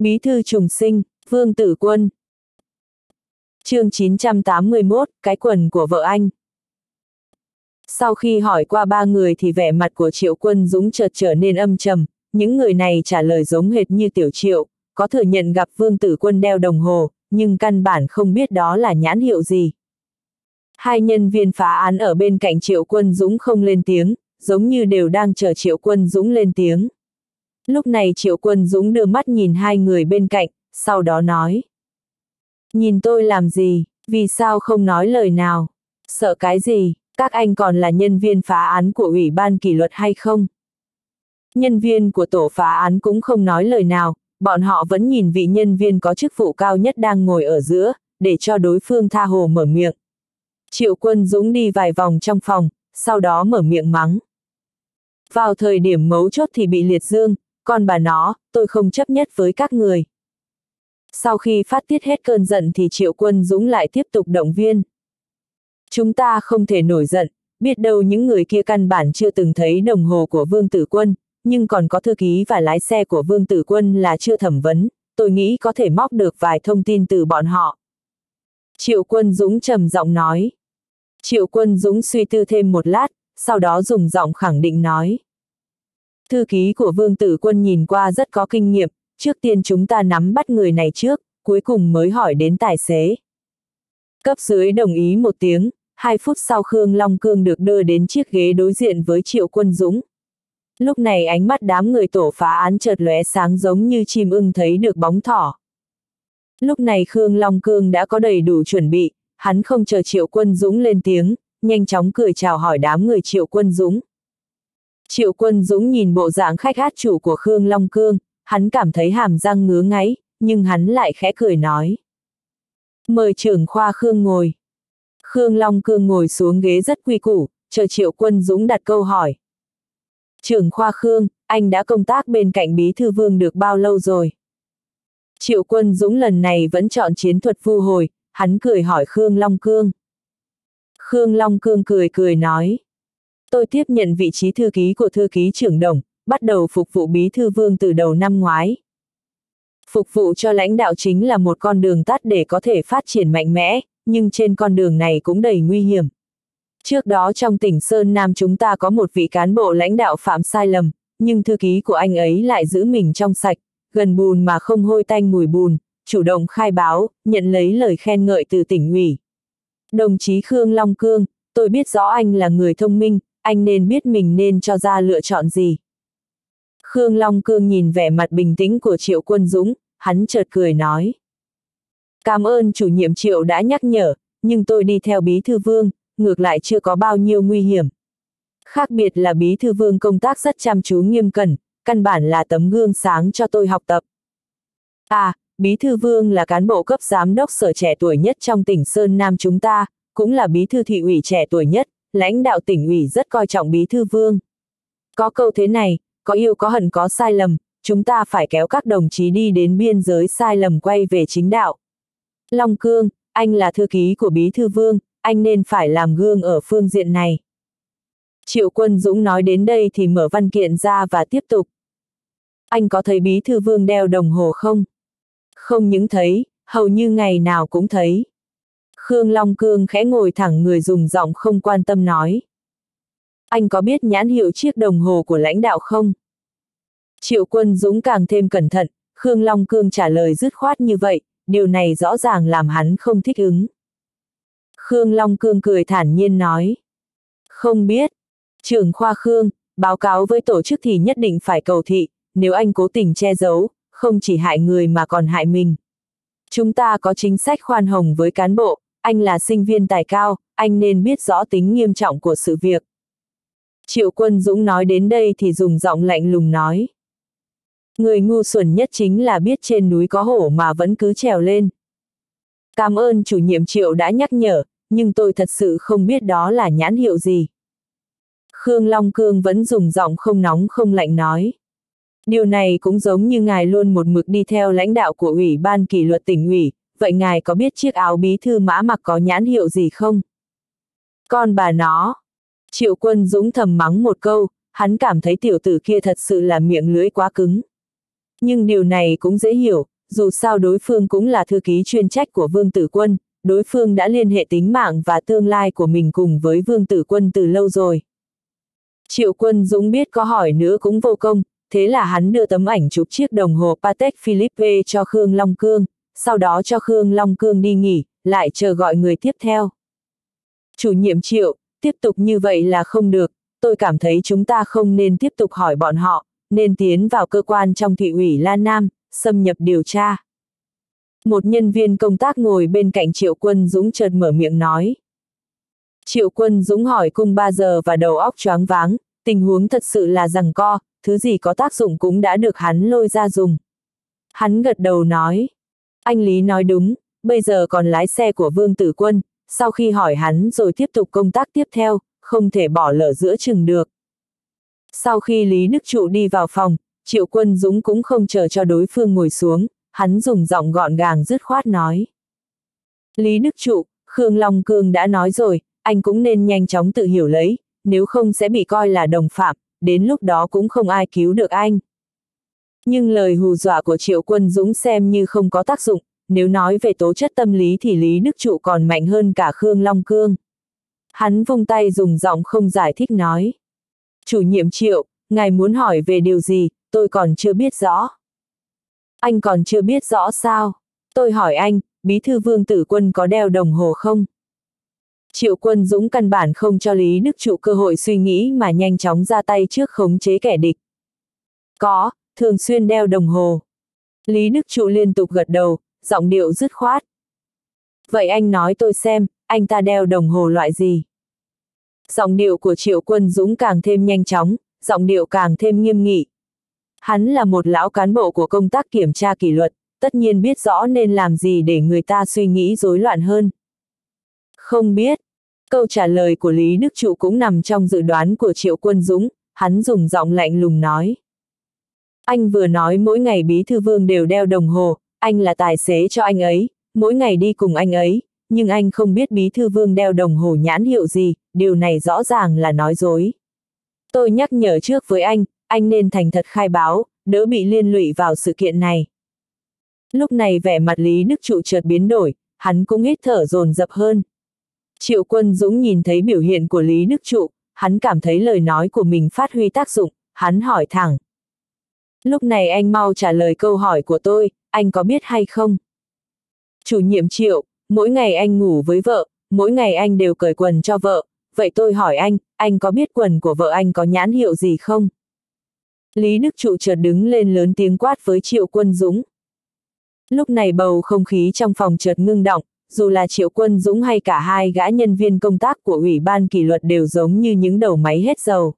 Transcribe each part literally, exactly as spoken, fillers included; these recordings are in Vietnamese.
Bí thư trùng sinh, Vương Tử Quân. Chương chín trăm tám mươi mốt, cái quần của vợ anh. Sau khi hỏi qua ba người thì vẻ mặt của Triệu Quân Dũng chợt trở nên âm trầm, những người này trả lời giống hệt như Tiểu Triệu, có thừa nhận gặp Vương Tử Quân đeo đồng hồ, nhưng căn bản không biết đó là nhãn hiệu gì. Hai nhân viên phá án ở bên cạnh Triệu Quân Dũng không lên tiếng, giống như đều đang chờ Triệu Quân Dũng lên tiếng. Lúc này Triệu Quân Dũng đưa mắt nhìn hai người bên cạnh, sau đó nói. Nhìn tôi làm gì, vì sao không nói lời nào? Sợ cái gì, các anh còn là nhân viên phá án của Ủy ban kỷ luật hay không? Nhân viên của tổ phá án cũng không nói lời nào, bọn họ vẫn nhìn vị nhân viên có chức vụ cao nhất đang ngồi ở giữa, để cho đối phương tha hồ mở miệng. Triệu Quân Dũng đi vài vòng trong phòng, sau đó mở miệng mắng. Vào thời điểm mấu chốt thì bị liệt dương, còn bà nó, tôi không chấp nhất với các người. Sau khi phát tiết hết cơn giận thì Triệu Quân Dũng lại tiếp tục động viên. Chúng ta không thể nổi giận, biết đâu những người kia căn bản chưa từng thấy đồng hồ của Vương Tử Quân, nhưng còn có thư ký và lái xe của Vương Tử Quân là chưa thẩm vấn, tôi nghĩ có thể móc được vài thông tin từ bọn họ. Triệu Quân Dũng trầm giọng nói. Triệu Quân Dũng suy tư thêm một lát, sau đó dùng giọng khẳng định nói. Thư ký của Vương Tử Quân nhìn qua rất có kinh nghiệm, trước tiên chúng ta nắm bắt người này trước, cuối cùng mới hỏi đến tài xế. Cấp dưới đồng ý một tiếng, hai phút sau Khương Long Cương được đưa đến chiếc ghế đối diện với Triệu Quân Dũng. Lúc này ánh mắt đám người tổ phá án chợt lóe sáng giống như chim ưng thấy được bóng thỏ. Lúc này Khương Long Cương đã có đầy đủ chuẩn bị, hắn không chờ Triệu Quân Dũng lên tiếng, nhanh chóng cười chào hỏi đám người Triệu Quân Dũng. Triệu Quân Dũng nhìn bộ dạng khách át chủ của Khương Long Cương, hắn cảm thấy hàm răng ngứa ngáy, nhưng hắn lại khẽ cười nói. Mời trưởng khoa Khương ngồi. Khương Long Cương ngồi xuống ghế rất quy củ, chờ Triệu Quân Dũng đặt câu hỏi. Trưởng khoa Khương, anh đã công tác bên cạnh Bí thư Vương được bao lâu rồi? Triệu Quân Dũng lần này vẫn chọn chiến thuật vu hồi, hắn cười hỏi Khương Long Cương. Khương Long Cương cười cười nói. Tôi tiếp nhận vị trí thư ký của thư ký trưởng Đồng, bắt đầu phục vụ Bí thư Vương từ đầu năm ngoái. Phục vụ cho lãnh đạo chính là một con đường tắt để có thể phát triển mạnh mẽ, nhưng trên con đường này cũng đầy nguy hiểm. Trước đó trong tỉnh Sơn Nam chúng ta có một vị cán bộ lãnh đạo phạm sai lầm, nhưng thư ký của anh ấy lại giữ mình trong sạch, gần bùn mà không hôi tanh mùi bùn, chủ động khai báo, nhận lấy lời khen ngợi từ tỉnh ủy. Đồng chí Khương Long Cương, tôi biết rõ anh là người thông minh, anh nên biết mình nên cho ra lựa chọn gì. Khương Long Cương nhìn vẻ mặt bình tĩnh của Triệu Quân Dũng, hắn chợt cười nói. Cảm ơn chủ nhiệm Triệu đã nhắc nhở, nhưng tôi đi theo Bí thư Vương, ngược lại chưa có bao nhiêu nguy hiểm. Khác biệt là Bí thư Vương công tác rất chăm chú nghiêm cẩn, căn bản là tấm gương sáng cho tôi học tập. À, Bí thư Vương là cán bộ cấp giám đốc sở trẻ tuổi nhất trong tỉnh Sơn Nam chúng ta, cũng là Bí thư thị ủy trẻ tuổi nhất, lãnh đạo tỉnh ủy rất coi trọng Bí thư Vương. Có câu thế này, có yêu có hận có sai lầm, chúng ta phải kéo các đồng chí đi đến biên giới sai lầm quay về chính đạo. Long Cương, anh là thư ký của Bí thư Vương, anh nên phải làm gương ở phương diện này. Triệu Quân Dũng nói đến đây thì mở văn kiện ra và tiếp tục. Anh có thấy Bí thư Vương đeo đồng hồ không? Không những thấy, hầu như ngày nào cũng thấy. Khương Long Cương khẽ ngồi thẳng người dùng giọng không quan tâm nói. Anh có biết nhãn hiệu chiếc đồng hồ của lãnh đạo không? Triệu Quân Dũng càng thêm cẩn thận, Khương Long Cương trả lời dứt khoát như vậy, điều này rõ ràng làm hắn không thích ứng. Khương Long Cương cười thản nhiên nói. Không biết. Trưởng khoa Khương, báo cáo với tổ chức thì nhất định phải cầu thị, nếu anh cố tình che giấu, không chỉ hại người mà còn hại mình. Chúng ta có chính sách khoan hồng với cán bộ, anh là sinh viên tài cao, anh nên biết rõ tính nghiêm trọng của sự việc. Triệu Quân Dũng nói đến đây thì dùng giọng lạnh lùng nói. Người ngu xuẩn nhất chính là biết trên núi có hổ mà vẫn cứ trèo lên. Cảm ơn chủ nhiệm Triệu đã nhắc nhở, nhưng tôi thật sự không biết đó là nhãn hiệu gì. Khương Long Cương vẫn dùng giọng không nóng không lạnh nói. Điều này cũng giống như ngài luôn một mực đi theo lãnh đạo của Ủy ban kỷ luật tỉnh ủy, vậy ngài có biết chiếc áo bí thư Mã mặc có nhãn hiệu gì không? Con bà nó! Triệu Quân Dũng thầm mắng một câu, hắn cảm thấy tiểu tử kia thật sự là miệng lưỡi quá cứng. Nhưng điều này cũng dễ hiểu, dù sao đối phương cũng là thư ký chuyên trách của Vương Tử Quân, đối phương đã liên hệ tính mạng và tương lai của mình cùng với Vương Tử Quân từ lâu rồi. Triệu Quân Dũng biết có hỏi nữa cũng vô công, thế là hắn đưa tấm ảnh chụp chiếc đồng hồ Patek Philippe cho Khương Long Cương, sau đó cho Khương Long Cương đi nghỉ, lại chờ gọi người tiếp theo. Chủ nhiệm Triệu, tiếp tục như vậy là không được, tôi cảm thấy chúng ta không nên tiếp tục hỏi bọn họ, nên tiến vào cơ quan trong thị ủy Lan Nam, xâm nhập điều tra. Một nhân viên công tác ngồi bên cạnh Triệu Quân Dũng chợt mở miệng nói. Triệu Quân Dũng hỏi cung ba giờ và đầu óc choáng váng, tình huống thật sự là giằng co, thứ gì có tác dụng cũng đã được hắn lôi ra dùng. Hắn gật đầu nói, anh Lý nói đúng, bây giờ còn lái xe của Vương Tử Quân, sau khi hỏi hắn rồi tiếp tục công tác tiếp theo, không thể bỏ lỡ giữa chừng được. Sau khi Lý Đức Trụ đi vào phòng, Triệu Quân Dũng cũng không chờ cho đối phương ngồi xuống, hắn dùng giọng gọn gàng dứt khoát nói. Lý Đức Trụ, Khương Long Cương đã nói rồi, anh cũng nên nhanh chóng tự hiểu lấy, nếu không sẽ bị coi là đồng phạm, đến lúc đó cũng không ai cứu được anh. Nhưng lời hù dọa của Triệu Quân Dũng xem như không có tác dụng, nếu nói về tố chất tâm lý thì Lý Đức Trụ còn mạnh hơn cả Khương Long Cương. Hắn vung tay dùng giọng không giải thích nói. Chủ nhiệm Triệu, ngài muốn hỏi về điều gì, tôi còn chưa biết rõ. Anh còn chưa biết rõ sao? Tôi hỏi anh, bí thư Vương Tử Quân có đeo đồng hồ không? Triệu Quân Dũng căn bản không cho Lý Đức Trụ cơ hội suy nghĩ mà nhanh chóng ra tay trước khống chế kẻ địch. Có, thường xuyên đeo đồng hồ. Lý Đức Trụ liên tục gật đầu, giọng điệu dứt khoát. Vậy anh nói tôi xem, anh ta đeo đồng hồ loại gì? Giọng điệu của Triệu Quân Dũng càng thêm nhanh chóng, giọng điệu càng thêm nghiêm nghị. Hắn là một lão cán bộ của công tác kiểm tra kỷ luật, tất nhiên biết rõ nên làm gì để người ta suy nghĩ rối loạn hơn. Không biết. Câu trả lời của Lý Đức Trụ cũng nằm trong dự đoán của Triệu Quân Dũng, hắn dùng giọng lạnh lùng nói. Anh vừa nói mỗi ngày bí thư Vương đều đeo đồng hồ, anh là tài xế cho anh ấy, mỗi ngày đi cùng anh ấy, nhưng anh không biết bí thư Vương đeo đồng hồ nhãn hiệu gì, điều này rõ ràng là nói dối. Tôi nhắc nhở trước với anh, anh nên thành thật khai báo, đỡ bị liên lụy vào sự kiện này. Lúc này vẻ mặt Lý Đức Trụ chợt biến đổi, hắn cũng hít thở dồn dập hơn. Triệu Quân Dũng nhìn thấy biểu hiện của Lý Đức Trụ, hắn cảm thấy lời nói của mình phát huy tác dụng, hắn hỏi thẳng. Lúc này anh mau trả lời câu hỏi của tôi, anh có biết hay không? Chủ nhiệm Triệu, mỗi ngày anh ngủ với vợ, mỗi ngày anh đều cởi quần cho vợ, vậy tôi hỏi anh, anh có biết quần của vợ anh có nhãn hiệu gì không? Lý Đức Trụ chợt đứng lên lớn tiếng quát với Triệu Quân Dũng. Lúc này bầu không khí trong phòng chợt ngưng động, dù là Triệu Quân Dũng hay cả hai gã nhân viên công tác của Ủy ban kỷ luật đều giống như những đầu máy hết dầu.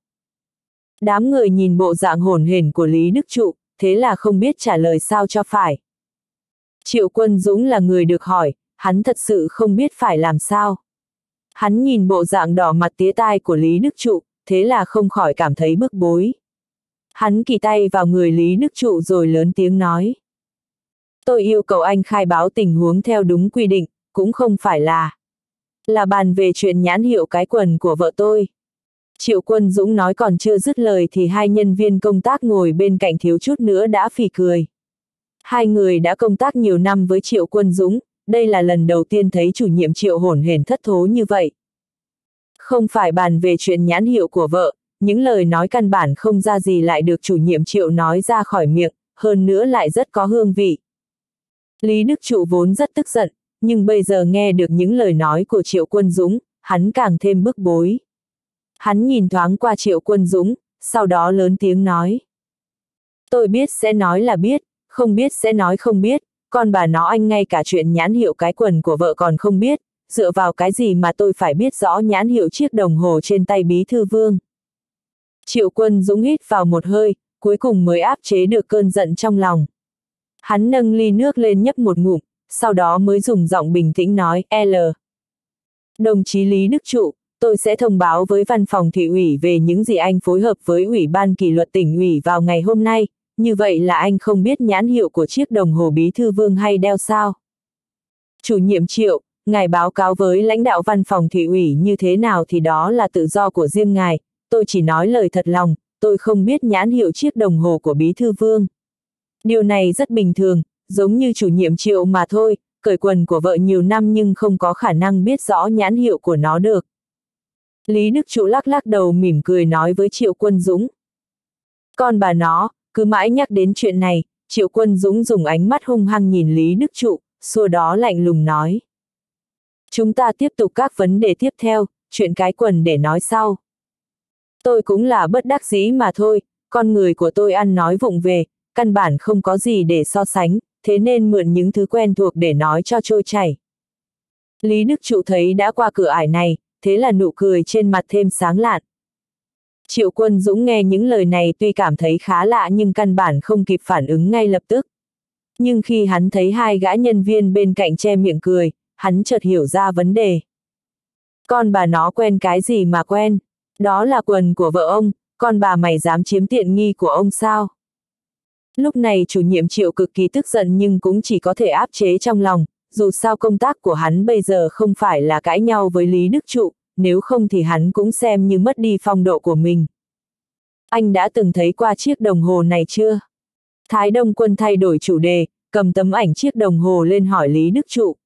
Đám người nhìn bộ dạng hổn hển của Lý Đức Trụ, thế là không biết trả lời sao cho phải. Triệu Quân Dũng là người được hỏi, hắn thật sự không biết phải làm sao. Hắn nhìn bộ dạng đỏ mặt tía tai của Lý Đức Trụ, thế là không khỏi cảm thấy bức bối. Hắn kỳ tay vào người Lý Đức Trụ rồi lớn tiếng nói. Tôi yêu cầu anh khai báo tình huống theo đúng quy định, cũng không phải là là bàn về chuyện nhãn hiệu cái quần của vợ tôi. Triệu Quân Dũng nói còn chưa dứt lời thì hai nhân viên công tác ngồi bên cạnh thiếu chút nữa đã phì cười. Hai người đã công tác nhiều năm với Triệu Quân Dũng, đây là lần đầu tiên thấy chủ nhiệm Triệu hổn hển thất thố như vậy. Không phải bàn về chuyện nhãn hiệu của vợ, những lời nói căn bản không ra gì lại được chủ nhiệm Triệu nói ra khỏi miệng, hơn nữa lại rất có hương vị. Lý Đức Trụ vốn rất tức giận, nhưng bây giờ nghe được những lời nói của Triệu Quân Dũng, hắn càng thêm bức bối. Hắn nhìn thoáng qua Triệu Quân Dũng, sau đó lớn tiếng nói. Tôi biết sẽ nói là biết, không biết sẽ nói không biết, còn bà nó anh ngay cả chuyện nhãn hiệu cái quần của vợ còn không biết, dựa vào cái gì mà tôi phải biết rõ nhãn hiệu chiếc đồng hồ trên tay bí thư Vương. Triệu Quân Dũng hít vào một hơi, cuối cùng mới áp chế được cơn giận trong lòng. Hắn nâng ly nước lên nhấp một ngụm, sau đó mới dùng giọng bình tĩnh nói, L. Đồng chí Lý Đức Trụ, tôi sẽ thông báo với văn phòng thị ủy về những gì anh phối hợp với Ủy ban kỷ luật tỉnh ủy vào ngày hôm nay, như vậy là anh không biết nhãn hiệu của chiếc đồng hồ bí thư Vương hay đeo sao? Chủ nhiệm Triệu, ngài báo cáo với lãnh đạo văn phòng thị ủy như thế nào thì đó là tự do của riêng ngài, tôi chỉ nói lời thật lòng, tôi không biết nhãn hiệu chiếc đồng hồ của bí thư Vương. Điều này rất bình thường, giống như chủ nhiệm Triệu mà thôi, cởi quần của vợ nhiều năm nhưng không có khả năng biết rõ nhãn hiệu của nó được. Lý Đức Trụ lắc lắc đầu mỉm cười nói với Triệu Quân Dũng. Con bà nó, cứ mãi nhắc đến chuyện này, Triệu Quân Dũng dùng ánh mắt hung hăng nhìn Lý Đức Trụ, xua đó lạnh lùng nói. Chúng ta tiếp tục các vấn đề tiếp theo, chuyện cái quần để nói sau. Tôi cũng là bất đắc dĩ mà thôi, con người của tôi ăn nói vụng về, căn bản không có gì để so sánh, thế nên mượn những thứ quen thuộc để nói cho trôi chảy. Lý Đức Trụ thấy đã qua cửa ải này, thế là nụ cười trên mặt thêm sáng lạn. Triệu Quân Dũng nghe những lời này tuy cảm thấy khá lạ nhưng căn bản không kịp phản ứng ngay lập tức. Nhưng khi hắn thấy hai gã nhân viên bên cạnh che miệng cười, hắn chợt hiểu ra vấn đề. Con bà nó quen cái gì mà quen? Đó là quần của vợ ông, con bà mày dám chiếm tiện nghi của ông sao? Lúc này chủ nhiệm Triệu cực kỳ tức giận nhưng cũng chỉ có thể áp chế trong lòng, dù sao công tác của hắn bây giờ không phải là cãi nhau với Lý Đức Trụ, nếu không thì hắn cũng xem như mất đi phong độ của mình. Anh đã từng thấy qua chiếc đồng hồ này chưa? Thái Đông Quân thay đổi chủ đề, cầm tấm ảnh chiếc đồng hồ lên hỏi Lý Đức Trụ.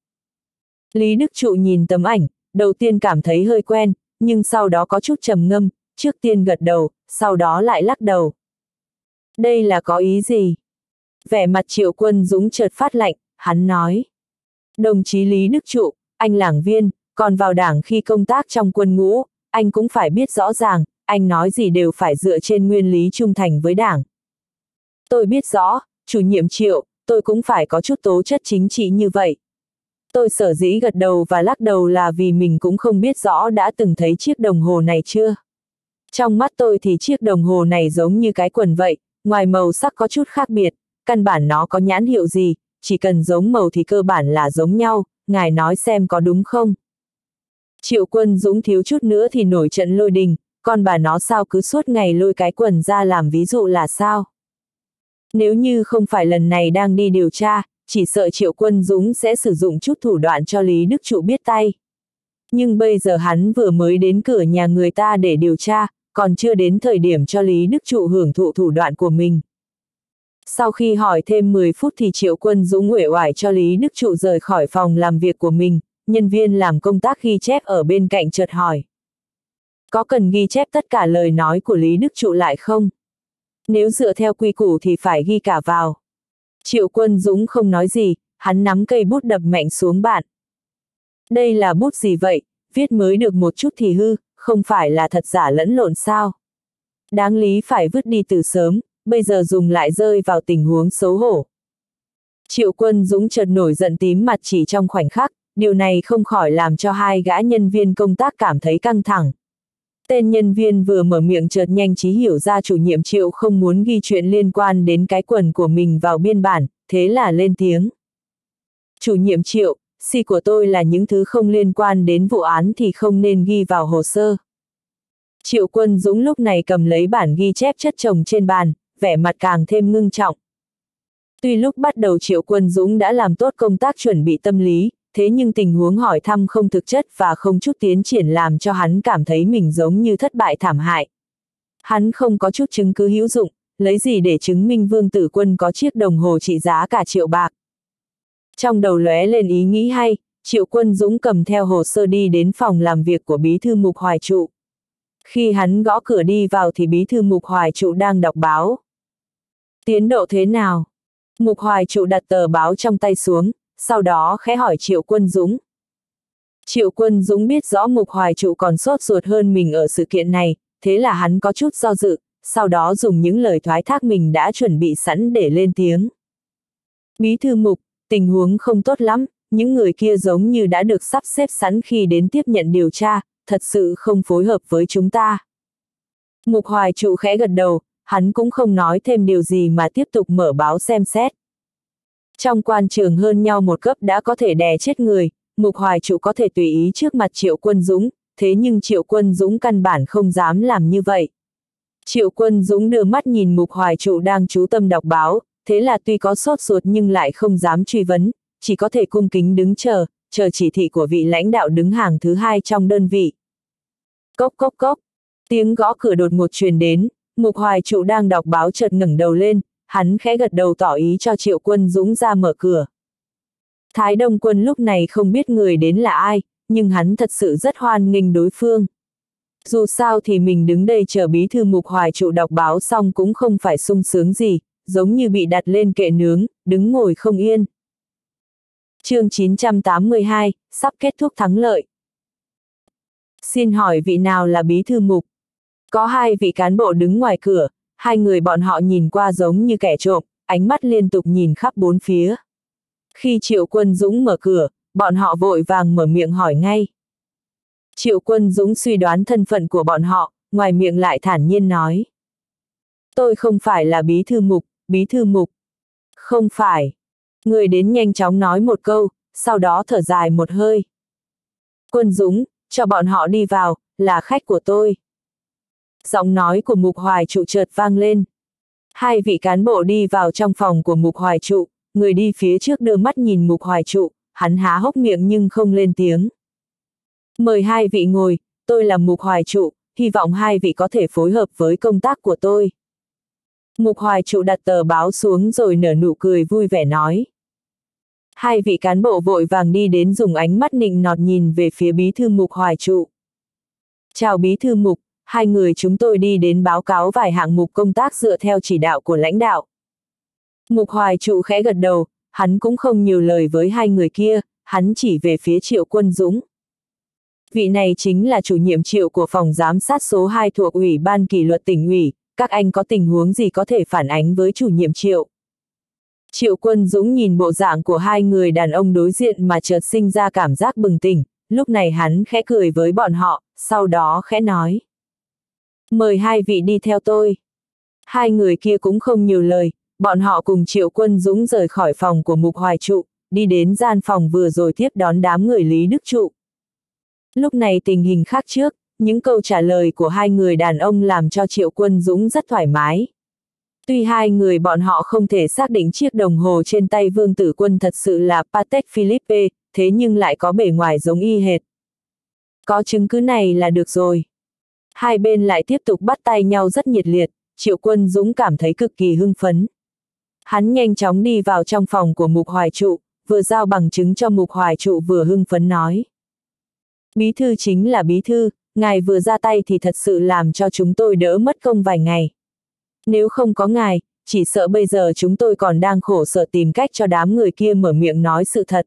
Lý Đức Trụ nhìn tấm ảnh, đầu tiên cảm thấy hơi quen, nhưng sau đó có chút trầm ngâm, trước tiên gật đầu, sau đó lại lắc đầu. Đây là có ý gì? Vẻ mặt Triệu Quân Dũng chợt phát lạnh, hắn nói. Đồng chí Lý Đức Trụ, anh lảng viên, còn vào đảng khi công tác trong quân ngũ, anh cũng phải biết rõ ràng, anh nói gì đều phải dựa trên nguyên lý trung thành với đảng. Tôi biết rõ, chủ nhiệm Triệu, tôi cũng phải có chút tố chất chính trị như vậy. Tôi sở dĩ gật đầu và lắc đầu là vì mình cũng không biết rõ đã từng thấy chiếc đồng hồ này chưa. Trong mắt tôi thì chiếc đồng hồ này giống như cái quần vậy, ngoài màu sắc có chút khác biệt, căn bản nó có nhãn hiệu gì, chỉ cần giống màu thì cơ bản là giống nhau, ngài nói xem có đúng không? Triệu Quân Dũng thiếu chút nữa thì nổi trận lôi đình, con bà nó sao cứ suốt ngày lôi cái quần ra làm ví dụ là sao? Nếu như không phải lần này đang đi điều tra, chỉ sợ Triệu Quân Dũng sẽ sử dụng chút thủ đoạn cho Lý Đức Trụ biết tay. Nhưng bây giờ hắn vừa mới đến cửa nhà người ta để điều tra, còn chưa đến thời điểm cho Lý Đức Trụ hưởng thụ thủ đoạn của mình. Sau khi hỏi thêm mười phút thì Triệu Quân Dũng uể oải cho Lý Đức Trụ rời khỏi phòng làm việc của mình, nhân viên làm công tác ghi chép ở bên cạnh chợt hỏi. Có cần ghi chép tất cả lời nói của Lý Đức Trụ lại không? Nếu dựa theo quy củ thì phải ghi cả vào. Triệu Quân Dũng không nói gì, hắn nắm cây bút đập mạnh xuống bàn. Đây là bút gì vậy, viết mới được một chút thì hư, không phải là thật giả lẫn lộn sao? Đáng lý phải vứt đi từ sớm, bây giờ dùng lại rơi vào tình huống xấu hổ. Triệu Quân Dũng chợt nổi giận tím mặt chỉ trong khoảnh khắc, điều này không khỏi làm cho hai gã nhân viên công tác cảm thấy căng thẳng. Tên nhân viên vừa mở miệng chợt nhanh trí hiểu ra chủ nhiệm Triệu không muốn ghi chuyện liên quan đến cái quần của mình vào biên bản, thế là lên tiếng. Chủ nhiệm Triệu, xi của tôi là những thứ không liên quan đến vụ án thì không nên ghi vào hồ sơ. Triệu Quân Dũng lúc này cầm lấy bản ghi chép chất chồng trên bàn, vẻ mặt càng thêm ngưng trọng. Tuy lúc bắt đầu Triệu Quân Dũng đã làm tốt công tác chuẩn bị tâm lý, thế nhưng tình huống hỏi thăm không thực chất và không chút tiến triển làm cho hắn cảm thấy mình giống như thất bại thảm hại. Hắn không có chút chứng cứ hữu dụng, lấy gì để chứng minh Vương Tử Quân có chiếc đồng hồ trị giá cả triệu bạc. Trong đầu lóe lên ý nghĩ hay, Triệu Quân Dũng cầm theo hồ sơ đi đến phòng làm việc của bí thư Mục Hoài Trụ. Khi hắn gõ cửa đi vào thì bí thư Mục Hoài Trụ đang đọc báo. Tiến độ thế nào? Mục Hoài Trụ đặt tờ báo trong tay xuống, sau đó khẽ hỏi Triệu Quân Dũng. Triệu Quân Dũng biết rõ Mục Hoài Trụ còn sốt ruột hơn mình ở sự kiện này, thế là hắn có chút do dự, sau đó dùng những lời thoái thác mình đã chuẩn bị sẵn để lên tiếng. Bí thư Mục, tình huống không tốt lắm, những người kia giống như đã được sắp xếp sẵn khi đến tiếp nhận điều tra, thật sự không phối hợp với chúng ta. Mục Hoài Trụ khẽ gật đầu, hắn cũng không nói thêm điều gì mà tiếp tục mở báo xem xét. Trong quan trường hơn nhau một cấp đã có thể đè chết người, Mục Hoài Trụ có thể tùy ý trước mặt Triệu Quân Dũng, thế nhưng Triệu Quân Dũng căn bản không dám làm như vậy. Triệu Quân Dũng đưa mắt nhìn Mục Hoài Trụ đang chú tâm đọc báo, thế là tuy có sốt ruột nhưng lại không dám truy vấn, chỉ có thể cung kính đứng chờ, chờ chỉ thị của vị lãnh đạo đứng hàng thứ hai trong đơn vị. Cốc cốc cốc, tiếng gõ cửa đột ngột truyền đến, Mục Hoài Trụ đang đọc báo chợt ngẩng đầu lên, hắn khẽ gật đầu tỏ ý cho Triệu Quân Dũng ra mở cửa. Thái Đông Quân lúc này không biết người đến là ai, nhưng hắn thật sự rất hoan nghênh đối phương. Dù sao thì mình đứng đây chờ bí thư Mục Hoài Trụ đọc báo xong cũng không phải sung sướng gì, giống như bị đặt lên kệ nướng, đứng ngồi không yên. Chương chín trăm tám mươi hai, sắp kết thúc thắng lợi. Xin hỏi vị nào là bí thư Mục? Có hai vị cán bộ đứng ngoài cửa, hai người bọn họ nhìn qua giống như kẻ trộm, ánh mắt liên tục nhìn khắp bốn phía. Khi Triệu Quân Dũng mở cửa, bọn họ vội vàng mở miệng hỏi ngay. Triệu Quân Dũng suy đoán thân phận của bọn họ, ngoài miệng lại thản nhiên nói. Tôi không phải là bí thư Mục, bí thư Mục. Không phải. Người đến nhanh chóng nói một câu, sau đó thở dài một hơi. Quân Dũng, cho bọn họ đi vào, là khách của tôi. Giọng nói của Mục Hoài Trụ chợt vang lên. Hai vị cán bộ đi vào trong phòng của Mục Hoài Trụ, người đi phía trước đưa mắt nhìn Mục Hoài Trụ, hắn há hốc miệng nhưng không lên tiếng. Mời hai vị ngồi, tôi là Mục Hoài Trụ, hy vọng hai vị có thể phối hợp với công tác của tôi. Mục Hoài Trụ đặt tờ báo xuống rồi nở nụ cười vui vẻ nói. Hai vị cán bộ vội vàng đi đến dùng ánh mắt nịnh nọt nhìn về phía bí thư Mục Hoài Trụ. Chào bí thư Mục, hai người chúng tôi đi đến báo cáo vài hạng mục công tác dựa theo chỉ đạo của lãnh đạo. Mục Hoài Trụ khẽ gật đầu, hắn cũng không nhiều lời với hai người kia, hắn chỉ về phía Triệu Quân Dũng. Vị này chính là chủ nhiệm Triệu của phòng giám sát số hai thuộc Ủy ban kỷ luật tỉnh ủy, các anh có tình huống gì có thể phản ánh với chủ nhiệm Triệu. Triệu Quân Dũng nhìn bộ dạng của hai người đàn ông đối diện mà chợt sinh ra cảm giác bừng tỉnh, lúc này hắn khẽ cười với bọn họ, sau đó khẽ nói. Mời hai vị đi theo tôi. Hai người kia cũng không nhiều lời, bọn họ cùng Triệu Quân Dũng rời khỏi phòng của Mục Hoài Trụ, đi đến gian phòng vừa rồi tiếp đón đám người Lý Đức Trụ. Lúc này tình hình khác trước, những câu trả lời của hai người đàn ông làm cho Triệu Quân Dũng rất thoải mái. Tuy hai người bọn họ không thể xác định chiếc đồng hồ trên tay Vương Tử Quân thật sự là Patek Philippe, thế nhưng lại có bề ngoài giống y hệt. Có chứng cứ này là được rồi. Hai bên lại tiếp tục bắt tay nhau rất nhiệt liệt, Triệu Quân Dũng cảm thấy cực kỳ hưng phấn. Hắn nhanh chóng đi vào trong phòng của Mục Hoài Trụ, vừa giao bằng chứng cho Mục Hoài Trụ vừa hưng phấn nói. Bí thư chính là bí thư, ngài vừa ra tay thì thật sự làm cho chúng tôi đỡ mất công vài ngày. Nếu không có ngài, chỉ sợ bây giờ chúng tôi còn đang khổ sở tìm cách cho đám người kia mở miệng nói sự thật.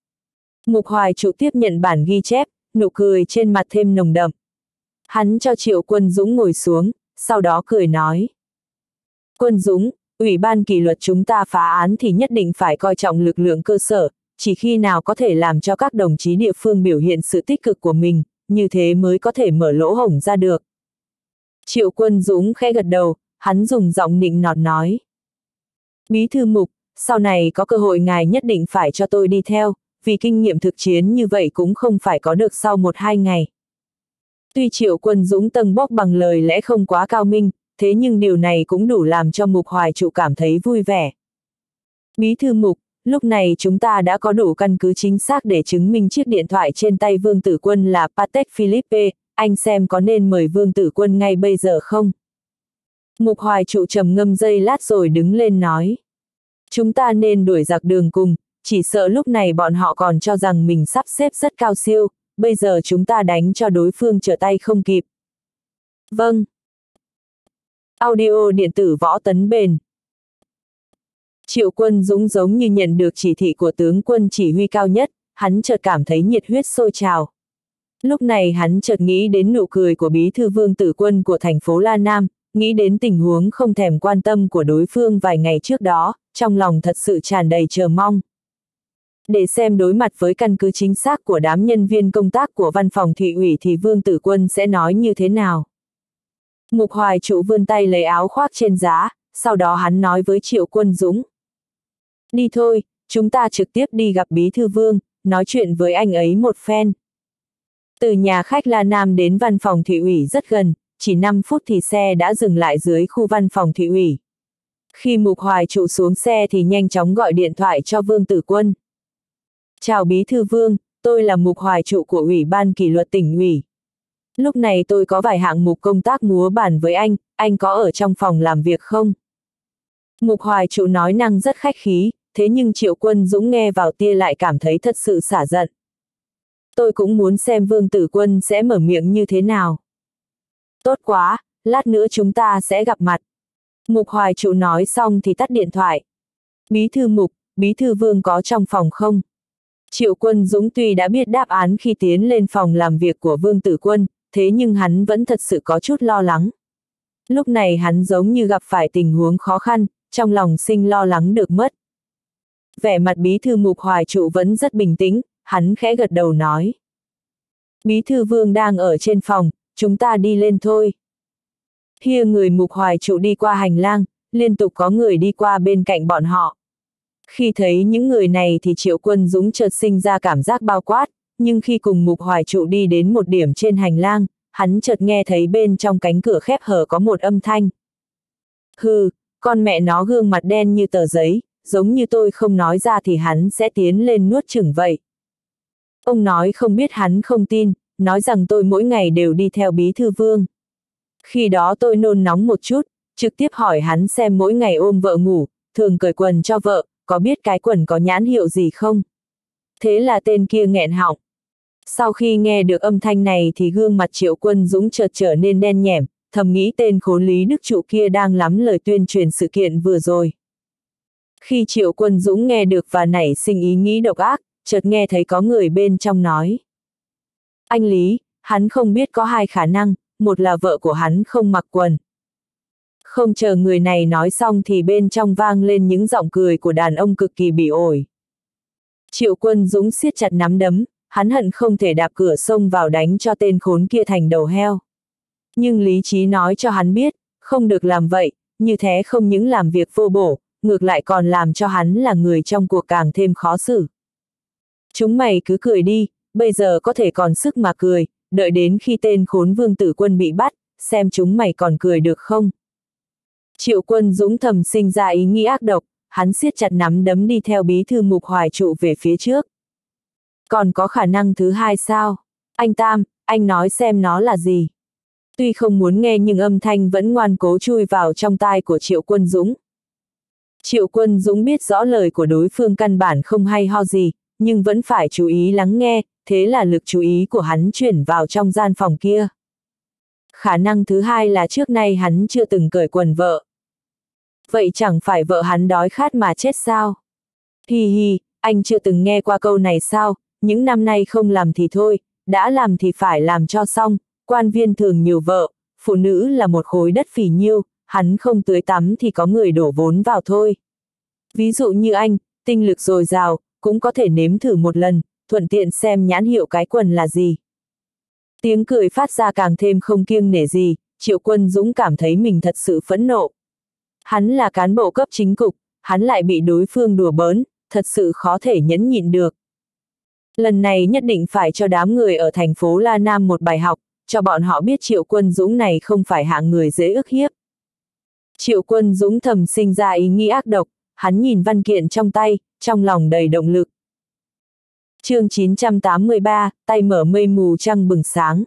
Mục Hoài Trụ tiếp nhận bản ghi chép, nụ cười trên mặt thêm nồng đậm. Hắn cho Triệu Quân Dũng ngồi xuống, sau đó cười nói. Quân Dũng, Ủy ban kỷ luật chúng ta phá án thì nhất định phải coi trọng lực lượng cơ sở, chỉ khi nào có thể làm cho các đồng chí địa phương biểu hiện sự tích cực của mình, như thế mới có thể mở lỗ hổng ra được. Triệu Quân Dũng khẽ gật đầu, hắn dùng giọng nịnh nọt nói. Bí thư Mục, sau này có cơ hội ngài nhất định phải cho tôi đi theo, vì kinh nghiệm thực chiến như vậy cũng không phải có được sau một hai ngày. Tuy Triệu Quân Dũng tâng bốc bằng lời lẽ không quá cao minh, thế nhưng điều này cũng đủ làm cho Mục Hoài Trụ cảm thấy vui vẻ. Bí thư Mục, lúc này chúng ta đã có đủ căn cứ chính xác để chứng minh chiếc điện thoại trên tay Vương Tử Quân là Patek Philippe, anh xem có nên mời Vương Tử Quân ngay bây giờ không? Mục Hoài Trụ trầm ngâm giây lát rồi đứng lên nói. Chúng ta nên đuổi giặc đường cùng, chỉ sợ lúc này bọn họ còn cho rằng mình sắp xếp rất cao siêu, bây giờ chúng ta đánh cho đối phương trở tay không kịp. Vâng. Audio điện tử Võ Tấn Bền. Triệu Quân Dũng giống như nhận được chỉ thị của tướng quân chỉ huy cao nhất, hắn chợt cảm thấy nhiệt huyết sôi trào. Lúc này hắn chợt nghĩ đến nụ cười của bí thư Vương Tử Quân của thành phố La Nam, nghĩ đến tình huống không thèm quan tâm của đối phương vài ngày trước đó, trong lòng thật sự tràn đầy chờ mong. Để xem đối mặt với căn cứ chính xác của đám nhân viên công tác của văn phòng thị ủy thì Vương Tử Quân sẽ nói như thế nào. Mục Hoài Trụ vươn tay lấy áo khoác trên giá, sau đó hắn nói với Triệu Quân Dũng. Đi thôi, chúng ta trực tiếp đi gặp bí thư Vương, nói chuyện với anh ấy một phen. Từ nhà khách La Nam đến văn phòng thị ủy rất gần, chỉ năm phút thì xe đã dừng lại dưới khu văn phòng thị ủy. Khi Mục Hoài Trụ xuống xe thì nhanh chóng gọi điện thoại cho Vương Tử Quân. Chào bí thư Vương, tôi là Mục Hoài Trụ của Ủy ban kỷ luật tỉnh ủy. Lúc này tôi có vài hạng mục công tác múa bàn với anh, anh có ở trong phòng làm việc không? Mục Hoài Trụ nói năng rất khách khí, thế nhưng Triệu Quân Dũng nghe vào tia lại cảm thấy thật sự xả giận. Tôi cũng muốn xem Vương Tử Quân sẽ mở miệng như thế nào. Tốt quá, lát nữa chúng ta sẽ gặp mặt. Mục Hoài Trụ nói xong thì tắt điện thoại. Bí thư Mục, Bí thư Vương có trong phòng không? Triệu Quân Dũng tuy đã biết đáp án khi tiến lên phòng làm việc của Vương Tử Quân, thế nhưng hắn vẫn thật sự có chút lo lắng. Lúc này hắn giống như gặp phải tình huống khó khăn, trong lòng sinh lo lắng được mất. Vẻ mặt Bí thư Mục Hoài Trụ vẫn rất bình tĩnh, hắn khẽ gật đầu nói. Bí thư Vương đang ở trên phòng, chúng ta đi lên thôi. Hia người Mục Hoài Trụ đi qua hành lang, liên tục có người đi qua bên cạnh bọn họ. Khi thấy những người này thì Triệu Quân Dũng chợt sinh ra cảm giác bao quát, nhưng khi cùng Mục Hoài Trụ đi đến một điểm trên hành lang, hắn chợt nghe thấy bên trong cánh cửa khép hờ có một âm thanh. Hừ, con mẹ nó gương mặt đen như tờ giấy, giống như tôi không nói ra thì hắn sẽ tiến lên nuốt chửng vậy. Ông nói không biết hắn không tin, nói rằng tôi mỗi ngày đều đi theo Bí thư Vương. Khi đó tôi nôn nóng một chút, trực tiếp hỏi hắn xem mỗi ngày ôm vợ ngủ, thường cởi quần cho vợ, có biết cái quần có nhãn hiệu gì không? Thế là tên kia nghẹn họng. Sau khi nghe được âm thanh này thì gương mặt Triệu Quân Dũng chợt trở nên đen nhẻm, thầm nghĩ tên khốn Lý Đức Trụ kia đang lắm lời tuyên truyền sự kiện vừa rồi. Khi Triệu Quân Dũng nghe được và nảy sinh ý nghĩ độc ác, chợt nghe thấy có người bên trong nói. Anh Lý, hắn không biết có hai khả năng, một là vợ của hắn không mặc quần. Không chờ người này nói xong thì bên trong vang lên những giọng cười của đàn ông cực kỳ bỉ ổi. Triệu Quân Dũng siết chặt nắm đấm, hắn hận không thể đạp cửa xông vào đánh cho tên khốn kia thành đầu heo. Nhưng lý trí nói cho hắn biết, không được làm vậy, như thế không những làm việc vô bổ, ngược lại còn làm cho hắn là người trong cuộc càng thêm khó xử. Chúng mày cứ cười đi, bây giờ có thể còn sức mà cười, đợi đến khi tên khốn Vương Tử Quân bị bắt, xem chúng mày còn cười được không. Triệu Quân Dũng thầm sinh ra ý nghĩ ác độc, hắn siết chặt nắm đấm đi theo Bí thư Mục Hoài Trụ về phía trước. Còn có khả năng thứ hai sao? Anh Tam, anh nói xem nó là gì? Tuy không muốn nghe nhưng âm thanh vẫn ngoan cố chui vào trong tai của Triệu Quân Dũng. Triệu Quân Dũng biết rõ lời của đối phương căn bản không hay ho gì, nhưng vẫn phải chú ý lắng nghe, thế là lực chú ý của hắn chuyển vào trong gian phòng kia. Khả năng thứ hai là trước nay hắn chưa từng cởi quần vợ. Vậy chẳng phải vợ hắn đói khát mà chết sao? Hi hi, anh chưa từng nghe qua câu này sao? Những năm nay không làm thì thôi, đã làm thì phải làm cho xong, quan viên thường nhiều vợ, phụ nữ là một khối đất phì nhiêu, hắn không tưới tắm thì có người đổ vốn vào thôi. Ví dụ như anh, tinh lực dồi dào, cũng có thể nếm thử một lần, thuận tiện xem nhãn hiệu cái quần là gì. Tiếng cười phát ra càng thêm không kiêng nể gì, Triệu Quân Dũng cảm thấy mình thật sự phẫn nộ. Hắn là cán bộ cấp chính cục, hắn lại bị đối phương đùa bỡn, thật sự khó thể nhẫn nhịn được. Lần này nhất định phải cho đám người ở thành phố La Nam một bài học, cho bọn họ biết Triệu Quân Dũng này không phải hạng người dễ ức hiếp. Triệu Quân Dũng thầm sinh ra ý nghĩ ác độc, hắn nhìn văn kiện trong tay, trong lòng đầy động lực. Chương chín trăm tám mươi ba, tay mở mây mù trăng bừng sáng.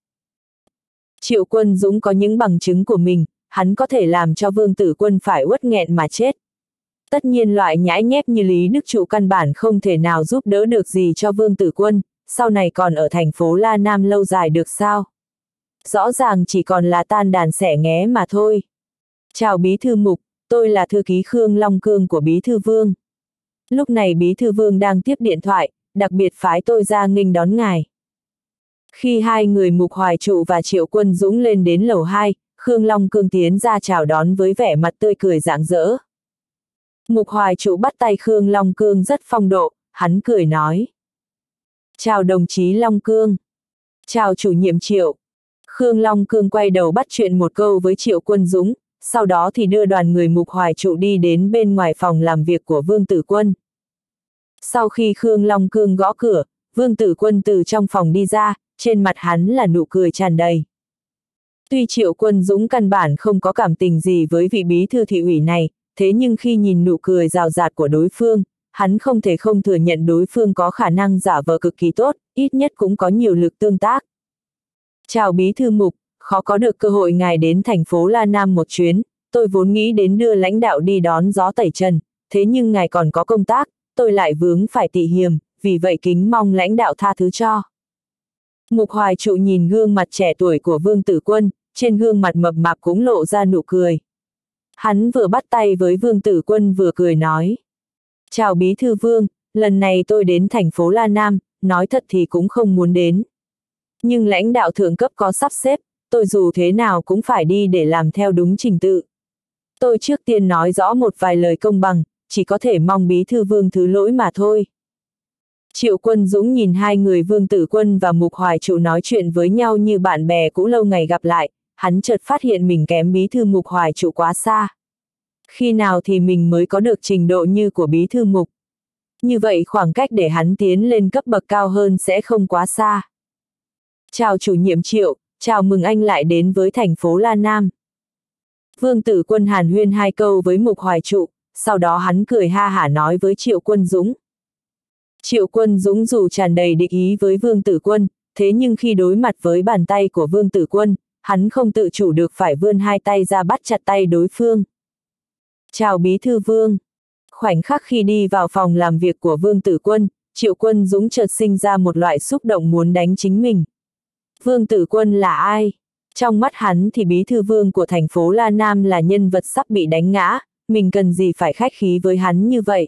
Triệu Quân Dũng có những bằng chứng của mình, hắn có thể làm cho Vương Tử Quân phải uất nghẹn mà chết. Tất nhiên loại nhãi nhép như Lý Đức Trụ căn bản không thể nào giúp đỡ được gì cho Vương Tử Quân, sau này còn ở thành phố La Nam lâu dài được sao? Rõ ràng chỉ còn là tan đàn xẻ nghé mà thôi. Chào Bí thư Mục, tôi là thư ký Khương Long Cương của Bí thư Vương. Lúc này Bí thư Vương đang tiếp điện thoại, đặc biệt phái tôi ra nghênh đón ngài. Khi hai người Mục Hoài Trụ và Triệu Quân Dũng lên đến lầu hai, Khương Long Cương tiến ra chào đón với vẻ mặt tươi cười rạng rỡ. Mục Hoài Trụ bắt tay Khương Long Cương rất phong độ, hắn cười nói. Chào đồng chí Long Cương. Chào chủ nhiệm Triệu. Khương Long Cương quay đầu bắt chuyện một câu với Triệu Quân Dũng, sau đó thì đưa đoàn người Mục Hoài Trụ đi đến bên ngoài phòng làm việc của Vương Tử Quân. Sau khi Khương Long Cương gõ cửa, Vương Tử Quân từ trong phòng đi ra, trên mặt hắn là nụ cười tràn đầy. Tuy Triệu Quân Dũng căn bản không có cảm tình gì với vị bí thư thị ủy này, thế nhưng khi nhìn nụ cười rào rạt của đối phương, hắn không thể không thừa nhận đối phương có khả năng giả vờ cực kỳ tốt, ít nhất cũng có nhiều lực tương tác. Chào Bí thư Mục, khó có được cơ hội ngài đến thành phố La Nam một chuyến, tôi vốn nghĩ đến đưa lãnh đạo đi đón gió tẩy trần, thế nhưng ngài còn có công tác, tôi lại vướng phải tị hiềm, vì vậy kính mong lãnh đạo tha thứ cho. Mục Hoài Trụ nhìn gương mặt trẻ tuổi của Vương Tử Quân, trên gương mặt mập mạp cũng lộ ra nụ cười. Hắn vừa bắt tay với Vương Tử Quân vừa cười nói. Chào Bí thư Vương, lần này tôi đến thành phố La Nam, nói thật thì cũng không muốn đến. Nhưng lãnh đạo thượng cấp có sắp xếp, tôi dù thế nào cũng phải đi để làm theo đúng trình tự. Tôi trước tiên nói rõ một vài lời công bằng, chỉ có thể mong Bí thư Vương thứ lỗi mà thôi. Triệu Quân Dũng nhìn hai người Vương Tử Quân và Mục Hoài Trụ nói chuyện với nhau như bạn bè cũ lâu ngày gặp lại, hắn chợt phát hiện mình kém Bí thư Mục Hoài Trụ quá xa. Khi nào thì mình mới có được trình độ như của Bí thư Mục? Như vậy khoảng cách để hắn tiến lên cấp bậc cao hơn sẽ không quá xa. Chào chủ nhiệm Triệu, chào mừng anh lại đến với thành phố La Nam. Vương Tử Quân hàn huyên hai câu với Mục Hoài Trụ, sau đó hắn cười ha hả nói với Triệu Quân Dũng. Triệu Quân Dũng dù tràn đầy địch ý với Vương Tử Quân, thế nhưng khi đối mặt với bàn tay của Vương Tử Quân, hắn không tự chủ được phải vươn hai tay ra bắt chặt tay đối phương. Chào Bí thư Vương. Khoảnh khắc khi đi vào phòng làm việc của Vương Tử Quân, Triệu Quân Dũng chợt sinh ra một loại xúc động muốn đánh chính mình. Vương Tử Quân là ai? Trong mắt hắn thì Bí thư Vương của thành phố La Nam là nhân vật sắp bị đánh ngã, mình cần gì phải khách khí với hắn như vậy?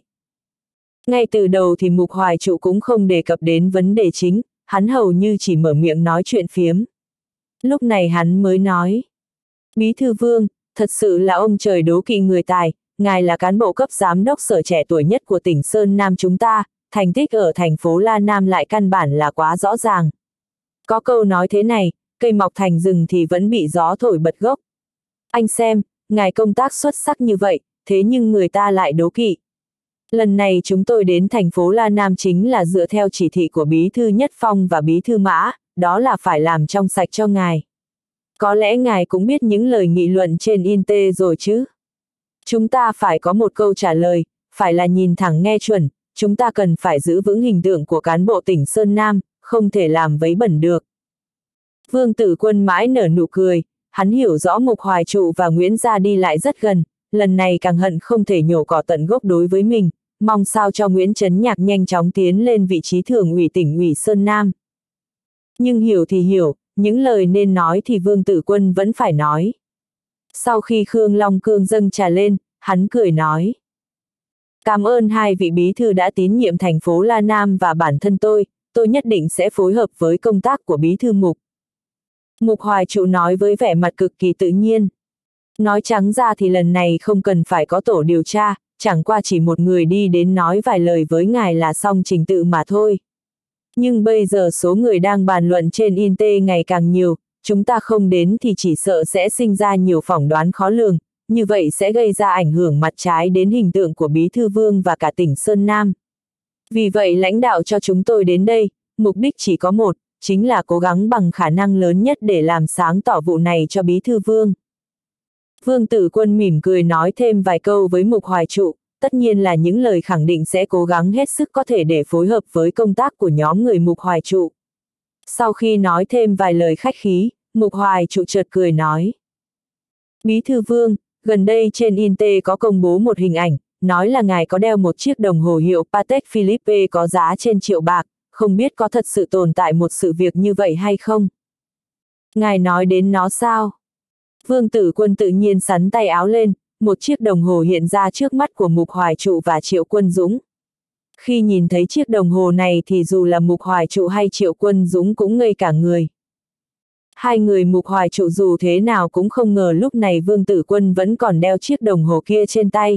Ngay từ đầu thì Mục Hoài Trụ cũng không đề cập đến vấn đề chính, hắn hầu như chỉ mở miệng nói chuyện phiếm. Lúc này hắn mới nói. Bí thư Vương, thật sự là ông trời đố kỵ người tài, ngài là cán bộ cấp giám đốc sở trẻ tuổi nhất của tỉnh Sơn Nam chúng ta, thành tích ở thành phố La Nam lại căn bản là quá rõ ràng. Có câu nói thế này, cây mọc thành rừng thì vẫn bị gió thổi bật gốc. Anh xem, ngài công tác xuất sắc như vậy, thế nhưng người ta lại đố kỵ. Lần này chúng tôi đến thành phố La Nam chính là dựa theo chỉ thị của Bí thư Nhất Phong và Bí thư Mã, đó là phải làm trong sạch cho ngài. Có lẽ ngài cũng biết những lời nghị luận trên Inter rồi chứ. Chúng ta phải có một câu trả lời, phải là nhìn thẳng nghe chuẩn, chúng ta cần phải giữ vững hình tượng của cán bộ tỉnh Sơn Nam, không thể làm vấy bẩn được. Vương Tử Quân mãi nở nụ cười, hắn hiểu rõ Mục Hoài Trụ và Nguyễn Gia đi lại rất gần, lần này càng hận không thể nhổ cỏ tận gốc đối với mình, mong sao cho Nguyễn Trấn Nhạc nhanh chóng tiến lên vị trí thường ủy tỉnh ủy Sơn Nam. Nhưng hiểu thì hiểu, những lời nên nói thì Vương Tử Quân vẫn phải nói. Sau khi Khương Long Cương dâng trà lên, hắn cười nói. Cảm ơn hai vị bí thư đã tín nhiệm thành phố La Nam và bản thân tôi, tôi nhất định sẽ phối hợp với công tác của bí thư Mục. Mục Hoài Trụ nói với vẻ mặt cực kỳ tự nhiên. Nói trắng ra thì lần này không cần phải có tổ điều tra, chẳng qua chỉ một người đi đến nói vài lời với ngài là xong trình tự mà thôi. Nhưng bây giờ số người đang bàn luận trên Inter ngày càng nhiều, chúng ta không đến thì chỉ sợ sẽ sinh ra nhiều phỏng đoán khó lường, như vậy sẽ gây ra ảnh hưởng mặt trái đến hình tượng của Bí thư Vương và cả tỉnh Sơn Nam. Vì vậy lãnh đạo cho chúng tôi đến đây, mục đích chỉ có một, chính là cố gắng bằng khả năng lớn nhất để làm sáng tỏ vụ này cho Bí thư Vương. Vương Tử Quân mỉm cười nói thêm vài câu với Mục Hoài Trụ, tất nhiên là những lời khẳng định sẽ cố gắng hết sức có thể để phối hợp với công tác của nhóm người Mục Hoài Trụ. Sau khi nói thêm vài lời khách khí, Mục Hoài Trụ chợt cười nói. Bí thư Vương, gần đây trên Inter có công bố một hình ảnh, nói là ngài có đeo một chiếc đồng hồ hiệu Patek Philippe có giá trên triệu bạc, không biết có thật sự tồn tại một sự việc như vậy hay không? Ngài nói đến nó sao? Vương Tử Quân tự nhiên sắn tay áo lên, một chiếc đồng hồ hiện ra trước mắt của Mục Hoài Trụ và Triệu Quân Dũng. Khi nhìn thấy chiếc đồng hồ này thì dù là Mục Hoài Trụ hay Triệu Quân Dũng cũng ngây cả người. Hai người Mục Hoài Trụ dù thế nào cũng không ngờ lúc này Vương Tử Quân vẫn còn đeo chiếc đồng hồ kia trên tay.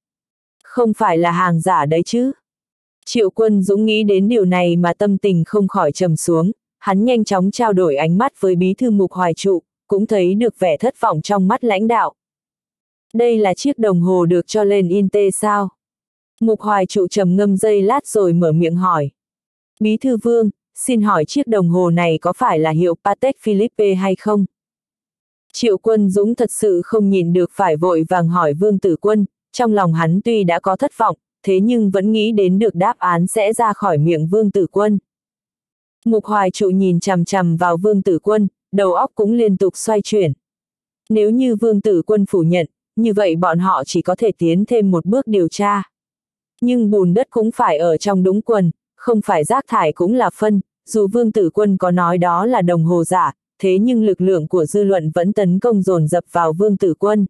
Không phải là hàng giả đấy chứ? Triệu Quân Dũng nghĩ đến điều này mà tâm tình không khỏi trầm xuống, hắn nhanh chóng trao đổi ánh mắt với bí thư Mục Hoài Trụ, cũng thấy được vẻ thất vọng trong mắt lãnh đạo. Đây là chiếc đồng hồ được cho lên Inter sao? Mục Hoài Trụ trầm ngâm giây lát rồi mở miệng hỏi. Bí thư Vương, xin hỏi chiếc đồng hồ này có phải là hiệu Patek Philippe hay không? Triệu Quân Dũng thật sự không nhịn được phải vội vàng hỏi Vương Tử Quân, trong lòng hắn tuy đã có thất vọng, thế nhưng vẫn nghĩ đến được đáp án sẽ ra khỏi miệng Vương Tử Quân. Mục Hoài Trụ nhìn chằm chằm vào Vương Tử Quân, đầu óc cũng liên tục xoay chuyển. Nếu như Vương Tử Quân phủ nhận, như vậy bọn họ chỉ có thể tiến thêm một bước điều tra. Nhưng bùn đất cũng phải ở trong đũng quần, không phải rác thải cũng là phân, dù Vương Tử Quân có nói đó là đồng hồ giả, thế nhưng lực lượng của dư luận vẫn tấn công dồn dập vào Vương Tử Quân.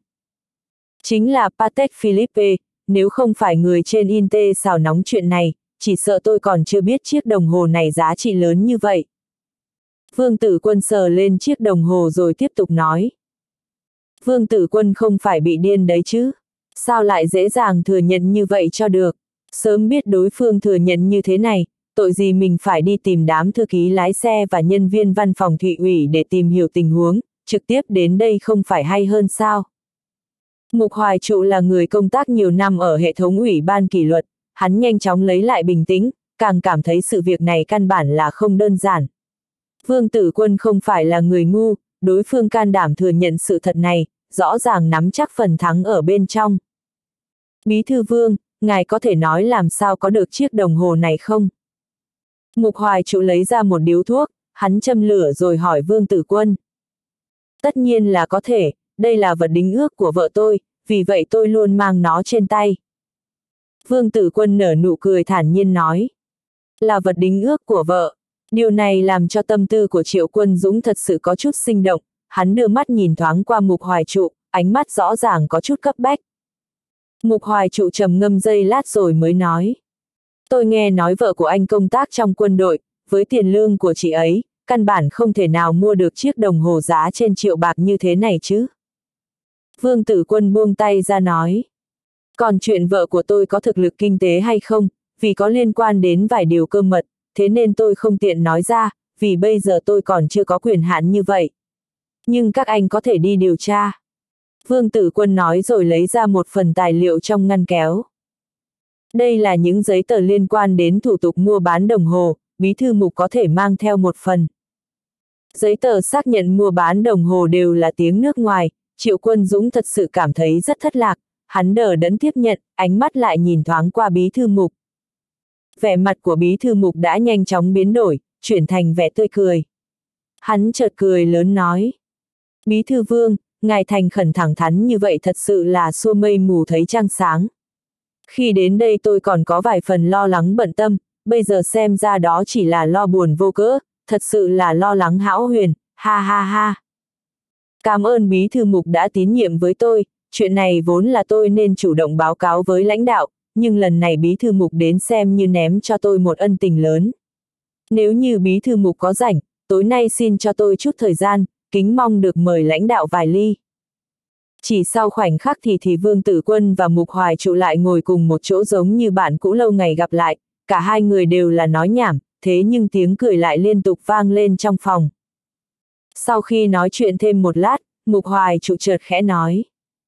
Chính là Patek Philippe, nếu không phải người trên Inte xào nóng chuyện này, chỉ sợ tôi còn chưa biết chiếc đồng hồ này giá trị lớn như vậy. Vương Tử Quân sờ lên chiếc đồng hồ rồi tiếp tục nói. Vương Tử Quân không phải bị điên đấy chứ, sao lại dễ dàng thừa nhận như vậy cho được, sớm biết đối phương thừa nhận như thế này, tội gì mình phải đi tìm đám thư ký lái xe và nhân viên văn phòng thị ủy để tìm hiểu tình huống, trực tiếp đến đây không phải hay hơn sao. Mục Hoài Trụ là người công tác nhiều năm ở hệ thống ủy ban kỷ luật, hắn nhanh chóng lấy lại bình tĩnh, càng cảm thấy sự việc này căn bản là không đơn giản. Vương Tử Quân không phải là người ngu, đối phương can đảm thừa nhận sự thật này, rõ ràng nắm chắc phần thắng ở bên trong. Bí thư Vương, ngài có thể nói làm sao có được chiếc đồng hồ này không? Mục Hoài Trụ lấy ra một điếu thuốc, hắn châm lửa rồi hỏi Vương Tử Quân. Tất nhiên là có thể, đây là vật đính ước của vợ tôi, vì vậy tôi luôn mang nó trên tay. Vương Tử Quân nở nụ cười thản nhiên nói. Là vật đính ước của vợ. Điều này làm cho tâm tư của Triệu Quân Dũng thật sự có chút sinh động, hắn đưa mắt nhìn thoáng qua Mục Hoài Trụ, ánh mắt rõ ràng có chút cấp bách. Mục Hoài Trụ trầm ngâm giây lát rồi mới nói. Tôi nghe nói vợ của anh công tác trong quân đội, với tiền lương của chị ấy, căn bản không thể nào mua được chiếc đồng hồ giá trên triệu bạc như thế này chứ. Vương Tử Quân buông tay ra nói. Còn chuyện vợ của tôi có thực lực kinh tế hay không, vì có liên quan đến vài điều cơ mật, thế nên tôi không tiện nói ra, vì bây giờ tôi còn chưa có quyền hạn như vậy. Nhưng các anh có thể đi điều tra. Vương Tử Quân nói rồi lấy ra một phần tài liệu trong ngăn kéo. Đây là những giấy tờ liên quan đến thủ tục mua bán đồng hồ, bí thư Mục có thể mang theo một phần. Giấy tờ xác nhận mua bán đồng hồ đều là tiếng nước ngoài, Triệu Quân Dũng thật sự cảm thấy rất thất lạc, hắn đờ đẫn tiếp nhận, ánh mắt lại nhìn thoáng qua bí thư Mục. Vẻ mặt của bí thư Mục đã nhanh chóng biến đổi, chuyển thành vẻ tươi cười. Hắn chợt cười lớn nói. Bí thư Vương, ngài thành khẩn thẳng thắn như vậy thật sự là xua mây mù thấy trăng sáng. Khi đến đây tôi còn có vài phần lo lắng bận tâm, bây giờ xem ra đó chỉ là lo buồn vô cớ, thật sự là lo lắng hão huyền, ha ha ha. Cảm ơn bí thư Mục đã tín nhiệm với tôi, chuyện này vốn là tôi nên chủ động báo cáo với lãnh đạo, nhưng lần này bí thư Mục đến xem như ném cho tôi một ân tình lớn. Nếu như bí thư Mục có rảnh, tối nay xin cho tôi chút thời gian, kính mong được mời lãnh đạo vài ly. Chỉ sau khoảnh khắc thì thì Vương Tử Quân và Mục Hoài Trụ lại ngồi cùng một chỗ giống như bạn cũ lâu ngày gặp lại, cả hai người đều là nói nhảm, thế nhưng tiếng cười lại liên tục vang lên trong phòng. Sau khi nói chuyện thêm một lát, Mục Hoài Trụ chợt khẽ nói.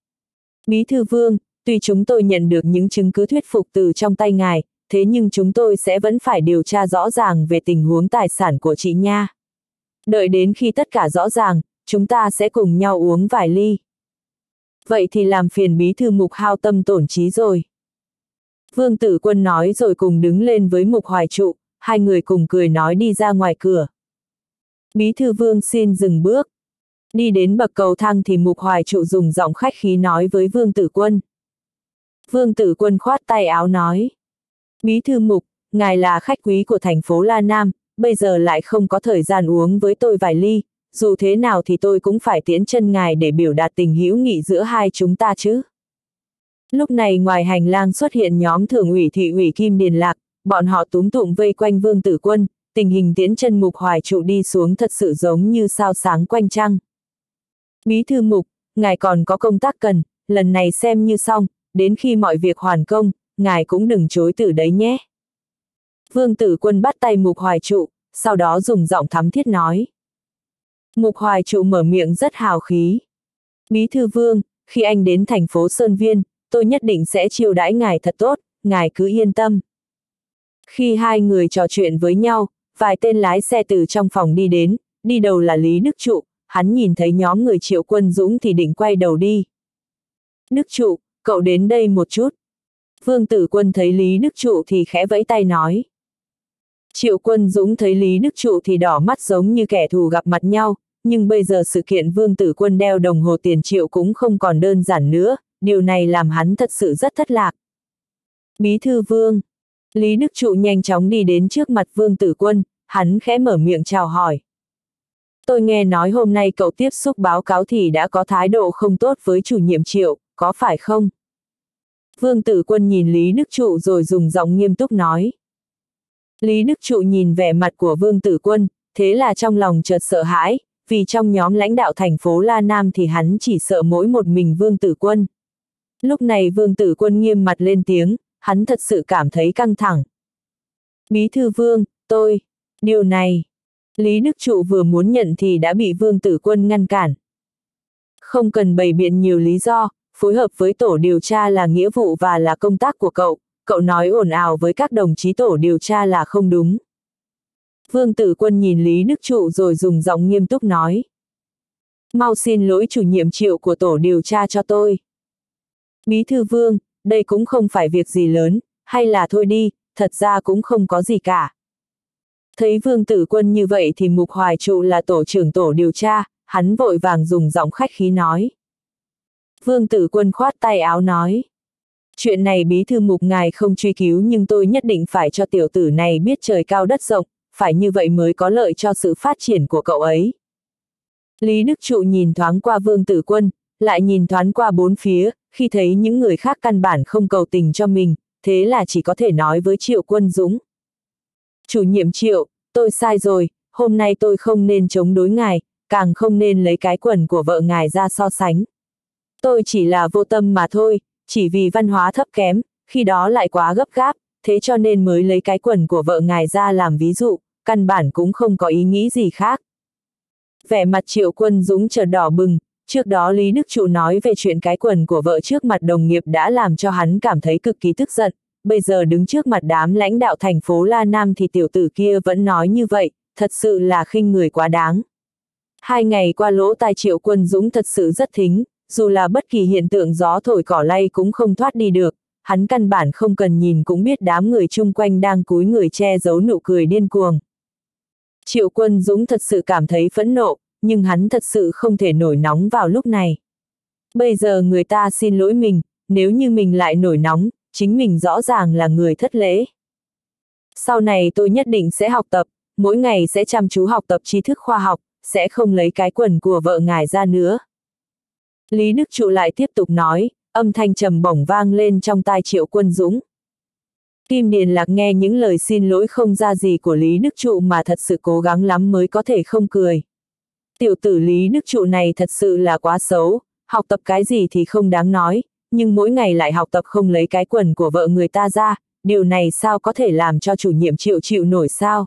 Bí thư Vương, tuy chúng tôi nhận được những chứng cứ thuyết phục từ trong tay ngài, thế nhưng chúng tôi sẽ vẫn phải điều tra rõ ràng về tình huống tài sản của chị nha. Đợi đến khi tất cả rõ ràng, chúng ta sẽ cùng nhau uống vài ly. Vậy thì làm phiền bí thư Mục hao tâm tổn trí rồi. Vương Tử Quân nói rồi cùng đứng lên với Mục Hoài Trụ, hai người cùng cười nói đi ra ngoài cửa. Bí thư Vương xin dừng bước. Đi đến bậc cầu thang thì Mục Hoài Trụ dùng giọng khách khí nói với Vương Tử Quân. Vương Tử Quân khoát tay áo nói. Bí thư Mục, ngài là khách quý của thành phố La Nam, bây giờ lại không có thời gian uống với tôi vài ly, dù thế nào thì tôi cũng phải tiễn chân ngài để biểu đạt tình hữu nghị giữa hai chúng ta chứ. Lúc này ngoài hành lang xuất hiện nhóm thường ủy thị ủy Kim Điền Lạc, bọn họ túm tụm vây quanh Vương Tử Quân, tình hình tiễn chân Mục Hoài Trụ đi xuống thật sự giống như sao sáng quanh trăng. Bí thư Mục, ngài còn có công tác cần, lần này xem như xong, đến khi mọi việc hoàn công, ngài cũng đừng chối từ đấy nhé. Vương Tử Quân bắt tay Mục Hoài Trụ, sau đó dùng giọng thắm thiết nói. Mục Hoài Trụ mở miệng rất hào khí. Bí thư Vương, khi anh đến thành phố Sơn Viên, tôi nhất định sẽ chiêu đãi ngài thật tốt, ngài cứ yên tâm. Khi hai người trò chuyện với nhau, vài tên lái xe từ trong phòng đi đến, đi đầu là Lý Đức Trụ, hắn nhìn thấy nhóm người Triệu Quân Dũng thì định quay đầu đi. Đức Trụ, cậu đến đây một chút. Vương Tử Quân thấy Lý Đức Trụ thì khẽ vẫy tay nói. Triệu Quân Dũng thấy Lý Đức Trụ thì đỏ mắt giống như kẻ thù gặp mặt nhau, nhưng bây giờ sự kiện Vương Tử Quân đeo đồng hồ tiền triệu cũng không còn đơn giản nữa, điều này làm hắn thật sự rất thất lạc. Bí thư Vương. Lý Đức Trụ nhanh chóng đi đến trước mặt Vương Tử Quân, hắn khẽ mở miệng chào hỏi. Tôi nghe nói hôm nay cậu tiếp xúc báo cáo thì đã có thái độ không tốt với chủ nhiệm Triệu, có phải không? Vương Tử Quân nhìn Lý Đức Trụ rồi dùng giọng nghiêm túc nói. Lý Đức Trụ nhìn vẻ mặt của Vương Tử Quân, thế là trong lòng chợt sợ hãi, vì trong nhóm lãnh đạo thành phố La Nam thì hắn chỉ sợ mỗi một mình Vương Tử Quân. Lúc này Vương Tử Quân nghiêm mặt lên tiếng, hắn thật sự cảm thấy căng thẳng. Bí thư Vương, tôi, điều này. Lý Đức Trụ vừa muốn nhận thì đã bị Vương Tử Quân ngăn cản. Không cần bày biện nhiều lý do, phối hợp với tổ điều tra là nghĩa vụ và là công tác của cậu, cậu nói ồn ào với các đồng chí tổ điều tra là không đúng. Vương Tử Quân nhìn Lý Đức Trụ rồi dùng giọng nghiêm túc nói. Mau xin lỗi chủ nhiệm Triệu của tổ điều tra cho tôi. Bí thư Vương, đây cũng không phải việc gì lớn, hay là thôi đi, thật ra cũng không có gì cả. Thấy Vương Tử Quân như vậy thì Mục Hoài Trụ là tổ trưởng tổ điều tra, hắn vội vàng dùng giọng khách khí nói. Vương Tử Quân khoát tay áo nói. Chuyện này bí thư Mục ngài không truy cứu nhưng tôi nhất định phải cho tiểu tử này biết trời cao đất rộng, phải như vậy mới có lợi cho sự phát triển của cậu ấy. Lý Đức Trụ nhìn thoáng qua Vương Tử Quân, lại nhìn thoáng qua bốn phía, khi thấy những người khác căn bản không cầu tình cho mình, thế là chỉ có thể nói với Triệu Quân Dũng. Chủ nhiệm Triệu, tôi sai rồi, hôm nay tôi không nên chống đối ngài, càng không nên lấy cái quần của vợ ngài ra so sánh. Tôi chỉ là vô tâm mà thôi, chỉ vì văn hóa thấp kém, khi đó lại quá gấp gáp, thế cho nên mới lấy cái quần của vợ ngài ra làm ví dụ, căn bản cũng không có ý nghĩ gì khác. Vẻ mặt Triệu Quân Dũng chợt đỏ bừng, trước đó Lý Đức Trụ nói về chuyện cái quần của vợ trước mặt đồng nghiệp đã làm cho hắn cảm thấy cực kỳ tức giận, bây giờ đứng trước mặt đám lãnh đạo thành phố La Nam thì tiểu tử kia vẫn nói như vậy, thật sự là khinh người quá đáng. Hai ngày qua lỗ tai Triệu Quân Dũng thật sự rất thính, dù là bất kỳ hiện tượng gió thổi cỏ lay cũng không thoát đi được, hắn căn bản không cần nhìn cũng biết đám người chung quanh đang cúi người che giấu nụ cười điên cuồng. Triệu Quân Dũng thật sự cảm thấy phẫn nộ, nhưng hắn thật sự không thể nổi nóng vào lúc này. Bây giờ người ta xin lỗi mình, nếu như mình lại nổi nóng, chính mình rõ ràng là người thất lễ. Sau này tôi nhất định sẽ học tập, mỗi ngày sẽ chăm chú học tập tri thức khoa học, sẽ không lấy cái quần của vợ ngài ra nữa. Lý Đức Trụ lại tiếp tục nói, âm thanh trầm bổng vang lên trong tai Triệu Quân Dũng. Kim Điền Lạc nghe những lời xin lỗi không ra gì của Lý Đức Trụ mà thật sự cố gắng lắm mới có thể không cười. Tiểu tử Lý Đức Trụ này thật sự là quá xấu, học tập cái gì thì không đáng nói, nhưng mỗi ngày lại học tập không lấy cái quần của vợ người ta ra, điều này sao có thể làm cho chủ nhiệm Triệu chịu nổi sao?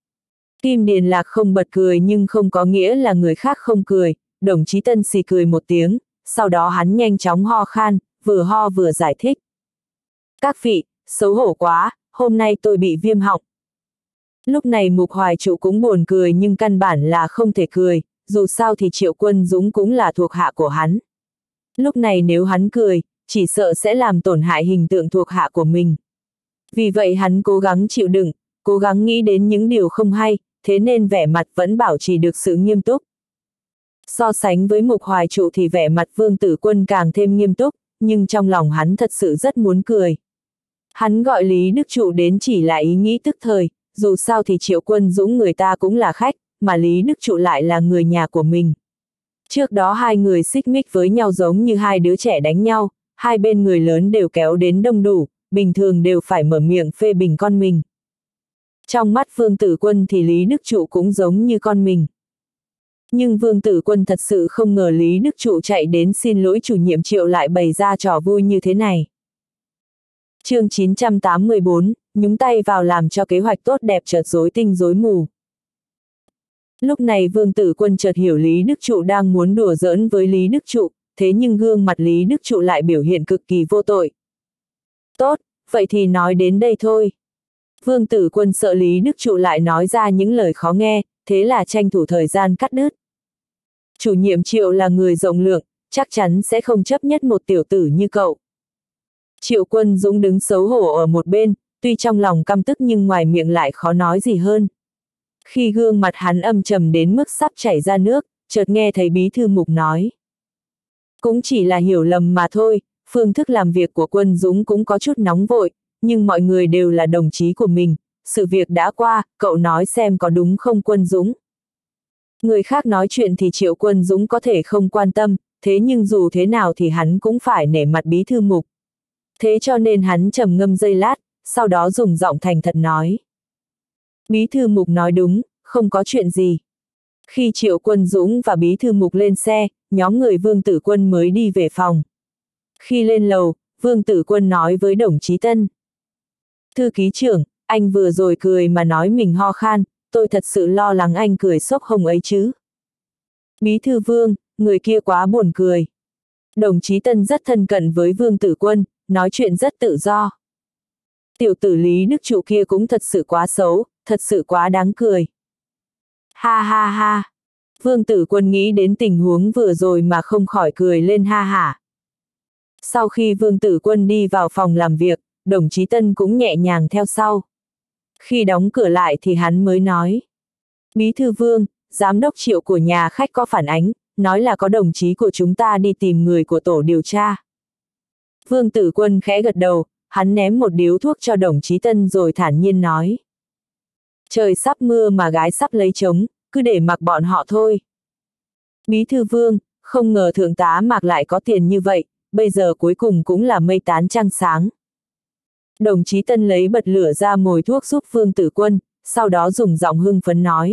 Kim Điền Lạc không bật cười nhưng không có nghĩa là người khác không cười, đồng chí Tân xì cười một tiếng, sau đó hắn nhanh chóng ho khan, vừa ho vừa giải thích. Các vị, xấu hổ quá, hôm nay tôi bị viêm họng. Lúc này Mục Hoài Trụ cũng buồn cười nhưng căn bản là không thể cười, dù sao thì Triệu Quân Dũng cũng là thuộc hạ của hắn. Lúc này nếu hắn cười, chỉ sợ sẽ làm tổn hại hình tượng thuộc hạ của mình. Vì vậy hắn cố gắng chịu đựng, cố gắng nghĩ đến những điều không hay, thế nên vẻ mặt vẫn bảo trì được sự nghiêm túc. So sánh với Mục Hoài Trụ thì vẻ mặt Vương Tử Quân càng thêm nghiêm túc, nhưng trong lòng hắn thật sự rất muốn cười. Hắn gọi Lý Đức Trụ đến chỉ là ý nghĩ tức thời, dù sao thì Triệu Quân Dũng người ta cũng là khách, mà Lý Đức Trụ lại là người nhà của mình. Trước đó hai người xích mích với nhau giống như hai đứa trẻ đánh nhau, hai bên người lớn đều kéo đến đông đủ, bình thường đều phải mở miệng phê bình con mình. Trong mắt Vương Tử Quân thì Lý Đức Trụ cũng giống như con mình. Nhưng Vương Tử Quân thật sự không ngờ Lý Đức Trụ chạy đến xin lỗi chủ nhiệm Triệu lại bày ra trò vui như thế này. Chương chín trăm tám mươi bốn, nhúng tay vào làm cho kế hoạch tốt đẹp chợt rối tinh rối mù. Lúc này Vương Tử Quân chợt hiểu Lý Đức Trụ đang muốn đùa giỡn với Lý Đức Trụ, thế nhưng gương mặt Lý Đức Trụ lại biểu hiện cực kỳ vô tội. Tốt, vậy thì nói đến đây thôi. Vương Tử Quân sợ Lý Đức Trụ lại nói ra những lời khó nghe, thế là tranh thủ thời gian cắt đứt. Chủ nhiệm Triệu là người rộng lượng, chắc chắn sẽ không chấp nhất một tiểu tử như cậu. Triệu Quân Dũng đứng xấu hổ ở một bên, tuy trong lòng căm tức nhưng ngoài miệng lại khó nói gì hơn. Khi gương mặt hắn âm trầm đến mức sắp chảy ra nước, chợt nghe thấy bí thư Mục nói. Cũng chỉ là hiểu lầm mà thôi, phương thức làm việc của Quân Dũng cũng có chút nóng vội, nhưng mọi người đều là đồng chí của mình, sự việc đã qua, cậu nói xem có đúng không Quân Dũng. Người khác nói chuyện thì Triệu Quân Dũng có thể không quan tâm, thế nhưng dù thế nào thì hắn cũng phải nể mặt bí thư Mục. Thế cho nên hắn trầm ngâm giây lát, sau đó dùng giọng thành thật nói. Bí thư Mục nói đúng, không có chuyện gì. Khi Triệu Quân Dũng và bí thư Mục lên xe, nhóm người Vương Tử Quân mới đi về phòng. Khi lên lầu, Vương Tử Quân nói với đồng chí Tân. Thư ký trưởng, anh vừa rồi cười mà nói mình ho khan, tôi thật sự lo lắng anh cười sốc hồng ấy chứ. Bí thư Vương, người kia quá buồn cười. Đồng chí Tân rất thân cận với Vương Tử Quân, nói chuyện rất tự do. Tiểu tử Lý Đức Trụ kia cũng thật sự quá xấu, thật sự quá đáng cười. Ha ha ha. Vương Tử Quân nghĩ đến tình huống vừa rồi mà không khỏi cười lên ha hả. Sau khi Vương Tử Quân đi vào phòng làm việc, đồng chí Tân cũng nhẹ nhàng theo sau. Khi đóng cửa lại thì hắn mới nói. Bí thư Vương, giám đốc Triệu của nhà khách có phản ánh, nói là có đồng chí của chúng ta đi tìm người của tổ điều tra. Vương Tử Quân khẽ gật đầu, hắn ném một điếu thuốc cho đồng chí Tân rồi thản nhiên nói. Trời sắp mưa mà gái sắp lấy chồng, cứ để mặc bọn họ thôi. Bí thư Vương, không ngờ thượng tá Mạc lại có tiền như vậy, bây giờ cuối cùng cũng là mây tán trăng sáng. Đồng chí Tân lấy bật lửa ra mồi thuốc giúp Vương Tử Quân, sau đó dùng giọng hưng phấn nói.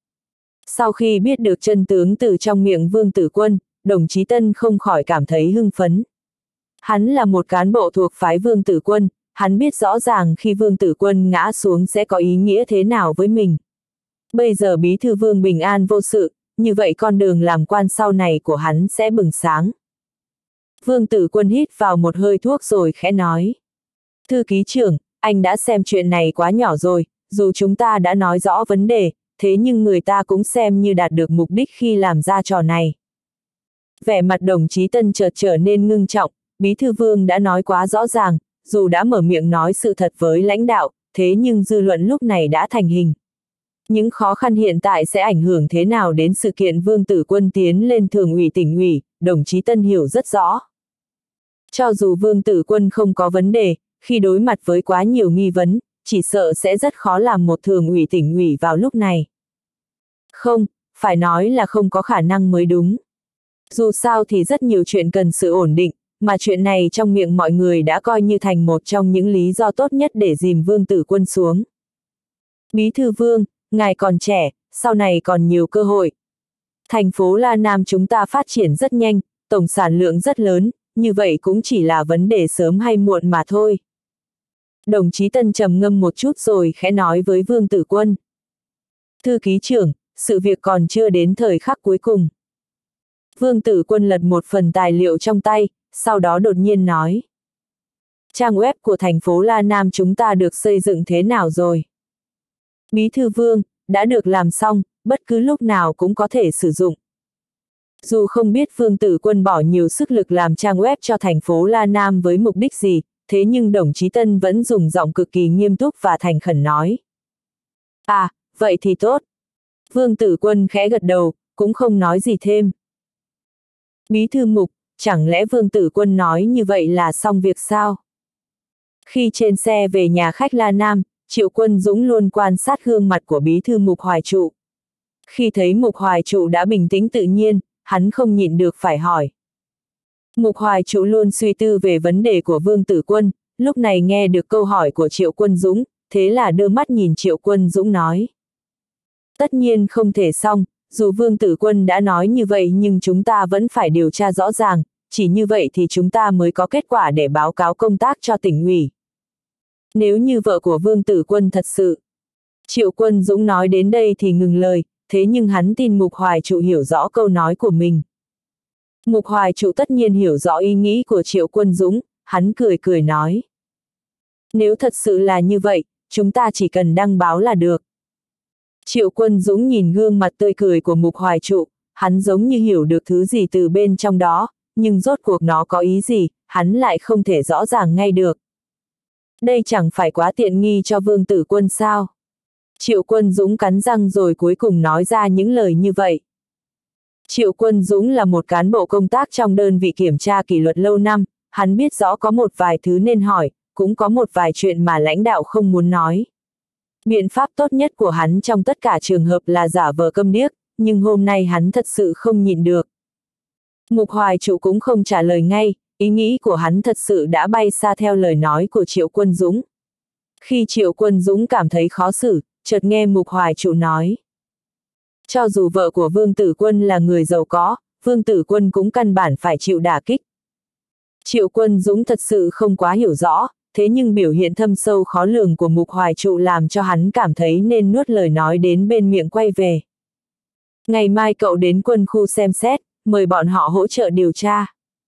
Sau khi biết được chân tướng từ trong miệng Vương Tử Quân, đồng chí Tân không khỏi cảm thấy hưng phấn. Hắn là một cán bộ thuộc phái Vương Tử Quân, hắn biết rõ ràng khi Vương Tử Quân ngã xuống sẽ có ý nghĩa thế nào với mình. Bây giờ bí thư Vương bình an vô sự, như vậy con đường làm quan sau này của hắn sẽ bừng sáng. Vương Tử Quân hít vào một hơi thuốc rồi khẽ nói. Thư ký trưởng, anh đã xem chuyện này quá nhỏ rồi, dù chúng ta đã nói rõ vấn đề, thế nhưng người ta cũng xem như đạt được mục đích khi làm ra trò này. Vẻ mặt đồng chí Tân chợt trở nên ngưng trọng, bí thư Vương đã nói quá rõ ràng, dù đã mở miệng nói sự thật với lãnh đạo, thế nhưng dư luận lúc này đã thành hình. Những khó khăn hiện tại sẽ ảnh hưởng thế nào đến sự kiện Vương Tử Quân tiến lên thường ủy tỉnh ủy, đồng chí Tân hiểu rất rõ. Cho dù Vương Tử Quân không có vấn đề, khi đối mặt với quá nhiều nghi vấn, chỉ sợ sẽ rất khó làm một thường ủy tỉnh ủy vào lúc này. Không, phải nói là không có khả năng mới đúng. Dù sao thì rất nhiều chuyện cần sự ổn định, mà chuyện này trong miệng mọi người đã coi như thành một trong những lý do tốt nhất để dìm Vương Tử Quân xuống. Bí thư Vương, ngài còn trẻ, sau này còn nhiều cơ hội. Thành phố La Nam chúng ta phát triển rất nhanh, tổng sản lượng rất lớn, như vậy cũng chỉ là vấn đề sớm hay muộn mà thôi. Đồng chí Tân trầm ngâm một chút rồi khẽ nói với Vương Tử Quân. Thư ký trưởng, sự việc còn chưa đến thời khắc cuối cùng. Vương Tử Quân lật một phần tài liệu trong tay, sau đó đột nhiên nói. Trang web của thành phố La Nam chúng ta được xây dựng thế nào rồi? Bí thư Vương, đã được làm xong, bất cứ lúc nào cũng có thể sử dụng. Dù không biết Vương Tử Quân bỏ nhiều sức lực làm trang web cho thành phố La Nam với mục đích gì, thế nhưng đồng chí Tân vẫn dùng giọng cực kỳ nghiêm túc và thành khẩn nói. À, vậy thì tốt. Vương Tử Quân khẽ gật đầu, cũng không nói gì thêm. Bí thư Mục, chẳng lẽ Vương Tử Quân nói như vậy là xong việc sao? Khi trên xe về nhà khách La Nam, Triệu Quân Dũng luôn quan sát gương mặt của bí thư Mục Hoài Trụ. Khi thấy Mục Hoài Trụ đã bình tĩnh tự nhiên, hắn không nhịn được phải hỏi. Mục Hoài Trụ luôn suy tư về vấn đề của Vương Tử Quân, lúc này nghe được câu hỏi của Triệu Quân Dũng, thế là đưa mắt nhìn Triệu Quân Dũng nói. Tất nhiên không thể xong, dù Vương Tử Quân đã nói như vậy nhưng chúng ta vẫn phải điều tra rõ ràng, chỉ như vậy thì chúng ta mới có kết quả để báo cáo công tác cho tỉnh ủy. Nếu như vợ của Vương Tử Quân thật sự. Triệu Quân Dũng nói đến đây thì ngừng lời, thế nhưng hắn tin Mục Hoài Trụ hiểu rõ câu nói của mình. Mục Hoài Trụ tất nhiên hiểu rõ ý nghĩ của Triệu Quân Dũng, hắn cười cười nói. Nếu thật sự là như vậy, chúng ta chỉ cần đăng báo là được. Triệu Quân Dũng nhìn gương mặt tươi cười của Mục Hoài Trụ, hắn giống như hiểu được thứ gì từ bên trong đó, nhưng rốt cuộc nó có ý gì, hắn lại không thể rõ ràng ngay được. Đây chẳng phải quá tiện nghi cho Vương Tử Quân sao? Triệu Quân Dũng cắn răng rồi cuối cùng nói ra những lời như vậy. Triệu Quân Dũng là một cán bộ công tác trong đơn vị kiểm tra kỷ luật lâu năm, hắn biết rõ có một vài thứ nên hỏi, cũng có một vài chuyện mà lãnh đạo không muốn nói. Biện pháp tốt nhất của hắn trong tất cả trường hợp là giả vờ câm điếc, nhưng hôm nay hắn thật sự không nhịn được. Mục Hoài Trụ cũng không trả lời ngay, ý nghĩ của hắn thật sự đã bay xa theo lời nói của Triệu Quân Dũng. Khi Triệu Quân Dũng cảm thấy khó xử, chợt nghe Mục Hoài Trụ nói. Cho dù vợ của Vương Tử Quân là người giàu có, Vương Tử Quân cũng căn bản phải chịu đả kích. Triệu Quân Dũng thật sự không quá hiểu rõ, thế nhưng biểu hiện thâm sâu khó lường của Mục Hoài Trụ làm cho hắn cảm thấy nên nuốt lời nói đến bên miệng quay về. Ngày mai cậu đến quân khu xem xét, mời bọn họ hỗ trợ điều tra.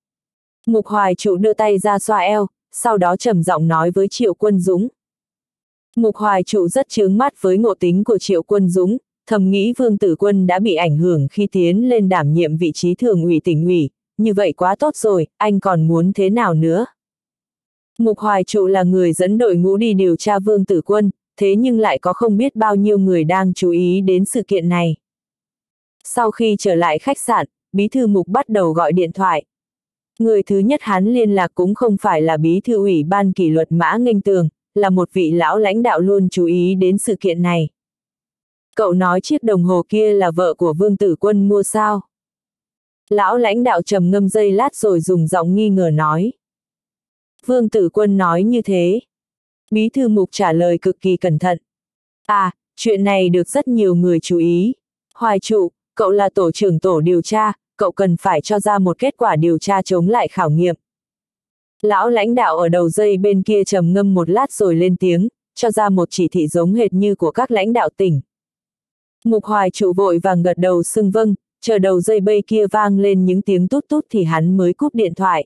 Mục Hoài Trụ đưa tay ra xoa eo, sau đó trầm giọng nói với Triệu Quân Dũng. Mục Hoài Trụ rất chướng mắt với ngộ tính của Triệu Quân Dũng, thầm nghĩ Vương Tử Quân đã bị ảnh hưởng khi tiến lên đảm nhiệm vị trí thường ủy tỉnh ủy, như vậy quá tốt rồi, anh còn muốn thế nào nữa? Mục Hoài Trụ là người dẫn đội ngũ đi điều tra Vương Tử Quân, thế nhưng lại có không biết bao nhiêu người đang chú ý đến sự kiện này. Sau khi trở lại khách sạn, Bí thư Mục bắt đầu gọi điện thoại. Người thứ nhất hắn liên lạc cũng không phải là Bí thư ủy ban kỷ luật Mã Nghênh Tường, là một vị lão lãnh đạo luôn chú ý đến sự kiện này. Cậu nói chiếc đồng hồ kia là vợ của Vương Tử Quân mua sao? Lão lãnh đạo trầm ngâm giây lát rồi dùng giọng nghi ngờ nói. Vương Tử Quân nói như thế. Bí thư Mục trả lời cực kỳ cẩn thận. À, chuyện này được rất nhiều người chú ý. Hoài Trụ, cậu là tổ trưởng tổ điều tra, cậu cần phải cho ra một kết quả điều tra chống lại khảo nghiệm. Lão lãnh đạo ở đầu dây bên kia trầm ngâm một lát rồi lên tiếng, cho ra một chỉ thị giống hệt như của các lãnh đạo tỉnh. Mục Hoài Trụ vội vàng gật đầu xưng vâng, chờ đầu dây bên kia vang lên những tiếng tút tút thì hắn mới cúp điện thoại.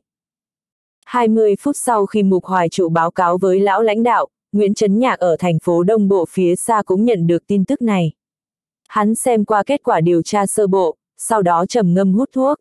hai mươi phút sau khi Mục Hoài Trụ báo cáo với lão lãnh đạo, Nguyễn Chấn Nhạc ở thành phố Đông Bộ phía xa cũng nhận được tin tức này. Hắn xem qua kết quả điều tra sơ bộ, sau đó trầm ngâm hút thuốc.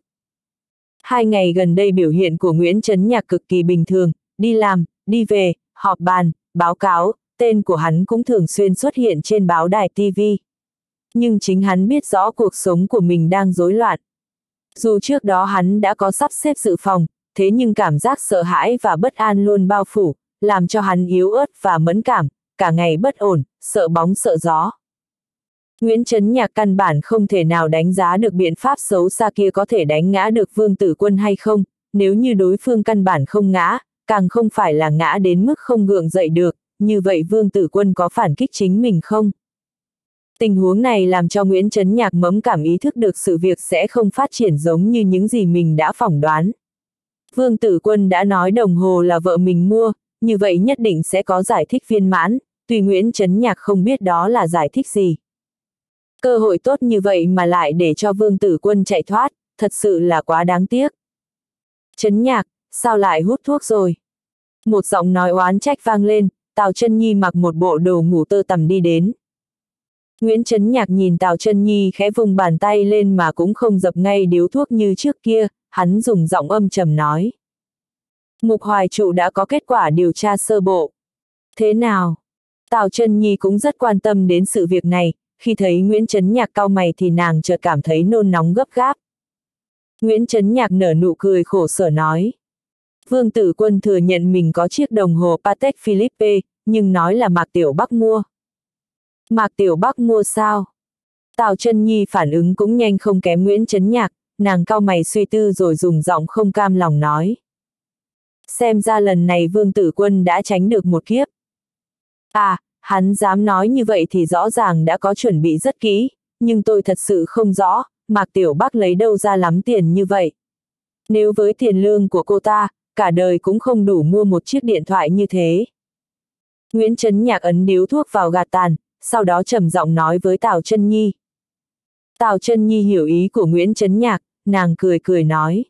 Hai ngày gần đây biểu hiện của Nguyễn Chấn Nhạc cực kỳ bình thường, đi làm, đi về, họp bàn, báo cáo, tên của hắn cũng thường xuyên xuất hiện trên báo đài ti vi. Nhưng chính hắn biết rõ cuộc sống của mình đang rối loạn. Dù trước đó hắn đã có sắp xếp dự phòng, thế nhưng cảm giác sợ hãi và bất an luôn bao phủ, làm cho hắn yếu ớt và mẫn cảm, cả ngày bất ổn, sợ bóng sợ gió. Nguyễn Chấn Nhạc căn bản không thể nào đánh giá được biện pháp xấu xa kia có thể đánh ngã được Vương Tử Quân hay không, nếu như đối phương căn bản không ngã, càng không phải là ngã đến mức không gượng dậy được, như vậy Vương Tử Quân có phản kích chính mình không? Tình huống này làm cho Nguyễn Chấn Nhạc mẫn cảm ý thức được sự việc sẽ không phát triển giống như những gì mình đã phỏng đoán. Vương Tử Quân đã nói đồng hồ là vợ mình mua, như vậy nhất định sẽ có giải thích viên mãn, tuy Nguyễn Chấn Nhạc không biết đó là giải thích gì. Cơ hội tốt như vậy mà lại để cho Vương Tử Quân chạy thoát, thật sự là quá đáng tiếc. Chấn Nhạc, sao lại hút thuốc rồi? Một giọng nói oán trách vang lên, Tào Chân Nhi mặc một bộ đồ ngủ tơ tằm đi đến. Nguyễn Chấn Nhạc nhìn Tào Chân Nhi khẽ vùng bàn tay lên mà cũng không dập ngay điếu thuốc như trước kia, hắn dùng giọng âm trầm nói. Mục Hoài Trụ đã có kết quả điều tra sơ bộ. Thế nào? Tào Chân Nhi cũng rất quan tâm đến sự việc này, khi thấy Nguyễn Chấn Nhạc cau mày thì nàng chợt cảm thấy nôn nóng gấp gáp. Nguyễn Chấn Nhạc nở nụ cười khổ sở nói. Vương Tử Quân thừa nhận mình có chiếc đồng hồ Patek Philippe, nhưng nói là Mạc Tiểu Bắc mua. Mạc Tiểu Bắc mua sao? Tào Chân Nhi phản ứng cũng nhanh không kém Nguyễn Chấn Nhạc, nàng cau mày suy tư rồi dùng giọng không cam lòng nói. Xem ra lần này Vương Tử Quân đã tránh được một kiếp. À, hắn dám nói như vậy thì rõ ràng đã có chuẩn bị rất kỹ, nhưng tôi thật sự không rõ, Mạc Tiểu Bắc lấy đâu ra lắm tiền như vậy. Nếu với tiền lương của cô ta, cả đời cũng không đủ mua một chiếc điện thoại như thế. Nguyễn Chấn Nhạc ấn điếu thuốc vào gạt tàn, sau đó trầm giọng nói với Tào Chân Nhi. Tào Chân Nhi hiểu ý của Nguyễn Chấn Nhạc, nàng cười cười nói.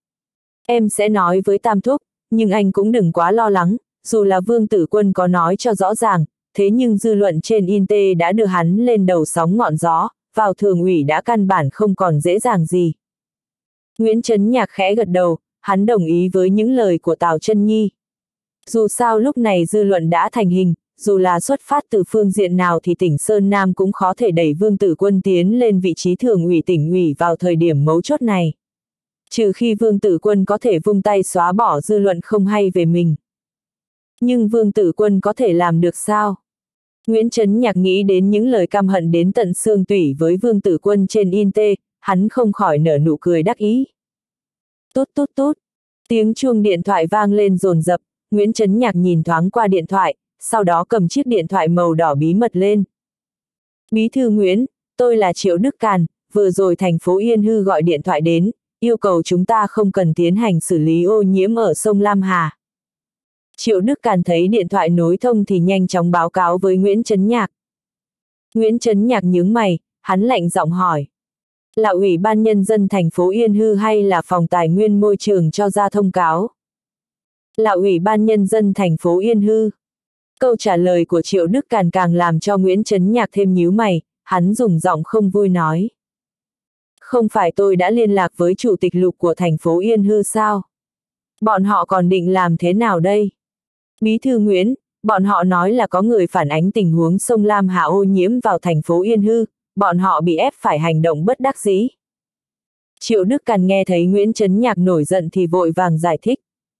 Em sẽ nói với Tam Thúc, nhưng anh cũng đừng quá lo lắng, dù là Vương Tử Quân có nói cho rõ ràng, thế nhưng dư luận trên Inter đã đưa hắn lên đầu sóng ngọn gió, vào thường ủy đã căn bản không còn dễ dàng gì. Nguyễn Chấn Nhạc khẽ gật đầu, hắn đồng ý với những lời của Tào Chân Nhi. Dù sao lúc này dư luận đã thành hình, dù là xuất phát từ phương diện nào thì tỉnh Sơn Nam cũng khó thể đẩy Vương Tử Quân tiến lên vị trí thường ủy tỉnh ủy vào thời điểm mấu chốt này. Trừ khi Vương Tử Quân có thể vung tay xóa bỏ dư luận không hay về mình. Nhưng Vương Tử Quân có thể làm được sao? Nguyễn Chấn Nhạc nghĩ đến những lời căm hận đến tận xương tủy với Vương Tử Quân trên in tê, hắn không khỏi nở nụ cười đắc ý. Tút tút tút, tiếng chuông điện thoại vang lên dồn dập, Nguyễn Chấn Nhạc nhìn thoáng qua điện thoại, sau đó cầm chiếc điện thoại màu đỏ bí mật lên. Bí thư Nguyễn, tôi là Triệu Đức Càn, vừa rồi thành phố Yên Hư gọi điện thoại đến, yêu cầu chúng ta không cần tiến hành xử lý ô nhiễm ở sông Lam Hà. Triệu Đức Càn thấy điện thoại nối thông thì nhanh chóng báo cáo với Nguyễn Chấn Nhạc. Nguyễn Chấn Nhạc nhướng mày, hắn lạnh giọng hỏi. Là Ủy ban Nhân dân thành phố Yên Hư hay là Phòng Tài nguyên Môi trường cho ra thông cáo? Là Ủy ban Nhân dân thành phố Yên Hư. Câu trả lời của Triệu Đức Càn càng làm cho Nguyễn Chấn Nhạc thêm nhíu mày, hắn dùng giọng không vui nói. Không phải tôi đã liên lạc với Chủ tịch Lục của thành phố Yên Hư sao? Bọn họ còn định làm thế nào đây? Bí thư Nguyễn, bọn họ nói là có người phản ánh tình huống sông Lam Hà ô nhiễm vào thành phố Yên Hư, bọn họ bị ép phải hành động bất đắc dĩ. Triệu Đức Càn nghe thấy Nguyễn Chấn Nhạc nổi giận thì vội vàng giải thích.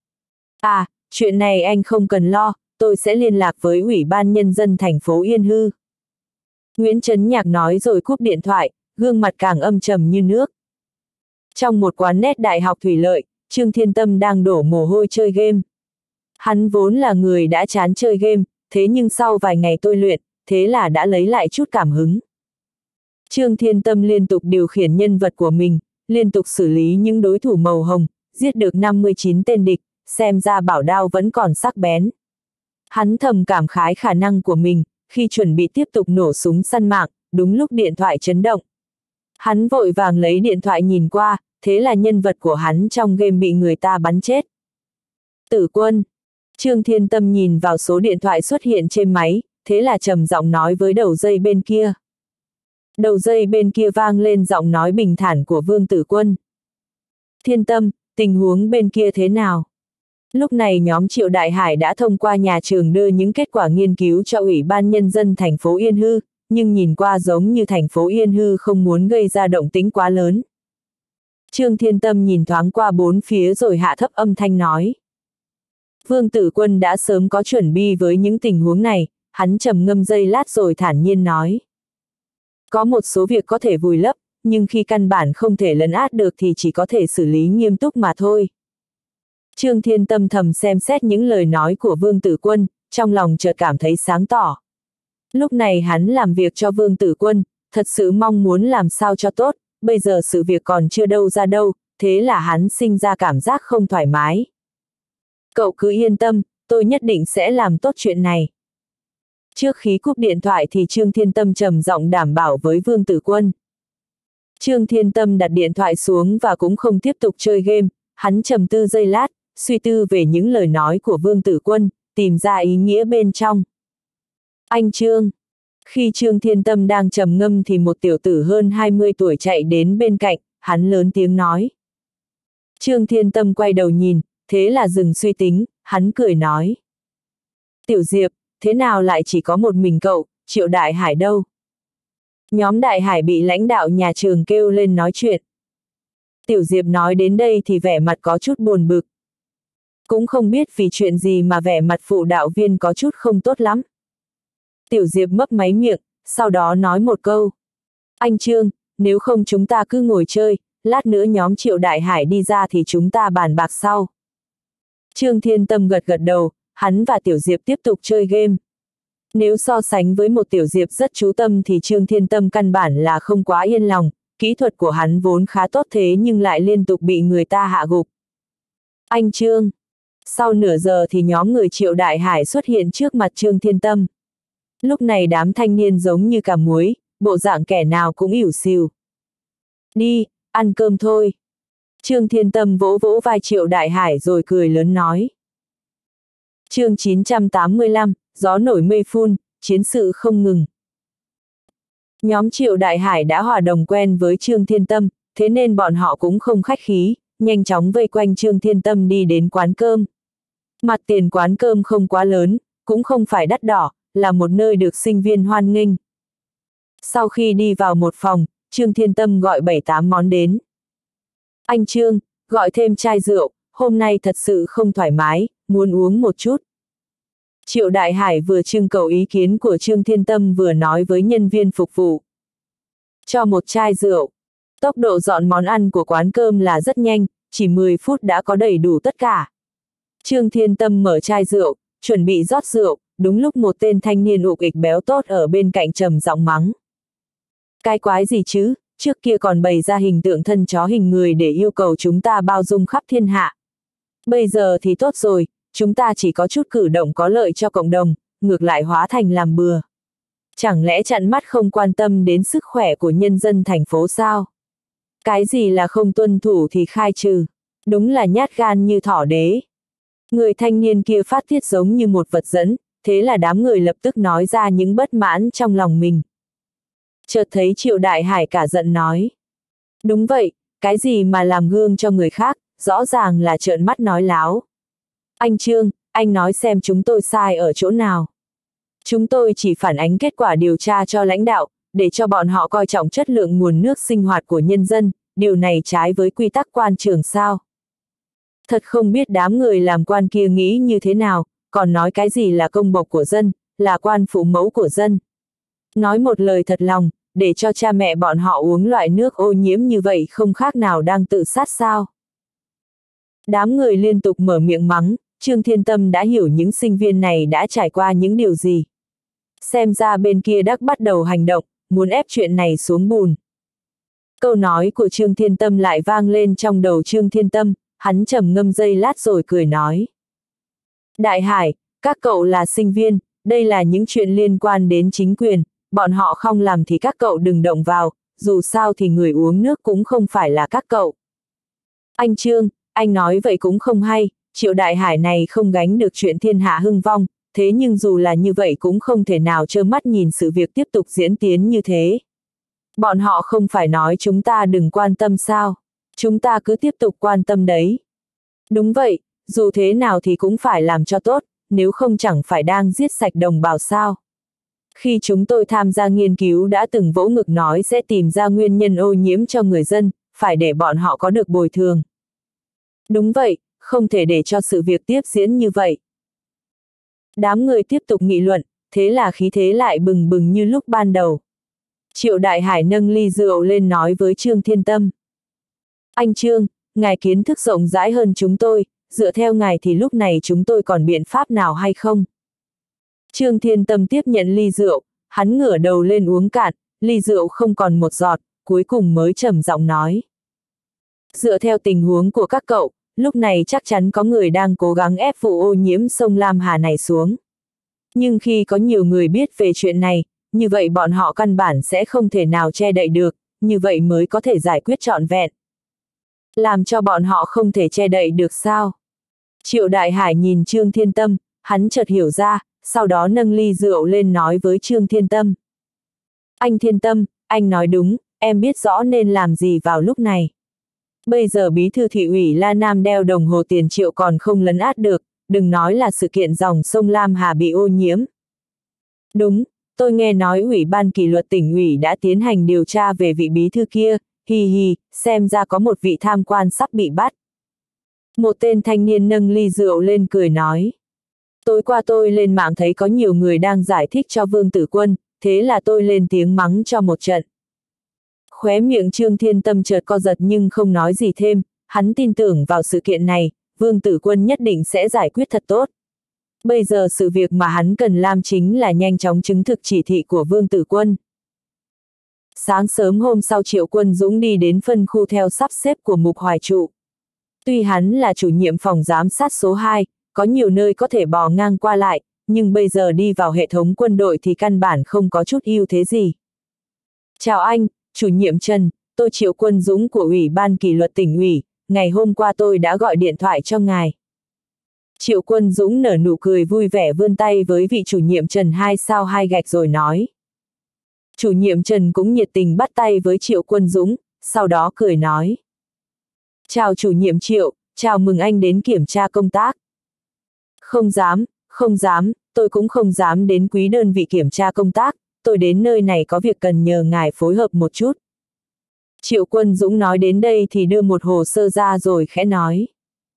À, chuyện này anh không cần lo, tôi sẽ liên lạc với Ủy ban Nhân dân thành phố Yên Hư. Nguyễn Chấn Nhạc nói rồi cúp điện thoại, gương mặt càng âm trầm như nước. Trong một quán net đại học Thủy Lợi, Trương Thiên Tâm đang đổ mồ hôi chơi game. Hắn vốn là người đã chán chơi game, thế nhưng sau vài ngày tôi luyện, thế là đã lấy lại chút cảm hứng. Trương Thiên Tâm liên tục điều khiển nhân vật của mình, liên tục xử lý những đối thủ màu hồng, giết được năm mươi chín tên địch, xem ra bảo đao vẫn còn sắc bén. Hắn thầm cảm khái khả năng của mình, khi chuẩn bị tiếp tục nổ súng săn mạng, đúng lúc điện thoại chấn động. Hắn vội vàng lấy điện thoại nhìn qua, thế là nhân vật của hắn trong game bị người ta bắn chết. Tử Quân. Trương Thiên Tâm nhìn vào số điện thoại xuất hiện trên máy, thế là trầm giọng nói với đầu dây bên kia. Đầu dây bên kia vang lên giọng nói bình thản của Vương Tử Quân. Thiên Tâm, tình huống bên kia thế nào? Lúc này nhóm Triệu Đại Hải đã thông qua nhà trường đưa những kết quả nghiên cứu cho Ủy ban Nhân dân thành phố Yên Hư, nhưng nhìn qua giống như thành phố Yên Hư không muốn gây ra động tĩnh quá lớn. Trương Thiên Tâm nhìn thoáng qua bốn phía rồi hạ thấp âm thanh nói. Vương Tử Quân đã sớm có chuẩn bị với những tình huống này, hắn trầm ngâm giây lát rồi thản nhiên nói. Có một số việc có thể vùi lấp, nhưng khi căn bản không thể lấn át được thì chỉ có thể xử lý nghiêm túc mà thôi. Trương Thiên Tâm thầm xem xét những lời nói của Vương Tử Quân, trong lòng chợt cảm thấy sáng tỏ. Lúc này hắn làm việc cho Vương Tử Quân, thật sự mong muốn làm sao cho tốt, bây giờ sự việc còn chưa đâu ra đâu, thế là hắn sinh ra cảm giác không thoải mái. Cậu cứ yên tâm, tôi nhất định sẽ làm tốt chuyện này. Trước khi cúp điện thoại thì Trương Thiên Tâm trầm giọng đảm bảo với Vương Tử Quân. Trương Thiên Tâm đặt điện thoại xuống và cũng không tiếp tục chơi game, hắn trầm tư giây lát, suy tư về những lời nói của Vương Tử Quân, tìm ra ý nghĩa bên trong. Anh Trương. Khi Trương Thiên Tâm đang trầm ngâm thì một tiểu tử hơn hai mươi tuổi chạy đến bên cạnh, hắn lớn tiếng nói. Trương Thiên Tâm quay đầu nhìn, thế là dừng suy tính, hắn cười nói. Tiểu Diệp, thế nào lại chỉ có một mình cậu, Triệu Đại Hải đâu? Nhóm Đại Hải bị lãnh đạo nhà trường kêu lên nói chuyện. Tiểu Diệp nói đến đây thì vẻ mặt có chút buồn bực. Cũng không biết vì chuyện gì mà vẻ mặt phụ đạo viên có chút không tốt lắm. Tiểu Diệp mấp máy miệng, sau đó nói một câu. Anh Trương, nếu không chúng ta cứ ngồi chơi, lát nữa nhóm Triệu Đại Hải đi ra thì chúng ta bàn bạc sau. Trương Thiên Tâm gật gật đầu, hắn và Tiểu Diệp tiếp tục chơi game. Nếu so sánh với một Tiểu Diệp rất chú tâm thì Trương Thiên Tâm căn bản là không quá yên lòng, kỹ thuật của hắn vốn khá tốt thế nhưng lại liên tục bị người ta hạ gục. Anh Trương. Sau nửa giờ thì nhóm người Triệu Đại Hải xuất hiện trước mặt Trương Thiên Tâm. Lúc này đám thanh niên giống như cả muối, bộ dạng kẻ nào cũng ỉu xìu. Đi, ăn cơm thôi. Trương Thiên Tâm vỗ vỗ vai Triệu Đại Hải rồi cười lớn nói. Chương chín trăm tám mươi lăm, gió nổi mây phun, chiến sự không ngừng. Nhóm Triệu Đại Hải đã hòa đồng quen với Trương Thiên Tâm, thế nên bọn họ cũng không khách khí, nhanh chóng vây quanh Trương Thiên Tâm đi đến quán cơm. Mặt tiền quán cơm không quá lớn, cũng không phải đắt đỏ, là một nơi được sinh viên hoan nghênh. Sau khi đi vào một phòng, Trương Thiên Tâm gọi bảy tám món đến. Anh Trương, gọi thêm chai rượu, hôm nay thật sự không thoải mái, muốn uống một chút. Triệu Đại Hải vừa trưng cầu ý kiến của Trương Thiên Tâm vừa nói với nhân viên phục vụ. Cho một chai rượu. Tốc độ dọn món ăn của quán cơm là rất nhanh, chỉ mười phút đã có đầy đủ tất cả. Trương Thiên Tâm mở chai rượu, chuẩn bị rót rượu, đúng lúc một tên thanh niên ục ịch béo tốt ở bên cạnh trầm giọng mắng. Cái quái gì chứ, trước kia còn bày ra hình tượng thân chó hình người để yêu cầu chúng ta bao dung khắp thiên hạ. Bây giờ thì tốt rồi, chúng ta chỉ có chút cử động có lợi cho cộng đồng, ngược lại hóa thành làm bừa. Chẳng lẽ chặn mắt không quan tâm đến sức khỏe của nhân dân thành phố sao? Cái gì là không tuân thủ thì khai trừ, đúng là nhát gan như thỏ đế. Người thanh niên kia phát tiết giống như một vật dẫn, thế là đám người lập tức nói ra những bất mãn trong lòng mình. Chợt thấy Triệu Đại Hải cả giận nói. Đúng vậy, cái gì mà làm gương cho người khác, rõ ràng là trợn mắt nói láo. Anh Trương, anh nói xem chúng tôi sai ở chỗ nào. Chúng tôi chỉ phản ánh kết quả điều tra cho lãnh đạo, để cho bọn họ coi trọng chất lượng nguồn nước sinh hoạt của nhân dân, điều này trái với quy tắc quan trường sao. Thật không biết đám người làm quan kia nghĩ như thế nào, còn nói cái gì là công bộc của dân, là quan phụ mẫu của dân. Nói một lời thật lòng, để cho cha mẹ bọn họ uống loại nước ô nhiễm như vậy không khác nào đang tự sát sao. Đám người liên tục mở miệng mắng, Trương Thiên Tâm đã hiểu những sinh viên này đã trải qua những điều gì. Xem ra bên kia đắc bắt đầu hành động, muốn ép chuyện này xuống bùn. Câu nói của Trương Thiên Tâm lại vang lên trong đầu Trương Thiên Tâm, hắn trầm ngâm giây lát rồi cười nói. Đại Hải, các cậu là sinh viên, đây là những chuyện liên quan đến chính quyền, bọn họ không làm thì các cậu đừng động vào, dù sao thì người uống nước cũng không phải là các cậu. Anh Trương, anh nói vậy cũng không hay, Triệu Đại Hải này không gánh được chuyện thiên hạ hưng vong, thế nhưng dù là như vậy cũng không thể nào trơ mắt nhìn sự việc tiếp tục diễn tiến như thế. Bọn họ không phải nói chúng ta đừng quan tâm sao, chúng ta cứ tiếp tục quan tâm đấy. Đúng vậy, dù thế nào thì cũng phải làm cho tốt, nếu không chẳng phải đang giết sạch đồng bào sao. Khi chúng tôi tham gia nghiên cứu đã từng vỗ ngực nói sẽ tìm ra nguyên nhân ô nhiễm cho người dân, phải để bọn họ có được bồi thường. Đúng vậy, không thể để cho sự việc tiếp diễn như vậy. Đám người tiếp tục nghị luận, thế là khí thế lại bừng bừng như lúc ban đầu. Triệu Đại Hải nâng ly rượu lên nói với Trương Thiên Tâm. Anh Trương, ngài kiến thức rộng rãi hơn chúng tôi, dựa theo ngài thì lúc này chúng tôi còn biện pháp nào hay không? Trương Thiên Tâm tiếp nhận ly rượu, hắn ngửa đầu lên uống cạn, ly rượu không còn một giọt, cuối cùng mới trầm giọng nói. Dựa theo tình huống của các cậu, lúc này chắc chắn có người đang cố gắng ép vụ ô nhiễm sông Lam Hà này xuống. Nhưng khi có nhiều người biết về chuyện này, như vậy bọn họ căn bản sẽ không thể nào che đậy được, như vậy mới có thể giải quyết trọn vẹn. Làm cho bọn họ không thể che đậy được sao? Triệu Đại Hải nhìn Trương Thiên Tâm, hắn chợt hiểu ra, sau đó nâng ly rượu lên nói với Trương Thiên Tâm. Anh Thiên Tâm, anh nói đúng, em biết rõ nên làm gì vào lúc này. Bây giờ bí thư thị ủy La Nam đeo đồng hồ tiền triệu còn không lấn át được, đừng nói là sự kiện dòng sông Lam Hà bị ô nhiễm. Đúng, tôi nghe nói ủy ban kỷ luật tỉnh ủy đã tiến hành điều tra về vị bí thư kia, hi hi, xem ra có một vị tham quan sắp bị bắt. Một tên thanh niên nâng ly rượu lên cười nói. Tối qua tôi lên mạng thấy có nhiều người đang giải thích cho Vương Tử Quân, thế là tôi lên tiếng mắng cho một trận. Khóe miệng Trương Thiên Tâm chợt co giật nhưng không nói gì thêm, hắn tin tưởng vào sự kiện này, Vương Tử Quân nhất định sẽ giải quyết thật tốt. Bây giờ sự việc mà hắn cần làm chính là nhanh chóng chứng thực chỉ thị của Vương Tử Quân. Sáng sớm hôm sau Triệu Quân Dũng đi đến phân khu theo sắp xếp của Mục Hoài Trụ. Tuy hắn là chủ nhiệm phòng giám sát số hai, có nhiều nơi có thể bò ngang qua lại, nhưng bây giờ đi vào hệ thống quân đội thì căn bản không có chút ưu thế gì. Chào anh, chủ nhiệm Trần, tôi Triệu Quân Dũng của Ủy ban kỷ luật tỉnh ủy, ngày hôm qua tôi đã gọi điện thoại cho ngài. Triệu Quân Dũng nở nụ cười vui vẻ vươn tay với vị chủ nhiệm Trần hai sao hai gạch rồi nói. Chủ nhiệm Trần cũng nhiệt tình bắt tay với Triệu Quân Dũng, sau đó cười nói. Chào chủ nhiệm Triệu, chào mừng anh đến kiểm tra công tác. Không dám, không dám, tôi cũng không dám đến quý đơn vị kiểm tra công tác, tôi đến nơi này có việc cần nhờ ngài phối hợp một chút. Triệu Quân Dũng nói đến đây thì đưa một hồ sơ ra rồi khẽ nói.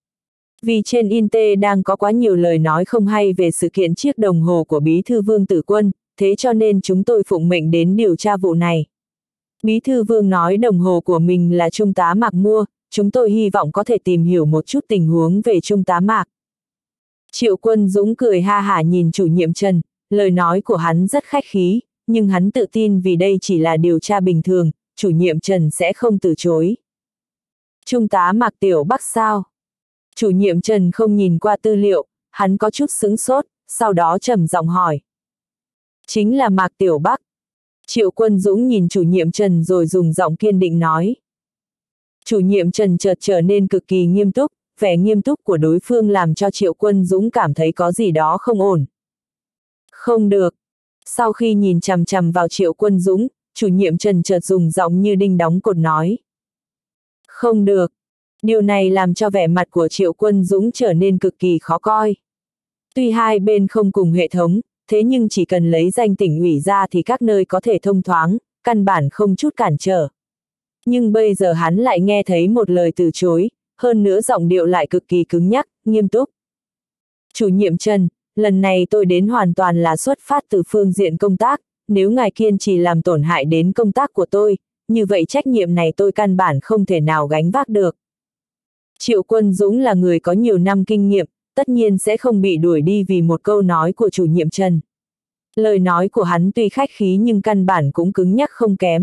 Vì trên Inte đang có quá nhiều lời nói không hay về sự kiện chiếc đồng hồ của Bí thư Vương Tử Quân, thế cho nên chúng tôi phụng mệnh đến điều tra vụ này. Bí thư Vương nói đồng hồ của mình là Trung tá Mạc mua, chúng tôi hy vọng có thể tìm hiểu một chút tình huống về Trung tá Mạc. Triệu Quân Dũng cười ha hả nhìn chủ nhiệm Trần, lời nói của hắn rất khách khí, nhưng hắn tự tin vì đây chỉ là điều tra bình thường, chủ nhiệm Trần sẽ không từ chối. Trung tá Mạc Tiểu Bắc sao? Chủ nhiệm Trần không nhìn qua tư liệu, hắn có chút sững sốt, sau đó trầm giọng hỏi. Chính là Mạc Tiểu Bắc. Triệu Quân Dũng nhìn chủ nhiệm Trần rồi dùng giọng kiên định nói. Chủ nhiệm Trần chợt trở nên cực kỳ nghiêm túc, vẻ nghiêm túc của đối phương làm cho Triệu Quân Dũng cảm thấy có gì đó không ổn. Không được. Sau khi nhìn chằm chằm vào Triệu Quân Dũng, chủ nhiệm Trần chợt dùng giọng như đinh đóng cột nói. Không được. Điều này làm cho vẻ mặt của Triệu Quân Dũng trở nên cực kỳ khó coi. Tuy hai bên không cùng hệ thống, thế nhưng chỉ cần lấy danh tỉnh ủy ra thì các nơi có thể thông thoáng, căn bản không chút cản trở. Nhưng bây giờ hắn lại nghe thấy một lời từ chối, hơn nữa giọng điệu lại cực kỳ cứng nhắc, nghiêm túc. Chủ nhiệm Trần, lần này tôi đến hoàn toàn là xuất phát từ phương diện công tác, nếu ngài kiên trì làm tổn hại đến công tác của tôi, như vậy trách nhiệm này tôi căn bản không thể nào gánh vác được. Triệu Quân Dũng là người có nhiều năm kinh nghiệm, tất nhiên sẽ không bị đuổi đi vì một câu nói của chủ nhiệm Trần. Lời nói của hắn tuy khách khí nhưng căn bản cũng cứng nhắc không kém.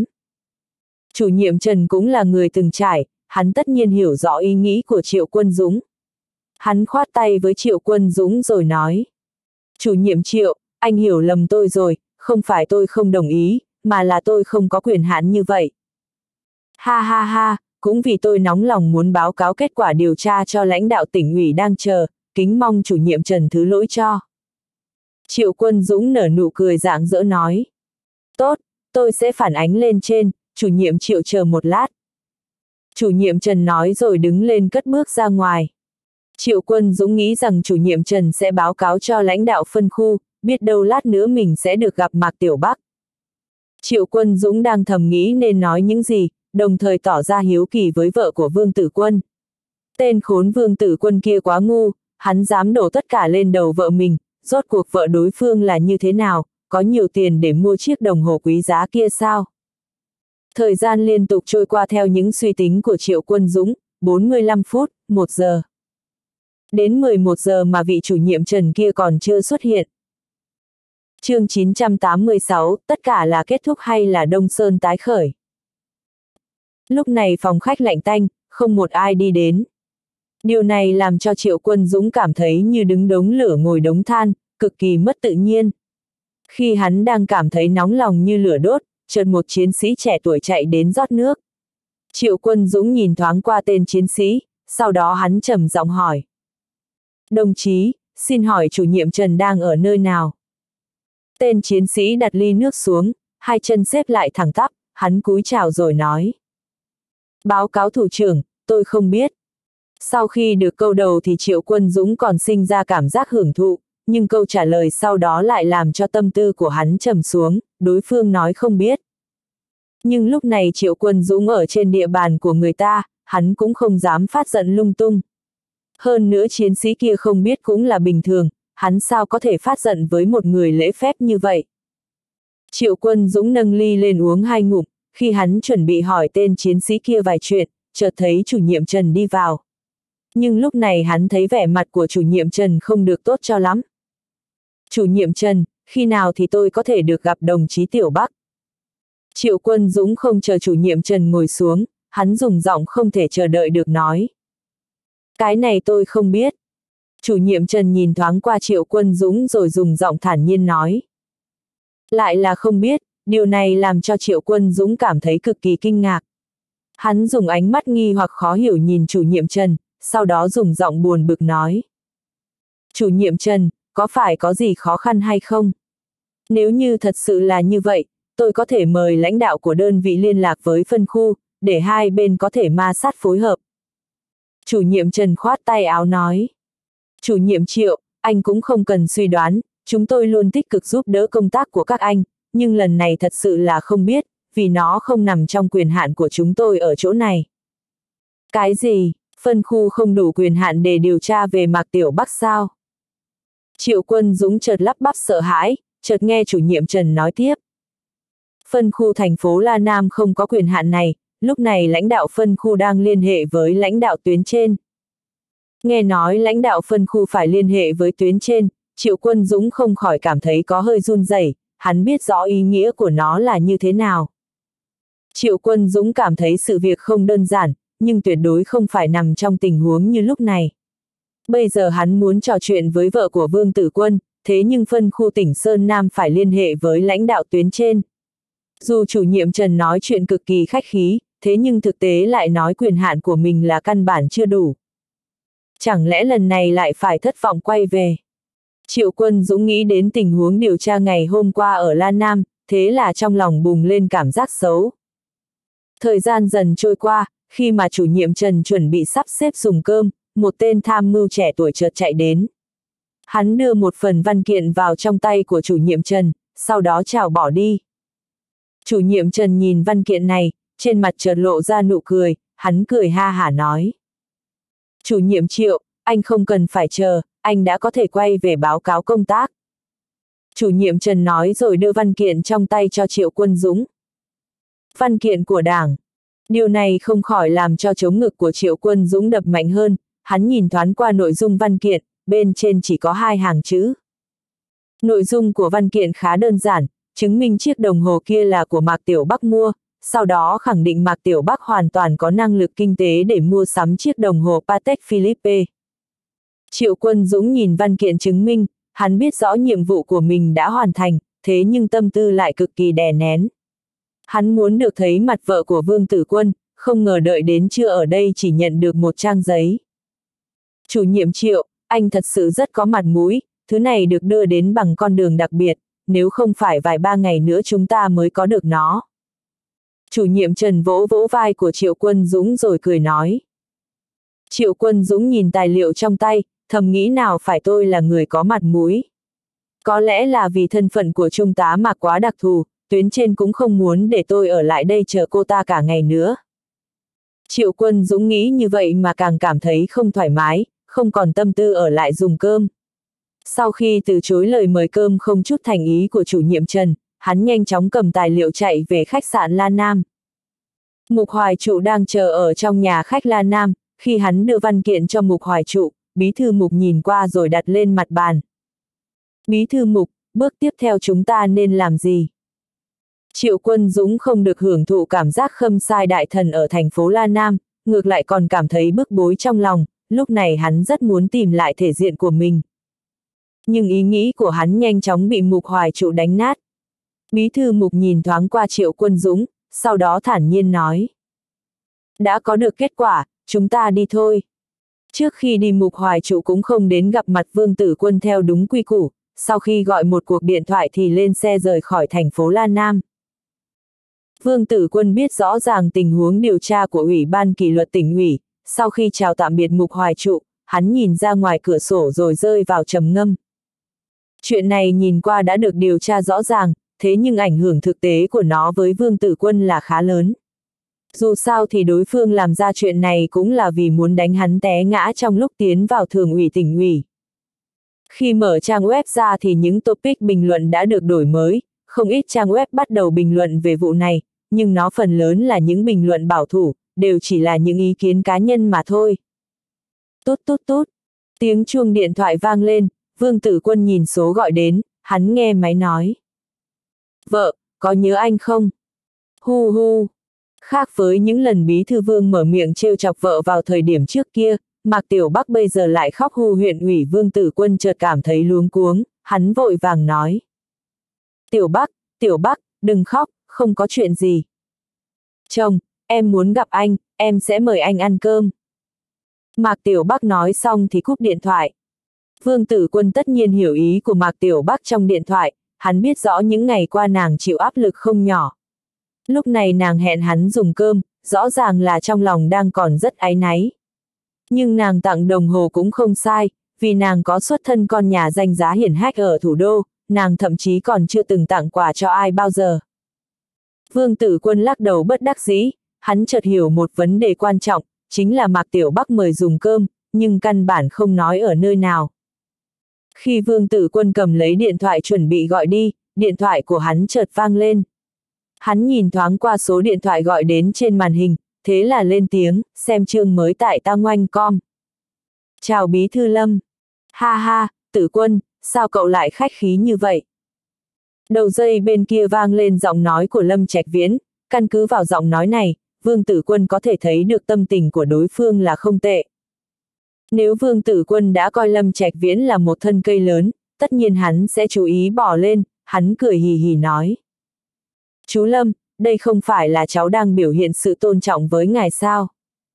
Chủ nhiệm Trần cũng là người từng trải, hắn tất nhiên hiểu rõ ý nghĩ của Triệu Quân Dũng. Hắn khoát tay với Triệu Quân Dũng rồi nói. Chủ nhiệm Triệu, anh hiểu lầm tôi rồi, không phải tôi không đồng ý, mà là tôi không có quyền hạn như vậy. Ha ha ha, cũng vì tôi nóng lòng muốn báo cáo kết quả điều tra cho lãnh đạo tỉnh ủy đang chờ, kính mong chủ nhiệm Trần thứ lỗi cho. Triệu Quân Dũng nở nụ cười rạng rỡ nói. Tốt, tôi sẽ phản ánh lên trên, chủ nhiệm Triệu chờ một lát. Chủ nhiệm Trần nói rồi đứng lên cất bước ra ngoài. Triệu Quân Dũng nghĩ rằng chủ nhiệm Trần sẽ báo cáo cho lãnh đạo phân khu, biết đâu lát nữa mình sẽ được gặp Mạc Tiểu Bắc. Triệu Quân Dũng đang thầm nghĩ nên nói những gì, đồng thời tỏ ra hiếu kỳ với vợ của Vương Tử Quân. Tên khốn Vương Tử Quân kia quá ngu, hắn dám đổ tất cả lên đầu vợ mình, rốt cuộc vợ đối phương là như thế nào, có nhiều tiền để mua chiếc đồng hồ quý giá kia sao? Thời gian liên tục trôi qua theo những suy tính của Triệu Quân Dũng, bốn mươi lăm phút, một giờ. Đến mười một giờ mà vị chủ nhiệm Trần kia còn chưa xuất hiện. Chương chín trăm tám mươi sáu, tất cả là kết thúc hay là Đông Sơn tái khởi? Lúc này phòng khách lạnh tanh, không một ai đi đến. Điều này làm cho Triệu Quân Dũng cảm thấy như đứng đống lửa ngồi đống than, cực kỳ mất tự nhiên. Khi hắn đang cảm thấy nóng lòng như lửa đốt, chợt một chiến sĩ trẻ tuổi chạy đến rót nước. Triệu Quân Dũng nhìn thoáng qua tên chiến sĩ, sau đó hắn trầm giọng hỏi. Đồng chí, xin hỏi chủ nhiệm Trần đang ở nơi nào? Tên chiến sĩ đặt ly nước xuống, hai chân xếp lại thẳng tắp, hắn cúi chào rồi nói. Báo cáo thủ trưởng, tôi không biết. Sau khi được câu đầu thì Triệu Quân Dũng còn sinh ra cảm giác hưởng thụ, nhưng câu trả lời sau đó lại làm cho tâm tư của hắn trầm xuống, đối phương nói không biết. Nhưng lúc này Triệu Quân Dũng ở trên địa bàn của người ta, hắn cũng không dám phát giận lung tung. Hơn nữa chiến sĩ kia không biết cũng là bình thường, hắn sao có thể phát giận với một người lễ phép như vậy. Triệu Quân Dũng nâng ly lên uống hai ngụm, khi hắn chuẩn bị hỏi tên chiến sĩ kia vài chuyện, chợt thấy chủ nhiệm Trần đi vào. Nhưng lúc này hắn thấy vẻ mặt của chủ nhiệm Trần không được tốt cho lắm. Chủ nhiệm Trần, khi nào thì tôi có thể được gặp đồng chí Tiểu Bắc? Triệu Quân Dũng không chờ chủ nhiệm Trần ngồi xuống, hắn dùng giọng không thể chờ đợi được nói. Cái này tôi không biết. Chủ nhiệm Trần nhìn thoáng qua Triệu Quân Dũng rồi dùng giọng thản nhiên nói. Lại là không biết, điều này làm cho Triệu Quân Dũng cảm thấy cực kỳ kinh ngạc. Hắn dùng ánh mắt nghi hoặc khó hiểu nhìn chủ nhiệm Trần, sau đó dùng giọng buồn bực nói. Chủ nhiệm Trần, có phải có gì khó khăn hay không? Nếu như thật sự là như vậy, tôi có thể mời lãnh đạo của đơn vị liên lạc với phân khu, để hai bên có thể ma sát phối hợp. Chủ nhiệm Trần khoát tay áo nói. Chủ nhiệm Triệu, anh cũng không cần suy đoán, chúng tôi luôn tích cực giúp đỡ công tác của các anh, nhưng lần này thật sự là không biết, vì nó không nằm trong quyền hạn của chúng tôi ở chỗ này. Cái gì, phân khu không đủ quyền hạn để điều tra về Mạc Tiểu Bắc sao? Triệu Quân Dũng chợt lắp bắp sợ hãi, chợt nghe chủ nhiệm Trần nói tiếp. Phân khu thành phố La Nam không có quyền hạn này, lúc này lãnh đạo phân khu đang liên hệ với lãnh đạo tuyến trên. Nghe nói lãnh đạo phân khu phải liên hệ với tuyến trên, Triệu Quân Dũng không khỏi cảm thấy có hơi run rẩy, hắn biết rõ ý nghĩa của nó là như thế nào. Triệu Quân Dũng cảm thấy sự việc không đơn giản, nhưng tuyệt đối không phải nằm trong tình huống như lúc này. Bây giờ hắn muốn trò chuyện với vợ của Vương Tử Quân, thế nhưng phân khu tỉnh Sơn Nam phải liên hệ với lãnh đạo tuyến trên. Dù chủ nhiệm Trần nói chuyện cực kỳ khách khí, thế nhưng thực tế lại nói quyền hạn của mình là căn bản chưa đủ. Chẳng lẽ lần này lại phải thất vọng quay về? Triệu Quân Dũng nghĩ đến tình huống điều tra ngày hôm qua ở La Nam, thế là trong lòng bùng lên cảm giác xấu. Thời gian dần trôi qua, khi mà chủ nhiệm Trần chuẩn bị sắp xếp dùng cơm, một tên tham mưu trẻ tuổi chợt chạy đến. Hắn đưa một phần văn kiện vào trong tay của chủ nhiệm Trần, sau đó chào bỏ đi. Chủ nhiệm Trần nhìn văn kiện này, trên mặt chợt lộ ra nụ cười, hắn cười ha hả nói. Chủ nhiệm Triệu, anh không cần phải chờ, anh đã có thể quay về báo cáo công tác. Chủ nhiệm Trần nói rồi đưa văn kiện trong tay cho Triệu Quân Dũng. Văn kiện của Đảng. Điều này không khỏi làm cho trống ngực của Triệu Quân Dũng đập mạnh hơn, hắn nhìn thoáng qua nội dung văn kiện, bên trên chỉ có hai hàng chữ. Nội dung của văn kiện khá đơn giản, chứng minh chiếc đồng hồ kia là của Mạc Tiểu Bắc mua, sau đó khẳng định Mạc Tiểu Bắc hoàn toàn có năng lực kinh tế để mua sắm chiếc đồng hồ Patek Philippe. Triệu Quân Dũng nhìn văn kiện chứng minh, hắn biết rõ nhiệm vụ của mình đã hoàn thành, thế nhưng tâm tư lại cực kỳ đè nén. Hắn muốn được thấy mặt vợ của Vương Tử Quân, không ngờ đợi đến trưa ở đây chỉ nhận được một trang giấy. Chủ nhiệm Triệu, anh thật sự rất có mặt mũi, thứ này được đưa đến bằng con đường đặc biệt, nếu không phải vài ba ngày nữa chúng ta mới có được nó. Chủ nhiệm Trần vỗ vỗ vai của Triệu Quân Dũng rồi cười nói. Triệu Quân Dũng nhìn tài liệu trong tay, thầm nghĩ nào phải tôi là người có mặt mũi. Có lẽ là vì thân phận của Trung tá Mạc quá đặc thù, tuyến trên cũng không muốn để tôi ở lại đây chờ cô ta cả ngày nữa. Triệu Quân Dũng nghĩ như vậy mà càng cảm thấy không thoải mái, không còn tâm tư ở lại dùng cơm. Sau khi từ chối lời mời cơm không chút thành ý của chủ nhiệm Trần, hắn nhanh chóng cầm tài liệu chạy về khách sạn La Nam. Mục Hoài Trụ đang chờ ở trong nhà khách La Nam, khi hắn đưa văn kiện cho Mục Hoài Trụ, bí thư Mục nhìn qua rồi đặt lên mặt bàn. Bí thư Mục, bước tiếp theo chúng ta nên làm gì? Triệu Quân Dũng không được hưởng thụ cảm giác khâm sai đại thần ở thành phố La Nam, ngược lại còn cảm thấy bức bối trong lòng, lúc này hắn rất muốn tìm lại thể diện của mình. Nhưng ý nghĩ của hắn nhanh chóng bị Mục Hoài Trụ đánh nát. Bí thư Mục nhìn thoáng qua Triệu Quân Dũng, sau đó thản nhiên nói. Đã có được kết quả, chúng ta đi thôi. Trước khi đi Mục Hoài Trụ cũng không đến gặp mặt Vương Tử Quân theo đúng quy củ, sau khi gọi một cuộc điện thoại thì lên xe rời khỏi thành phố La Nam. Vương Tử Quân biết rõ ràng tình huống điều tra của Ủy ban kỷ luật tỉnh ủy, sau khi chào tạm biệt Mục Hoài Trụ, hắn nhìn ra ngoài cửa sổ rồi rơi vào trầm ngâm. Chuyện này nhìn qua đã được điều tra rõ ràng, thế nhưng ảnh hưởng thực tế của nó với Vương Tử Quân là khá lớn. Dù sao thì đối phương làm ra chuyện này cũng là vì muốn đánh hắn té ngã trong lúc tiến vào thường ủy tỉnh ủy. Khi mở trang web ra thì những topic bình luận đã được đổi mới, không ít trang web bắt đầu bình luận về vụ này, nhưng nó phần lớn là những bình luận bảo thủ, đều chỉ là những ý kiến cá nhân mà thôi. Tút tút tút, tiếng chuông điện thoại vang lên, Vương Tử Quân nhìn số gọi đến, hắn nghe máy nói. Vợ, có nhớ anh không? Hu hu. Khác với những lần bí thư Vương mở miệng trêu chọc vợ vào thời điểm trước kia, Mạc Tiểu Bắc bây giờ lại khóc hu. Huyện ủy Vương Tử Quân chợt cảm thấy luống cuống, hắn vội vàng nói. Tiểu Bắc, Tiểu Bắc, đừng khóc, không có chuyện gì. Chồng, em muốn gặp anh, em sẽ mời anh ăn cơm. Mạc Tiểu Bắc nói xong thì cúp điện thoại. Vương Tử Quân tất nhiên hiểu ý của Mạc Tiểu Bắc trong điện thoại, hắn biết rõ những ngày qua nàng chịu áp lực không nhỏ. Lúc này nàng hẹn hắn dùng cơm, rõ ràng là trong lòng đang còn rất áy náy. Nhưng nàng tặng đồng hồ cũng không sai, vì nàng có xuất thân con nhà danh giá hiển hách ở thủ đô, nàng thậm chí còn chưa từng tặng quà cho ai bao giờ. Vương Tử Quân lắc đầu bất đắc dĩ, hắn chợt hiểu một vấn đề quan trọng, chính là Mạc Tiểu Bắc mời dùng cơm, nhưng căn bản không nói ở nơi nào. Khi Vương Tử Quân cầm lấy điện thoại chuẩn bị gọi đi, điện thoại của hắn chợt vang lên. Hắn nhìn thoáng qua số điện thoại gọi đến trên màn hình, thế là lên tiếng, xem chương mới tại ta ngoanh com. Chào Bí thư Lâm. Ha ha, Tử Quân, sao cậu lại khách khí như vậy? Đầu dây bên kia vang lên giọng nói của Lâm Trạch Viễn, căn cứ vào giọng nói này, Vương Tử Quân có thể thấy được tâm tình của đối phương là không tệ. Nếu Vương Tử Quân đã coi Lâm Trạch Viễn là một thân cây lớn, tất nhiên hắn sẽ chú ý bỏ lên, hắn cười hì hì nói. Chú Lâm, đây không phải là cháu đang biểu hiện sự tôn trọng với ngài sao?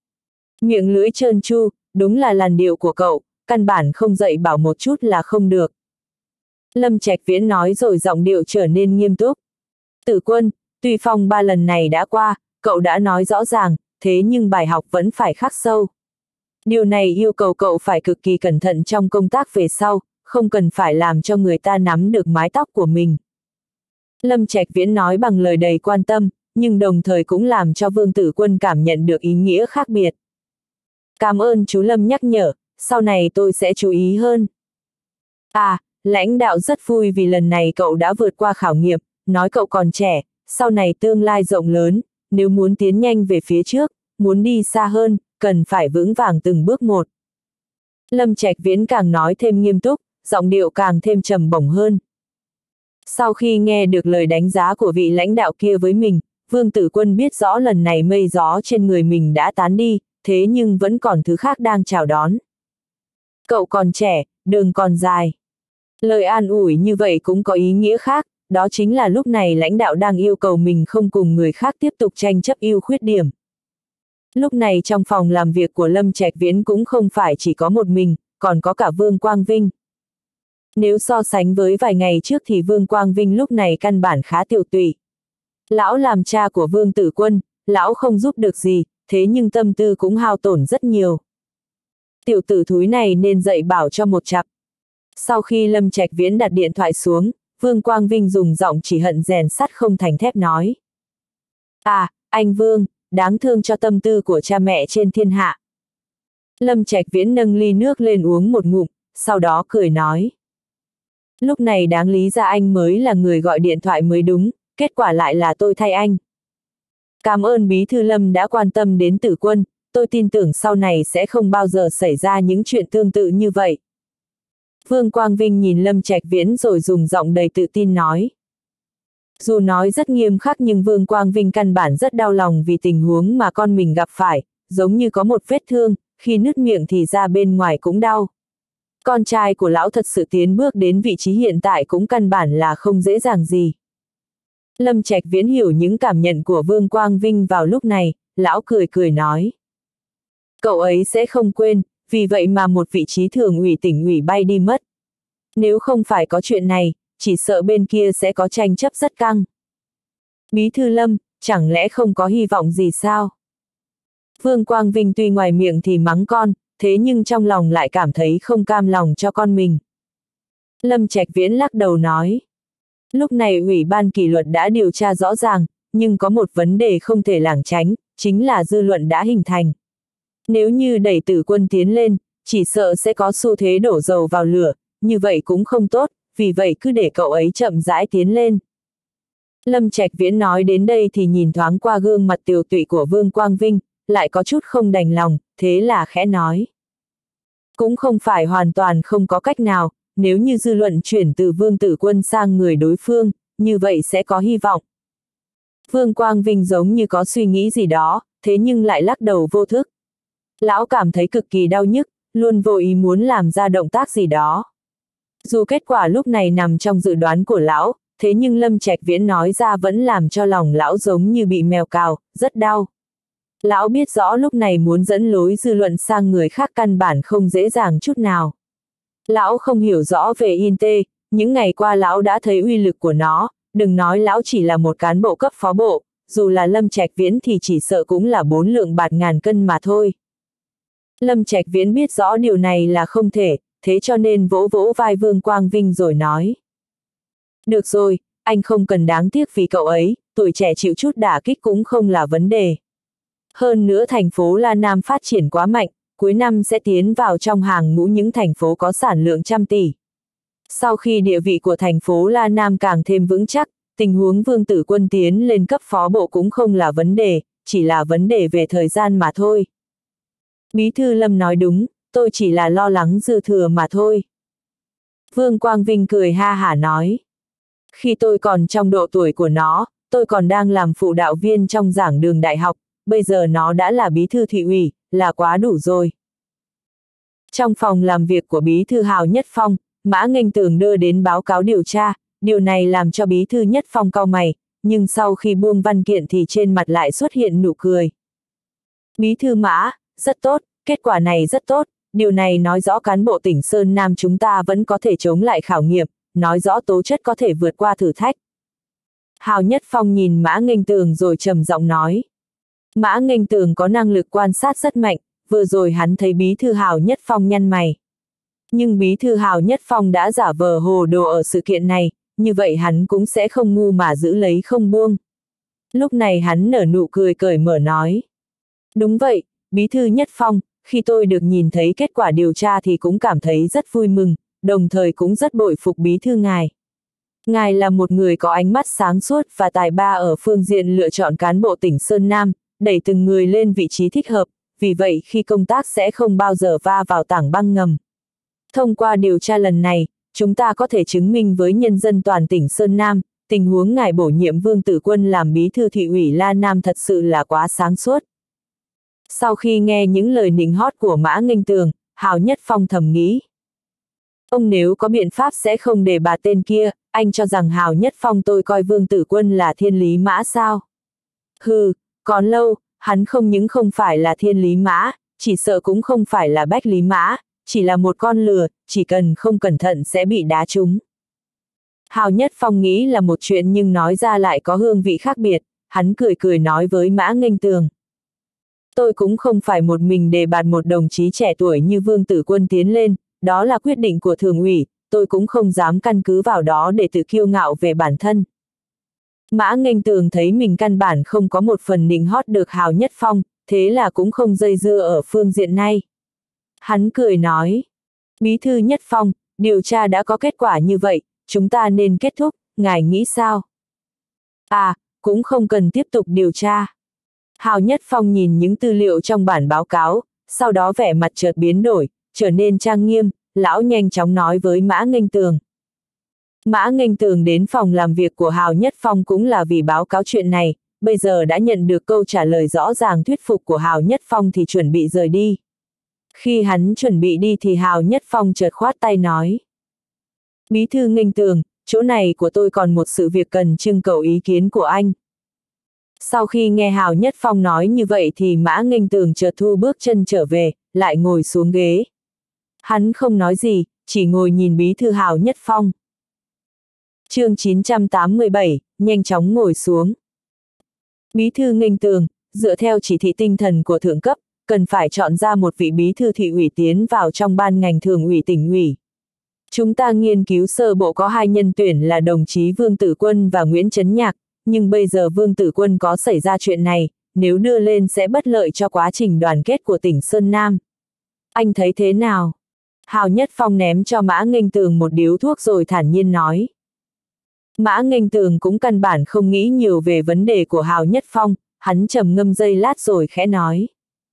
Miệng lưỡi trơn tru, đúng là làn điệu của cậu, căn bản không dạy bảo một chút là không được. Lâm Trạch Viễn nói rồi giọng điệu trở nên nghiêm túc. Tử Quân, tuy phong ba lần này đã qua, cậu đã nói rõ ràng, thế nhưng bài học vẫn phải khắc sâu. Điều này yêu cầu cậu phải cực kỳ cẩn thận trong công tác về sau, không cần phải làm cho người ta nắm được mái tóc của mình. Lâm Trạch Viễn nói bằng lời đầy quan tâm, nhưng đồng thời cũng làm cho Vương Tử Quân cảm nhận được ý nghĩa khác biệt. Cảm ơn chú Lâm nhắc nhở, sau này tôi sẽ chú ý hơn. À, lãnh đạo rất vui vì lần này cậu đã vượt qua khảo nghiệm, nói cậu còn trẻ, sau này tương lai rộng lớn, nếu muốn tiến nhanh về phía trước, muốn đi xa hơn, cần phải vững vàng từng bước một. Lâm Trạch Viễn càng nói thêm nghiêm túc, giọng điệu càng thêm trầm bổng hơn. Sau khi nghe được lời đánh giá của vị lãnh đạo kia với mình, Vương Tử Quân biết rõ lần này mây gió trên người mình đã tán đi, thế nhưng vẫn còn thứ khác đang chào đón. Cậu còn trẻ, đường còn dài. Lời an ủi như vậy cũng có ý nghĩa khác, đó chính là lúc này lãnh đạo đang yêu cầu mình không cùng người khác tiếp tục tranh chấp ưu khuyết điểm. Lúc này trong phòng làm việc của Lâm Trạch Viễn cũng không phải chỉ có một mình, còn có cả Vương Quang Vinh. Nếu so sánh với vài ngày trước thì Vương Quang Vinh lúc này căn bản khá tiểu tụy. Lão làm cha của Vương Tử Quân, lão không giúp được gì, thế nhưng tâm tư cũng hao tổn rất nhiều. Tiểu tử thúi này nên dạy bảo cho một chặp. Sau khi Lâm Trạch Viễn đặt điện thoại xuống, Vương Quang Vinh dùng giọng chỉ hận rèn sắt không thành thép nói. À, anh Vương, đáng thương cho tâm tư của cha mẹ trên thiên hạ. Lâm Trạch Viễn nâng ly nước lên uống một ngụm, sau đó cười nói. Lúc này đáng lý ra anh mới là người gọi điện thoại mới đúng, kết quả lại là tôi thay anh. Cảm ơn Bí thư Lâm đã quan tâm đến Tử Quân, tôi tin tưởng sau này sẽ không bao giờ xảy ra những chuyện tương tự như vậy. Vương Quang Vinh nhìn Lâm Trạch Viễn rồi dùng giọng đầy tự tin nói. Dù nói rất nghiêm khắc nhưng Vương Quang Vinh căn bản rất đau lòng vì tình huống mà con mình gặp phải, giống như có một vết thương, khi nứt miệng thì ra bên ngoài cũng đau. Con trai của lão thật sự tiến bước đến vị trí hiện tại cũng căn bản là không dễ dàng gì. Lâm Trạch Viễn hiểu những cảm nhận của Vương Quang Vinh vào lúc này, lão cười cười nói. Cậu ấy sẽ không quên, vì vậy mà một vị trí thường ủy tỉnh ủy bay đi mất. Nếu không phải có chuyện này, chỉ sợ bên kia sẽ có tranh chấp rất căng. Bí thư Lâm, chẳng lẽ không có hy vọng gì sao? Vương Quang Vinh tuy ngoài miệng thì mắng con, thế nhưng trong lòng lại cảm thấy không cam lòng cho con mình. Lâm Trạch Viễn lắc đầu nói. Lúc này Ủy ban kỷ luật đã điều tra rõ ràng, nhưng có một vấn đề không thể lảng tránh, chính là dư luận đã hình thành. Nếu như đẩy Tử Quân tiến lên, chỉ sợ sẽ có xu thế đổ dầu vào lửa, như vậy cũng không tốt, vì vậy cứ để cậu ấy chậm rãi tiến lên. Lâm Trạch Viễn nói đến đây thì nhìn thoáng qua gương mặt tiều tụy của Vương Quang Vinh, lại có chút không đành lòng, thế là khẽ nói. Cũng không phải hoàn toàn không có cách nào, nếu như dư luận chuyển từ Vương Tử Quân sang người đối phương, như vậy sẽ có hy vọng. Vương Quang Vinh giống như có suy nghĩ gì đó, thế nhưng lại lắc đầu vô thức. Lão cảm thấy cực kỳ đau nhức, luôn vô ý muốn làm ra động tác gì đó. Dù kết quả lúc này nằm trong dự đoán của lão, thế nhưng Lâm Trạch Viễn nói ra vẫn làm cho lòng lão giống như bị mèo cào, rất đau. Lão biết rõ lúc này muốn dẫn lối dư luận sang người khác căn bản không dễ dàng chút nào. Lão không hiểu rõ về i en tê, những ngày qua lão đã thấy uy lực của nó, đừng nói lão chỉ là một cán bộ cấp phó bộ, dù là Lâm Trạch Viễn thì chỉ sợ cũng là bốn lượng bạt ngàn cân mà thôi. Lâm Trạch Viễn biết rõ điều này là không thể, thế cho nên vỗ vỗ vai Vương Quang Vinh rồi nói. Được rồi, anh không cần đáng tiếc vì cậu ấy, tuổi trẻ chịu chút đả kích cũng không là vấn đề. Hơn nữa thành phố La Nam phát triển quá mạnh, cuối năm sẽ tiến vào trong hàng ngũ những thành phố có sản lượng trăm tỷ. Sau khi địa vị của thành phố La Nam càng thêm vững chắc, tình huống Vương Tử Quân tiến lên cấp phó bộ cũng không là vấn đề, chỉ là vấn đề về thời gian mà thôi. Bí thư Lâm nói đúng, tôi chỉ là lo lắng dư thừa mà thôi. Vương Quang Vinh cười ha hả nói. Khi tôi còn trong độ tuổi của nó, tôi còn đang làm phụ đạo viên trong giảng đường đại học, bây giờ nó đã là bí thư thị ủy, là quá đủ rồi. Trong phòng làm việc của bí thư Hào Nhất Phong, Mã Nghênh Tường đưa đến báo cáo điều tra, điều này làm cho bí thư Nhất Phong cau mày, nhưng sau khi buông văn kiện thì trên mặt lại xuất hiện nụ cười. Bí thư Mã, rất tốt, kết quả này rất tốt, điều này nói rõ cán bộ tỉnh Sơn Nam chúng ta vẫn có thể chống lại khảo nghiệm, nói rõ tố chất có thể vượt qua thử thách. Hào Nhất Phong nhìn Mã Nghênh Tường rồi trầm giọng nói. Mã Nghênh Tường có năng lực quan sát rất mạnh, vừa rồi hắn thấy bí thư Hào Nhất Phong nhăn mày. Nhưng bí thư Hào Nhất Phong đã giả vờ hồ đồ ở sự kiện này, như vậy hắn cũng sẽ không ngu mà giữ lấy không buông. Lúc này hắn nở nụ cười cởi mở nói. Đúng vậy, bí thư Nhất Phong, khi tôi được nhìn thấy kết quả điều tra thì cũng cảm thấy rất vui mừng, đồng thời cũng rất bội phục bí thư ngài. Ngài là một người có ánh mắt sáng suốt và tài ba ở phương diện lựa chọn cán bộ tỉnh Sơn Nam, đẩy từng người lên vị trí thích hợp, vì vậy khi công tác sẽ không bao giờ va vào tảng băng ngầm. Thông qua điều tra lần này, chúng ta có thể chứng minh với nhân dân toàn tỉnh Sơn Nam, tình huống ngài bổ nhiệm Vương Tử Quân làm bí thư thị ủy La Nam thật sự là quá sáng suốt. Sau khi nghe những lời nịnh hót của Mã Nghênh Tường, Hào Nhất Phong thầm nghĩ. Ông nếu có biện pháp sẽ không để bà tên kia, anh cho rằng Hào Nhất Phong tôi coi Vương Tử Quân là thiên lý mã sao? Hừ, còn lâu, hắn không những không phải là thiên lý mã, chỉ sợ cũng không phải là bách lý mã, chỉ là một con lừa, chỉ cần không cẩn thận sẽ bị đá trúng. Hào Nhất Phong nghĩ là một chuyện nhưng nói ra lại có hương vị khác biệt, hắn cười cười nói với Mã Nghênh Tường. Tôi cũng không phải một mình đề bạt một đồng chí trẻ tuổi như Vương Tử Quân tiến lên, đó là quyết định của thường ủy, tôi cũng không dám căn cứ vào đó để tự kiêu ngạo về bản thân. Mã Nghênh Tường thấy mình căn bản không có một phần nịnh hót được Hào Nhất Phong, thế là cũng không dây dưa ở phương diện này. Hắn cười nói, bí thư Nhất Phong, điều tra đã có kết quả như vậy, chúng ta nên kết thúc, ngài nghĩ sao? À, cũng không cần tiếp tục điều tra. Hào Nhất Phong nhìn những tư liệu trong bản báo cáo, sau đó vẻ mặt chợt biến đổi, trở nên trang nghiêm, lão nhanh chóng nói với Mã Nghênh Tường. Mã Nghênh Tường đến phòng làm việc của Hào Nhất Phong cũng là vì báo cáo chuyện này, bây giờ đã nhận được câu trả lời rõ ràng thuyết phục của Hào Nhất Phong thì chuẩn bị rời đi. Khi hắn chuẩn bị đi thì Hào Nhất Phong chợt khoát tay nói. Bí thư Nghênh Tường, chỗ này của tôi còn một sự việc cần trưng cầu ý kiến của anh. Sau khi nghe Hào Nhất Phong nói như vậy thì Mã Nghênh Tường chợt thu bước chân trở về, lại ngồi xuống ghế. Hắn không nói gì, chỉ ngồi nhìn bí thư Hào Nhất Phong. Chương chín trăm tám mươi bảy, nhanh chóng ngồi xuống. Bí thư Nghênh Tường, dựa theo chỉ thị tinh thần của thượng cấp, cần phải chọn ra một vị bí thư thị ủy tiến vào trong ban ngành thường ủy tỉnh ủy. Chúng ta nghiên cứu sơ bộ có hai nhân tuyển là đồng chí Vương Tử Quân và Nguyễn Trấn Nhạc, nhưng bây giờ Vương Tử Quân có xảy ra chuyện này, nếu đưa lên sẽ bất lợi cho quá trình đoàn kết của tỉnh Sơn Nam. Anh thấy thế nào? Hào Nhất Phong ném cho Mã Nghênh Tường một điếu thuốc rồi thản nhiên nói. Mã Nghênh Tường cũng căn bản không nghĩ nhiều về vấn đề của Hào Nhất Phong, hắn trầm ngâm giây lát rồi khẽ nói.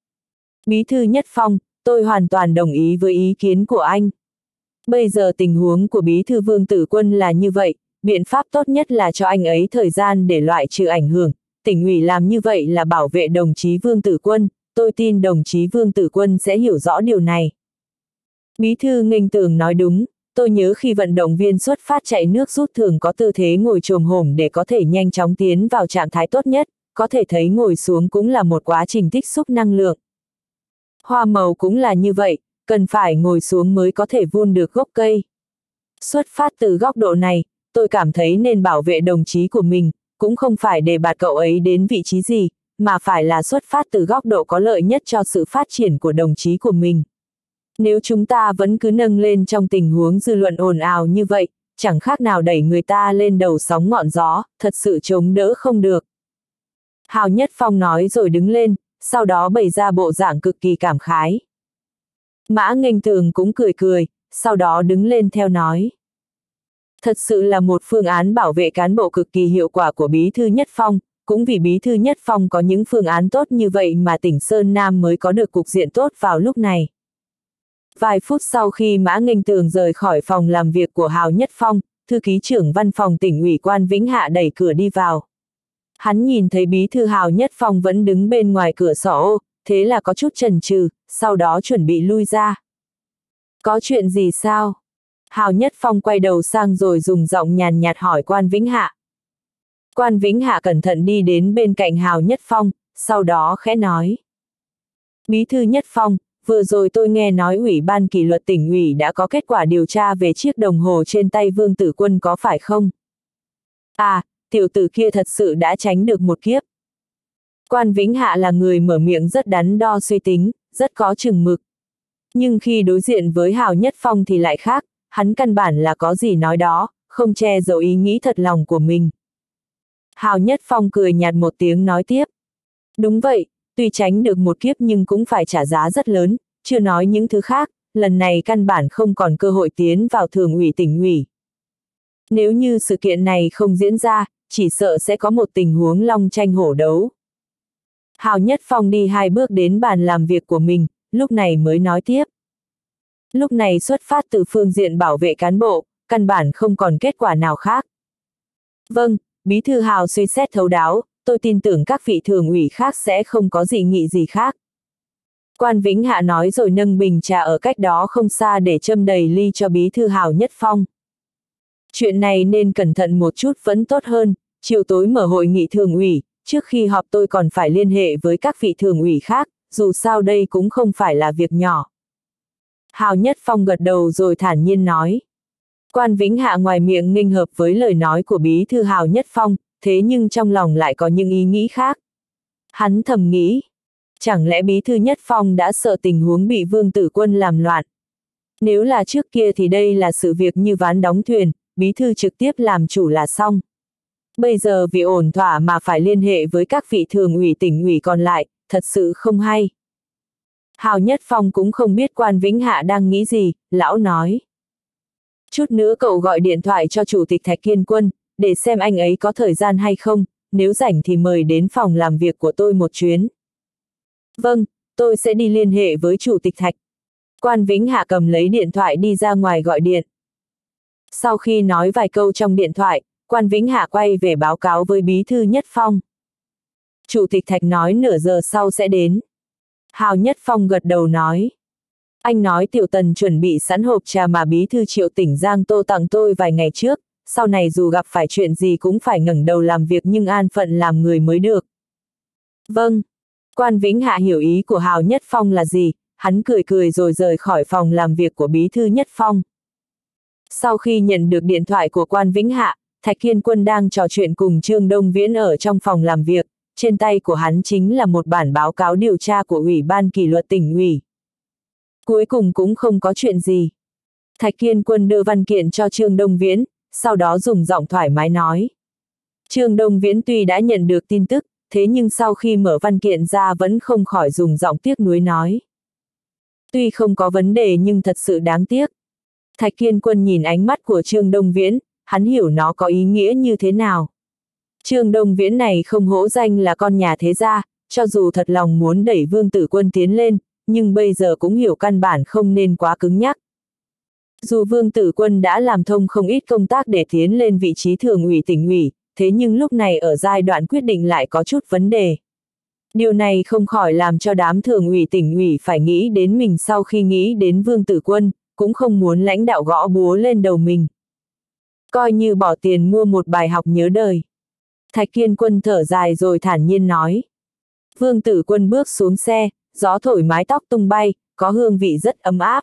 Bí thư Nhất Phong, tôi hoàn toàn đồng ý với ý kiến của anh. Bây giờ tình huống của bí thư Vương Tử Quân là như vậy, biện pháp tốt nhất là cho anh ấy thời gian để loại trừ ảnh hưởng, tỉnh ủy làm như vậy là bảo vệ đồng chí Vương Tử Quân, tôi tin đồng chí Vương Tử Quân sẽ hiểu rõ điều này. Bí thư Nghênh Tường nói đúng, tôi nhớ khi vận động viên xuất phát chạy nước rút thường có tư thế ngồi chồm hổm để có thể nhanh chóng tiến vào trạng thái tốt nhất, có thể thấy ngồi xuống cũng là một quá trình tích xúc năng lượng. Hoa màu cũng là như vậy, cần phải ngồi xuống mới có thể vun được gốc cây. Xuất phát từ góc độ này, tôi cảm thấy nên bảo vệ đồng chí của mình, cũng không phải đề bạt cậu ấy đến vị trí gì, mà phải là xuất phát từ góc độ có lợi nhất cho sự phát triển của đồng chí của mình. Nếu chúng ta vẫn cứ nâng lên trong tình huống dư luận ồn ào như vậy, chẳng khác nào đẩy người ta lên đầu sóng ngọn gió, thật sự chống đỡ không được. Hào Nhất Phong nói rồi đứng lên, sau đó bày ra bộ dạng cực kỳ cảm khái. Mã Nghênh Tường cũng cười cười, sau đó đứng lên theo nói. Thật sự là một phương án bảo vệ cán bộ cực kỳ hiệu quả của Bí thư Nhất Phong, cũng vì Bí thư Nhất Phong có những phương án tốt như vậy mà tỉnh Sơn Nam mới có được cục diện tốt vào lúc này. Vài phút sau khi Mã Nghênh Tường rời khỏi phòng làm việc của Hào Nhất Phong, thư ký trưởng văn phòng tỉnh ủy Quan Vĩnh Hạ đẩy cửa đi vào. Hắn nhìn thấy bí thư Hào Nhất Phong vẫn đứng bên ngoài cửa sổ ô, thế là có chút chần chừ, sau đó chuẩn bị lui ra. Có chuyện gì sao? Hào Nhất Phong quay đầu sang rồi dùng giọng nhàn nhạt hỏi Quan Vĩnh Hạ. Quan Vĩnh Hạ cẩn thận đi đến bên cạnh Hào Nhất Phong, sau đó khẽ nói. Bí thư Nhất Phong, vừa rồi tôi nghe nói Ủy ban kỷ luật tỉnh ủy đã có kết quả điều tra về chiếc đồng hồ trên tay Vương Tử Quân có phải không? À, tiểu tử kia thật sự đã tránh được một kiếp. Quan Vĩnh Hạ là người mở miệng rất đắn đo suy tính, rất có chừng mực. Nhưng khi đối diện với Hào Nhất Phong thì lại khác, hắn căn bản là có gì nói đó, không che giấu ý nghĩ thật lòng của mình. Hào Nhất Phong cười nhạt một tiếng nói tiếp. Đúng vậy, tuy tránh được một kiếp nhưng cũng phải trả giá rất lớn, chưa nói những thứ khác, lần này căn bản không còn cơ hội tiến vào thường ủy tỉnh ủy. Nếu như sự kiện này không diễn ra, chỉ sợ sẽ có một tình huống long tranh hổ đấu. Hào Nhất Phong đi hai bước đến bàn làm việc của mình, lúc này mới nói tiếp. Lúc này xuất phát từ phương diện bảo vệ cán bộ, căn bản không còn kết quả nào khác. Vâng, Bí thư Hào suy xét thấu đáo, tôi tin tưởng các vị thường ủy khác sẽ không có dị nghị gì khác. Quan Vĩnh Hạ nói rồi nâng bình trà ở cách đó không xa để châm đầy ly cho Bí thư Hào Nhất Phong. Chuyện này nên cẩn thận một chút vẫn tốt hơn, chiều tối mở hội nghị thường ủy, trước khi họp tôi còn phải liên hệ với các vị thường ủy khác, dù sao đây cũng không phải là việc nhỏ. Hào Nhất Phong gật đầu rồi thản nhiên nói. Quan Vĩnh Hạ ngoài miệng nghênh hợp với lời nói của bí thư Hào Nhất Phong, thế nhưng trong lòng lại có những ý nghĩ khác. Hắn thầm nghĩ, chẳng lẽ bí thư Nhất Phong đã sợ tình huống bị Vương Tử Quân làm loạn. Nếu là trước kia thì đây là sự việc như ván đóng thuyền, bí thư trực tiếp làm chủ là xong. Bây giờ vì ổn thỏa mà phải liên hệ với các vị thường ủy tỉnh ủy còn lại, thật sự không hay. Hào Nhất Phong cũng không biết Quan Vĩnh Hạ đang nghĩ gì, lão nói. Chút nữa cậu gọi điện thoại cho chủ tịch Thạch Kiên Quân, để xem anh ấy có thời gian hay không, nếu rảnh thì mời đến phòng làm việc của tôi một chuyến. Vâng, tôi sẽ đi liên hệ với chủ tịch Thạch. Quan Vĩnh Hạ cầm lấy điện thoại đi ra ngoài gọi điện. Sau khi nói vài câu trong điện thoại, Quan Vĩnh Hạ quay về báo cáo với bí thư Nhất Phong. Chủ tịch Thạch nói nửa giờ sau sẽ đến. Hào Nhất Phong gật đầu nói. Anh nói Tiểu Tần chuẩn bị sẵn hộp trà mà bí thư Triệu tỉnh Giang Tô tặng tôi vài ngày trước, sau này dù gặp phải chuyện gì cũng phải ngẩng đầu làm việc nhưng an phận làm người mới được. Vâng. Quan Vĩnh Hạ hiểu ý của Hào Nhất Phong là gì, hắn cười cười rồi rời khỏi phòng làm việc của bí thư Nhất Phong. Sau khi nhận được điện thoại của Quan Vĩnh Hạ, Thạch Kiên Quân đang trò chuyện cùng Trương Đông Viễn ở trong phòng làm việc, trên tay của hắn chính là một bản báo cáo điều tra của Ủy ban kỷ luật tỉnh ủy. Cuối cùng cũng không có chuyện gì. Thạch Kiên Quân đưa văn kiện cho Trương Đông Viễn, sau đó dùng giọng thoải mái nói. Trương Đông Viễn tuy đã nhận được tin tức, thế nhưng sau khi mở văn kiện ra vẫn không khỏi dùng giọng tiếc nuối nói. Tuy không có vấn đề nhưng thật sự đáng tiếc. Thạch Kiên Quân nhìn ánh mắt của Trương Đông Viễn, hắn hiểu nó có ý nghĩa như thế nào. Trương Đông Viễn này không hổ danh là con nhà thế gia, cho dù thật lòng muốn đẩy Vương Tử Quân tiến lên, nhưng bây giờ cũng hiểu căn bản không nên quá cứng nhắc. Dù Vương Tử Quân đã làm thông không ít công tác để tiến lên vị trí thường ủy tỉnh ủy, thế nhưng lúc này ở giai đoạn quyết định lại có chút vấn đề. Điều này không khỏi làm cho đám thường ủy tỉnh ủy phải nghĩ đến mình sau khi nghĩ đến Vương Tử Quân, cũng không muốn lãnh đạo gõ búa lên đầu mình. Coi như bỏ tiền mua một bài học nhớ đời. Thạch Kiên Quân thở dài rồi thản nhiên nói. Vương Tử Quân bước xuống xe, gió thổi mái tóc tung bay, có hương vị rất ấm áp.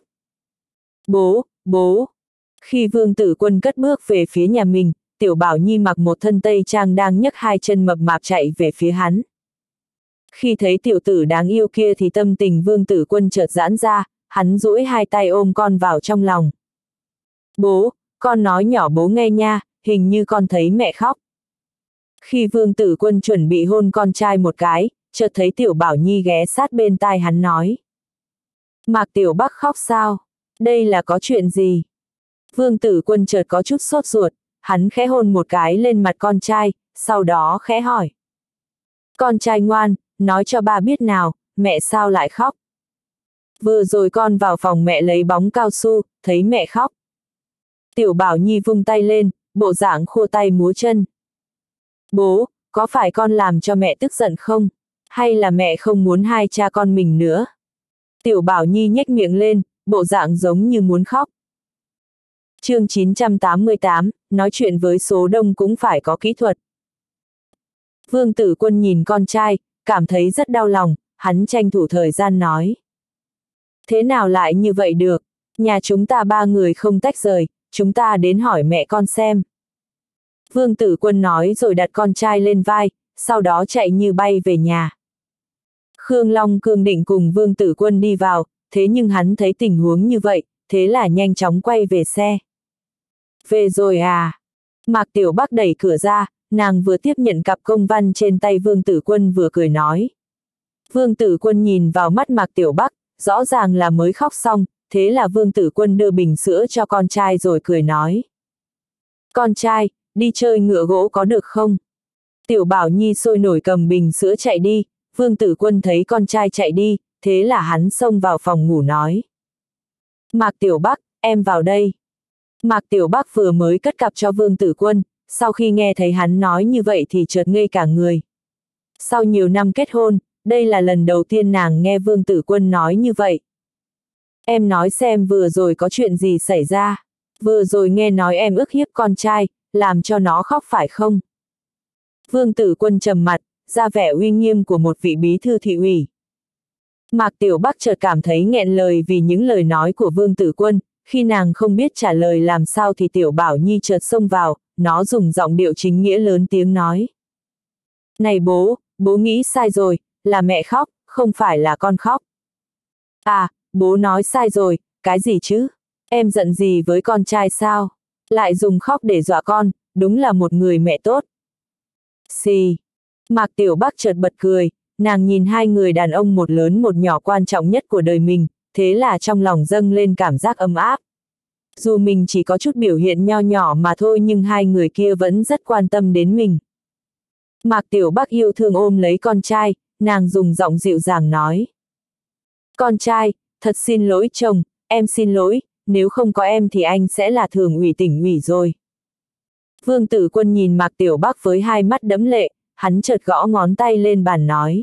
Bố, bố. Khi Vương Tử Quân cất bước về phía nhà mình, Tiểu Bảo Nhi mặc một thân tây trang đang nhấc hai chân mập mạp chạy về phía hắn. Khi thấy tiểu tử đáng yêu kia thì tâm tình Vương Tử Quân chợt giãn ra, hắn duỗi hai tay ôm con vào trong lòng. Bố, con nói nhỏ bố nghe nha, hình như con thấy mẹ khóc. Khi Vương Tử Quân chuẩn bị hôn con trai một cái, chợt thấy Tiểu Bảo Nhi ghé sát bên tai hắn nói. Mạc Tiểu Bắc khóc sao? Đây là có chuyện gì? Vương Tử Quân chợt có chút sốt ruột, hắn khẽ hôn một cái lên mặt con trai, sau đó khẽ hỏi. Con trai ngoan, nói cho ba biết nào, mẹ sao lại khóc? Vừa rồi con vào phòng mẹ lấy bóng cao su, thấy mẹ khóc. Tiểu Bảo Nhi vung tay lên, bộ dạng khua tay múa chân. Bố, có phải con làm cho mẹ tức giận không? Hay là mẹ không muốn hai cha con mình nữa? Tiểu Bảo Nhi nhếch miệng lên, bộ dạng giống như muốn khóc. Chương chín trăm tám mươi tám, nói chuyện với số đông cũng phải có kỹ thuật. Vương Tử Quân nhìn con trai, cảm thấy rất đau lòng, hắn tranh thủ thời gian nói. Thế nào lại như vậy được? Nhà chúng ta ba người không tách rời, chúng ta đến hỏi mẹ con xem. Vương Tử Quân nói rồi đặt con trai lên vai, sau đó chạy như bay về nhà. Khương Long Cương định cùng Vương Tử Quân đi vào, thế nhưng hắn thấy tình huống như vậy, thế là nhanh chóng quay về xe. Về rồi à? Mạc Tiểu Bắc đẩy cửa ra, nàng vừa tiếp nhận cặp công văn trên tay Vương Tử Quân vừa cười nói. Vương Tử Quân nhìn vào mắt Mạc Tiểu Bắc, rõ ràng là mới khóc xong, thế là Vương Tử Quân đưa bình sữa cho con trai rồi cười nói. Con trai, đi chơi ngựa gỗ có được không? Tiểu Bảo Nhi sôi nổi cầm bình sữa chạy đi, Vương Tử Quân thấy con trai chạy đi, thế là hắn xông vào phòng ngủ nói. Mạc Tiểu Bắc, em vào đây. Mạc Tiểu Bắc vừa mới cất cặp cho Vương Tử Quân, sau khi nghe thấy hắn nói như vậy thì chợt ngây cả người. Sau nhiều năm kết hôn, đây là lần đầu tiên nàng nghe Vương Tử Quân nói như vậy. Em nói xem vừa rồi có chuyện gì xảy ra. Vừa rồi nghe nói em ức hiếp con trai, làm cho nó khóc phải không? Vương Tử Quân trầm mặt, ra vẻ uy nghiêm của một vị bí thư thị ủy. Mạc Tiểu Bắc chợt cảm thấy nghẹn lời vì những lời nói của Vương Tử Quân, khi nàng không biết trả lời làm sao thì Tiểu Bảo Nhi chợt xông vào, nó dùng giọng điệu chính nghĩa lớn tiếng nói. Này bố, bố nghĩ sai rồi, là mẹ khóc, không phải là con khóc. À, bố nói sai rồi, cái gì chứ? Em giận gì với con trai sao? Lại dùng khóc để dọa con, đúng là một người mẹ tốt. Xì. Mạc Tiểu Bắc chợt bật cười, nàng nhìn hai người đàn ông một lớn một nhỏ quan trọng nhất của đời mình, thế là trong lòng dâng lên cảm giác ấm áp. Dù mình chỉ có chút biểu hiện nho nhỏ mà thôi nhưng hai người kia vẫn rất quan tâm đến mình. Mạc Tiểu Bắc yêu thương ôm lấy con trai, nàng dùng giọng dịu dàng nói. Con trai, thật xin lỗi chồng, em xin lỗi, nếu không có em thì anh sẽ là thường ủy tỉnh ủy rồi. Vương Tử Quân nhìn Mạc Tiểu Bắc với hai mắt đẫm lệ, hắn chợt gõ ngón tay lên bàn nói.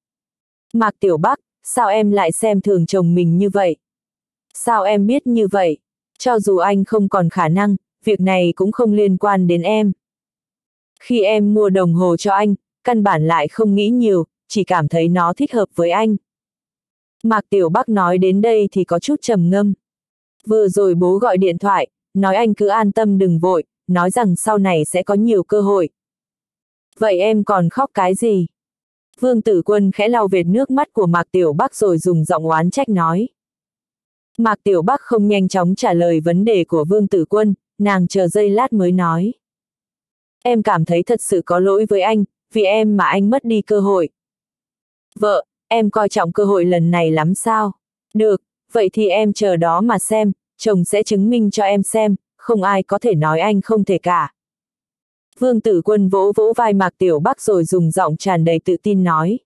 Mạc Tiểu Bắc, sao em lại xem thường chồng mình như vậy? Sao em biết như vậy? Cho dù anh không còn khả năng, việc này cũng không liên quan đến em. Khi em mua đồng hồ cho anh, căn bản lại không nghĩ nhiều, chỉ cảm thấy nó thích hợp với anh. Mạc Tiểu Bắc nói đến đây thì có chút trầm ngâm. Vừa rồi bố gọi điện thoại, nói anh cứ an tâm đừng vội, nói rằng sau này sẽ có nhiều cơ hội. Vậy em còn khóc cái gì? Vương Tử Quân khẽ lau vệt nước mắt của Mạc Tiểu Bắc rồi dùng giọng oán trách nói. Mạc Tiểu Bắc không nhanh chóng trả lời vấn đề của Vương Tử Quân, nàng chờ giây lát mới nói. Em cảm thấy thật sự có lỗi với anh, vì em mà anh mất đi cơ hội. Vợ, em coi trọng cơ hội lần này lắm sao? Được, vậy thì em chờ đó mà xem, chồng sẽ chứng minh cho em xem, không ai có thể nói anh không thể cả. Vương Tử Quân vỗ vỗ vai Mạc Tiểu Bắc rồi dùng giọng tràn đầy tự tin nói.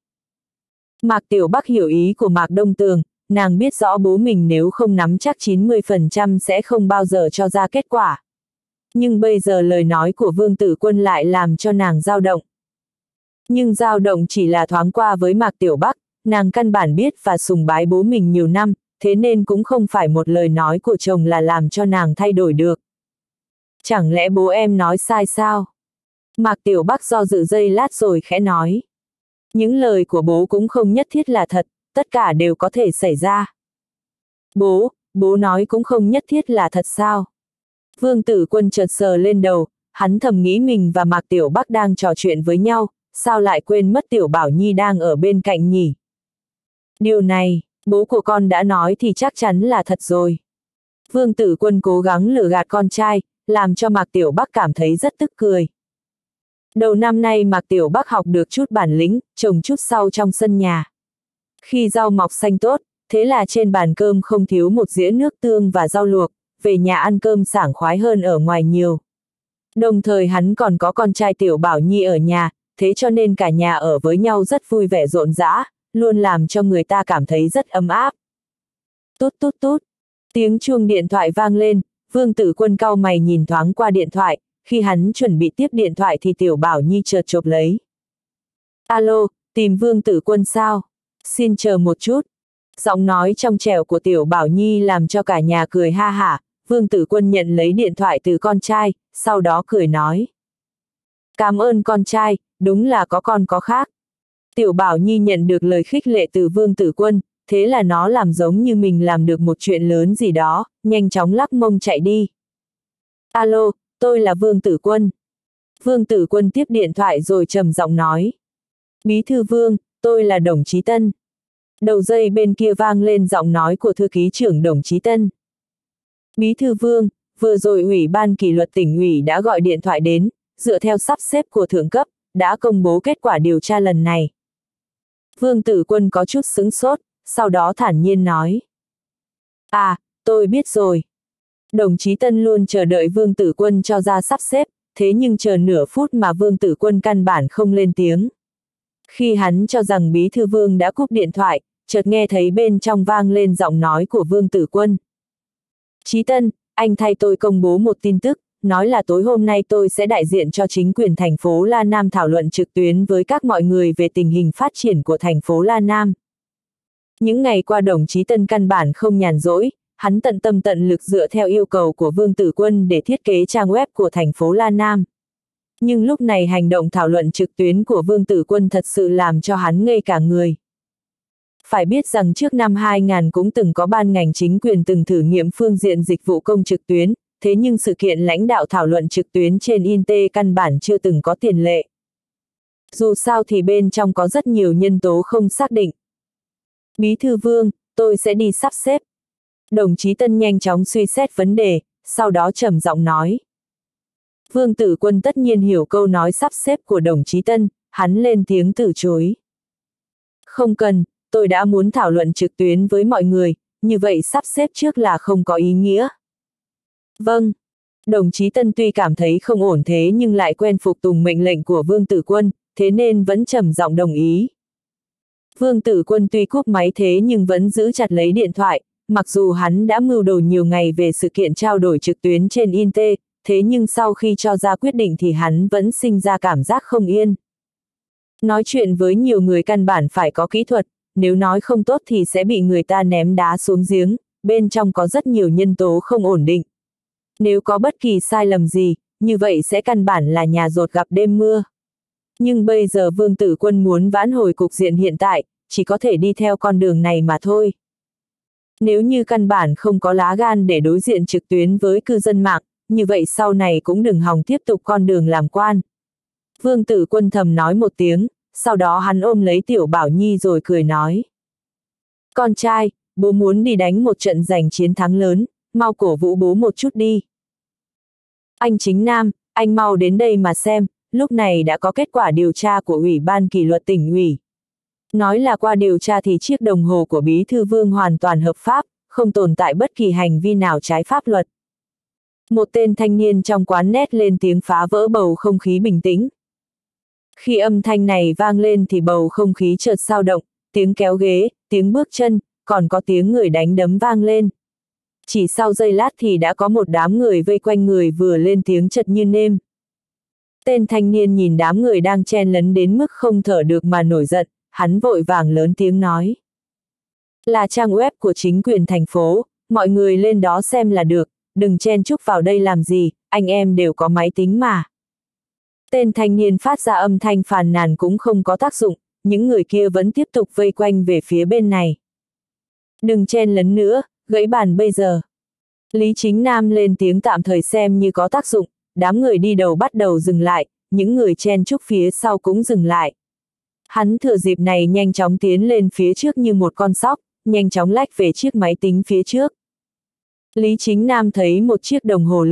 Mạc Tiểu Bắc hiểu ý của Mạc Đông Tường, nàng biết rõ bố mình nếu không nắm chắc chín mươi phần trăm sẽ không bao giờ cho ra kết quả. Nhưng bây giờ lời nói của Vương Tử Quân lại làm cho nàng dao động. Nhưng dao động chỉ là thoáng qua với Mạc Tiểu Bắc, nàng căn bản biết và sùng bái bố mình nhiều năm, thế nên cũng không phải một lời nói của chồng là làm cho nàng thay đổi được. Chẳng lẽ bố em nói sai sao? Mạc Tiểu Bắc do dự giây lát rồi khẽ nói. Những lời của bố cũng không nhất thiết là thật, tất cả đều có thể xảy ra. Bố, bố nói cũng không nhất thiết là thật sao? Vương Tử Quân chợt sờ lên đầu, hắn thầm nghĩ mình và Mạc Tiểu Bắc đang trò chuyện với nhau, sao lại quên mất Tiểu Bảo Nhi đang ở bên cạnh nhỉ? Điều này, bố của con đã nói thì chắc chắn là thật rồi. Vương Tử Quân cố gắng lừa gạt con trai, làm cho Mạc Tiểu Bắc cảm thấy rất tức cười. Đầu năm nay Mạc Tiểu Bắc học được chút bản lĩnh, trồng chút rau trong sân nhà. Khi rau mọc xanh tốt, thế là trên bàn cơm không thiếu một dĩa nước tương và rau luộc, về nhà ăn cơm sảng khoái hơn ở ngoài nhiều. Đồng thời hắn còn có con trai Tiểu Bảo Nhi ở nhà, thế cho nên cả nhà ở với nhau rất vui vẻ rộn rã, luôn làm cho người ta cảm thấy rất ấm áp. Tút tút tút, tiếng chuông điện thoại vang lên, Vương Tử Quân cau mày nhìn thoáng qua điện thoại, khi hắn chuẩn bị tiếp điện thoại thì Tiểu Bảo Nhi chợt chộp lấy. Alo, tìm Vương Tử Quân sao? Xin chờ một chút. Giọng nói trong trẻo của Tiểu Bảo Nhi làm cho cả nhà cười ha hả. Vương Tử Quân nhận lấy điện thoại từ con trai, sau đó cười nói. Cảm ơn con trai, đúng là có con có khác. Tiểu Bảo Nhi nhận được lời khích lệ từ Vương Tử Quân, thế là nó làm giống như mình làm được một chuyện lớn gì đó, nhanh chóng lắc mông chạy đi. Alo, tôi là Vương Tử Quân. Vương Tử Quân tiếp điện thoại rồi trầm giọng nói. Bí thư Vương, tôi là Đồng Chí Tân. Đầu dây bên kia vang lên giọng nói của thư ký trưởng Đồng Chí Tân. Bí thư Vương, vừa rồi Ủy ban kỷ luật tỉnh ủy đã gọi điện thoại đến, dựa theo sắp xếp của thượng cấp, đã công bố kết quả điều tra lần này. Vương Tử Quân có chút sững sốt, sau đó thản nhiên nói. À, tôi biết rồi. Đồng chí Tân luôn chờ đợi Vương Tử Quân cho ra sắp xếp, thế nhưng chờ nửa phút mà Vương Tử Quân căn bản không lên tiếng. Khi hắn cho rằng Bí thư Vương đã cúp điện thoại, chợt nghe thấy bên trong vang lên giọng nói của Vương Tử Quân. Chí Tân, anh thay tôi công bố một tin tức, nói là tối hôm nay tôi sẽ đại diện cho chính quyền thành phố La Nam thảo luận trực tuyến với các mọi người về tình hình phát triển của thành phố La Nam. Những ngày qua đồng chí Tân căn bản không nhàn rỗi, hắn tận tâm tận lực dựa theo yêu cầu của Vương Tử Quân để thiết kế trang web của thành phố La Nam. Nhưng lúc này hành động thảo luận trực tuyến của Vương Tử Quân thật sự làm cho hắn ngây cả người. Phải biết rằng trước năm hai nghìn cũng từng có ban ngành chính quyền từng thử nghiệm phương diện dịch vụ công trực tuyến, thế nhưng sự kiện lãnh đạo thảo luận trực tuyến trên Internet căn bản chưa từng có tiền lệ. Dù sao thì bên trong có rất nhiều nhân tố không xác định. Bí thư Vương, tôi sẽ đi sắp xếp. Đồng chí Tân nhanh chóng suy xét vấn đề, sau đó trầm giọng nói. Vương Tử Quân tất nhiên hiểu câu nói sắp xếp của đồng chí Tân, hắn lên tiếng từ chối. Không cần, tôi đã muốn thảo luận trực tuyến với mọi người, như vậy sắp xếp trước là không có ý nghĩa. Vâng, đồng chí Tân tuy cảm thấy không ổn thế nhưng lại quen phục tùng mệnh lệnh của Vương Tử Quân, thế nên vẫn trầm giọng đồng ý. Vương Tử Quân tuy cúp máy thế nhưng vẫn giữ chặt lấy điện thoại, mặc dù hắn đã mưu đồ nhiều ngày về sự kiện trao đổi trực tuyến trên Internet, thế nhưng sau khi cho ra quyết định thì hắn vẫn sinh ra cảm giác không yên. Nói chuyện với nhiều người căn bản phải có kỹ thuật, nếu nói không tốt thì sẽ bị người ta ném đá xuống giếng, bên trong có rất nhiều nhân tố không ổn định. Nếu có bất kỳ sai lầm gì, như vậy sẽ căn bản là nhà dột gặp đêm mưa. Nhưng bây giờ Vương Tử Quân muốn vãn hồi cục diện hiện tại, chỉ có thể đi theo con đường này mà thôi. Nếu như căn bản không có lá gan để đối diện trực tuyến với cư dân mạng, như vậy sau này cũng đừng hòng tiếp tục con đường làm quan. Vương Tử Quân thầm nói một tiếng, sau đó hắn ôm lấy Tiểu Bảo Nhi rồi cười nói. Con trai, bố muốn đi đánh một trận giành chiến thắng lớn, mau cổ vũ bố một chút đi. Anh Chính Nam, anh mau đến đây mà xem, lúc này đã có kết quả điều tra của Ủy ban kỷ luật tỉnh ủy. Nói là qua điều tra thì chiếc đồng hồ của Bí thư Vương hoàn toàn hợp pháp, không tồn tại bất kỳ hành vi nào trái pháp luật. Một tên thanh niên trong quán net lên tiếng phá vỡ bầu không khí bình tĩnh. Khi âm thanh này vang lên thì bầu không khí chợt dao động, tiếng kéo ghế, tiếng bước chân, còn có tiếng người đánh đấm vang lên. Chỉ sau giây lát thì đã có một đám người vây quanh người vừa lên tiếng chật như nêm. Tên thanh niên nhìn đám người đang chen lấn đến mức không thở được mà nổi giận, hắn vội vàng lớn tiếng nói. Là trang web của chính quyền thành phố, mọi người lên đó xem là được, đừng chen chúc vào đây làm gì, anh em đều có máy tính mà. Tên thanh niên phát ra âm thanh phàn nàn cũng không có tác dụng, những người kia vẫn tiếp tục vây quanh về phía bên này. Đừng chen lấn nữa, gãy bàn bây giờ. Lý Chính Nam lên tiếng tạm thời xem như có tác dụng, đám người đi đầu bắt đầu dừng lại, những người chen chúc phía sau cũng dừng lại. Hắn thừa dịp này nhanh chóng tiến lên phía trước như một con sóc, nhanh chóng lách về chiếc máy tính phía trước. Lý Chính Nam thấy một chiếc đồng hồ lớn,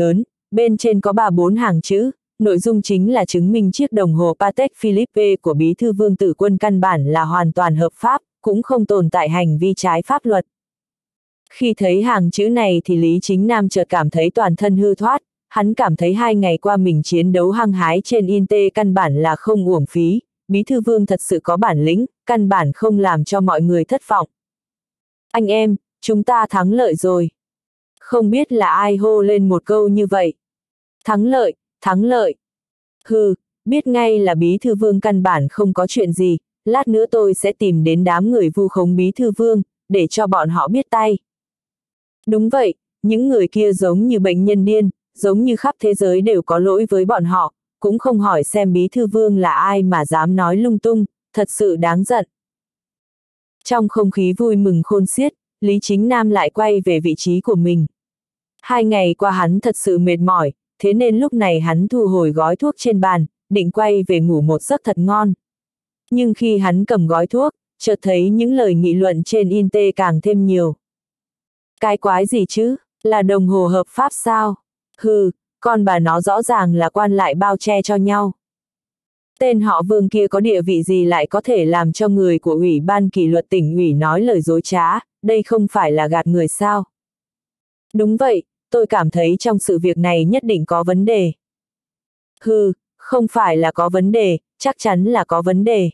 bên trên có ba bốn hàng chữ, nội dung chính là chứng minh chiếc đồng hồ Patek Philippe của bí thư Vương Tử Quân căn bản là hoàn toàn hợp pháp, cũng không tồn tại hành vi trái pháp luật. Khi thấy hàng chữ này thì Lý Chính Nam chợt cảm thấy toàn thân hư thoát, hắn cảm thấy hai ngày qua mình chiến đấu hăng hái trên Inte căn bản là không uổng phí, bí thư Vương thật sự có bản lĩnh, căn bản không làm cho mọi người thất vọng. Anh em, chúng ta thắng lợi rồi. Không biết là ai hô lên một câu như vậy. Thắng lợi, thắng lợi. Hừ, biết ngay là bí thư Vương căn bản không có chuyện gì, lát nữa tôi sẽ tìm đến đám người vu khống bí thư Vương, để cho bọn họ biết tay. Đúng vậy, những người kia giống như bệnh nhân điên, giống như khắp thế giới đều có lỗi với bọn họ, cũng không hỏi xem bí thư Vương là ai mà dám nói lung tung, thật sự đáng giận. Trong không khí vui mừng khôn xiết, Lý Chính Nam lại quay về vị trí của mình. Hai ngày qua hắn thật sự mệt mỏi, thế nên lúc này hắn thu hồi gói thuốc trên bàn, định quay về ngủ một giấc thật ngon. Nhưng khi hắn cầm gói thuốc, chợt thấy những lời nghị luận trên Inte càng thêm nhiều. Cái quái gì chứ, là đồng hồ hợp pháp sao? Hừ, con bà nó rõ ràng là quan lại bao che cho nhau. Tên họ Vương kia có địa vị gì lại có thể làm cho người của Ủy ban kỷ luật tỉnh ủy nói lời dối trá, đây không phải là gạt người sao? Đúng vậy, tôi cảm thấy trong sự việc này nhất định có vấn đề. Hừ, không phải là có vấn đề, chắc chắn là có vấn đề.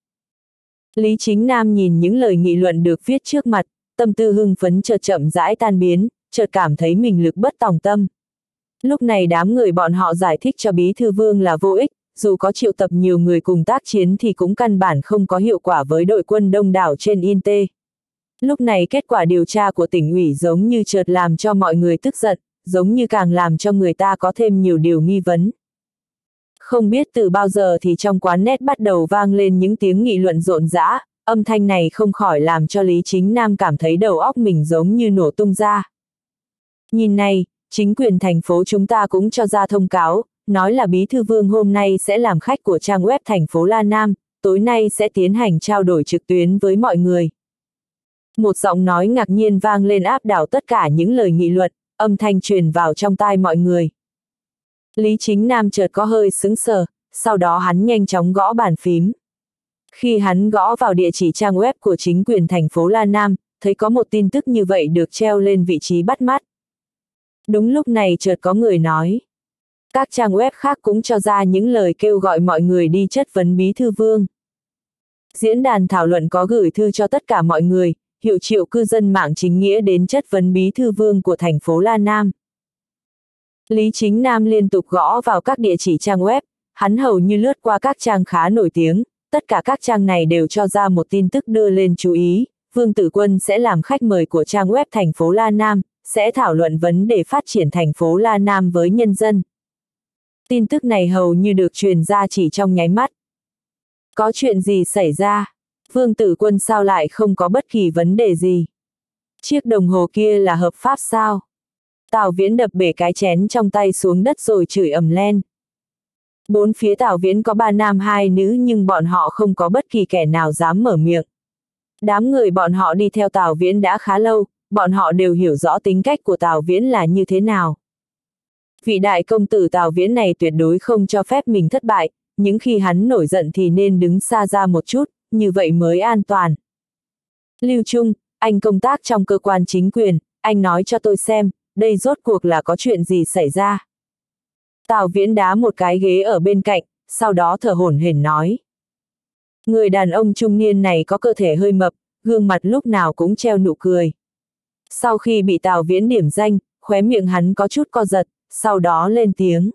Lý Chính Nam nhìn những lời nghị luận được viết trước mặt, tâm tư hưng phấn chợt chậm rãi tan biến, chợt cảm thấy mình lực bất tòng tâm. Lúc này đám người bọn họ giải thích cho bí thư Vương là vô ích, dù có triệu tập nhiều người cùng tác chiến thì cũng căn bản không có hiệu quả với đội quân đông đảo trên Inte. Lúc này kết quả điều tra của tỉnh ủy giống như chợt làm cho mọi người tức giận, giống như càng làm cho người ta có thêm nhiều điều nghi vấn. Không biết từ bao giờ thì trong quán net bắt đầu vang lên những tiếng nghị luận rộn rã, âm thanh này không khỏi làm cho Lý Chính Nam cảm thấy đầu óc mình giống như nổ tung ra. Nhìn này, chính quyền thành phố chúng ta cũng cho ra thông cáo, nói là bí thư Vương hôm nay sẽ làm khách của trang web thành phố La Nam, tối nay sẽ tiến hành trao đổi trực tuyến với mọi người. Một giọng nói ngạc nhiên vang lên áp đảo tất cả những lời nghị luận, âm thanh truyền vào trong tai mọi người. Lý Chính Nam chợt có hơi sững sờ, sau đó hắn nhanh chóng gõ bàn phím. Khi hắn gõ vào địa chỉ trang web của chính quyền thành phố La Nam, thấy có một tin tức như vậy được treo lên vị trí bắt mắt. Đúng lúc này chợt có người nói. Các trang web khác cũng cho ra những lời kêu gọi mọi người đi chất vấn bí thư Vương. Diễn đàn thảo luận có gửi thư cho tất cả mọi người, hiệu triệu cư dân mạng chính nghĩa đến chất vấn bí thư Vương của thành phố La Nam. Lý Chính Nam liên tục gõ vào các địa chỉ trang web, hắn hầu như lướt qua các trang khá nổi tiếng, tất cả các trang này đều cho ra một tin tức đưa lên chú ý, Vương Tử Quân sẽ làm khách mời của trang web thành phố La Nam, sẽ thảo luận vấn đề phát triển thành phố La Nam với nhân dân. Tin tức này hầu như được truyền ra chỉ trong nháy mắt. Có chuyện gì xảy ra? Vương Tử Quân sao lại không có bất kỳ vấn đề gì? Chiếc đồng hồ kia là hợp pháp sao? Tào Viễn đập bể cái chén trong tay xuống đất rồi chửi ầm lên. Bốn phía Tào Viễn có ba nam hai nữ nhưng bọn họ không có bất kỳ kẻ nào dám mở miệng. Đám người bọn họ đi theo Tào Viễn đã khá lâu, bọn họ đều hiểu rõ tính cách của Tào Viễn là như thế nào. Vị đại công tử Tào Viễn này tuyệt đối không cho phép mình thất bại, nhưng khi hắn nổi giận thì nên đứng xa ra một chút, như vậy mới an toàn. Lưu Trung, anh công tác trong cơ quan chính quyền, anh nói cho tôi xem, đây rốt cuộc là có chuyện gì xảy ra. Tào Viễn đá một cái ghế ở bên cạnh, sau đó thở hổn hển nói. Người đàn ông trung niên này có cơ thể hơi mập, gương mặt lúc nào cũng treo nụ cười. Sau khi bị Tào Viễn điểm danh, khóe miệng hắn có chút co giật, sau đó lên tiếng.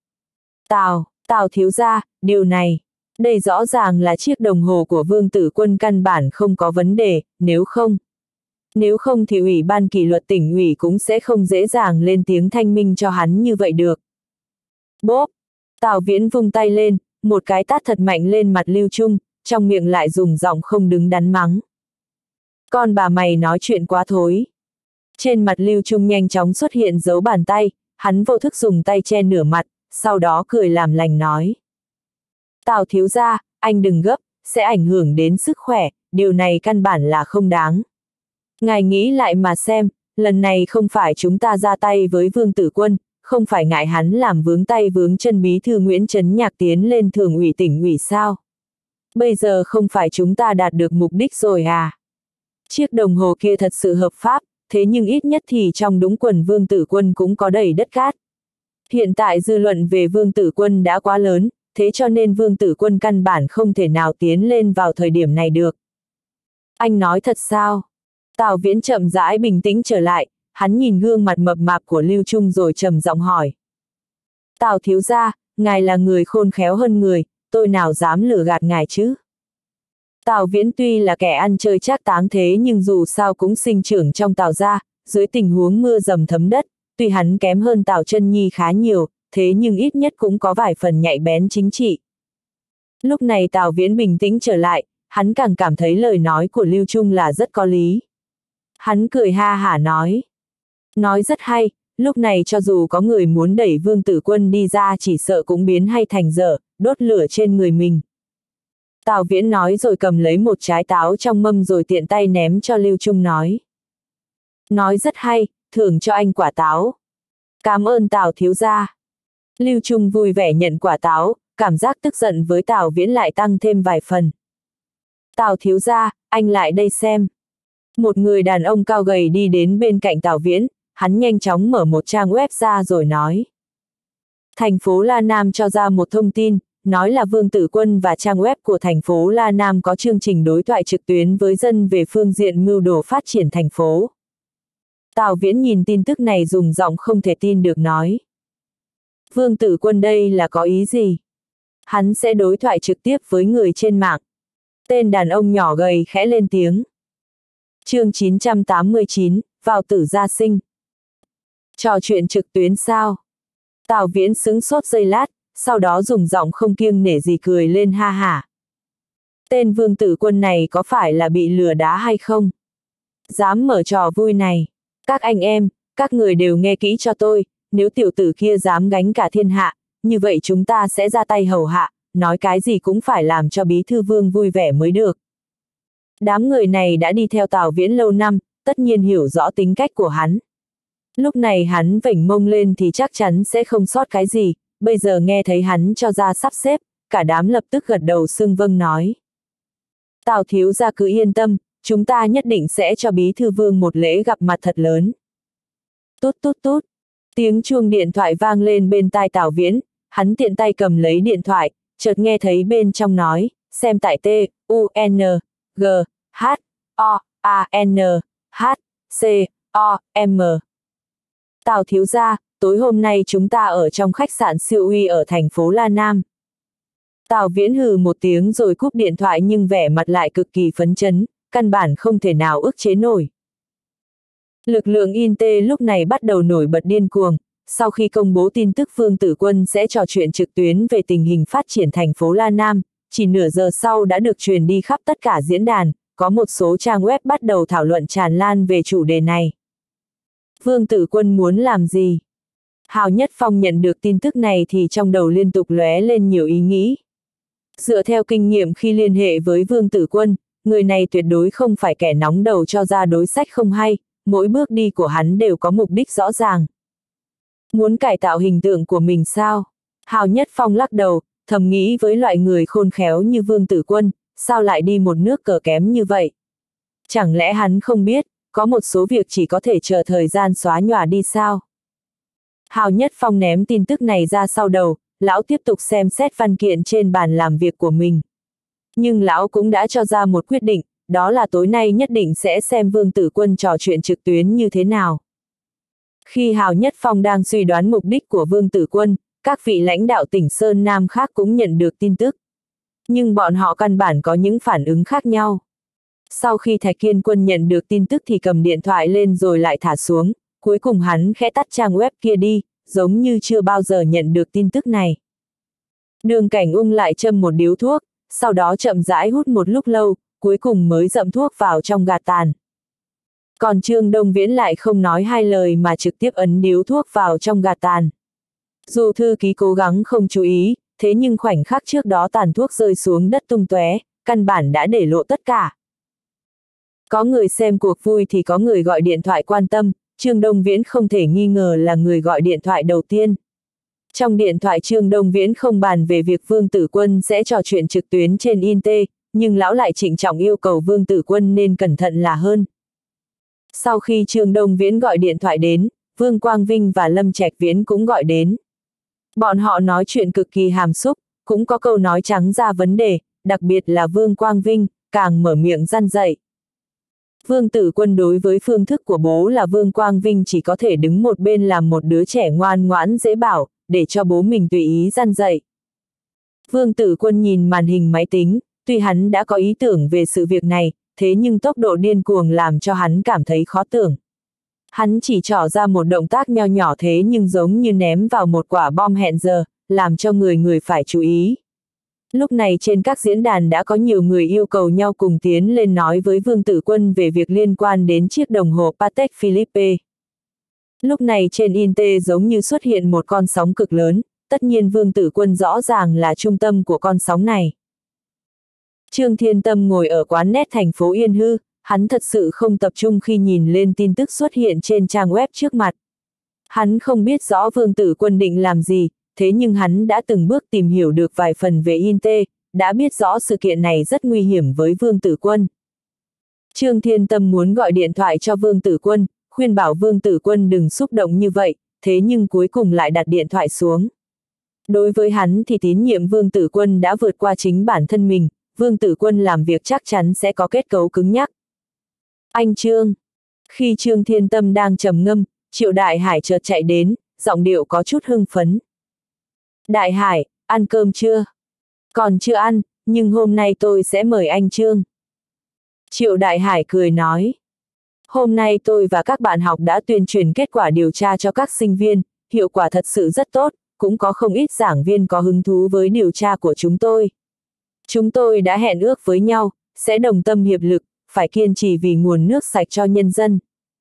Tào, Tào thiếu gia, điều này, đây rõ ràng là chiếc đồng hồ của Vương Tử Quân căn bản không có vấn đề, nếu không. Nếu không thì Ủy ban kỷ luật tỉnh ủy cũng sẽ không dễ dàng lên tiếng thanh minh cho hắn như vậy được. Bốp! Tào Viễn vung tay lên, một cái tát thật mạnh lên mặt Lưu Trung, trong miệng lại dùng giọng không đứng đắn mắng. Con bà mày nói chuyện quá thối. Trên mặt Lưu Trung nhanh chóng xuất hiện dấu bàn tay, hắn vô thức dùng tay che nửa mặt, sau đó cười làm lành nói. Tào thiếu gia, anh đừng gấp, sẽ ảnh hưởng đến sức khỏe, điều này căn bản là không đáng. Ngài nghĩ lại mà xem, lần này không phải chúng ta ra tay với Vương Tử Quân, không phải ngại hắn làm vướng tay vướng chân bí thư Nguyễn Chấn Nhạc tiến lên thường ủy tỉnh ủy sao? Bây giờ không phải chúng ta đạt được mục đích rồi à? Chiếc đồng hồ kia thật sự hợp pháp, thế nhưng ít nhất thì trong đúng quần Vương Tử Quân cũng có đầy đất cát. Hiện tại dư luận về Vương Tử Quân đã quá lớn, thế cho nên Vương Tử Quân căn bản không thể nào tiến lên vào thời điểm này được. Anh nói thật sao? Tào Viễn chậm rãi bình tĩnh trở lại, hắn nhìn gương mặt mập mạp của Lưu Trung rồi trầm giọng hỏi. Tào thiếu gia, ngài là người khôn khéo hơn người, tôi nào dám lừa gạt ngài chứ? Tào Viễn tuy là kẻ ăn chơi trác táng thế nhưng dù sao cũng sinh trưởng trong Tào gia, dưới tình huống mưa dầm thấm đất, tuy hắn kém hơn Tào Chân Nhi khá nhiều, thế nhưng ít nhất cũng có vài phần nhạy bén chính trị. Lúc này Tào Viễn bình tĩnh trở lại, hắn càng cảm thấy lời nói của Lưu Trung là rất có lý. Hắn cười ha hả nói. Nói rất hay, lúc này cho dù có người muốn đẩy Vương Tử Quân đi ra chỉ sợ cũng biến hay thành dở, đốt lửa trên người mình. Tào Viễn nói rồi cầm lấy một trái táo trong mâm rồi tiện tay ném cho Lưu Trung nói. Nói rất hay, thưởng cho anh quả táo. Cảm ơn Tào thiếu gia. Lưu Trung vui vẻ nhận quả táo, cảm giác tức giận với Tào Viễn lại tăng thêm vài phần. Tào thiếu gia, anh lại đây xem. Một người đàn ông cao gầy đi đến bên cạnh Tào Viễn, hắn nhanh chóng mở một trang web ra rồi nói. Thành phố La Nam cho ra một thông tin, nói là Vương Tử Quân và trang web của thành phố La Nam có chương trình đối thoại trực tuyến với dân về phương diện mưu đồ phát triển thành phố. Tào Viễn nhìn tin tức này dùng giọng không thể tin được nói. Vương Tử Quân đây là có ý gì? Hắn sẽ đối thoại trực tiếp với người trên mạng. Tên đàn ông nhỏ gầy khẽ lên tiếng. Chương chín trăm tám mươi chín, vào tử gia sinh. Trò chuyện trực tuyến sao? Tào Viễn sững sốt giây lát, sau đó dùng giọng không kiêng nể gì cười lên ha hả. Tên Vương Tử Quân này có phải là bị lừa đá hay không? Dám mở trò vui này. Các anh em, các người đều nghe kỹ cho tôi, nếu tiểu tử kia dám gánh cả thiên hạ, như vậy chúng ta sẽ ra tay hầu hạ, nói cái gì cũng phải làm cho bí thư Vương vui vẻ mới được. Đám người này đã đi theo Tào Viễn lâu năm, tất nhiên hiểu rõ tính cách của hắn. Lúc này hắn vểnh mông lên thì chắc chắn sẽ không sót cái gì, bây giờ nghe thấy hắn cho ra sắp xếp, cả đám lập tức gật đầu xưng vâng nói. Tào thiếu gia cứ yên tâm, chúng ta nhất định sẽ cho bí thư Vương một lễ gặp mặt thật lớn. Tút tút tút, tiếng chuông điện thoại vang lên bên tai Tào Viễn, hắn tiện tay cầm lấy điện thoại, chợt nghe thấy bên trong nói, xem tại T, U, N, G, H, O, A, N, H, C, O, M. Tào thiếu gia, tối hôm nay chúng ta ở trong khách sạn siêu uy ở thành phố La Nam. Tào Viễn hừ một tiếng rồi cúp điện thoại nhưng vẻ mặt lại cực kỳ phấn chấn, căn bản không thể nào ức chế nổi. Lực lượng Inte lúc này bắt đầu nổi bật điên cuồng, sau khi công bố tin tức Vương Tử Quân sẽ trò chuyện trực tuyến về tình hình phát triển thành phố La Nam, chỉ nửa giờ sau đã được truyền đi khắp tất cả diễn đàn, có một số trang web bắt đầu thảo luận tràn lan về chủ đề này. Vương Tử Quân muốn làm gì? Hào Nhất Phong nhận được tin tức này thì trong đầu liên tục lóe lên nhiều ý nghĩ. Dựa theo kinh nghiệm khi liên hệ với Vương Tử Quân, người này tuyệt đối không phải kẻ nóng đầu cho ra đối sách không hay, mỗi bước đi của hắn đều có mục đích rõ ràng. Muốn cải tạo hình tượng của mình sao? Hào Nhất Phong lắc đầu, thầm nghĩ với loại người khôn khéo như Vương Tử Quân, sao lại đi một nước cờ kém như vậy? Chẳng lẽ hắn không biết, có một số việc chỉ có thể chờ thời gian xóa nhòa đi sao? Hào Nhất Phong ném tin tức này ra sau đầu, lão tiếp tục xem xét văn kiện trên bàn làm việc của mình. Nhưng lão cũng đã cho ra một quyết định, đó là tối nay nhất định sẽ xem Vương Tử Quân trò chuyện trực tuyến như thế nào. Khi Hào Nhất Phong đang suy đoán mục đích của Vương Tử Quân, các vị lãnh đạo tỉnh Sơn Nam khác cũng nhận được tin tức. Nhưng bọn họ căn bản có những phản ứng khác nhau. Sau khi Thạch Kiên Quân nhận được tin tức thì cầm điện thoại lên rồi lại thả xuống, cuối cùng hắn khẽ tắt trang web kia đi, giống như chưa bao giờ nhận được tin tức này. Đường Cảnh Ung lại châm một điếu thuốc, sau đó chậm rãi hút một lúc lâu, cuối cùng mới dậm thuốc vào trong gạt tàn. Còn Trương Đông Viễn lại không nói hai lời mà trực tiếp ấn điếu thuốc vào trong gạt tàn. Dù thư ký cố gắng không chú ý, thế nhưng khoảnh khắc trước đó tàn thuốc rơi xuống đất tung tóe, căn bản đã để lộ tất cả. Có người xem cuộc vui thì có người gọi điện thoại quan tâm, Trương Đông Viễn không thể nghi ngờ là người gọi điện thoại đầu tiên. Trong điện thoại Trương Đông Viễn không bàn về việc Vương Tử Quân sẽ trò chuyện trực tuyến trên Inte, nhưng lão lại trịnh trọng yêu cầu Vương Tử Quân nên cẩn thận là hơn. Sau khi Trương Đông Viễn gọi điện thoại đến, Vương Quang Vinh và Lâm Trạch Viễn cũng gọi đến. Bọn họ nói chuyện cực kỳ hàm xúc, cũng có câu nói trắng ra vấn đề, đặc biệt là Vương Quang Vinh, càng mở miệng răn dạy. Vương Tử Quân đối với phương thức của bố là Vương Quang Vinh chỉ có thể đứng một bên làm một đứa trẻ ngoan ngoãn dễ bảo, để cho bố mình tùy ý răn dạy. Vương Tử Quân nhìn màn hình máy tính, tuy hắn đã có ý tưởng về sự việc này, thế nhưng tốc độ điên cuồng làm cho hắn cảm thấy khó tưởng. Hắn chỉ trỏ ra một động tác nho nhỏ thế nhưng giống như ném vào một quả bom hẹn giờ, làm cho người người phải chú ý. Lúc này trên các diễn đàn đã có nhiều người yêu cầu nhau cùng tiến lên nói với Vương Tử Quân về việc liên quan đến chiếc đồng hồ Patek Philippe. Lúc này trên Inte giống như xuất hiện một con sóng cực lớn, tất nhiên Vương Tử Quân rõ ràng là trung tâm của con sóng này. Trương Thiên Tâm ngồi ở quán net thành phố Yên Hư, hắn thật sự không tập trung khi nhìn lên tin tức xuất hiện trên trang web trước mặt. Hắn không biết rõ Vương Tử Quân định làm gì, thế nhưng hắn đã từng bước tìm hiểu được vài phần về Inte, đã biết rõ sự kiện này rất nguy hiểm với Vương Tử Quân. Trương Thiên Tâm muốn gọi điện thoại cho Vương Tử Quân, khuyên bảo Vương Tử Quân đừng xúc động như vậy, thế nhưng cuối cùng lại đặt điện thoại xuống. Đối với hắn thì tín nhiệm Vương Tử Quân đã vượt qua chính bản thân mình, Vương Tử Quân làm việc chắc chắn sẽ có kết cấu cứng nhắc. Anh Trương. Khi Trương Thiên Tâm đang trầm ngâm, Triệu Đại Hải chợt chạy đến, giọng điệu có chút hưng phấn. Đại Hải, ăn cơm chưa? Còn chưa ăn, nhưng hôm nay tôi sẽ mời anh Trương. Triệu Đại Hải cười nói. Hôm nay tôi và các bạn học đã tuyên truyền kết quả điều tra cho các sinh viên, hiệu quả thật sự rất tốt, cũng có không ít giảng viên có hứng thú với điều tra của chúng tôi. Chúng tôi đã hẹn ước với nhau, sẽ đồng tâm hiệp lực, phải kiên trì vì nguồn nước sạch cho nhân dân.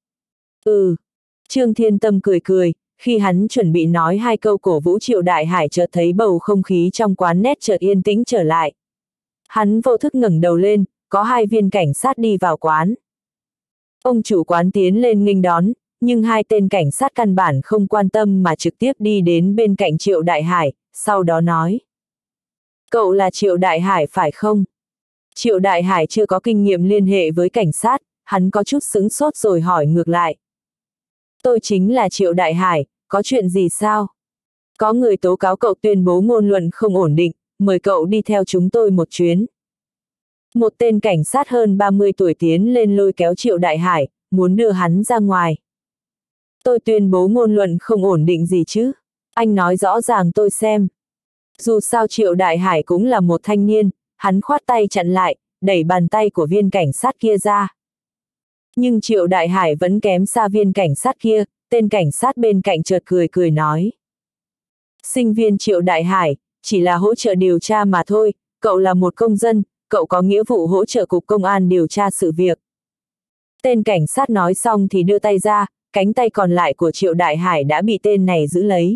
Ừ. Trương Thiên Tâm cười cười, khi hắn chuẩn bị nói hai câu cổ vũ Triệu Đại Hải chợt thấy bầu không khí trong quán net chợt yên tĩnh trở lại. Hắn vô thức ngẩng đầu lên, có hai viên cảnh sát đi vào quán. Ông chủ quán tiến lên nghênh đón, nhưng hai tên cảnh sát căn bản không quan tâm mà trực tiếp đi đến bên cạnh Triệu Đại Hải, sau đó nói. Cậu là Triệu Đại Hải phải không? Triệu Đại Hải chưa có kinh nghiệm liên hệ với cảnh sát, hắn có chút sững sốt rồi hỏi ngược lại. Tôi chính là Triệu Đại Hải, có chuyện gì sao? Có người tố cáo cậu tuyên bố ngôn luận không ổn định, mời cậu đi theo chúng tôi một chuyến. Một tên cảnh sát hơn ba mươi tuổi tiến lên lôi kéo Triệu Đại Hải, muốn đưa hắn ra ngoài. Tôi tuyên bố ngôn luận không ổn định gì chứ? Anh nói rõ ràng tôi xem. Dù sao Triệu Đại Hải cũng là một thanh niên, hắn khoát tay chặn lại, đẩy bàn tay của viên cảnh sát kia ra. Nhưng Triệu Đại Hải vẫn kém xa viên cảnh sát kia, tên cảnh sát bên cạnh chợt cười cười nói. Sinh viên Triệu Đại Hải, chỉ là hỗ trợ điều tra mà thôi, cậu là một công dân, cậu có nghĩa vụ hỗ trợ cục công an điều tra sự việc. Tên cảnh sát nói xong thì đưa tay ra, cánh tay còn lại của Triệu Đại Hải đã bị tên này giữ lấy.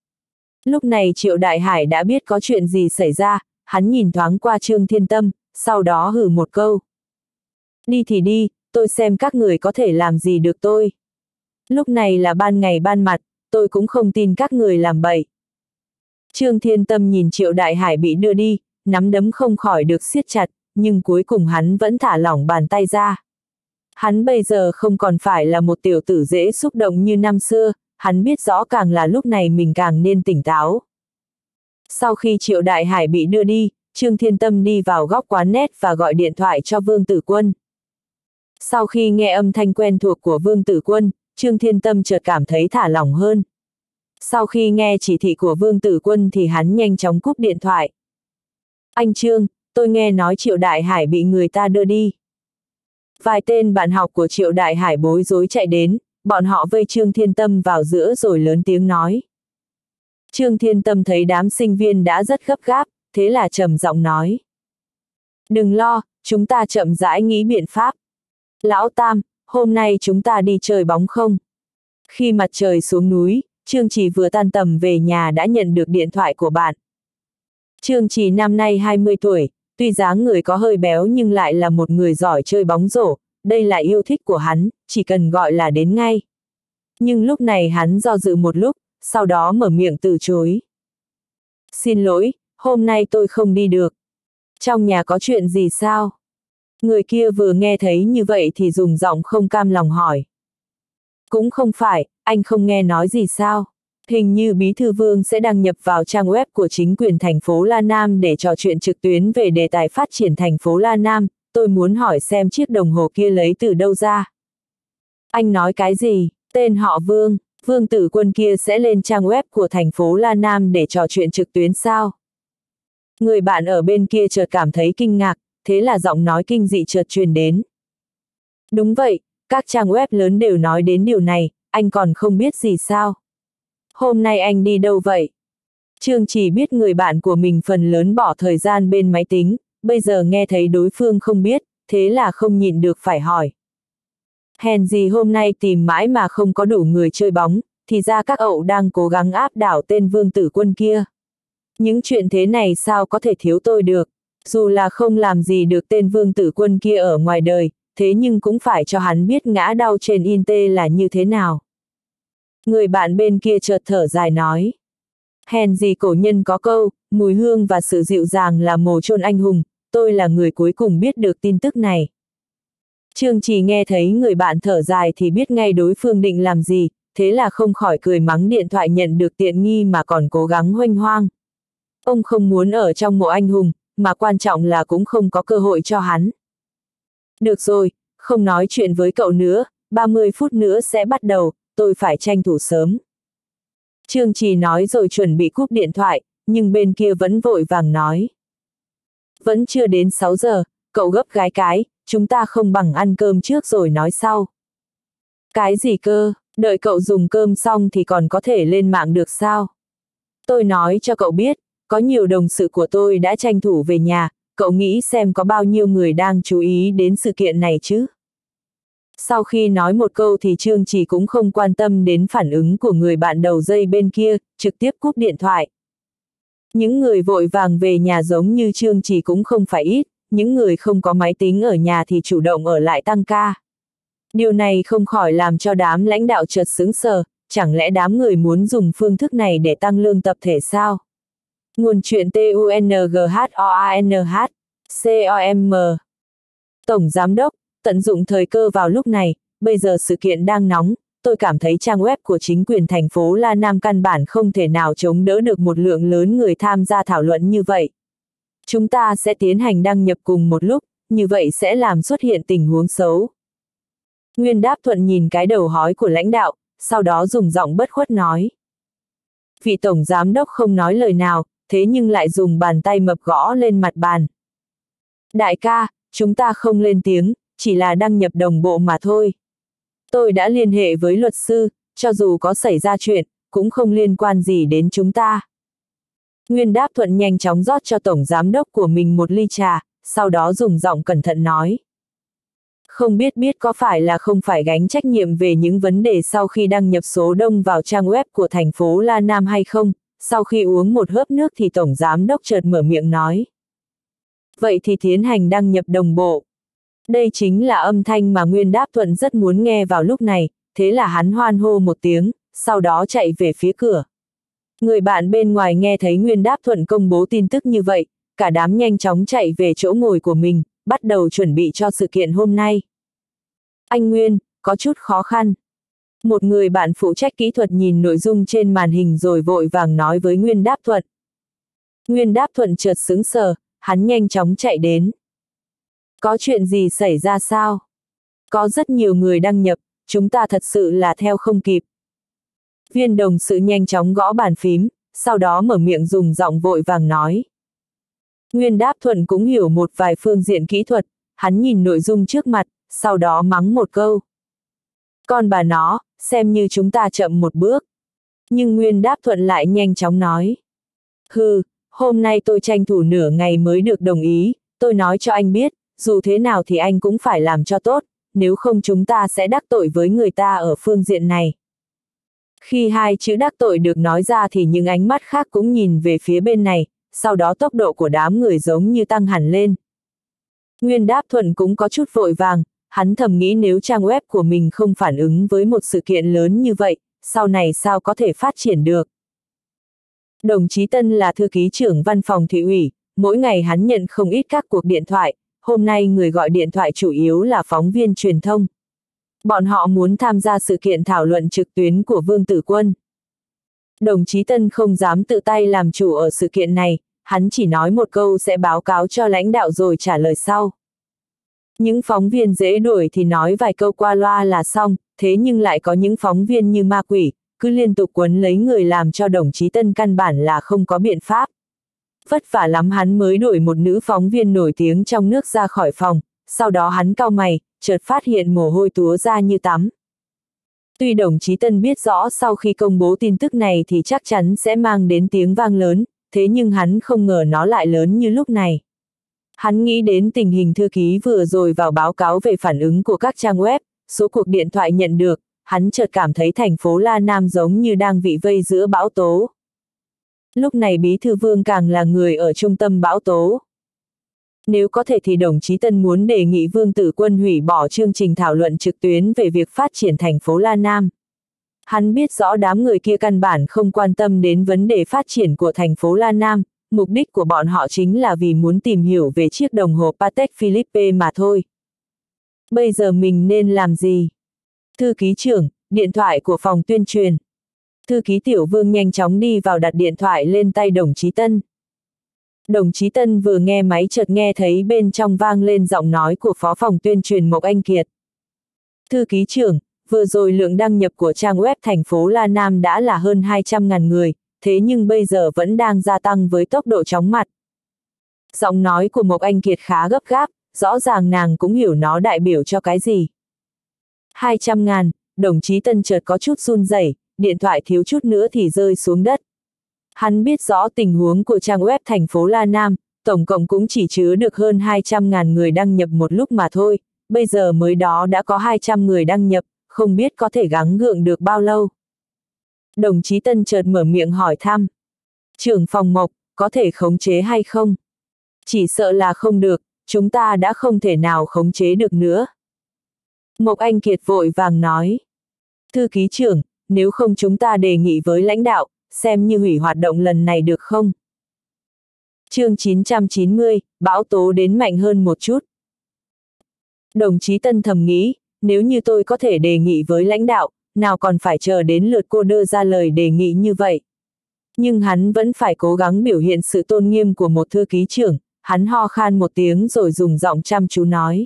Lúc này Triệu Đại Hải đã biết có chuyện gì xảy ra, hắn nhìn thoáng qua Trương Thiên Tâm, sau đó hừ một câu. Đi thì đi, tôi xem các người có thể làm gì được tôi. Lúc này là ban ngày ban mặt, tôi cũng không tin các người làm bậy. Trương Thiên Tâm nhìn Triệu Đại Hải bị đưa đi, nắm đấm không khỏi được siết chặt, nhưng cuối cùng hắn vẫn thả lỏng bàn tay ra. Hắn bây giờ không còn phải là một tiểu tử dễ xúc động như năm xưa, hắn biết rõ càng là lúc này mình càng nên tỉnh táo. Sau khi Triệu Đại Hải bị đưa đi, Trương Thiên Tâm đi vào góc quán net và gọi điện thoại cho Vương Tử Quân. Sau khi nghe âm thanh quen thuộc của Vương Tử Quân, Trương Thiên Tâm chợt cảm thấy thả lỏng hơn. Sau khi nghe chỉ thị của Vương Tử Quân thì hắn nhanh chóng cúp điện thoại. Anh Trương, tôi nghe nói Triệu Đại Hải bị người ta đưa đi. Vài tên bạn học của Triệu Đại Hải bối rối chạy đến, bọn họ vây Trương Thiên Tâm vào giữa rồi lớn tiếng nói. Trương Thiên Tâm thấy đám sinh viên đã rất gấp gáp, thế là trầm giọng nói. Đừng lo, chúng ta chậm rãi nghĩ biện pháp. Lão Tam, hôm nay chúng ta đi chơi bóng không? Khi mặt trời xuống núi, Trương Trì vừa tan tầm về nhà đã nhận được điện thoại của bạn. Trương Trì năm nay hai mươi tuổi, tuy dáng người có hơi béo nhưng lại là một người giỏi chơi bóng rổ, đây là yêu thích của hắn, chỉ cần gọi là đến ngay. Nhưng lúc này hắn do dự một lúc, sau đó mở miệng từ chối. Xin lỗi, hôm nay tôi không đi được. Trong nhà có chuyện gì sao? Người kia vừa nghe thấy như vậy thì dùng giọng không cam lòng hỏi. Cũng không phải, anh không nghe nói gì sao? Hình như Bí thư Vương sẽ đăng nhập vào trang web của chính quyền thành phố La Nam để trò chuyện trực tuyến về đề tài phát triển thành phố La Nam, tôi muốn hỏi xem chiếc đồng hồ kia lấy từ đâu ra. Anh nói cái gì? Tên họ Vương, Vương Tử Quân kia sẽ lên trang web của thành phố La Nam để trò chuyện trực tuyến sao? Người bạn ở bên kia chợt cảm thấy kinh ngạc, thế là giọng nói kinh dị chợt truyền đến. Đúng vậy, các trang web lớn đều nói đến điều này, anh còn không biết gì sao? Hôm nay anh đi đâu vậy? Trương Chỉ biết người bạn của mình phần lớn bỏ thời gian bên máy tính, bây giờ nghe thấy đối phương không biết, thế là không nhịn được phải hỏi. Hèn gì hôm nay tìm mãi mà không có đủ người chơi bóng, thì ra các ậu đang cố gắng áp đảo tên Vương Tử Quân kia. Những chuyện thế này sao có thể thiếu tôi được, dù là không làm gì được tên Vương Tử Quân kia ở ngoài đời, thế nhưng cũng phải cho hắn biết ngã đau trên in tê là như thế nào. Người bạn bên kia chợt thở dài nói. Hèn gì cổ nhân có câu, mùi hương và sự dịu dàng là mồ chôn anh hùng, tôi là người cuối cùng biết được tin tức này. Trương Chỉ nghe thấy người bạn thở dài thì biết ngay đối phương định làm gì, thế là không khỏi cười mắng điện thoại nhận được tiện nghi mà còn cố gắng huênh hoang. Ông không muốn ở trong mộ anh hùng, mà quan trọng là cũng không có cơ hội cho hắn. Được rồi, không nói chuyện với cậu nữa, ba mươi phút nữa sẽ bắt đầu, tôi phải tranh thủ sớm. Trương Chỉ nói rồi chuẩn bị cúp điện thoại, nhưng bên kia vẫn vội vàng nói. Vẫn chưa đến sáu giờ, cậu gấp gái cái, chúng ta không bằng ăn cơm trước rồi nói sau. Cái gì cơ, đợi cậu dùng cơm xong thì còn có thể lên mạng được sao? Tôi nói cho cậu biết, có nhiều đồng sự của tôi đã tranh thủ về nhà, cậu nghĩ xem có bao nhiêu người đang chú ý đến sự kiện này chứ? Sau khi nói một câu thì Trương Chỉ cũng không quan tâm đến phản ứng của người bạn đầu dây bên kia, trực tiếp cúp điện thoại. Những người vội vàng về nhà giống như Trương Chỉ cũng không phải ít, những người không có máy tính ở nhà thì chủ động ở lại tăng ca. Điều này không khỏi làm cho đám lãnh đạo chợt sững sờ, chẳng lẽ đám người muốn dùng phương thức này để tăng lương tập thể sao? Nguồn chuyện TUNGHOANH, COM. Tổng Giám đốc, tận dụng thời cơ vào lúc này, bây giờ sự kiện đang nóng, tôi cảm thấy trang web của chính quyền thành phố La Nam căn bản không thể nào chống đỡ được một lượng lớn người tham gia thảo luận như vậy. Chúng ta sẽ tiến hành đăng nhập cùng một lúc, như vậy sẽ làm xuất hiện tình huống xấu. Nguyên Đáp Thuận nhìn cái đầu hói của lãnh đạo, sau đó dùng giọng bất khuất nói. Vị tổng giám đốc không nói lời nào, thế nhưng lại dùng bàn tay mập gõ lên mặt bàn. Đại ca, chúng ta không lên tiếng, chỉ là đăng nhập đồng bộ mà thôi. Tôi đã liên hệ với luật sư, cho dù có xảy ra chuyện, cũng không liên quan gì đến chúng ta. Nguyên Đáp Thuận nhanh chóng rót cho tổng giám đốc của mình một ly trà, sau đó dùng giọng cẩn thận nói. Không biết biết có phải là không phải gánh trách nhiệm về những vấn đề sau khi đăng nhập số đông vào trang web của thành phố La Nam hay không? Sau khi uống một hớp nước thì tổng giám đốc chợt mở miệng nói. Vậy thì tiến hành đăng nhập đồng bộ. Đây chính là âm thanh mà Nguyên Đáp Thuận rất muốn nghe vào lúc này, thế là hắn hoan hô một tiếng, sau đó chạy về phía cửa. Người bạn bên ngoài nghe thấy Nguyên Đáp Thuận công bố tin tức như vậy, cả đám nhanh chóng chạy về chỗ ngồi của mình, bắt đầu chuẩn bị cho sự kiện hôm nay. Anh Nguyên, có chút khó khăn. Một người bạn phụ trách kỹ thuật nhìn nội dung trên màn hình rồi vội vàng nói với Nguyên Đáp Thuận. Nguyên Đáp Thuận chợt sững sờ, hắn nhanh chóng chạy đến. Có chuyện gì xảy ra sao? Có rất nhiều người đăng nhập, chúng ta thật sự là theo không kịp. Viên đồng sự nhanh chóng gõ bàn phím, sau đó mở miệng dùng giọng vội vàng nói. Nguyên Đáp Thuận cũng hiểu một vài phương diện kỹ thuật, hắn nhìn nội dung trước mặt, sau đó mắng một câu. Con bà nó, xem như chúng ta chậm một bước. Nhưng Nguyên Đáp Thuận lại nhanh chóng nói. Hừ, hôm nay tôi tranh thủ nửa ngày mới được đồng ý, tôi nói cho anh biết, dù thế nào thì anh cũng phải làm cho tốt, nếu không chúng ta sẽ đắc tội với người ta ở phương diện này. Khi hai chữ đắc tội được nói ra thì những ánh mắt khác cũng nhìn về phía bên này, sau đó tốc độ của đám người giống như tăng hẳn lên. Nguyên Đáp Thuận cũng có chút vội vàng, hắn thầm nghĩ nếu trang web của mình không phản ứng với một sự kiện lớn như vậy, sau này sao có thể phát triển được. Đồng chí Tân là thư ký trưởng văn phòng thị ủy, mỗi ngày hắn nhận không ít các cuộc điện thoại, hôm nay người gọi điện thoại chủ yếu là phóng viên truyền thông. Bọn họ muốn tham gia sự kiện thảo luận trực tuyến của Vương Tử Quân. Đồng chí Tân không dám tự tay làm chủ ở sự kiện này, hắn chỉ nói một câu sẽ báo cáo cho lãnh đạo rồi trả lời sau. Những phóng viên dễ đuổi thì nói vài câu qua loa là xong, thế nhưng lại có những phóng viên như ma quỷ, cứ liên tục quấn lấy người làm cho đồng chí Tân căn bản là không có biện pháp. Vất vả lắm hắn mới đuổi một nữ phóng viên nổi tiếng trong nước ra khỏi phòng, sau đó hắn cau mày, chợt phát hiện mồ hôi túa ra như tắm. Tuy đồng chí Tân biết rõ sau khi công bố tin tức này thì chắc chắn sẽ mang đến tiếng vang lớn, thế nhưng hắn không ngờ nó lại lớn như lúc này. Hắn nghĩ đến tình hình thư ký vừa rồi vào báo cáo về phản ứng của các trang web, số cuộc điện thoại nhận được, hắn chợt cảm thấy thành phố La Nam giống như đang bị vây giữa bão tố. Lúc này Bí thư Vương càng là người ở trung tâm bão tố. Nếu có thể thì đồng chí Tân muốn đề nghị Vương Tử Quân hủy bỏ chương trình thảo luận trực tuyến về việc phát triển thành phố La Nam. Hắn biết rõ đám người kia căn bản không quan tâm đến vấn đề phát triển của thành phố La Nam, mục đích của bọn họ chính là vì muốn tìm hiểu về chiếc đồng hồ Patek Philippe mà thôi. Bây giờ mình nên làm gì? Thư ký trưởng, điện thoại của phòng tuyên truyền. Thư ký Tiểu Vương nhanh chóng đi vào đặt điện thoại lên tay đồng chí Tân. Đồng chí Tân vừa nghe máy chợt nghe thấy bên trong vang lên giọng nói của phó phòng tuyên truyền Mộc Anh Kiệt. Thư ký trưởng, vừa rồi lượng đăng nhập của trang web thành phố La Nam đã là hơn hai trăm nghìn người, thế nhưng bây giờ vẫn đang gia tăng với tốc độ chóng mặt. Giọng nói của Mộc Anh Kiệt khá gấp gáp, rõ ràng nàng cũng hiểu nó đại biểu cho cái gì. hai trăm ngàn, đồng chí Tân chợt có chút run rẩy, điện thoại thiếu chút nữa thì rơi xuống đất. Hắn biết rõ tình huống của trang web thành phố La Nam, tổng cộng cũng chỉ chứa được hơn hai trăm ngàn người đăng nhập một lúc mà thôi, bây giờ mới đó đã có hai trăm người đăng nhập, không biết có thể gắng gượng được bao lâu. Đồng chí Tân chợt mở miệng hỏi thăm. Trưởng phòng Mộc, có thể khống chế hay không? Chỉ sợ là không được, chúng ta đã không thể nào khống chế được nữa. Mộc Anh Kiệt vội vàng nói. Thư ký trưởng, nếu không chúng ta đề nghị với lãnh đạo, xem như hủy hoạt động lần này được không? Chương chín trăm chín mươi, bão tố đến mạnh hơn một chút. Đồng chí Tân thầm nghĩ, nếu như tôi có thể đề nghị với lãnh đạo, nào còn phải chờ đến lượt cô đưa ra lời đề nghị như vậy. Nhưng hắn vẫn phải cố gắng biểu hiện sự tôn nghiêm của một thư ký trưởng, hắn ho khan một tiếng rồi dùng giọng chăm chú nói.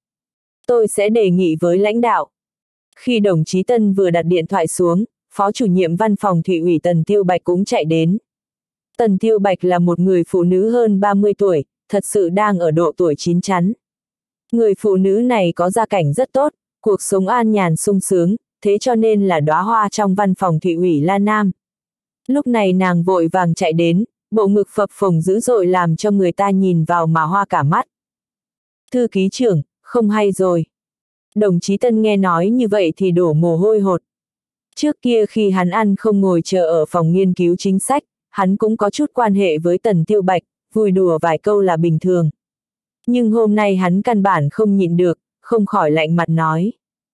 Tôi sẽ đề nghị với lãnh đạo. Khi đồng chí Tân vừa đặt điện thoại xuống, phó chủ nhiệm văn phòng thị ủy Tần Tiêu Bạch cũng chạy đến. Tần Tiêu Bạch là một người phụ nữ hơn ba mươi tuổi, thật sự đang ở độ tuổi chín chắn. Người phụ nữ này có gia cảnh rất tốt, cuộc sống an nhàn sung sướng, thế cho nên là đóa hoa trong văn phòng thị ủy La Nam. Lúc này nàng vội vàng chạy đến, bộ ngực phập phồng dữ dội làm cho người ta nhìn vào mà hoa cả mắt. Thư ký trưởng, không hay rồi. Đồng chí Tân nghe nói như vậy thì đổ mồ hôi hột. Trước kia khi hắn ăn không ngồi chờ ở phòng nghiên cứu chính sách, hắn cũng có chút quan hệ với Tần Tiêu Bạch, vui đùa vài câu là bình thường. Nhưng hôm nay hắn căn bản không nhịn được, không khỏi lạnh mặt nói.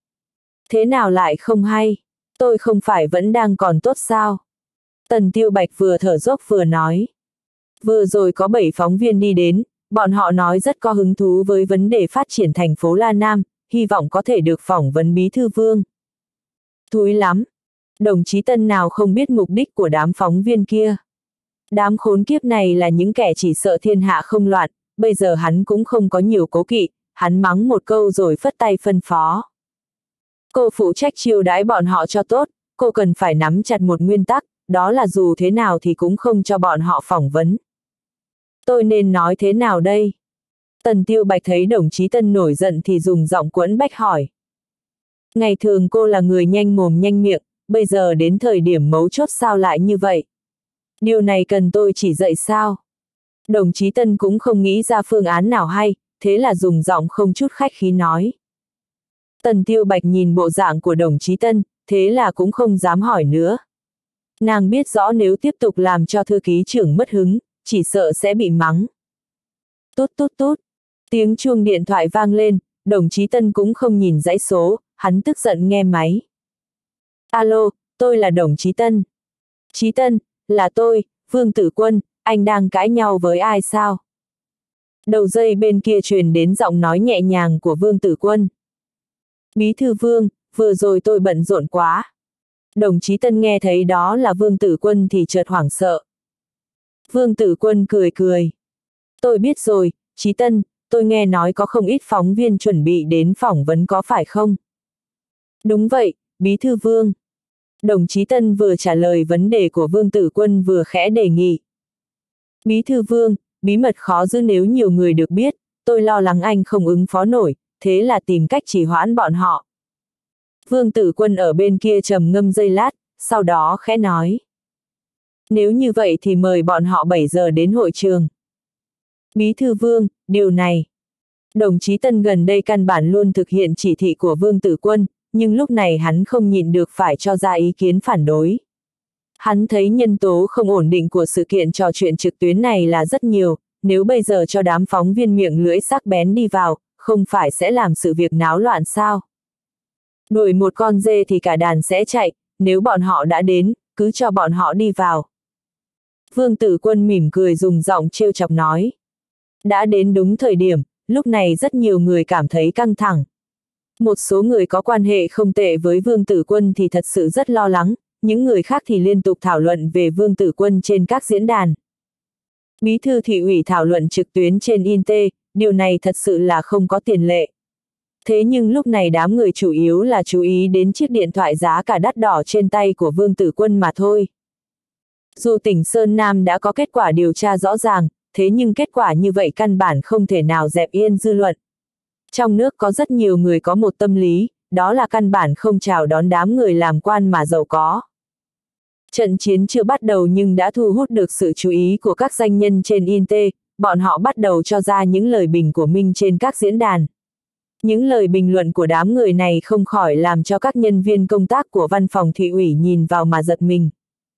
Thế nào lại không hay? Tôi không phải vẫn đang còn tốt sao? Tần Tiêu Bạch vừa thở dốc vừa nói. Vừa rồi có bảy phóng viên đi đến, bọn họ nói rất có hứng thú với vấn đề phát triển thành phố La Nam, hy vọng có thể được phỏng vấn Bí thư Vương. Thúi lắm! Đồng chí Tân nào không biết mục đích của đám phóng viên kia. Đám khốn kiếp này là những kẻ chỉ sợ thiên hạ không loạn, bây giờ hắn cũng không có nhiều cố kỵ, hắn mắng một câu rồi phất tay phân phó. Cô phụ trách chiêu đãi bọn họ cho tốt, cô cần phải nắm chặt một nguyên tắc, đó là dù thế nào thì cũng không cho bọn họ phỏng vấn. Tôi nên nói thế nào đây? Tần Tiêu Bạch thấy đồng chí Tân nổi giận thì dùng giọng quẫn bách hỏi. Ngày thường cô là người nhanh mồm nhanh miệng, bây giờ đến thời điểm mấu chốt sao lại như vậy? Điều này cần tôi chỉ dạy sao? Đồng chí Tân cũng không nghĩ ra phương án nào hay, thế là dùng giọng không chút khách khí nói. Tần Tiêu Bạch nhìn bộ dạng của đồng chí Tân, thế là cũng không dám hỏi nữa. Nàng biết rõ nếu tiếp tục làm cho thư ký trưởng mất hứng, chỉ sợ sẽ bị mắng. Tút tút tút, tiếng chuông điện thoại vang lên, Đồng Chí Tân cũng không nhìn dãy số, hắn tức giận nghe máy. Alo, tôi là Đồng Chí Tân. Chí Tân, là tôi, Vương Tử Quân, anh đang cãi nhau với ai sao? Đầu dây bên kia truyền đến giọng nói nhẹ nhàng của Vương Tử Quân. Bí thư Vương, vừa rồi tôi bận rộn quá. Đồng Chí Tân nghe thấy đó là Vương Tử Quân thì chợt hoảng sợ. Vương Tử Quân cười cười. Tôi biết rồi, Chí Tân, tôi nghe nói có không ít phóng viên chuẩn bị đến phỏng vấn có phải không? Đúng vậy, Bí thư Vương. Đồng Chí Tân vừa trả lời vấn đề của Vương Tử Quân vừa khẽ đề nghị. Bí thư Vương, bí mật khó giữ nếu nhiều người được biết, tôi lo lắng anh không ứng phó nổi, thế là tìm cách trì hoãn bọn họ. Vương Tử Quân ở bên kia trầm ngâm giây lát, sau đó khẽ nói. Nếu như vậy thì mời bọn họ bảy giờ đến hội trường. Bí thư Vương, điều này. Đồng Chí Tân gần đây căn bản luôn thực hiện chỉ thị của Vương Tử Quân, nhưng lúc này hắn không nhịn được phải cho ra ý kiến phản đối. Hắn thấy nhân tố không ổn định của sự kiện trò chuyện trực tuyến này là rất nhiều, nếu bây giờ cho đám phóng viên miệng lưỡi sắc bén đi vào, không phải sẽ làm sự việc náo loạn sao? Đuổi một con dê thì cả đàn sẽ chạy, nếu bọn họ đã đến, cứ cho bọn họ đi vào. Vương Tử Quân mỉm cười dùng giọng trêu chọc nói. Đã đến đúng thời điểm, lúc này rất nhiều người cảm thấy căng thẳng. Một số người có quan hệ không tệ với Vương Tử Quân thì thật sự rất lo lắng, những người khác thì liên tục thảo luận về Vương Tử Quân trên các diễn đàn. Bí thư thị ủy thảo luận trực tuyến trên Inte, điều này thật sự là không có tiền lệ. Thế nhưng lúc này đám người chủ yếu là chú ý đến chiếc điện thoại giá cả đắt đỏ trên tay của Vương Tử Quân mà thôi. Dù tỉnh Sơn Nam đã có kết quả điều tra rõ ràng, thế nhưng kết quả như vậy căn bản không thể nào dẹp yên dư luận. Trong nước có rất nhiều người có một tâm lý, đó là căn bản không chào đón đám người làm quan mà giàu có. Trận chiến chưa bắt đầu nhưng đã thu hút được sự chú ý của các danh nhân trên Inte, bọn họ bắt đầu cho ra những lời bình của mình trên các diễn đàn. Những lời bình luận của đám người này không khỏi làm cho các nhân viên công tác của văn phòng thị ủy nhìn vào mà giật mình.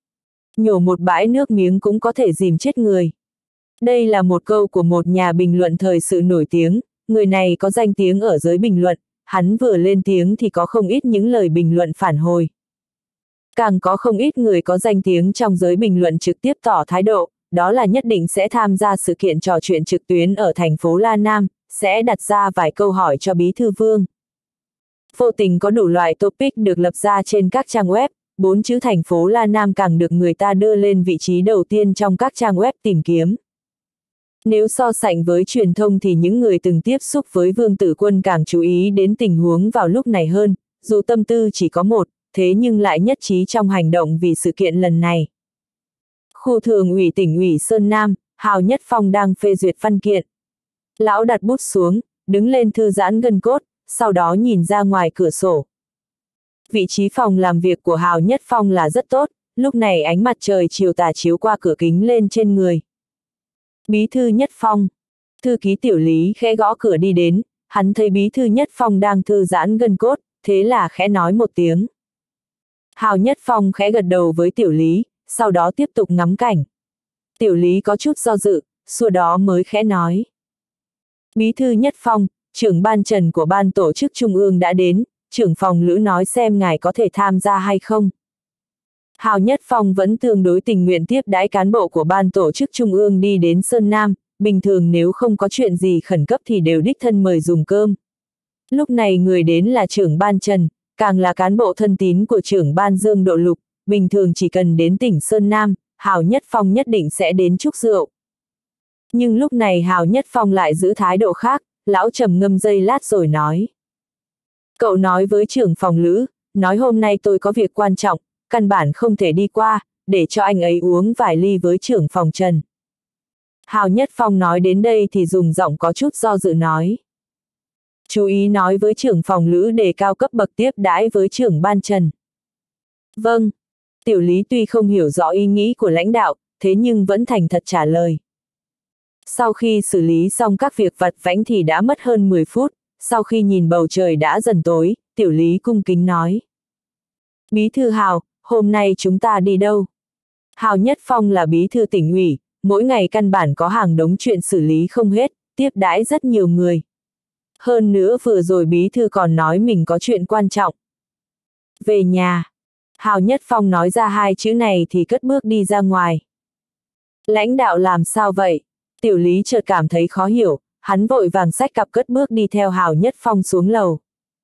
Nhổ một bãi nước miếng cũng có thể dìm chết người. Đây là một câu của một nhà bình luận thời sự nổi tiếng, người này có danh tiếng ở giới bình luận, hắn vừa lên tiếng thì có không ít những lời bình luận phản hồi. Càng có không ít người có danh tiếng trong giới bình luận trực tiếp tỏ thái độ, đó là nhất định sẽ tham gia sự kiện trò chuyện trực tuyến ở thành phố La Nam, sẽ đặt ra vài câu hỏi cho Bí thư Vương. Vô tình có đủ loại topic được lập ra trên các trang web, bốn chữ thành phố La Nam càng được người ta đưa lên vị trí đầu tiên trong các trang web tìm kiếm. Nếu so sánh với truyền thông thì những người từng tiếp xúc với Vương Tử Quân càng chú ý đến tình huống vào lúc này hơn, dù tâm tư chỉ có một, thế nhưng lại nhất trí trong hành động vì sự kiện lần này. Khu thường ủy tỉnh ủy Sơn Nam, Hào Nhất Phong đang phê duyệt văn kiện. Lão đặt bút xuống, đứng lên thư giãn gân cốt, sau đó nhìn ra ngoài cửa sổ. Vị trí phòng làm việc của Hào Nhất Phong là rất tốt, lúc này ánh mặt trời chiều tà chiếu qua cửa kính lên trên người. Bí thư Nhất Phong. Thư ký Tiểu Lý khẽ gõ cửa đi đến, hắn thấy Bí thư Nhất Phong đang thư giãn gân cốt, thế là khẽ nói một tiếng. Hào Nhất Phong khẽ gật đầu với Tiểu Lý, sau đó tiếp tục ngắm cảnh. Tiểu Lý có chút do dự, sau đó mới khẽ nói. Bí thư Nhất Phong, trưởng ban Trần của ban tổ chức trung ương đã đến, trưởng phòng Lữ nói xem ngài có thể tham gia hay không. Hào Nhất Phong vẫn tương đối tình nguyện tiếp đãi cán bộ của ban tổ chức trung ương đi đến Sơn Nam, bình thường nếu không có chuyện gì khẩn cấp thì đều đích thân mời dùng cơm. Lúc này người đến là trưởng ban Trần, càng là cán bộ thân tín của trưởng ban Dương Độ Lục, bình thường chỉ cần đến tỉnh Sơn Nam, Hào Nhất Phong nhất định sẽ đến chúc rượu. Nhưng lúc này Hào Nhất Phong lại giữ thái độ khác, lão trầm ngâm giây lát rồi nói. Cậu nói với trưởng phòng Lữ, nói hôm nay tôi có việc quan trọng, căn bản không thể đi qua, để cho anh ấy uống vài ly với trưởng phòng Trần. Hào Nhất Phong nói đến đây thì dùng giọng có chút do dự nói. Chú ý nói với trưởng phòng Lữ để cao cấp bậc tiếp đãi với trưởng ban Trần. Vâng. Tiểu Lý tuy không hiểu rõ ý nghĩ của lãnh đạo, thế nhưng vẫn thành thật trả lời. Sau khi xử lý xong các việc vặt vãnh thì đã mất hơn mười phút, sau khi nhìn bầu trời đã dần tối, Tiểu Lý cung kính nói. Bí thư Hào, hôm nay chúng ta đi đâu? Hào Nhất Phong là bí thư tỉnh ủy, mỗi ngày căn bản có hàng đống chuyện xử lý không hết, tiếp đãi rất nhiều người. Hơn nữa vừa rồi bí thư còn nói mình có chuyện quan trọng. Về nhà. Hào Nhất Phong nói ra hai chữ này thì cất bước đi ra ngoài. Lãnh đạo làm sao vậy? Tiểu Lý chợt cảm thấy khó hiểu, hắn vội vàng xách cặp cất bước đi theo Hào Nhất Phong xuống lầu.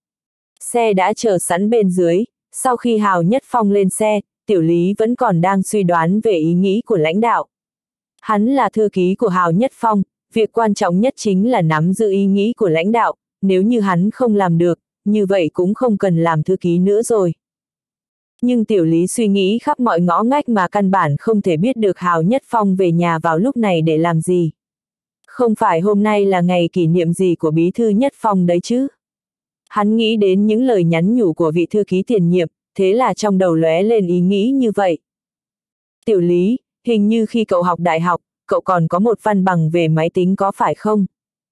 Xe đã chờ sẵn bên dưới, sau khi Hào Nhất Phong lên xe, Tiểu Lý vẫn còn đang suy đoán về ý nghĩ của lãnh đạo. Hắn là thư ký của Hào Nhất Phong, việc quan trọng nhất chính là nắm giữ ý nghĩ của lãnh đạo, nếu như hắn không làm được, như vậy cũng không cần làm thư ký nữa rồi. Nhưng Tiểu Lý suy nghĩ khắp mọi ngõ ngách mà căn bản không thể biết được Hào Nhất Phong về nhà vào lúc này để làm gì. Không phải hôm nay là ngày kỷ niệm gì của bí thư Nhất Phong đấy chứ. Hắn nghĩ đến những lời nhắn nhủ của vị thư ký tiền nhiệm, thế là trong đầu lóe lên ý nghĩ như vậy. Tiểu Lý, hình như khi cậu học đại học, cậu còn có một văn bằng về máy tính có phải không?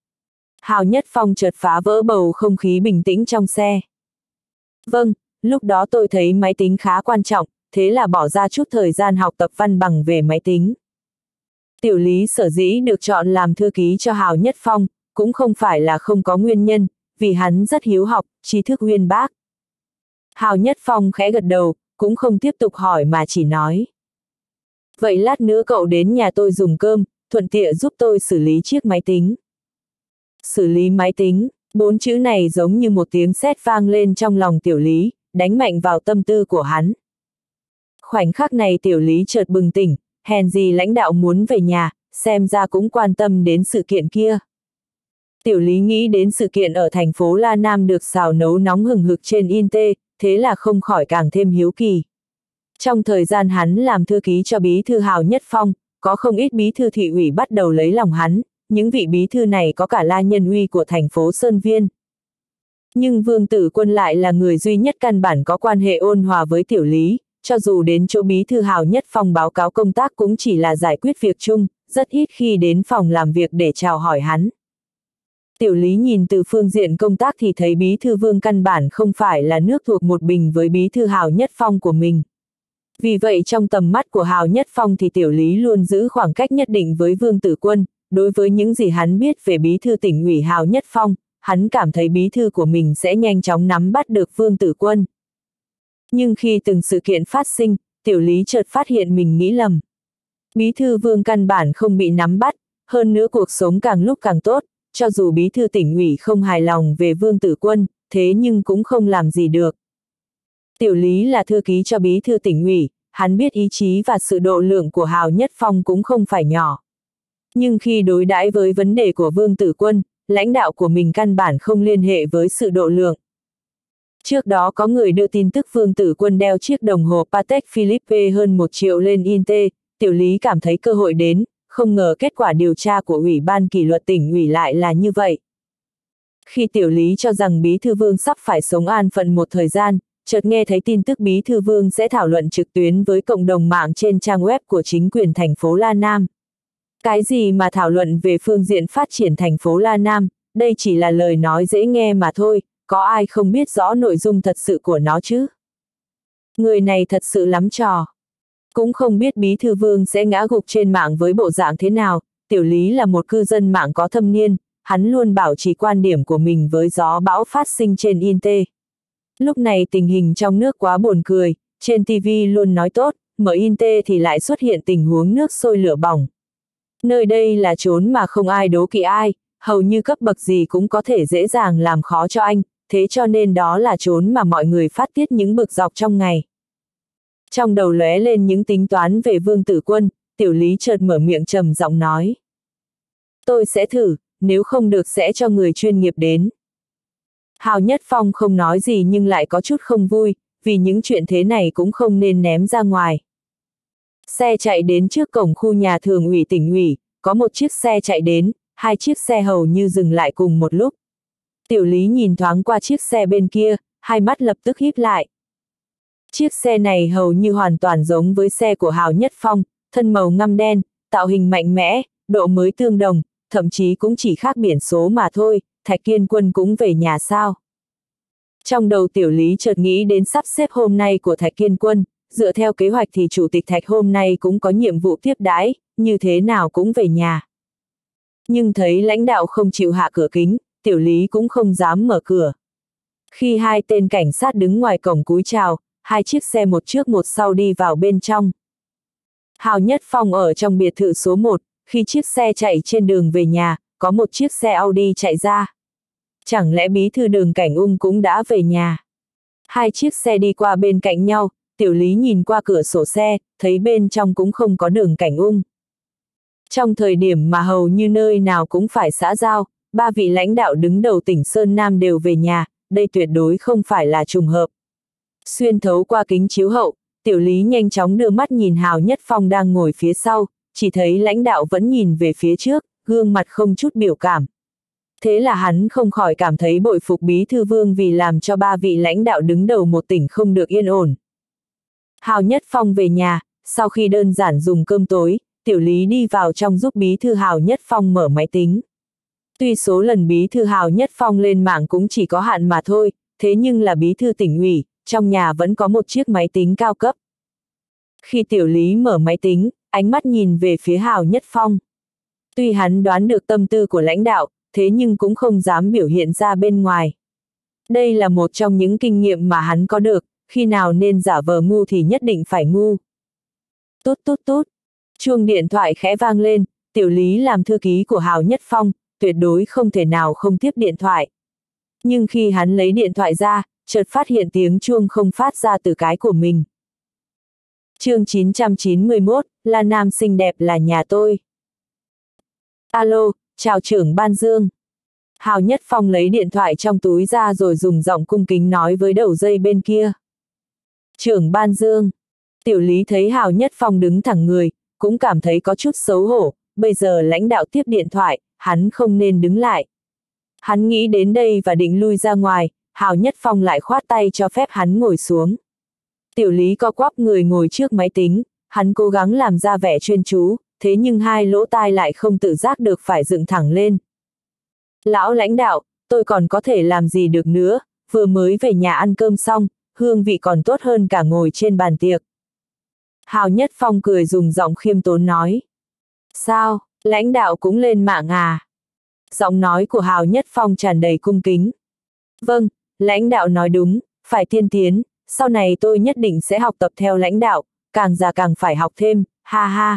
Hào Nhất Phong chợt phá vỡ bầu không khí bình tĩnh trong xe. Vâng, lúc đó tôi thấy máy tính khá quan trọng, thế là bỏ ra chút thời gian học tập văn bằng về máy tính. Tiểu Lý sở dĩ được chọn làm thư ký cho Hào Nhất Phong, cũng không phải là không có nguyên nhân, vì hắn rất hiếu học, tri thức uyên bác. Hào Nhất Phong khẽ gật đầu, cũng không tiếp tục hỏi mà chỉ nói. Vậy lát nữa cậu đến nhà tôi dùng cơm, thuận tiện giúp tôi xử lý chiếc máy tính. Xử lý máy tính, bốn chữ này giống như một tiếng sét vang lên trong lòng Tiểu Lý, đánh mạnh vào tâm tư của hắn. Khoảnh khắc này Tiểu Lý chợt bừng tỉnh, hèn gì lãnh đạo muốn về nhà, xem ra cũng quan tâm đến sự kiện kia. Tiểu Lý nghĩ đến sự kiện ở thành phố La Nam được xào nấu nóng hừng hực trên Inte, thế là không khỏi càng thêm hiếu kỳ. Trong thời gian hắn làm thư ký cho bí thư Hào Nhất Phong, có không ít bí thư thị ủy bắt đầu lấy lòng hắn, những vị bí thư này có cả la nhân uy của thành phố Sơn Viên. Nhưng Vương Tử Quân lại là người duy nhất căn bản có quan hệ ôn hòa với Tiểu Lý, cho dù đến chỗ bí thư Hào Nhất Phong báo cáo công tác cũng chỉ là giải quyết việc chung, rất ít khi đến phòng làm việc để chào hỏi hắn. Tiểu Lý nhìn từ phương diện công tác thì thấy bí thư Vương căn bản không phải là nước thuộc một bình với bí thư Hào Nhất Phong của mình. Vì vậy trong tầm mắt của Hào Nhất Phong thì Tiểu Lý luôn giữ khoảng cách nhất định với Vương Tử Quân, đối với những gì hắn biết về bí thư tỉnh ủy Hào Nhất Phong, hắn cảm thấy bí thư của mình sẽ nhanh chóng nắm bắt được Vương Tử Quân. Nhưng khi từng sự kiện phát sinh, Tiểu Lý chợt phát hiện mình nghĩ lầm. Bí thư Vương căn bản không bị nắm bắt, hơn nữa cuộc sống càng lúc càng tốt, cho dù bí thư tỉnh ủy không hài lòng về Vương Tử Quân, thế nhưng cũng không làm gì được. Tiểu Lý là thư ký cho bí thư tỉnh ủy, hắn biết ý chí và sự độ lượng của Hào Nhất Phong cũng không phải nhỏ. Nhưng khi đối đãi với vấn đề của Vương Tử Quân, lãnh đạo của mình căn bản không liên hệ với sự độ lượng. Trước đó có người đưa tin tức Vương Tử Quân đeo chiếc đồng hồ Patek Philippe hơn một triệu lên Inte, Tiểu Lý cảm thấy cơ hội đến, không ngờ kết quả điều tra của Ủy ban kỷ luật tỉnh ủy lại là như vậy. Khi Tiểu Lý cho rằng bí thư Vương sắp phải sống an phận một thời gian, chợt nghe thấy tin tức bí thư Vương sẽ thảo luận trực tuyến với cộng đồng mạng trên trang web của chính quyền thành phố La Nam. Cái gì mà thảo luận về phương diện phát triển thành phố La Nam, đây chỉ là lời nói dễ nghe mà thôi, có ai không biết rõ nội dung thật sự của nó chứ? Người này thật sự lắm trò. Cũng không biết bí thư Vương sẽ ngã gục trên mạng với bộ dạng thế nào, Tiểu Lý là một cư dân mạng có thâm niên, hắn luôn bảo trì quan điểm của mình với gió bão phát sinh trên Inte. Lúc này tình hình trong nước quá buồn cười, trên ti vi luôn nói tốt, mở Inte thì lại xuất hiện tình huống nước sôi lửa bỏng. Nơi đây là chốn mà không ai đố kỵ ai, hầu như cấp bậc gì cũng có thể dễ dàng làm khó cho anh, thế cho nên đó là chốn mà mọi người phát tiết những bực dọc trong ngày. Trong đầu lóe lên những tính toán về Vương Tử Quân, Tiểu Lý chợt mở miệng trầm giọng nói. Tôi sẽ thử, nếu không được sẽ cho người chuyên nghiệp đến. Hào Nhất Phong không nói gì nhưng lại có chút không vui, vì những chuyện thế này cũng không nên ném ra ngoài. Xe chạy đến trước cổng khu nhà thường ủy tỉnh ủy, có một chiếc xe chạy đến, hai chiếc xe hầu như dừng lại cùng một lúc. Tiểu Lý nhìn thoáng qua chiếc xe bên kia, hai mắt lập tức híp lại. Chiếc xe này hầu như hoàn toàn giống với xe của Hào Nhất Phong, thân màu ngăm đen, tạo hình mạnh mẽ, độ mới tương đồng, thậm chí cũng chỉ khác biển số mà thôi, Thạch Kiên Quân cũng về nhà sao? Trong đầu Tiểu Lý chợt nghĩ đến sắp xếp hôm nay của Thạch Kiên Quân, dựa theo kế hoạch thì chủ tịch Thạch hôm nay cũng có nhiệm vụ tiếp đãi, như thế nào cũng về nhà. Nhưng thấy lãnh đạo không chịu hạ cửa kính, Tiểu Lý cũng không dám mở cửa. Khi hai tên cảnh sát đứng ngoài cổng cúi chào, hai chiếc xe một trước một sau đi vào bên trong. Hào Nhất Phong ở trong biệt thự số một, khi chiếc xe chạy trên đường về nhà, có một chiếc xe Audi chạy ra. Chẳng lẽ bí thư Đường Cảnh Ung cũng đã về nhà? Hai chiếc xe đi qua bên cạnh nhau, Tiểu Lý nhìn qua cửa sổ xe, thấy bên trong cũng không có Đường Cảnh Ung. Trong thời điểm mà hầu như nơi nào cũng phải xã giao, ba vị lãnh đạo đứng đầu tỉnh Sơn Nam đều về nhà, đây tuyệt đối không phải là trùng hợp. Xuyên thấu qua kính chiếu hậu, Tiểu Lý nhanh chóng đưa mắt nhìn Hào Nhất Phong đang ngồi phía sau, chỉ thấy lãnh đạo vẫn nhìn về phía trước, gương mặt không chút biểu cảm. Thế là hắn không khỏi cảm thấy bội phục bí thư Vương vì làm cho ba vị lãnh đạo đứng đầu một tỉnh không được yên ổn. Hào Nhất Phong về nhà, sau khi đơn giản dùng cơm tối, Tiểu Lý đi vào trong giúp bí thư Hào Nhất Phong mở máy tính. Tuy số lần bí thư Hào Nhất Phong lên mạng cũng chỉ có hạn mà thôi, thế nhưng là bí thư tỉnh ủy, trong nhà vẫn có một chiếc máy tính cao cấp. Khi Tiểu Lý mở máy tính, ánh mắt nhìn về phía Hào Nhất Phong. Tuy hắn đoán được tâm tư của lãnh đạo, thế nhưng cũng không dám biểu hiện ra bên ngoài. Đây là một trong những kinh nghiệm mà hắn có được, khi nào nên giả vờ ngu thì nhất định phải ngu. Tút tút tút, chuông điện thoại khẽ vang lên, Tiểu Lý làm thư ký của Hào Nhất Phong, tuyệt đối không thể nào không tiếp điện thoại. Nhưng khi hắn lấy điện thoại ra, chợt phát hiện tiếng chuông không phát ra từ cái của mình. Chương chín trăm chín mươi mốt, là nam xinh đẹp là nhà tôi. Alo, chào trưởng ban Dương. Hào Nhất Phong lấy điện thoại trong túi ra rồi dùng giọng cung kính nói với đầu dây bên kia. Trưởng ban Dương. Tiểu Lý thấy Hào Nhất Phong đứng thẳng người, cũng cảm thấy có chút xấu hổ, bây giờ lãnh đạo tiếp điện thoại, hắn không nên đứng lại. Hắn nghĩ đến đây và định lui ra ngoài, Hào Nhất Phong lại khoát tay cho phép hắn ngồi xuống. Tiểu Lý co quắp người ngồi trước máy tính, hắn cố gắng làm ra vẻ chuyên chú, thế nhưng hai lỗ tai lại không tự giác được phải dựng thẳng lên. Lão lãnh đạo, tôi còn có thể làm gì được nữa, vừa mới về nhà ăn cơm xong, hương vị còn tốt hơn cả ngồi trên bàn tiệc. Hào Nhất Phong cười dùng giọng khiêm tốn nói. Sao, lãnh đạo cũng lên mạng à? Giọng nói của Hào Nhất Phong tràn đầy cung kính. Vâng, lãnh đạo nói đúng, phải tiên tiến, sau này tôi nhất định sẽ học tập theo lãnh đạo, càng già càng phải học thêm, ha ha.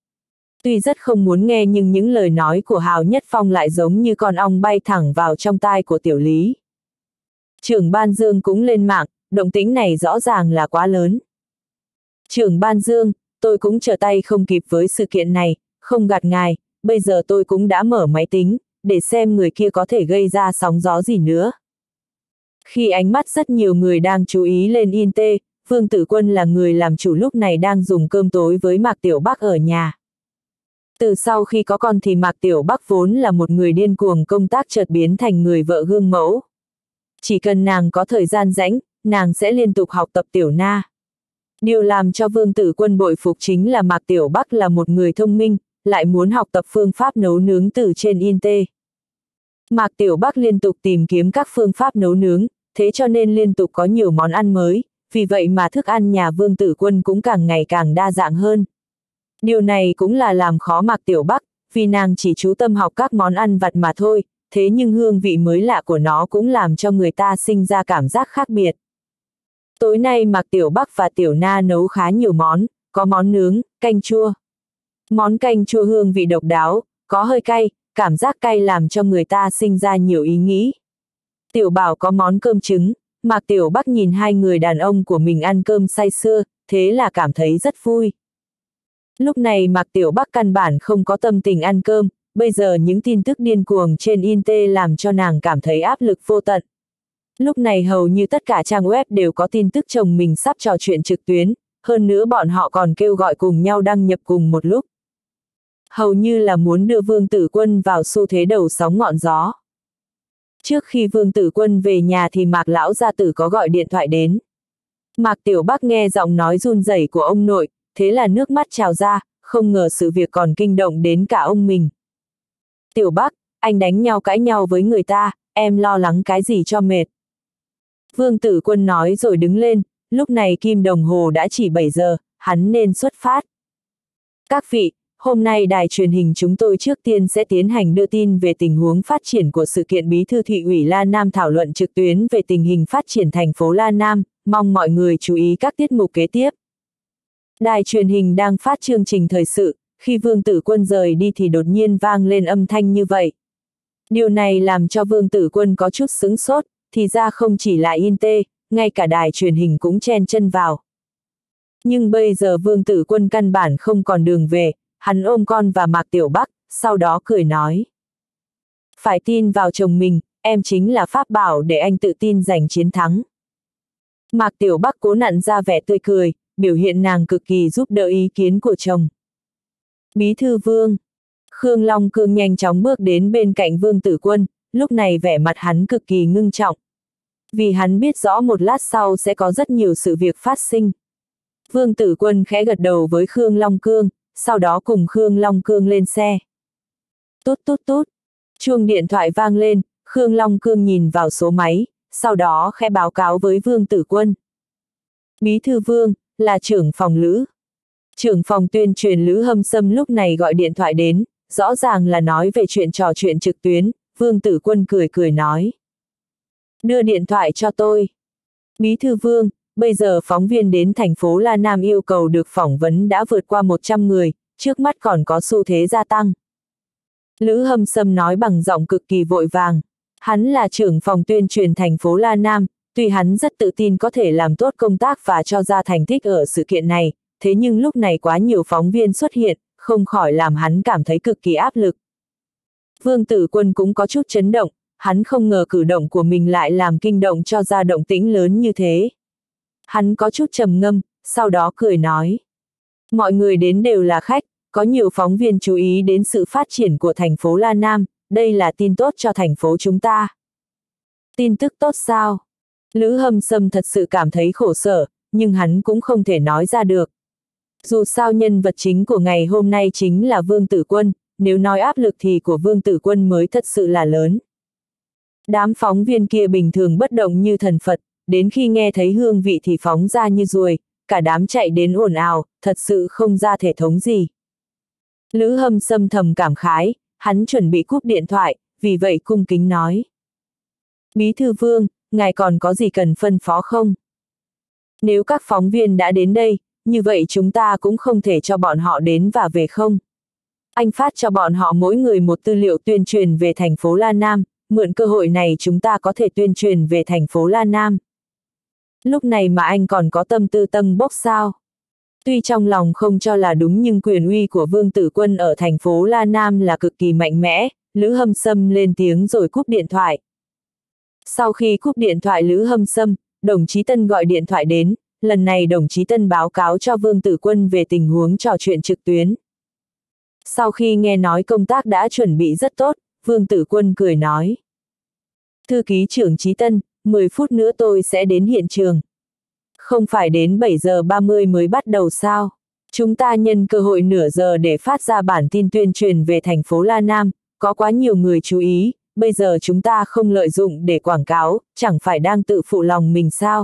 Tuy rất không muốn nghe nhưng những lời nói của Hào Nhất Phong lại giống như con ong bay thẳng vào trong tai của Tiểu Lý. Trưởng ban Dương cũng lên mạng, động tĩnh này rõ ràng là quá lớn. Trưởng ban Dương, tôi cũng trở tay không kịp với sự kiện này, không gạt ngài, bây giờ tôi cũng đã mở máy tính, để xem người kia có thể gây ra sóng gió gì nữa. Khi ánh mắt rất nhiều người đang chú ý lên In Tê, Vương Tử Quân là người làm chủ lúc này đang dùng cơm tối với Mạc Tiểu Bắc ở nhà. Từ sau khi có con thì Mạc Tiểu Bắc vốn là một người điên cuồng công tác chợt biến thành người vợ gương mẫu. Chỉ cần nàng có thời gian rảnh, nàng sẽ liên tục học tập Tiểu Na. Điều làm cho Vương Tử Quân bội phục chính là Mạc Tiểu Bắc là một người thông minh, lại muốn học tập phương pháp nấu nướng từ trên In Tê. Mạc Tiểu Bắc liên tục tìm kiếm các phương pháp nấu nướng, thế cho nên liên tục có nhiều món ăn mới, vì vậy mà thức ăn nhà Vương Tử Quân cũng càng ngày càng đa dạng hơn. Điều này cũng là làm khó Mạc Tiểu Bắc, vì nàng chỉ chú tâm học các món ăn vặt mà thôi, thế nhưng hương vị mới lạ của nó cũng làm cho người ta sinh ra cảm giác khác biệt. Tối nay Mạc Tiểu Bắc và Tiểu Na nấu khá nhiều món, có món nướng, canh chua. Món canh chua hương vị độc đáo, có hơi cay, cảm giác cay làm cho người ta sinh ra nhiều ý nghĩ. Tiểu Bảo có món cơm trứng, Mạc Tiểu Bắc nhìn hai người đàn ông của mình ăn cơm say sưa, thế là cảm thấy rất vui. Lúc này Mạc Tiểu Bắc căn bản không có tâm tình ăn cơm, bây giờ những tin tức điên cuồng trên In Tê làm cho nàng cảm thấy áp lực vô tận. Lúc này hầu như tất cả trang web đều có tin tức chồng mình sắp trò chuyện trực tuyến, hơn nữa bọn họ còn kêu gọi cùng nhau đăng nhập cùng một lúc. Hầu như là muốn đưa Vương Tử Quân vào xu thế đầu sóng ngọn gió. Trước khi Vương Tử Quân về nhà thì Mạc lão gia tử có gọi điện thoại đến. Mạc Tiểu Bắc nghe giọng nói run rẩy của ông nội, thế là nước mắt trào ra, không ngờ sự việc còn kinh động đến cả ông mình. Tiểu Bắc, anh đánh nhau cãi nhau với người ta, em lo lắng cái gì cho mệt. Vương Tử Quân nói rồi đứng lên, lúc này kim đồng hồ đã chỉ bảy giờ, hắn nên xuất phát. Các vị, hôm nay đài truyền hình chúng tôi trước tiên sẽ tiến hành đưa tin về tình huống phát triển của sự kiện Bí thư Thị ủy La Nam thảo luận trực tuyến về tình hình phát triển thành phố La Nam, mong mọi người chú ý các tiết mục kế tiếp. Đài truyền hình đang phát chương trình thời sự, khi Vương Tử Quân rời đi thì đột nhiên vang lên âm thanh như vậy. Điều này làm cho Vương Tử Quân có chút sững sốt, thì ra không chỉ là in tê, ngay cả đài truyền hình cũng chen chân vào. Nhưng bây giờ Vương Tử Quân căn bản không còn đường về, hắn ôm con và Mạc Tiểu Bắc, sau đó cười nói. Phải tin vào chồng mình, em chính là pháp bảo để anh tự tin giành chiến thắng. Mạc Tiểu Bắc cố nặn ra vẻ tươi cười, biểu hiện nàng cực kỳ giúp đỡ ý kiến của chồng. Bí thư Vương. Khương Long Cương nhanh chóng bước đến bên cạnh Vương Tử Quân, lúc này vẻ mặt hắn cực kỳ ngưng trọng. Vì hắn biết rõ một lát sau sẽ có rất nhiều sự việc phát sinh. Vương Tử Quân khẽ gật đầu với Khương Long Cương, sau đó cùng Khương Long Cương lên xe. Tút tút tút. Chuông điện thoại vang lên, Khương Long Cương nhìn vào số máy, sau đó khẽ báo cáo với Vương Tử Quân. Bí thư Vương, là trưởng phòng Lữ. Trưởng phòng tuyên truyền Lữ Hâm Sâm lúc này gọi điện thoại đến, rõ ràng là nói về chuyện trò chuyện trực tuyến, Vương Tử Quân cười cười nói. Đưa điện thoại cho tôi. Bí thư Vương, bây giờ phóng viên đến thành phố La Nam yêu cầu được phỏng vấn đã vượt qua một trăm người, trước mắt còn có xu thế gia tăng. Lữ Hâm Sâm nói bằng giọng cực kỳ vội vàng. Hắn là trưởng phòng tuyên truyền thành phố La Nam, tuy hắn rất tự tin có thể làm tốt công tác và cho ra thành tích ở sự kiện này, thế nhưng lúc này quá nhiều phóng viên xuất hiện, không khỏi làm hắn cảm thấy cực kỳ áp lực. Vương Tử Quân cũng có chút chấn động, hắn không ngờ cử động của mình lại làm kinh động cho ra động tĩnh lớn như thế. Hắn có chút trầm ngâm, sau đó cười nói. Mọi người đến đều là khách, có nhiều phóng viên chú ý đến sự phát triển của thành phố La Nam, đây là tin tốt cho thành phố chúng ta. Tin tức tốt sao? Lữ Hâm Sâm thật sự cảm thấy khổ sở, nhưng hắn cũng không thể nói ra được. Dù sao nhân vật chính của ngày hôm nay chính là Vương Tử Quân, nếu nói áp lực thì của Vương Tử Quân mới thật sự là lớn. Đám phóng viên kia bình thường bất động như thần Phật, đến khi nghe thấy hương vị thì phóng ra như ruồi, cả đám chạy đến ồn ào, thật sự không ra thể thống gì. Lữ Hâm Sâm thầm cảm khái, hắn chuẩn bị cúp điện thoại, vì vậy cung kính nói. Bí thư Vương, ngài còn có gì cần phân phó không? Nếu các phóng viên đã đến đây, như vậy chúng ta cũng không thể cho bọn họ đến và về không? Anh phát cho bọn họ mỗi người một tư liệu tuyên truyền về thành phố La Nam, mượn cơ hội này chúng ta có thể tuyên truyền về thành phố La Nam. Lúc này mà anh còn có tâm tư tâng bốc sao? Tuy trong lòng không cho là đúng nhưng quyền uy của Vương Tử Quân ở thành phố La Nam là cực kỳ mạnh mẽ, Lữ Hâm Sâm lên tiếng rồi cúp điện thoại. Sau khi cúp điện thoại Lữ Hâm Sâm, đồng chí Tân gọi điện thoại đến, lần này đồng chí Tân báo cáo cho Vương Tử Quân về tình huống trò chuyện trực tuyến. Sau khi nghe nói công tác đã chuẩn bị rất tốt, Vương Tử Quân cười nói. Thư ký trưởng Chí Tân, mười phút nữa tôi sẽ đến hiện trường. Không phải đến bảy giờ ba mươi mới bắt đầu sao? Chúng ta nhân cơ hội nửa giờ để phát ra bản tin tuyên truyền về thành phố La Nam, có quá nhiều người chú ý, bây giờ chúng ta không lợi dụng để quảng cáo, chẳng phải đang tự phụ lòng mình sao?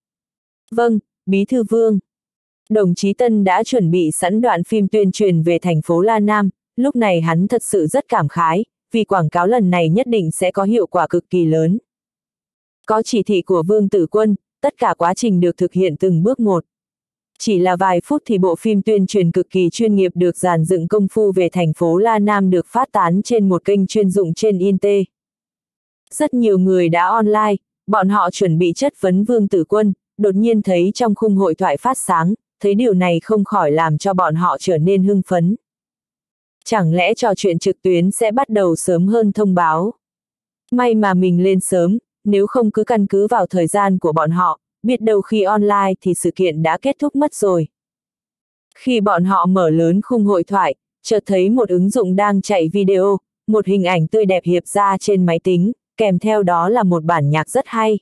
Vâng, Bí thư Vương. Đồng chí Tân đã chuẩn bị sẵn đoạn phim tuyên truyền về thành phố La Nam, lúc này hắn thật sự rất cảm khái, vì quảng cáo lần này nhất định sẽ có hiệu quả cực kỳ lớn. Có chỉ thị của Vương Tử Quân, tất cả quá trình được thực hiện từng bước một. Chỉ là vài phút thì bộ phim tuyên truyền cực kỳ chuyên nghiệp được dàn dựng công phu về thành phố La Nam được phát tán trên một kênh chuyên dụng trên in tê. Rất nhiều người đã online, bọn họ chuẩn bị chất vấn Vương Tử Quân, đột nhiên thấy trong khung hội thoại phát sáng, thấy điều này không khỏi làm cho bọn họ trở nên hưng phấn. Chẳng lẽ trò chuyện trực tuyến sẽ bắt đầu sớm hơn thông báo? May mà mình lên sớm, nếu không cứ căn cứ vào thời gian của bọn họ, biết đâu khi online thì sự kiện đã kết thúc mất rồi. Khi bọn họ mở lớn khung hội thoại, chợt thấy một ứng dụng đang chạy video, một hình ảnh tươi đẹp hiệp ra trên máy tính, kèm theo đó là một bản nhạc rất hay.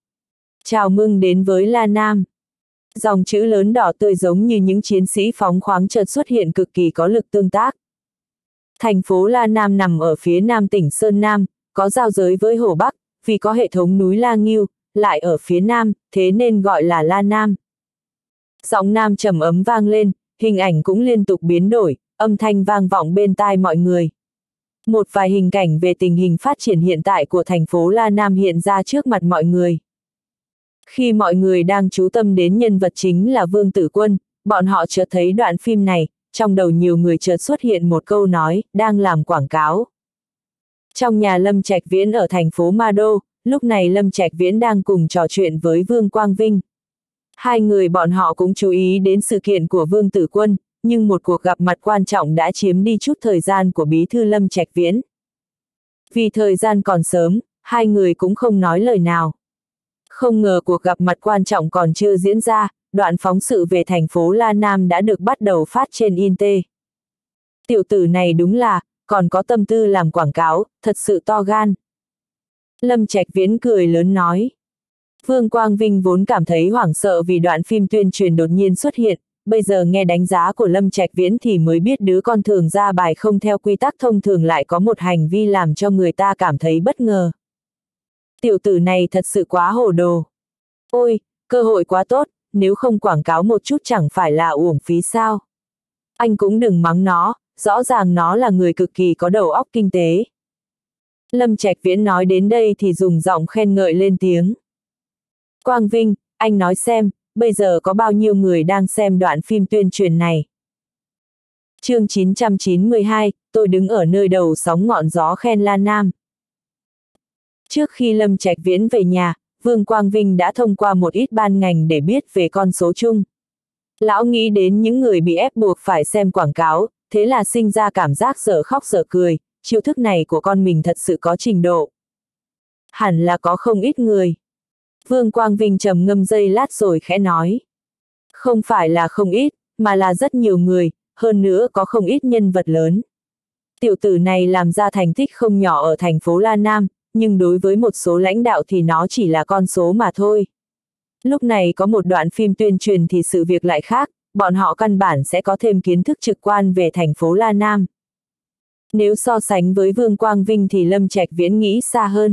Chào mừng đến với La Nam. Dòng chữ lớn đỏ tươi giống như những chiến sĩ phóng khoáng chợt xuất hiện cực kỳ có lực tương tác. Thành phố La Nam nằm ở phía nam tỉnh Sơn Nam, có giao giới với Hồ Bắc, vì có hệ thống núi La Ngưu, lại ở phía nam, thế nên gọi là La Nam. Giọng nam trầm ấm vang lên, hình ảnh cũng liên tục biến đổi, âm thanh vang vọng bên tai mọi người. Một vài hình cảnh về tình hình phát triển hiện tại của thành phố La Nam hiện ra trước mặt mọi người. Khi mọi người đang chú tâm đến nhân vật chính là Vương Tử Quân, bọn họ chợt thấy đoạn phim này, trong đầu nhiều người chợt xuất hiện một câu nói, đang làm quảng cáo. Trong nhà Lâm Trạch Viễn ở thành phố Ma Đô, lúc này Lâm Trạch Viễn đang cùng trò chuyện với Vương Quang Vinh. Hai người bọn họ cũng chú ý đến sự kiện của Vương Tử Quân, nhưng một cuộc gặp mặt quan trọng đã chiếm đi chút thời gian của bí thư Lâm Trạch Viễn. Vì thời gian còn sớm, hai người cũng không nói lời nào. Không ngờ cuộc gặp mặt quan trọng còn chưa diễn ra, đoạn phóng sự về thành phố La Nam đã được bắt đầu phát trên Inte. Tiểu tử này đúng là, còn có tâm tư làm quảng cáo, thật sự to gan. Lâm Trạch Viễn cười lớn nói. Vương Quang Vinh vốn cảm thấy hoảng sợ vì đoạn phim tuyên truyền đột nhiên xuất hiện, bây giờ nghe đánh giá của Lâm Trạch Viễn thì mới biết đứa con thường ra bài không theo quy tắc thông thường lại có một hành vi làm cho người ta cảm thấy bất ngờ. Tiểu tử này thật sự quá hồ đồ. Ôi, cơ hội quá tốt, nếu không quảng cáo một chút chẳng phải là uổng phí sao. Anh cũng đừng mắng nó, rõ ràng nó là người cực kỳ có đầu óc kinh tế. Lâm Trạch Viễn nói đến đây thì dùng giọng khen ngợi lên tiếng. Quang Vinh, anh nói xem, bây giờ có bao nhiêu người đang xem đoạn phim tuyên truyền này? Chương chín trăm chín mươi hai, tôi đứng ở nơi đầu sóng ngọn gió khen La Nam. Trước khi Lâm Trạch Viễn về nhà, Vương Quang Vinh đã thông qua một ít ban ngành để biết về con số chung. Lão nghĩ đến những người bị ép buộc phải xem quảng cáo, thế là sinh ra cảm giác dở khóc dở cười, chiêu thức này của con mình thật sự có trình độ. Hẳn là có không ít người. Vương Quang Vinh trầm ngâm giây lát rồi khẽ nói. Không phải là không ít, mà là rất nhiều người, hơn nữa có không ít nhân vật lớn. Tiểu tử này làm ra thành tích không nhỏ ở thành phố La Nam, nhưng đối với một số lãnh đạo thì nó chỉ là con số mà thôi. Lúc này có một đoạn phim tuyên truyền thì sự việc lại khác, bọn họ căn bản sẽ có thêm kiến thức trực quan về thành phố La Nam. Nếu so sánh với Vương Quang Vinh thì Lâm Trạch Viễn nghĩ xa hơn.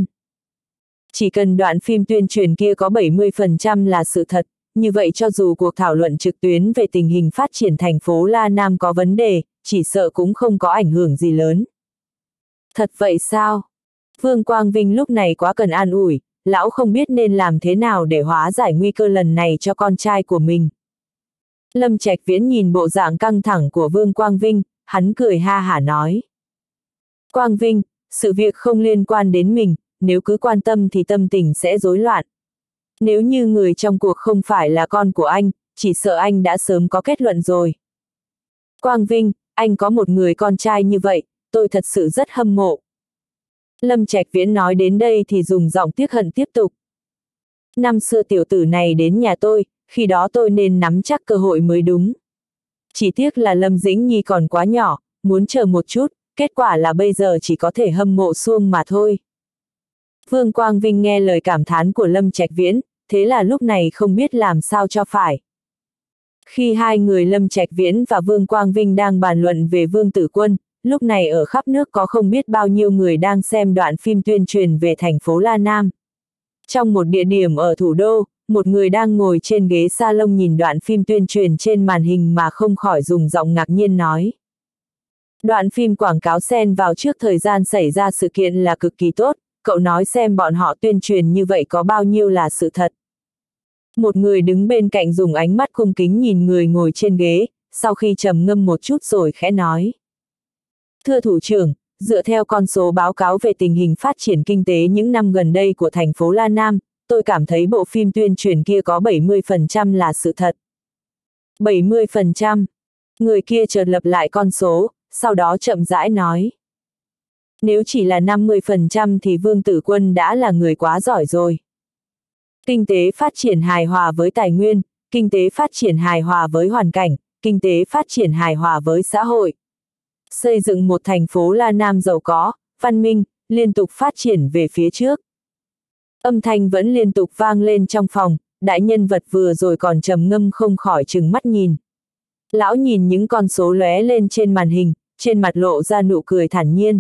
Chỉ cần đoạn phim tuyên truyền kia có bảy mươi phần trăm là sự thật, như vậy cho dù cuộc thảo luận trực tuyến về tình hình phát triển thành phố La Nam có vấn đề, chỉ sợ cũng không có ảnh hưởng gì lớn. Thật vậy sao? Vương Quang Vinh lúc này quá cần an ủi, lão không biết nên làm thế nào để hóa giải nguy cơ lần này cho con trai của mình. Lâm Trạch Viễn nhìn bộ dạng căng thẳng của Vương Quang Vinh, hắn cười ha hả nói. Quang Vinh, sự việc không liên quan đến mình, nếu cứ quan tâm thì tâm tình sẽ rối loạn. Nếu như người trong cuộc không phải là con của anh, chỉ sợ anh đã sớm có kết luận rồi. Quang Vinh, anh có một người con trai như vậy, tôi thật sự rất hâm mộ. Lâm Trạch Viễn nói đến đây thì dùng giọng tiếc hận tiếp tục. Năm xưa tiểu tử này đến nhà tôi, khi đó tôi nên nắm chắc cơ hội mới đúng. Chỉ tiếc là Lâm Dĩnh Nhi còn quá nhỏ, muốn chờ một chút, kết quả là bây giờ chỉ có thể hâm mộ suông mà thôi. Vương Quang Vinh nghe lời cảm thán của Lâm Trạch Viễn, thế là lúc này không biết làm sao cho phải. Khi hai người Lâm Trạch Viễn và Vương Quang Vinh đang bàn luận về Vương Tử Quân, lúc này ở khắp nước có không biết bao nhiêu người đang xem đoạn phim tuyên truyền về thành phố La Nam. Trong một địa điểm ở thủ đô, một người đang ngồi trên ghế salon nhìn đoạn phim tuyên truyền trên màn hình mà không khỏi dùng giọng ngạc nhiên nói. Đoạn phim quảng cáo xen vào trước thời gian xảy ra sự kiện là cực kỳ tốt, cậu nói xem bọn họ tuyên truyền như vậy có bao nhiêu là sự thật. Một người đứng bên cạnh dùng ánh mắt cung kính nhìn người ngồi trên ghế, sau khi trầm ngâm một chút rồi khẽ nói. Thưa thủ trưởng, dựa theo con số báo cáo về tình hình phát triển kinh tế những năm gần đây của thành phố La Nam, tôi cảm thấy bộ phim tuyên truyền kia có bảy mươi phần trăm là sự thật. bảy mươi phần trăm. Người kia chợt lập lại con số, sau đó chậm rãi nói. Nếu chỉ là năm mươi phần trăm thì Vương Tử Quân đã là người quá giỏi rồi. Kinh tế phát triển hài hòa với tài nguyên, kinh tế phát triển hài hòa với hoàn cảnh, kinh tế phát triển hài hòa với xã hội. Xây dựng một thành phố La Nam giàu có, văn minh, liên tục phát triển về phía trước. Âm thanh vẫn liên tục vang lên trong phòng, đại nhân vật vừa rồi còn trầm ngâm không khỏi trừng mắt nhìn. Lão nhìn những con số lóe lên trên màn hình, trên mặt lộ ra nụ cười thản nhiên.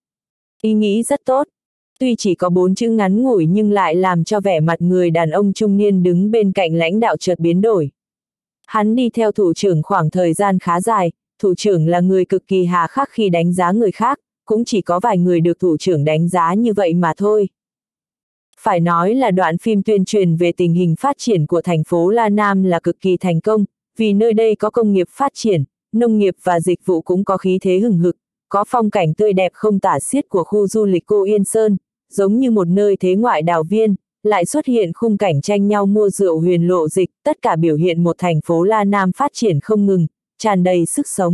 Ý nghĩ rất tốt. Tuy chỉ có bốn chữ ngắn ngủi nhưng lại làm cho vẻ mặt người đàn ông trung niên đứng bên cạnh lãnh đạo chợt biến đổi. Hắn đi theo thủ trưởng khoảng thời gian khá dài, thủ trưởng là người cực kỳ hà khắc khi đánh giá người khác, cũng chỉ có vài người được thủ trưởng đánh giá như vậy mà thôi. Phải nói là đoạn phim tuyên truyền về tình hình phát triển của thành phố La Nam là cực kỳ thành công, vì nơi đây có công nghiệp phát triển, nông nghiệp và dịch vụ cũng có khí thế hừng hực, có phong cảnh tươi đẹp không tả xiết của khu du lịch Cô Yên Sơn, giống như một nơi thế ngoại đào viên, lại xuất hiện khung cảnh tranh nhau mua rượu huyền lộ dịch, tất cả biểu hiện một thành phố La Nam phát triển không ngừng, tràn đầy sức sống.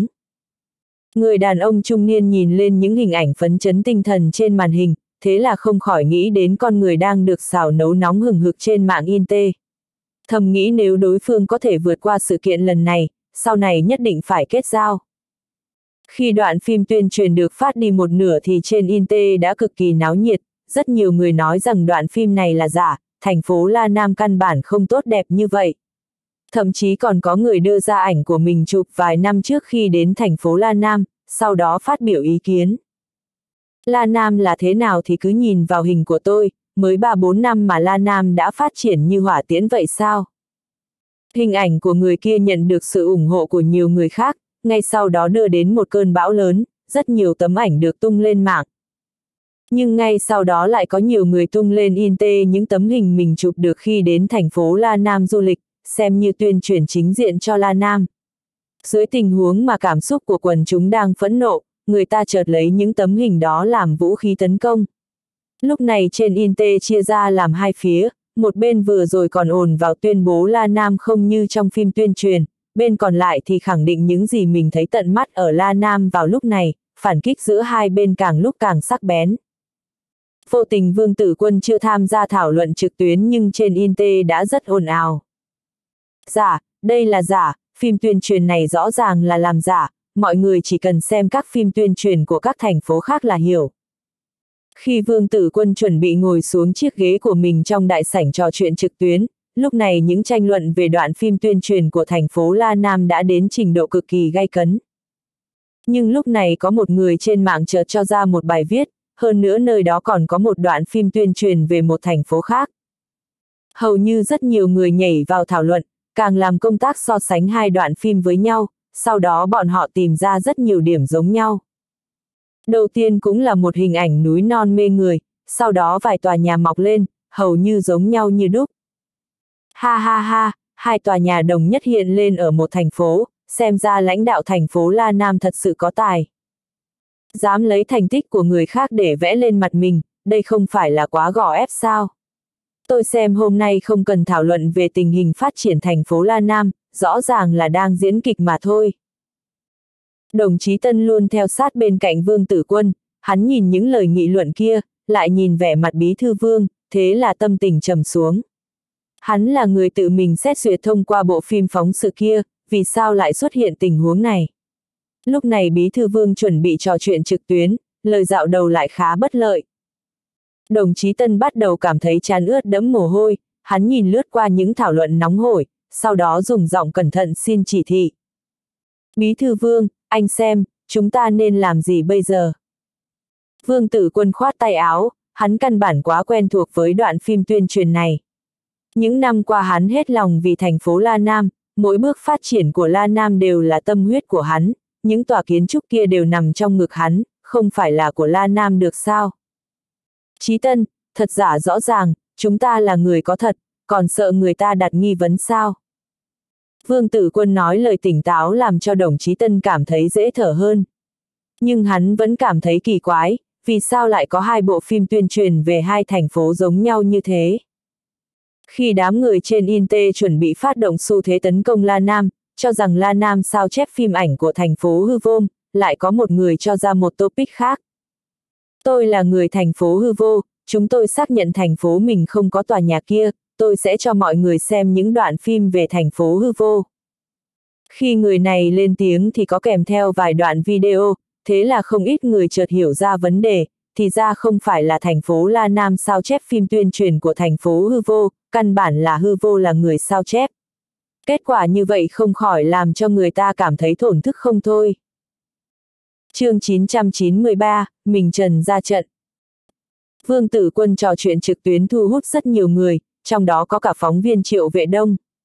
Người đàn ông trung niên nhìn lên những hình ảnh phấn chấn tinh thần trên màn hình, thế là không khỏi nghĩ đến con người đang được xào nấu nóng hừng hực trên mạng Inte. Thầm nghĩ nếu đối phương có thể vượt qua sự kiện lần này, sau này nhất định phải kết giao. Khi đoạn phim tuyên truyền được phát đi một nửa thì trên Inte đã cực kỳ náo nhiệt, rất nhiều người nói rằng đoạn phim này là giả, thành phố La Nam căn bản không tốt đẹp như vậy. Thậm chí còn có người đưa ra ảnh của mình chụp vài năm trước khi đến thành phố La Nam, sau đó phát biểu ý kiến. La Nam là thế nào thì cứ nhìn vào hình của tôi, mới ba bốn năm mà La Nam đã phát triển như hỏa tiễn vậy sao? Hình ảnh của người kia nhận được sự ủng hộ của nhiều người khác, ngay sau đó đưa đến một cơn bão lớn, rất nhiều tấm ảnh được tung lên mạng. Nhưng ngay sau đó lại có nhiều người tung lên Inte những tấm hình mình chụp được khi đến thành phố La Nam du lịch, xem như tuyên truyền chính diện cho La Nam. Dưới tình huống mà cảm xúc của quần chúng đang phẫn nộ, người ta chợt lấy những tấm hình đó làm vũ khí tấn công. Lúc này trên Inte chia ra làm hai phía, một bên vừa rồi còn ồn vào tuyên bố La Nam không như trong phim tuyên truyền, bên còn lại thì khẳng định những gì mình thấy tận mắt ở La Nam vào lúc này, phản kích giữa hai bên càng lúc càng sắc bén. Vô tình Vương Tử Quân chưa tham gia thảo luận trực tuyến nhưng trên Inte đã rất ồn ào. Giả, đây là giả, phim tuyên truyền này rõ ràng là làm giả, mọi người chỉ cần xem các phim tuyên truyền của các thành phố khác là hiểu. Khi Vương Tử Quân chuẩn bị ngồi xuống chiếc ghế của mình trong đại sảnh trò chuyện trực tuyến, lúc này những tranh luận về đoạn phim tuyên truyền của thành phố La Nam đã đến trình độ cực kỳ gay cấn. Nhưng lúc này có một người trên mạng chợt cho ra một bài viết, hơn nữa nơi đó còn có một đoạn phim tuyên truyền về một thành phố khác. Hầu như rất nhiều người nhảy vào thảo luận, càng làm công tác so sánh hai đoạn phim với nhau, sau đó bọn họ tìm ra rất nhiều điểm giống nhau. Đầu tiên cũng là một hình ảnh núi non mê người, sau đó vài tòa nhà mọc lên, hầu như giống nhau như đúc. Ha ha ha, hai tòa nhà đồng nhất hiện lên ở một thành phố, xem ra lãnh đạo thành phố La Nam thật sự có tài. Dám lấy thành tích của người khác để vẽ lên mặt mình, đây không phải là quá gò ép sao? Tôi xem hôm nay không cần thảo luận về tình hình phát triển thành phố La Nam, rõ ràng là đang diễn kịch mà thôi. Đồng chí Tân luôn theo sát bên cạnh Vương Tử Quân, hắn nhìn những lời nghị luận kia, lại nhìn vẻ mặt Bí thư Vương, thế là tâm tình trầm xuống. Hắn là người tự mình xét duyệt thông qua bộ phim phóng sự kia, vì sao lại xuất hiện tình huống này? Lúc này Bí thư Vương chuẩn bị trò chuyện trực tuyến, lời dạo đầu lại khá bất lợi. Đồng chí Tân bắt đầu cảm thấy trán ướt đẫm mồ hôi, hắn nhìn lướt qua những thảo luận nóng hổi, sau đó dùng giọng cẩn thận xin chỉ thị. Bí thư Vương, anh xem, chúng ta nên làm gì bây giờ? Vương Tử Quân khoát tay áo, hắn căn bản quá quen thuộc với đoạn phim tuyên truyền này. Những năm qua hắn hết lòng vì thành phố La Nam, mỗi bước phát triển của La Nam đều là tâm huyết của hắn, những tòa kiến trúc kia đều nằm trong ngực hắn, không phải là của La Nam được sao? Chí Tân, thật giả rõ ràng, chúng ta là người có thật, còn sợ người ta đặt nghi vấn sao? Vương Tử Quân nói lời tỉnh táo làm cho đồng chí Tân cảm thấy dễ thở hơn. Nhưng hắn vẫn cảm thấy kỳ quái, vì sao lại có hai bộ phim tuyên truyền về hai thành phố giống nhau như thế? Khi đám người trên Inte chuẩn bị phát động xu thế tấn công La Nam, cho rằng La Nam sao chép phim ảnh của thành phố hư vô, lại có một người cho ra một topic khác. Tôi là người thành phố hư vô, chúng tôi xác nhận thành phố mình không có tòa nhà kia, tôi sẽ cho mọi người xem những đoạn phim về thành phố hư vô. Khi người này lên tiếng thì có kèm theo vài đoạn video, thế là không ít người chợt hiểu ra vấn đề, thì ra không phải là thành phố La Nam sao chép phim tuyên truyền của thành phố hư vô, căn bản là hư vô là người sao chép. Kết quả như vậy không khỏi làm cho người ta cảm thấy thổn thức không thôi. Chương chín trăm chín mươi ba, mình Trần ra trận. Vương Tử Quân trò chuyện trực tuyến thu hút rất nhiều người, trong đó có cả phóng viên Triệu Vệ Đông.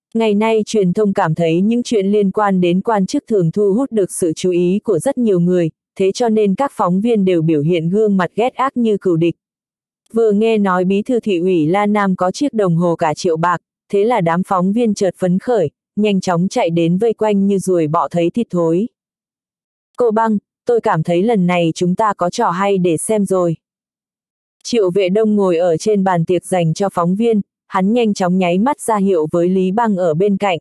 Ngày nay truyền thông cảm thấy những chuyện liên quan đến quan chức thường thu hút được sự chú ý của rất nhiều người, thế cho nên các phóng viên đều biểu hiện gương mặt ghét ác như cừu địch. Vừa nghe nói bí thư thị ủy La Nam có chiếc đồng hồ cả triệu bạc, thế là đám phóng viên chợt phấn khởi, nhanh chóng chạy đến vây quanh như ruồi bọ thấy thịt thối. Cô Băng, tôi cảm thấy lần này chúng ta có trò hay để xem rồi. Triệu Vệ Đông ngồi ở trên bàn tiệc dành cho phóng viên, hắn nhanh chóng nháy mắt ra hiệu với Lý Băng ở bên cạnh.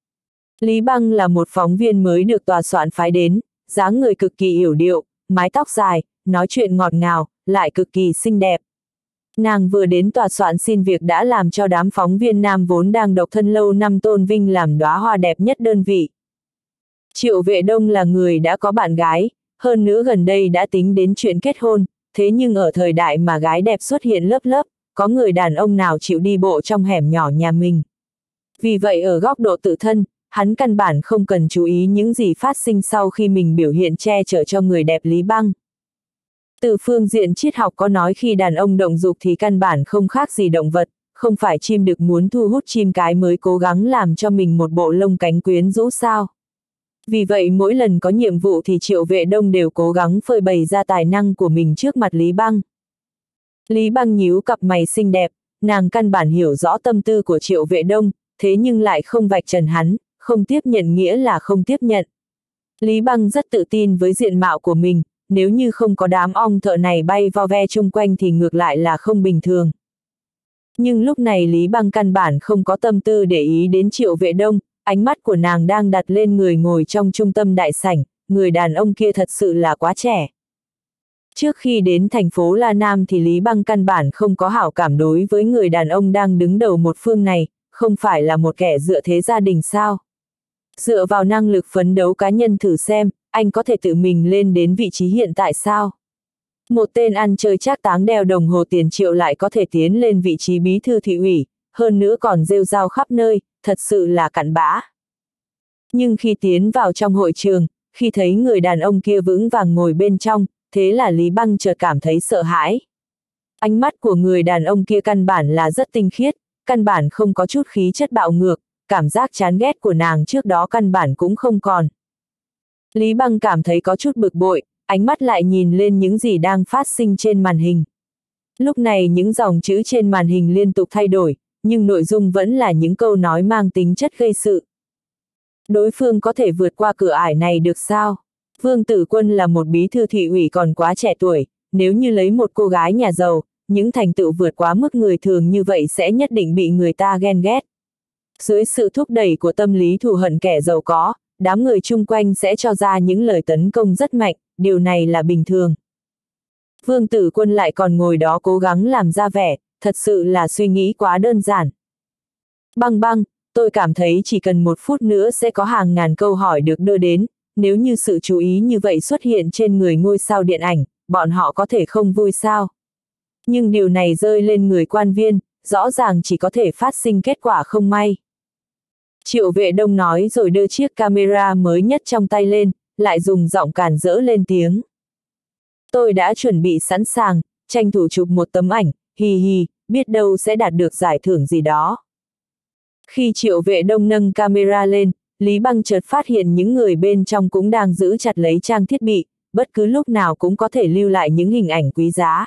Lý Băng là một phóng viên mới được tòa soạn phái đến, dáng người cực kỳ yểu điệu, mái tóc dài, nói chuyện ngọt ngào, lại cực kỳ xinh đẹp. Nàng vừa đến tòa soạn xin việc đã làm cho đám phóng viên nam vốn đang độc thân lâu năm tôn vinh làm đóa hoa đẹp nhất đơn vị. Triệu Vệ Đông là người đã có bạn gái, hơn nữa gần đây đã tính đến chuyện kết hôn, thế nhưng ở thời đại mà gái đẹp xuất hiện lớp lớp, có người đàn ông nào chịu đi bộ trong hẻm nhỏ nhà mình. Vì vậy ở góc độ tự thân, hắn căn bản không cần chú ý những gì phát sinh sau khi mình biểu hiện che chở cho người đẹp Lý Băng. Từ phương diện triết học có nói khi đàn ông động dục thì căn bản không khác gì động vật, không phải chim đực muốn thu hút chim cái mới cố gắng làm cho mình một bộ lông cánh quyến rũ sao. Vì vậy mỗi lần có nhiệm vụ thì Triệu Vệ Đông đều cố gắng phơi bày ra tài năng của mình trước mặt Lý Băng. Lý Băng nhíu cặp mày xinh đẹp, nàng căn bản hiểu rõ tâm tư của Triệu Vệ Đông, thế nhưng lại không vạch trần hắn, không tiếp nhận nghĩa là không tiếp nhận. Lý Băng rất tự tin với diện mạo của mình, nếu như không có đám ong thợ này bay vo ve chung quanh thì ngược lại là không bình thường. Nhưng lúc này Lý Băng căn bản không có tâm tư để ý đến Triệu Vệ Đông, ánh mắt của nàng đang đặt lên người ngồi trong trung tâm đại sảnh, người đàn ông kia thật sự là quá trẻ. Trước khi đến thành phố La Nam thì Lý Băng căn bản không có hảo cảm đối với người đàn ông đang đứng đầu một phương này, không phải là một kẻ dựa thế gia đình sao. Dựa vào năng lực phấn đấu cá nhân thử xem, anh có thể tự mình lên đến vị trí hiện tại sao? Một tên ăn chơi trác táng đeo đồng hồ tiền triệu lại có thể tiến lên vị trí bí thư thị ủy, hơn nữa còn rêu rao khắp nơi, thật sự là cặn bã. Nhưng khi tiến vào trong hội trường, khi thấy người đàn ông kia vững vàng ngồi bên trong, thế là Lý Băng chợt cảm thấy sợ hãi. Ánh mắt của người đàn ông kia căn bản là rất tinh khiết, căn bản không có chút khí chất bạo ngược, cảm giác chán ghét của nàng trước đó căn bản cũng không còn. Lý Băng cảm thấy có chút bực bội, ánh mắt lại nhìn lên những gì đang phát sinh trên màn hình. Lúc này những dòng chữ trên màn hình liên tục thay đổi, nhưng nội dung vẫn là những câu nói mang tính chất gây sự. Đối phương có thể vượt qua cửa ải này được sao? Vương Tử Quân là một bí thư thị ủy còn quá trẻ tuổi, nếu như lấy một cô gái nhà giàu, những thành tựu vượt quá mức người thường như vậy sẽ nhất định bị người ta ghen ghét. Dưới sự thúc đẩy của tâm lý thù hận kẻ giàu có, đám người chung quanh sẽ cho ra những lời tấn công rất mạnh, điều này là bình thường. Vương Tử Quân lại còn ngồi đó cố gắng làm ra vẻ, thật sự là suy nghĩ quá đơn giản. Băng băng, tôi cảm thấy chỉ cần một phút nữa sẽ có hàng ngàn câu hỏi được đưa đến, nếu như sự chú ý như vậy xuất hiện trên người ngôi sao điện ảnh, bọn họ có thể không vui sao. Nhưng điều này rơi lên người quan viên, rõ ràng chỉ có thể phát sinh kết quả không may. Triệu Vệ Đông nói rồi đưa chiếc camera mới nhất trong tay lên, lại dùng giọng càn rỡ lên tiếng. Tôi đã chuẩn bị sẵn sàng, tranh thủ chụp một tấm ảnh, hì hì, biết đâu sẽ đạt được giải thưởng gì đó. Khi Triệu Vệ Đông nâng camera lên, Lý Băng chợt phát hiện những người bên trong cũng đang giữ chặt lấy trang thiết bị, bất cứ lúc nào cũng có thể lưu lại những hình ảnh quý giá.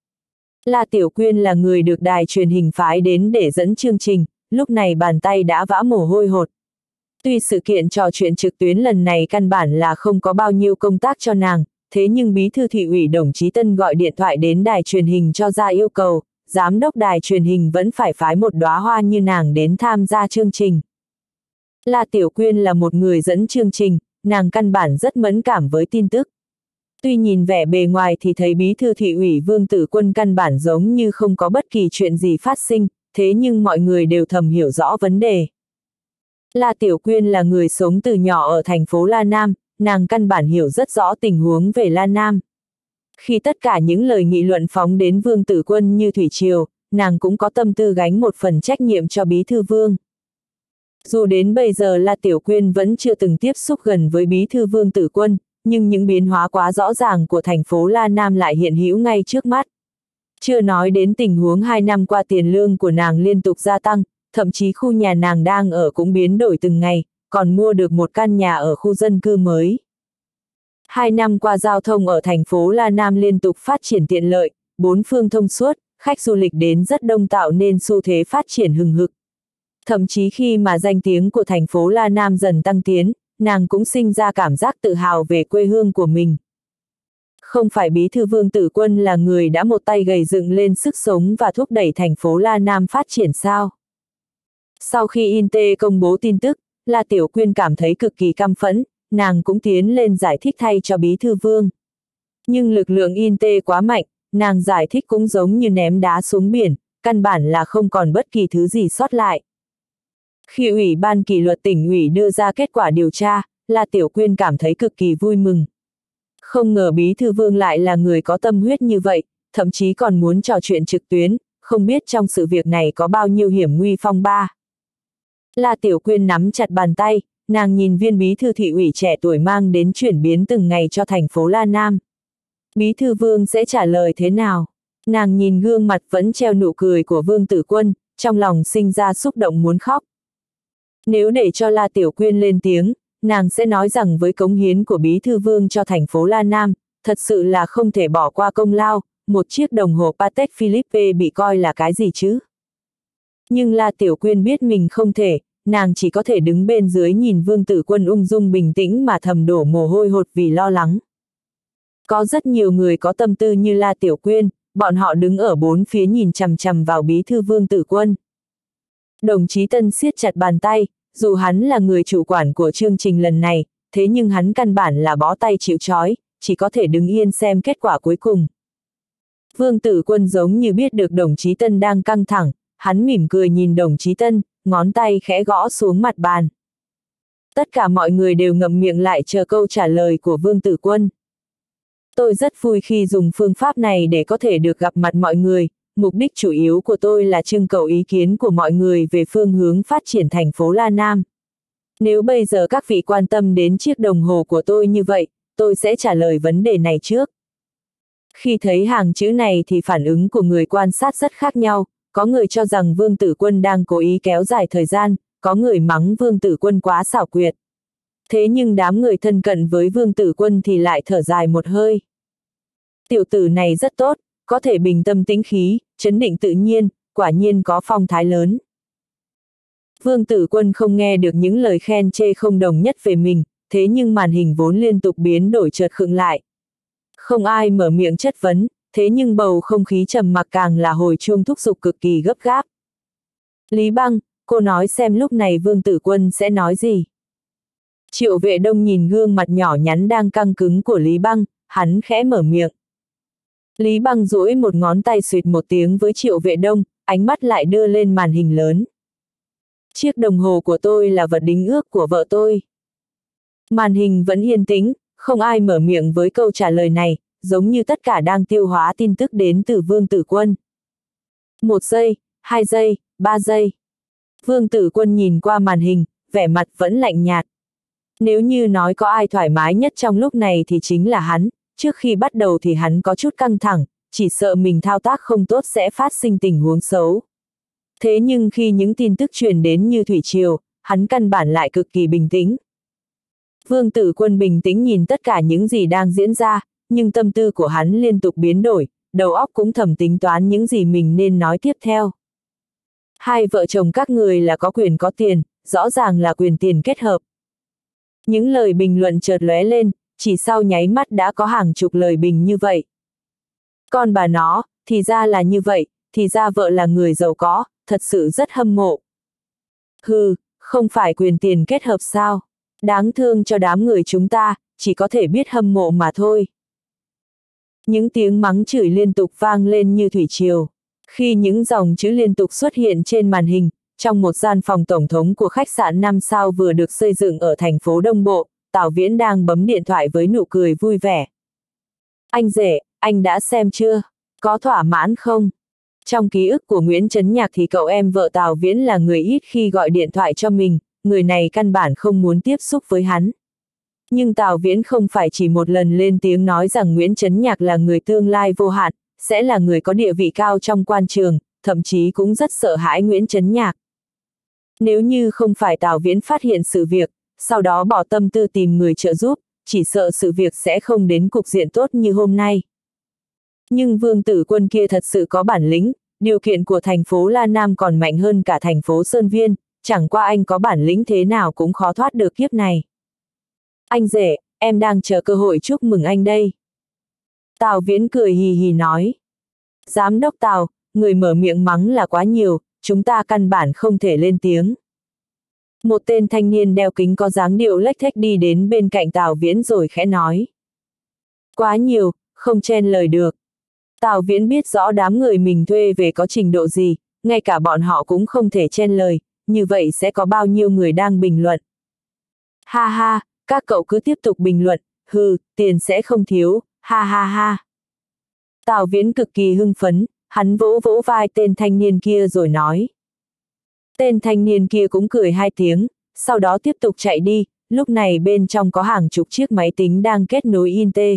La Tiểu Quyên là người được đài truyền hình phái đến để dẫn chương trình, lúc này bàn tay đã vã mồ hôi hột. Tuy sự kiện trò chuyện trực tuyến lần này căn bản là không có bao nhiêu công tác cho nàng, thế nhưng bí thư thị ủy đồng chí Tân gọi điện thoại đến đài truyền hình cho ra yêu cầu, giám đốc đài truyền hình vẫn phải phái một đóa hoa như nàng đến tham gia chương trình. La Tiểu Quyên là một người dẫn chương trình, nàng căn bản rất mẫn cảm với tin tức. Tuy nhìn vẻ bề ngoài thì thấy bí thư thị ủy Vương Tử Quân căn bản giống như không có bất kỳ chuyện gì phát sinh, thế nhưng mọi người đều thầm hiểu rõ vấn đề. La Tiểu Quyên là người sống từ nhỏ ở thành phố La Nam, nàng căn bản hiểu rất rõ tình huống về La Nam. Khi tất cả những lời nghị luận phóng đến Vương Tử Quân như thủy triều, nàng cũng có tâm tư gánh một phần trách nhiệm cho bí thư Vương. Dù đến bây giờ La Tiểu Quyên vẫn chưa từng tiếp xúc gần với bí thư Vương Tử Quân, nhưng những biến hóa quá rõ ràng của thành phố La Nam lại hiện hữu ngay trước mắt. Chưa nói đến tình huống hai năm qua tiền lương của nàng liên tục gia tăng, thậm chí khu nhà nàng đang ở cũng biến đổi từng ngày, còn mua được một căn nhà ở khu dân cư mới. Hai năm qua giao thông ở thành phố La Nam liên tục phát triển tiện lợi, bốn phương thông suốt, khách du lịch đến rất đông tạo nên xu thế phát triển hừng hực. Thậm chí khi mà danh tiếng của thành phố La Nam dần tăng tiến, nàng cũng sinh ra cảm giác tự hào về quê hương của mình. Không phải bí thư Vương Tử Quân là người đã một tay gầy dựng lên sức sống và thúc đẩy thành phố La Nam phát triển sao? Sau khi Inte công bố tin tức, La Tiểu Quyên cảm thấy cực kỳ căm phẫn, nàng cũng tiến lên giải thích thay cho bí thư Vương. Nhưng lực lượng Inte quá mạnh, nàng giải thích cũng giống như ném đá xuống biển, căn bản là không còn bất kỳ thứ gì sót lại. Khi Ủy ban kỷ luật tỉnh ủy đưa ra kết quả điều tra, La Tiểu Quyên cảm thấy cực kỳ vui mừng. Không ngờ bí thư Vương lại là người có tâm huyết như vậy, thậm chí còn muốn trò chuyện trực tuyến, không biết trong sự việc này có bao nhiêu hiểm nguy phong ba. La Tiểu Quyên nắm chặt bàn tay, nàng nhìn viên bí thư thị ủy trẻ tuổi mang đến chuyển biến từng ngày cho thành phố La Nam. Bí thư Vương sẽ trả lời thế nào? Nàng nhìn gương mặt vẫn treo nụ cười của Vương Tử Quân, trong lòng sinh ra xúc động muốn khóc. Nếu để cho La Tiểu Quyên lên tiếng, nàng sẽ nói rằng với cống hiến của bí thư Vương cho thành phố La Nam, thật sự là không thể bỏ qua công lao, một chiếc đồng hồ Patek Philippe bị coi là cái gì chứ? Nhưng La Tiểu Quyên biết mình không thể, nàng chỉ có thể đứng bên dưới nhìn Vương Tử Quân ung dung bình tĩnh mà thầm đổ mồ hôi hột vì lo lắng. Có rất nhiều người có tâm tư như La Tiểu Quyên, bọn họ đứng ở bốn phía nhìn chằm chằm vào bí thư Vương Tử Quân. Đồng chí Tân siết chặt bàn tay, dù hắn là người chủ quản của chương trình lần này, thế nhưng hắn căn bản là bó tay chịu trói, chỉ có thể đứng yên xem kết quả cuối cùng. Vương Tử Quân giống như biết được đồng chí Tân đang căng thẳng, hắn mỉm cười nhìn đồng chí Tân, ngón tay khẽ gõ xuống mặt bàn. Tất cả mọi người đều ngậm miệng lại chờ câu trả lời của Vương Tử Quân. Tôi rất vui khi dùng phương pháp này để có thể được gặp mặt mọi người, mục đích chủ yếu của tôi là trưng cầu ý kiến của mọi người về phương hướng phát triển thành phố La Nam. Nếu bây giờ các vị quan tâm đến chiếc đồng hồ của tôi như vậy, tôi sẽ trả lời vấn đề này trước. Khi thấy hàng chữ này thì phản ứng của người quan sát rất khác nhau, có người cho rằng Vương Tử Quân đang cố ý kéo dài thời gian, có người mắng Vương Tử Quân quá xảo quyệt. Thế nhưng đám người thân cận với Vương Tử Quân thì lại thở dài một hơi. Tiểu tử này rất tốt, có thể bình tâm tĩnh khí, trấn định tự nhiên, quả nhiên có phong thái lớn. Vương Tử Quân không nghe được những lời khen chê không đồng nhất về mình, thế nhưng màn hình vốn liên tục biến đổi chợt khựng lại. Không ai mở miệng chất vấn, thế nhưng bầu không khí trầm mặc càng là hồi chuông thúc giục cực kỳ gấp gáp. Lý Băng, cô nói xem lúc này Vương Tử Quân sẽ nói gì. Triệu Vệ Đông nhìn gương mặt nhỏ nhắn đang căng cứng của Lý Băng, hắn khẽ mở miệng. Lý Băng duỗi một ngón tay xuyệt một tiếng với Triệu Vệ Đông, ánh mắt lại đưa lên màn hình lớn. Chiếc đồng hồ của tôi là vật đính ước của vợ tôi. Màn hình vẫn yên tĩnh, không ai mở miệng với câu trả lời này, giống như tất cả đang tiêu hóa tin tức đến từ Vương Tử Quân. Một giây, hai giây, ba giây. Vương Tử Quân nhìn qua màn hình, vẻ mặt vẫn lạnh nhạt. Nếu như nói có ai thoải mái nhất trong lúc này thì chính là hắn, trước khi bắt đầu thì hắn có chút căng thẳng, chỉ sợ mình thao tác không tốt sẽ phát sinh tình huống xấu. Thế nhưng khi những tin tức truyền đến như thủy triều, hắn căn bản lại cực kỳ bình tĩnh. Vương Tử Quân bình tĩnh nhìn tất cả những gì đang diễn ra, nhưng tâm tư của hắn liên tục biến đổi, đầu óc cũng thầm tính toán những gì mình nên nói tiếp theo. Hai vợ chồng các người là có quyền có tiền, rõ ràng là quyền tiền kết hợp. Những lời bình luận chợt lóe lên, chỉ sau nháy mắt đã có hàng chục lời bình như vậy. Con bà nó, thì ra là như vậy, thì ra vợ là người giàu có, thật sự rất hâm mộ. Hừ, không phải quyền tiền kết hợp sao? Đáng thương cho đám người chúng ta, chỉ có thể biết hâm mộ mà thôi. Những tiếng mắng chửi liên tục vang lên như thủy triều. Khi những dòng chữ liên tục xuất hiện trên màn hình, trong một gian phòng tổng thống của khách sạn năm sao vừa được xây dựng ở thành phố Đông Bộ, Tào Viễn đang bấm điện thoại với nụ cười vui vẻ. Anh rể, anh đã xem chưa? Có thỏa mãn không? Trong ký ức của Nguyễn Chấn Nhạc thì cậu em vợ Tào Viễn là người ít khi gọi điện thoại cho mình, người này căn bản không muốn tiếp xúc với hắn. Nhưng Tào Viễn không phải chỉ một lần lên tiếng nói rằng Nguyễn Chấn Nhạc là người tương lai vô hạn, sẽ là người có địa vị cao trong quan trường, thậm chí cũng rất sợ hãi Nguyễn Chấn Nhạc. Nếu như không phải Tào Viễn phát hiện sự việc, sau đó bỏ tâm tư tìm người trợ giúp, chỉ sợ sự việc sẽ không đến cục diện tốt như hôm nay. Nhưng Vương Tử Quân kia thật sự có bản lĩnh, điều kiện của thành phố La Nam còn mạnh hơn cả thành phố Sơn Viên, chẳng qua anh có bản lĩnh thế nào cũng khó thoát được kiếp này. Anh rể, em đang chờ cơ hội chúc mừng anh đây. Tào Viễn cười hì hì nói. Giám đốc Tào, người mở miệng mắng là quá nhiều, chúng ta căn bản không thể lên tiếng. Một tên thanh niên đeo kính có dáng điệu lếch thếch đi đến bên cạnh Tào Viễn rồi khẽ nói. Quá nhiều, không chen lời được. Tào Viễn biết rõ đám người mình thuê về có trình độ gì, ngay cả bọn họ cũng không thể chen lời, như vậy sẽ có bao nhiêu người đang bình luận. Ha ha, các cậu cứ tiếp tục bình luận, hừ, tiền sẽ không thiếu, ha ha ha. Tào Viễn cực kỳ hưng phấn, hắn vỗ vỗ vai tên thanh niên kia rồi nói. Tên thanh niên kia cũng cười hai tiếng, sau đó tiếp tục chạy đi, lúc này bên trong có hàng chục chiếc máy tính đang kết nối Inte.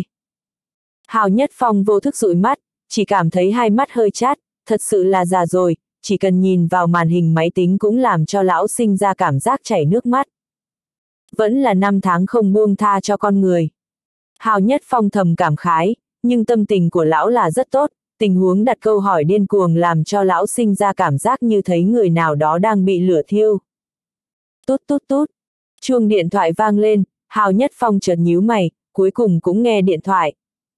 Hào Nhất Phong vô thức dụi mắt, chỉ cảm thấy hai mắt hơi chát, thật sự là già rồi, chỉ cần nhìn vào màn hình máy tính cũng làm cho lão sinh ra cảm giác chảy nước mắt. Vẫn là năm tháng không buông tha cho con người. Hào Nhất Phong thầm cảm khái, nhưng tâm tình của lão là rất tốt, tình huống đặt câu hỏi điên cuồng làm cho lão sinh ra cảm giác như thấy người nào đó đang bị lửa thiêu. Tút tút tút, chuông điện thoại vang lên, Hào Nhất Phong chợt nhíu mày, cuối cùng cũng nghe điện thoại.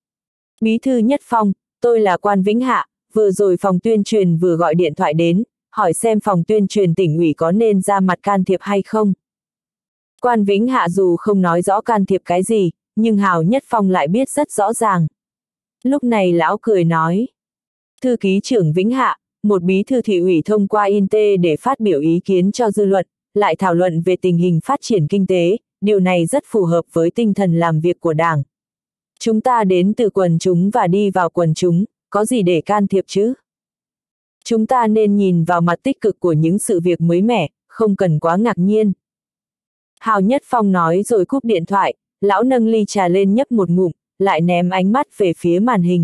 Bí thư Nhất Phong, tôi là Quan Vĩnh Hạ, vừa rồi phòng tuyên truyền vừa gọi điện thoại đến, hỏi xem phòng tuyên truyền tỉnh ủy có nên ra mặt can thiệp hay không. Quan Vĩnh Hạ dù không nói rõ can thiệp cái gì, nhưng Hào Nhất Phong lại biết rất rõ ràng. Lúc này lão cười nói. Thư ký trưởng Vĩnh Hạ, một bí thư thị ủy thông qua Inte để phát biểu ý kiến cho dư luận, lại thảo luận về tình hình phát triển kinh tế, điều này rất phù hợp với tinh thần làm việc của Đảng. Chúng ta đến từ quần chúng và đi vào quần chúng, có gì để can thiệp chứ? Chúng ta nên nhìn vào mặt tích cực của những sự việc mới mẻ, không cần quá ngạc nhiên. Hào Nhất Phong nói rồi cúp điện thoại, lão nâng ly trà lên nhấp một ngụm, lại ném ánh mắt về phía màn hình.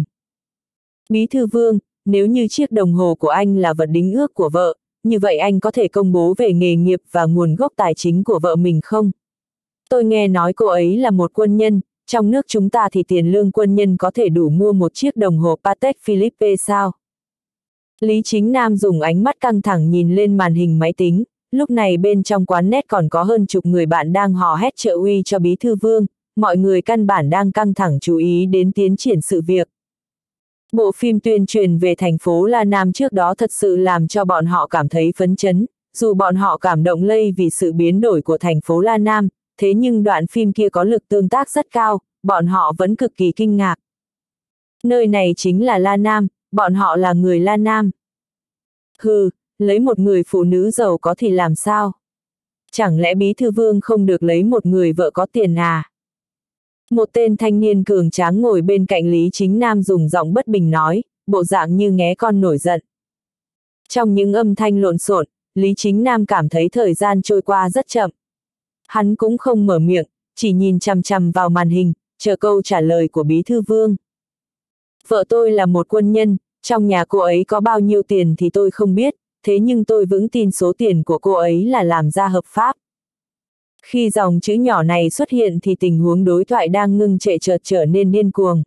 Bí thư Vương, nếu như chiếc đồng hồ của anh là vật đính ước của vợ, như vậy anh có thể công bố về nghề nghiệp và nguồn gốc tài chính của vợ mình không? Tôi nghe nói cô ấy là một quân nhân, trong nước chúng ta thì tiền lương quân nhân có thể đủ mua một chiếc đồng hồ Patek Philippe sao? Lý Chính Nam dùng ánh mắt căng thẳng nhìn lên màn hình máy tính, lúc này bên trong quán net còn có hơn chục người bạn đang hò hét trợ uy cho Bí thư Vương, mọi người căn bản đang căng thẳng chú ý đến tiến triển sự việc. Bộ phim tuyên truyền về thành phố La Nam trước đó thật sự làm cho bọn họ cảm thấy phấn chấn, dù bọn họ cảm động lây vì sự biến đổi của thành phố La Nam, thế nhưng đoạn phim kia có lực tương tác rất cao, bọn họ vẫn cực kỳ kinh ngạc. Nơi này chính là La Nam, bọn họ là người La Nam. Hừ, lấy một người phụ nữ giàu có thì làm sao? Chẳng lẽ Bí thư Vương không được lấy một người vợ có tiền à? Một tên thanh niên cường tráng ngồi bên cạnh Lý Chính Nam dùng giọng bất bình nói, bộ dạng như nghé con nổi giận. Trong những âm thanh lộn xộn, Lý Chính Nam cảm thấy thời gian trôi qua rất chậm. Hắn cũng không mở miệng, chỉ nhìn chằm chằm vào màn hình, chờ câu trả lời của Bí thư Vương. Vợ tôi là một quân nhân, trong nhà cô ấy có bao nhiêu tiền thì tôi không biết, thế nhưng tôi vững tin số tiền của cô ấy là làm ra hợp pháp. Khi dòng chữ nhỏ này xuất hiện thì tình huống đối thoại đang ngưng trệ chợt trở nên điên cuồng.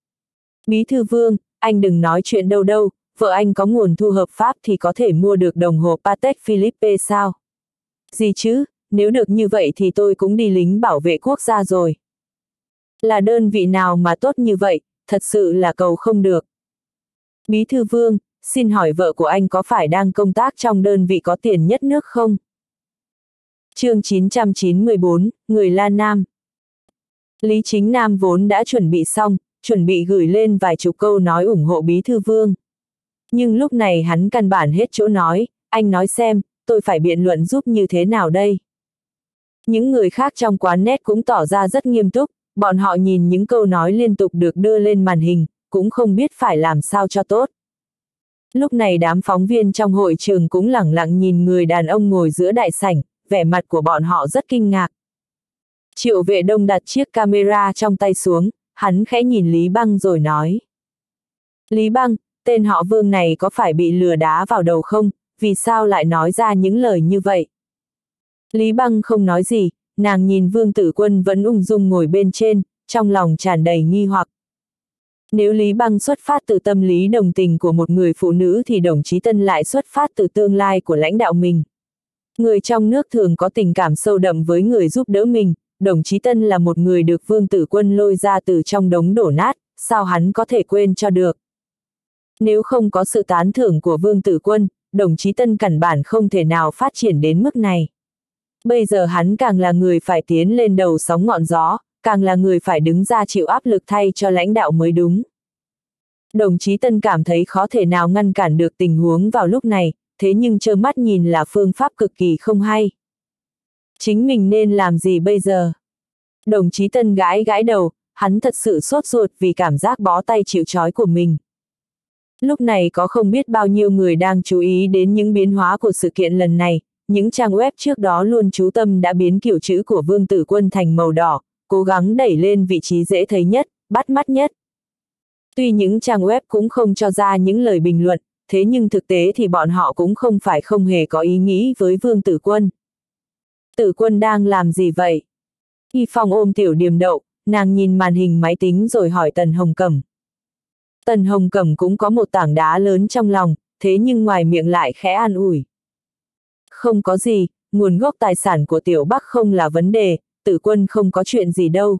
Bí thư Vương, anh đừng nói chuyện đâu đâu, vợ anh có nguồn thu hợp pháp thì có thể mua được đồng hồ Patek Philippe sao? Gì chứ, nếu được như vậy thì tôi cũng đi lính bảo vệ quốc gia rồi. Là đơn vị nào mà tốt như vậy, thật sự là cầu không được. Bí thư Vương, xin hỏi vợ của anh có phải đang công tác trong đơn vị có tiền nhất nước không? Chương chín trăm chín mươi bốn, người La Nam. Lý Chính Nam vốn đã chuẩn bị xong, chuẩn bị gửi lên vài chục câu nói ủng hộ Bí thư Vương. Nhưng lúc này hắn căn bản hết chỗ nói, anh nói xem, tôi phải biện luận giúp như thế nào đây? Những người khác trong quán net cũng tỏ ra rất nghiêm túc, bọn họ nhìn những câu nói liên tục được đưa lên màn hình, cũng không biết phải làm sao cho tốt. Lúc này đám phóng viên trong hội trường cũng lẳng lặng nhìn người đàn ông ngồi giữa đại sảnh, vẻ mặt của bọn họ rất kinh ngạc. Triệu Vệ Đông đặt chiếc camera trong tay xuống, hắn khẽ nhìn Lý Băng rồi nói. Lý Băng, tên họ Vương này có phải bị lừa đá vào đầu không, vì sao lại nói ra những lời như vậy? Lý Băng không nói gì, nàng nhìn Vương Tử Quân vẫn ung dung ngồi bên trên, trong lòng tràn đầy nghi hoặc. Nếu Lý Băng xuất phát từ tâm lý đồng tình của một người phụ nữ thì đồng chí Tân lại xuất phát từ tương lai của lãnh đạo mình. Người trong nước thường có tình cảm sâu đậm với người giúp đỡ mình, đồng chí Tân là một người được Vương Tử Quân lôi ra từ trong đống đổ nát, sao hắn có thể quên cho được. Nếu không có sự tán thưởng của Vương Tử Quân, đồng chí Tân căn bản không thể nào phát triển đến mức này. Bây giờ hắn càng là người phải tiến lên đầu sóng ngọn gió, càng là người phải đứng ra chịu áp lực thay cho lãnh đạo mới đúng. Đồng chí Tân cảm thấy khó thể nào ngăn cản được tình huống vào lúc này, thế nhưng trơ mắt nhìn là phương pháp cực kỳ không hay. Chính mình nên làm gì bây giờ? Đồng chí Tân gãi gãi đầu, hắn thật sự sốt ruột vì cảm giác bó tay chịu trói của mình. Lúc này có không biết bao nhiêu người đang chú ý đến những biến hóa của sự kiện lần này, những trang web trước đó luôn chú tâm đã biến kiểu chữ của Vương Tử Quân thành màu đỏ, cố gắng đẩy lên vị trí dễ thấy nhất, bắt mắt nhất. Tuy những trang web cũng không cho ra những lời bình luận, thế nhưng thực tế thì bọn họ cũng không phải không hề có ý nghĩ với Vương Tử Quân. Tử Quân đang làm gì vậy? Y Phong ôm Tiểu Điềm Đậu, nàng nhìn màn hình máy tính rồi hỏi Tần Hồng Cẩm. Tần Hồng Cẩm cũng có một tảng đá lớn trong lòng, thế nhưng ngoài miệng lại khẽ an ủi. Không có gì, nguồn gốc tài sản của Tiểu Bắc không là vấn đề, Tử Quân không có chuyện gì đâu.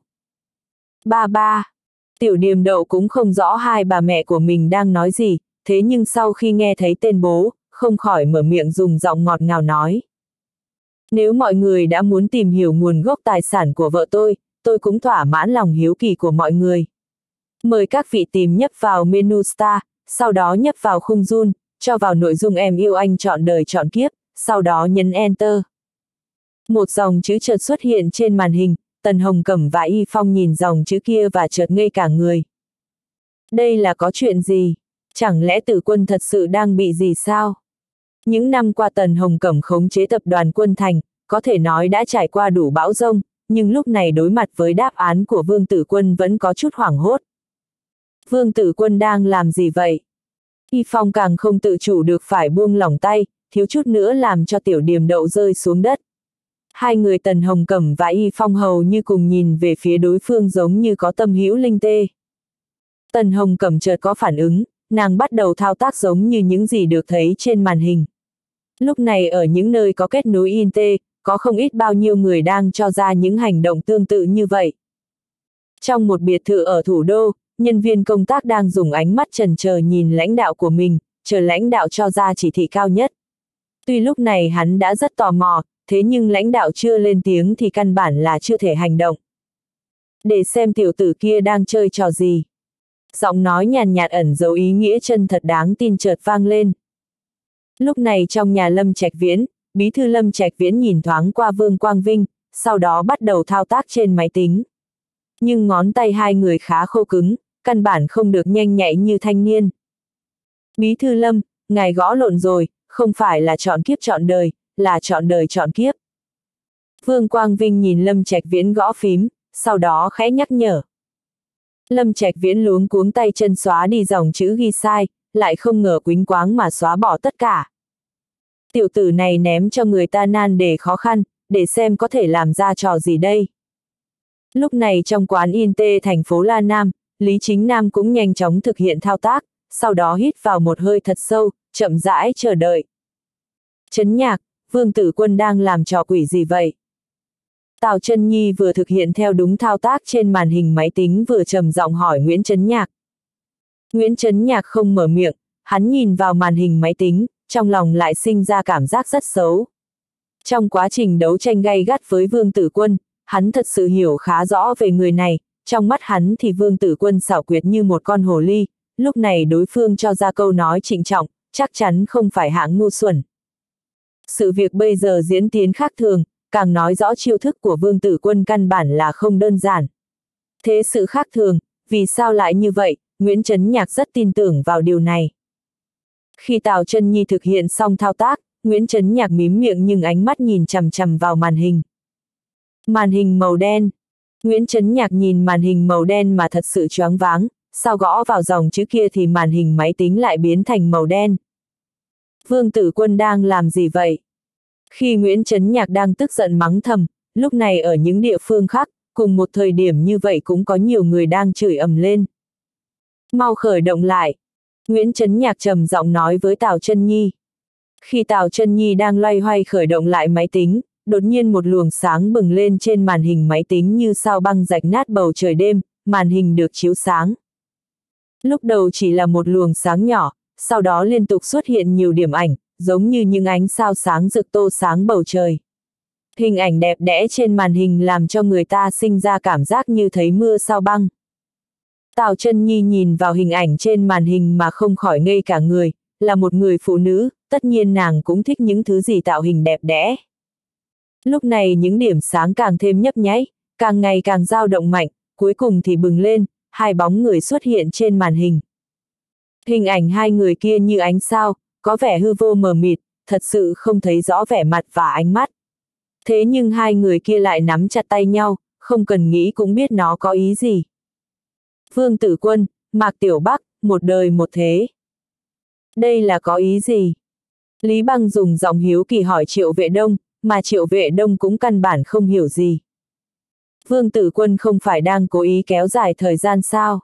Ba ba. Tiểu Điềm Đậu cũng không rõ hai bà mẹ của mình đang nói gì, thế nhưng sau khi nghe thấy tên bố, không khỏi mở miệng dùng giọng ngọt ngào nói. Nếu mọi người đã muốn tìm hiểu nguồn gốc tài sản của vợ tôi, tôi cũng thỏa mãn lòng hiếu kỳ của mọi người. Mời các vị tìm nhấp vào menu Star, sau đó nhấp vào khung run, cho vào nội dung em yêu anh trọn đời trọn kiếp, sau đó nhấn Enter. Một dòng chữ chợt xuất hiện trên màn hình, Tần Hồng Cẩm và Y Phong nhìn dòng chữ kia và chợt ngây cả người. Đây là có chuyện gì? Chẳng lẽ Tử Quân thật sự đang bị gì sao? Những năm qua Tần Hồng Cẩm khống chế tập đoàn Quân Thành, có thể nói đã trải qua đủ bão giông, nhưng lúc này đối mặt với đáp án của Vương Tử Quân vẫn có chút hoảng hốt. Vương Tử Quân đang làm gì vậy? Y Phong càng không tự chủ được phải buông lỏng tay, thiếu chút nữa làm cho Tiểu Điềm Đậu rơi xuống đất. Hai người Tần Hồng Cẩm và Y Phong hầu như cùng nhìn về phía đối phương giống như có tâm hữu linh tê. Tần Hồng Cẩm chợt có phản ứng, nàng bắt đầu thao tác giống như những gì được thấy trên màn hình. Lúc này ở những nơi có kết nối i en tê, có không ít bao nhiêu người đang cho ra những hành động tương tự như vậy. Trong một biệt thự ở thủ đô, nhân viên công tác đang dùng ánh mắt trần chờ nhìn lãnh đạo của mình, chờ lãnh đạo cho ra chỉ thị cao nhất. Tuy lúc này hắn đã rất tò mò, thế nhưng lãnh đạo chưa lên tiếng thì căn bản là chưa thể hành động. Để xem tiểu tử kia đang chơi trò gì. Giọng nói nhàn nhạt ẩn dấu ý nghĩa chân thật đáng tin chợt vang lên. Lúc này trong nhà Lâm Trạch Viễn, bí thư Lâm Trạch Viễn nhìn thoáng qua Vương Quang Vinh, sau đó bắt đầu thao tác trên máy tính. Nhưng ngón tay hai người khá khô cứng, căn bản không được nhanh nhạy như thanh niên. Bí thư Lâm, ngài gõ lộn rồi, không phải là chọn kiếp chọn đời, là chọn đời chọn kiếp. Vương Quang Vinh nhìn Lâm Trạch Viễn gõ phím, sau đó khẽ nhắc nhở. Lâm Trạch Viễn luống cuống tay chân xóa đi dòng chữ ghi sai, lại không ngờ quýnh quáng mà xóa bỏ tất cả. Tiểu tử này ném cho người ta nan đề khó khăn, để xem có thể làm ra trò gì đây. Lúc này trong quán i en tê thành phố La Nam, Lý Chính Nam cũng nhanh chóng thực hiện thao tác, sau đó hít vào một hơi thật sâu, chậm rãi chờ đợi. Trấn Nhạc, Vương Tử Quân đang làm trò quỷ gì vậy? Tào Chân Nhi vừa thực hiện theo đúng thao tác trên màn hình máy tính vừa trầm giọng hỏi Nguyễn Trấn Nhạc. Nguyễn Trấn Nhạc không mở miệng, hắn nhìn vào màn hình máy tính, trong lòng lại sinh ra cảm giác rất xấu. Trong quá trình đấu tranh gay gắt với Vương Tử Quân, hắn thật sự hiểu khá rõ về người này, trong mắt hắn thì Vương Tử Quân xảo quyệt như một con hồ ly, lúc này đối phương cho ra câu nói trịnh trọng, chắc chắn không phải hạng ngu xuẩn. Sự việc bây giờ diễn tiến khác thường, càng nói rõ chiêu thức của Vương Tử Quân căn bản là không đơn giản. Thế sự khác thường, vì sao lại như vậy, Nguyễn Trấn Nhạc rất tin tưởng vào điều này. Khi Tào Chân Nhi thực hiện xong thao tác, Nguyễn Trấn Nhạc mím miệng nhưng ánh mắt nhìn chằm chằm vào màn hình. Màn hình màu đen. Nguyễn Trấn Nhạc nhìn màn hình màu đen mà thật sự choáng váng, sao gõ vào dòng chữ kia thì màn hình máy tính lại biến thành màu đen. Vương Tử Quân đang làm gì vậy? Khi Nguyễn Chấn Nhạc đang tức giận mắng thầm, lúc này ở những địa phương khác, cùng một thời điểm như vậy cũng có nhiều người đang chửi ầm lên. Mau khởi động lại. Nguyễn Chấn Nhạc trầm giọng nói với Tào Chân Nhi. Khi Tào Chân Nhi đang loay hoay khởi động lại máy tính, đột nhiên một luồng sáng bừng lên trên màn hình máy tính như sao băng rạch nát bầu trời đêm, màn hình được chiếu sáng. Lúc đầu chỉ là một luồng sáng nhỏ, sau đó liên tục xuất hiện nhiều điểm ảnh, giống như những ánh sao sáng rực tô sáng bầu trời. Hình ảnh đẹp đẽ trên màn hình làm cho người ta sinh ra cảm giác như thấy mưa sao băng. Tào Chân Nhi nhìn vào hình ảnh trên màn hình mà không khỏi ngây cả người, là một người phụ nữ, tất nhiên nàng cũng thích những thứ gì tạo hình đẹp đẽ. Lúc này những điểm sáng càng thêm nhấp nháy, càng ngày càng dao động mạnh, cuối cùng thì bừng lên, hai bóng người xuất hiện trên màn hình. Hình ảnh hai người kia như ánh sao, có vẻ hư vô mờ mịt, thật sự không thấy rõ vẻ mặt và ánh mắt. Thế nhưng hai người kia lại nắm chặt tay nhau, không cần nghĩ cũng biết nó có ý gì. Vương Tử Quân, Mạc Tiểu Bắc, một đời một thế. Đây là có ý gì? Lý Băng dùng giọng hiếu kỳ hỏi Triệu Vệ Đông, mà Triệu Vệ Đông cũng căn bản không hiểu gì. Vương Tử Quân không phải đang cố ý kéo dài thời gian sao?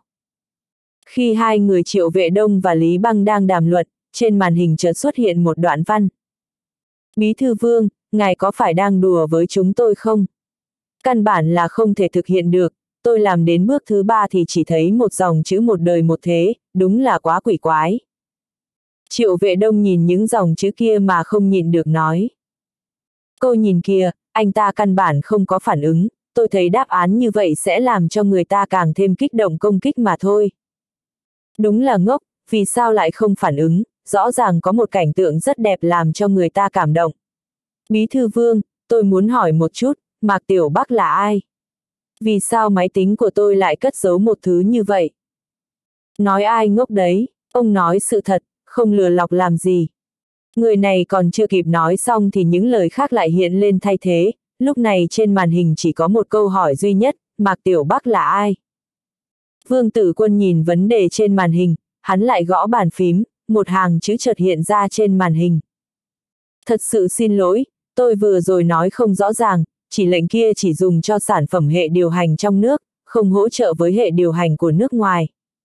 Khi hai người Triệu Vệ Đông và Lý Băng đang đàm luận, trên màn hình chợt xuất hiện một đoạn văn. Bí thư Vương, ngài có phải đang đùa với chúng tôi không? Căn bản là không thể thực hiện được, tôi làm đến bước thứ ba thì chỉ thấy một dòng chữ một đời một thế, đúng là quá quỷ quái. Triệu Vệ Đông nhìn những dòng chữ kia mà không nhịn được nói. Cô nhìn kìa, anh ta căn bản không có phản ứng, tôi thấy đáp án như vậy sẽ làm cho người ta càng thêm kích động công kích mà thôi. Đúng là ngốc, vì sao lại không phản ứng, rõ ràng có một cảnh tượng rất đẹp làm cho người ta cảm động. Bí thư Vương, tôi muốn hỏi một chút, Mạc Tiểu Bắc là ai? Vì sao máy tính của tôi lại cất giấu một thứ như vậy? Nói ai ngốc đấy, ông nói sự thật, không lừa lọc làm gì. Người này còn chưa kịp nói xong thì những lời khác lại hiện lên thay thế, lúc này trên màn hình chỉ có một câu hỏi duy nhất, Mạc Tiểu Bắc là ai? Vương Tử Quân nhìn vấn đề trên màn hình, hắn lại gõ bàn phím, một hàng chữ chợt hiện ra trên màn hình. Thật sự xin lỗi, tôi vừa rồi nói không rõ ràng, chỉ lệnh kia chỉ dùng cho sản phẩm hệ điều hành trong nước, không hỗ trợ với hệ điều hành của nước ngoài.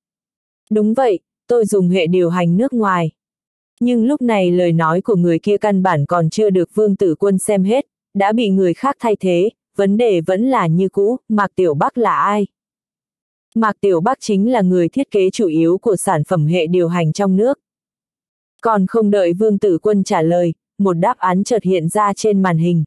Đúng vậy, tôi dùng hệ điều hành nước ngoài. Nhưng lúc này lời nói của người kia căn bản còn chưa được Vương Tử Quân xem hết, đã bị người khác thay thế, vấn đề vẫn là như cũ, Mạc Tiểu Bắc là ai? Mạc Tiểu Bắc chính là người thiết kế chủ yếu của sản phẩm hệ điều hành trong nước. Còn không đợi Vương Tử Quân trả lời, một đáp án chợt hiện ra trên màn hình.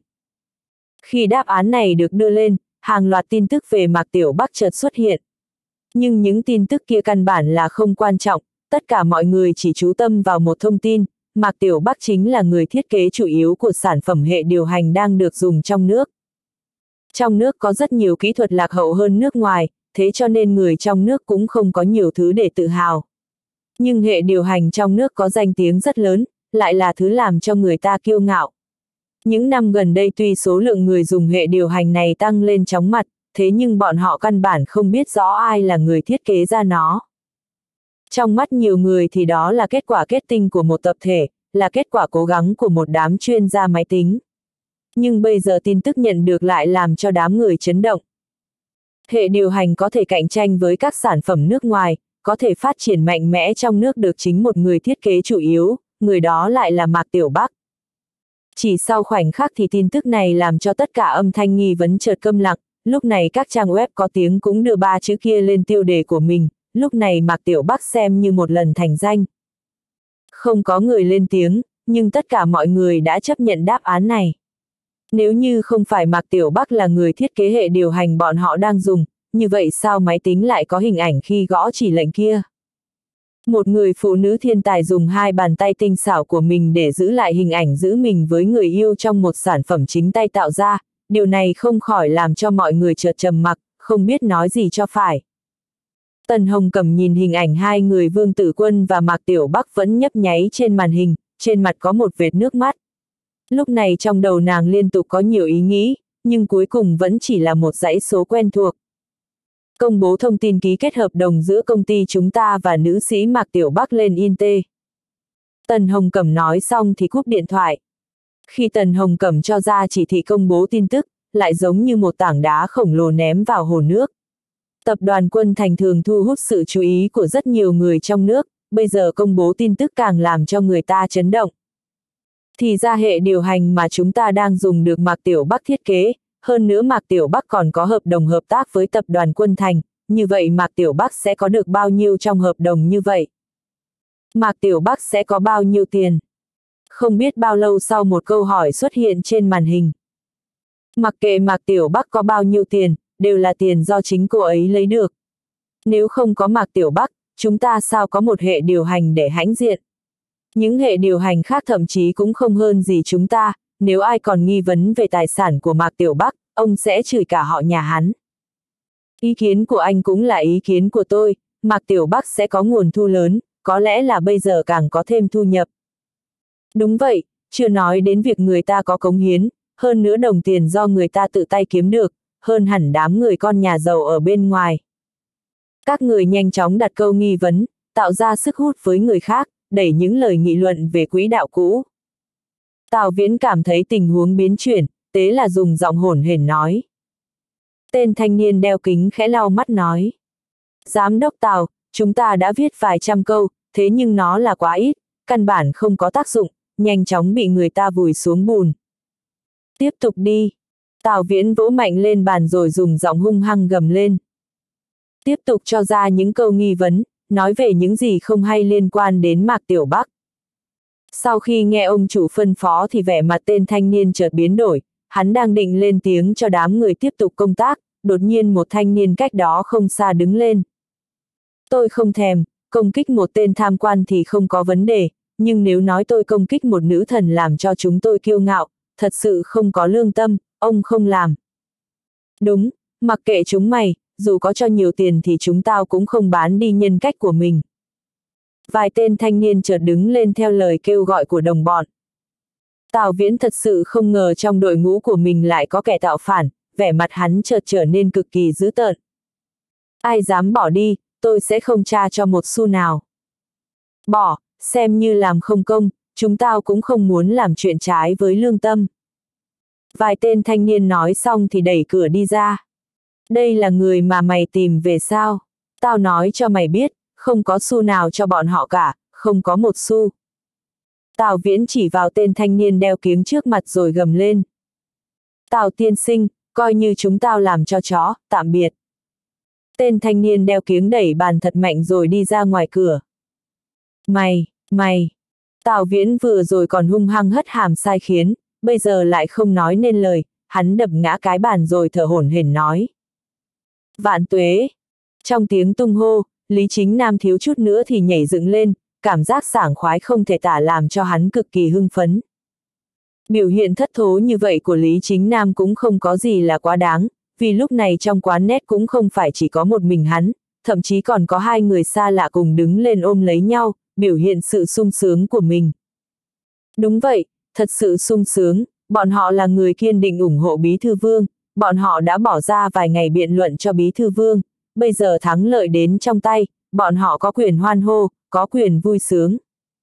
Khi đáp án này được đưa lên, hàng loạt tin tức về Mạc Tiểu Bắc chợt xuất hiện. Nhưng những tin tức kia căn bản là không quan trọng, tất cả mọi người chỉ chú tâm vào một thông tin, Mạc Tiểu Bắc chính là người thiết kế chủ yếu của sản phẩm hệ điều hành đang được dùng trong nước. Trong nước có rất nhiều kỹ thuật lạc hậu hơn nước ngoài, thế cho nên người trong nước cũng không có nhiều thứ để tự hào. Nhưng hệ điều hành trong nước có danh tiếng rất lớn, lại là thứ làm cho người ta kiêu ngạo. Những năm gần đây tuy số lượng người dùng hệ điều hành này tăng lên chóng mặt, thế nhưng bọn họ căn bản không biết rõ ai là người thiết kế ra nó. Trong mắt nhiều người thì đó là kết quả kết tinh của một tập thể, là kết quả cố gắng của một đám chuyên gia máy tính. Nhưng bây giờ tin tức nhận được lại làm cho đám người chấn động. Hệ điều hành có thể cạnh tranh với các sản phẩm nước ngoài, có thể phát triển mạnh mẽ trong nước được chính một người thiết kế chủ yếu, người đó lại là Mạc Tiểu Bắc. Chỉ sau khoảnh khắc thì tin tức này làm cho tất cả âm thanh nghi vấn chợt câm lặng, lúc này các trang web có tiếng cũng đưa ba chữ kia lên tiêu đề của mình, lúc này Mạc Tiểu Bắc xem như một lần thành danh. Không có người lên tiếng, nhưng tất cả mọi người đã chấp nhận đáp án này. Nếu như không phải Mạc Tiểu Bắc là người thiết kế hệ điều hành bọn họ đang dùng, như vậy sao máy tính lại có hình ảnh khi gõ chỉ lệnh kia? Một người phụ nữ thiên tài dùng hai bàn tay tinh xảo của mình để giữ lại hình ảnh giữ mình với người yêu trong một sản phẩm chính tay tạo ra, điều này không khỏi làm cho mọi người chợt trầm mặc, không biết nói gì cho phải. Tần Hồng Cẩm nhìn hình ảnh hai người Vương Tử Quân và Mạc Tiểu Bắc vẫn nhấp nháy trên màn hình, trên mặt có một vệt nước mắt. Lúc này trong đầu nàng liên tục có nhiều ý nghĩ, nhưng cuối cùng vẫn chỉ là một dãy số quen thuộc. Công bố thông tin ký kết hợp đồng giữa công ty chúng ta và nữ sĩ Mạc Tiểu Bắc lên Inte. Tần Hồng Cẩm nói xong thì cúp điện thoại. Khi Tần Hồng Cẩm cho ra chỉ thị công bố tin tức, lại giống như một tảng đá khổng lồ ném vào hồ nước. Tập đoàn Quân Thành thường thu hút sự chú ý của rất nhiều người trong nước, bây giờ công bố tin tức càng làm cho người ta chấn động. Thì ra hệ điều hành mà chúng ta đang dùng được Mạc Tiểu Bắc thiết kế, hơn nữa Mạc Tiểu Bắc còn có hợp đồng hợp tác với tập đoàn Quân Thành, như vậy Mạc Tiểu Bắc sẽ có được bao nhiêu trong hợp đồng như vậy? Mạc Tiểu Bắc sẽ có bao nhiêu tiền? Không biết bao lâu sau một câu hỏi xuất hiện trên màn hình. Mặc kệ Mạc Tiểu Bắc có bao nhiêu tiền, đều là tiền do chính cô ấy lấy được. Nếu không có Mạc Tiểu Bắc, chúng ta sao có một hệ điều hành để hãnh diện? Những hệ điều hành khác thậm chí cũng không hơn gì chúng ta, nếu ai còn nghi vấn về tài sản của Mạc Tiểu Bắc, ông sẽ chửi cả họ nhà hắn. Ý kiến của anh cũng là ý kiến của tôi, Mạc Tiểu Bắc sẽ có nguồn thu lớn, có lẽ là bây giờ càng có thêm thu nhập. Đúng vậy, chưa nói đến việc người ta có cống hiến, hơn nữa đồng tiền do người ta tự tay kiếm được, hơn hẳn đám người con nhà giàu ở bên ngoài. Các người nhanh chóng đặt câu nghi vấn, tạo ra sức hút với người khác, đẩy những lời nghị luận về quỹ đạo cũ. Tào Viễn cảm thấy tình huống biến chuyển, tế là dùng giọng hổn hển nói. Tên thanh niên đeo kính khẽ lau mắt nói. Giám đốc Tào, chúng ta đã viết vài trăm câu, thế nhưng nó là quá ít, căn bản không có tác dụng, nhanh chóng bị người ta vùi xuống bùn. Tiếp tục đi. Tào Viễn vỗ mạnh lên bàn rồi dùng giọng hung hăng gầm lên. Tiếp tục cho ra những câu nghi vấn, nói về những gì không hay liên quan đến Mạc Tiểu Bắc. Sau khi nghe ông chủ phân phó thì vẻ mặt tên thanh niên chợt biến đổi, hắn đang định lên tiếng cho đám người tiếp tục công tác, đột nhiên một thanh niên cách đó không xa đứng lên. Tôi không thèm, công kích một tên tham quan thì không có vấn đề, nhưng nếu nói tôi công kích một nữ thần làm cho chúng tôi kiêu ngạo, thật sự không có lương tâm, ông không làm. Đúng, mặc kệ chúng mày, dù có cho nhiều tiền thì chúng tao cũng không bán đi nhân cách của mình. Vài tên thanh niên chợt đứng lên theo lời kêu gọi của đồng bọn. Tào Viễn thật sự không ngờ trong đội ngũ của mình lại có kẻ tạo phản, vẻ mặt hắn chợt trở nên cực kỳ dữ tợn. Ai dám bỏ đi, tôi sẽ không tra cho một xu nào. Bỏ, xem như làm không công, chúng tao cũng không muốn làm chuyện trái với lương tâm. Vài tên thanh niên nói xong thì đẩy cửa đi ra. Đây là người mà mày tìm về sao? Tao nói cho mày biết, không có xu nào cho bọn họ cả, không có một xu. Tào Viễn chỉ vào tên thanh niên đeo kiếng trước mặt rồi gầm lên. Tào tiên sinh, coi như chúng tao làm cho chó, tạm biệt. Tên thanh niên đeo kiếng đẩy bàn thật mạnh rồi đi ra ngoài cửa. Mày, mày. Tào Viễn vừa rồi còn hung hăng hất hàm sai khiến, bây giờ lại không nói nên lời, hắn đập ngã cái bàn rồi thở hổn hển nói. Vạn tuế. Trong tiếng tung hô, Lý Chính Nam thiếu chút nữa thì nhảy dựng lên, cảm giác sảng khoái không thể tả làm cho hắn cực kỳ hưng phấn. Biểu hiện thất thố như vậy của Lý Chính Nam cũng không có gì là quá đáng, vì lúc này trong quán net cũng không phải chỉ có một mình hắn, thậm chí còn có hai người xa lạ cùng đứng lên ôm lấy nhau, biểu hiện sự sung sướng của mình. Đúng vậy, thật sự sung sướng, bọn họ là người kiên định ủng hộ Bí Thư Vương, bọn họ đã bỏ ra vài ngày biện luận cho Bí Thư Vương, bây giờ thắng lợi đến trong tay, bọn họ có quyền hoan hô, có quyền vui sướng.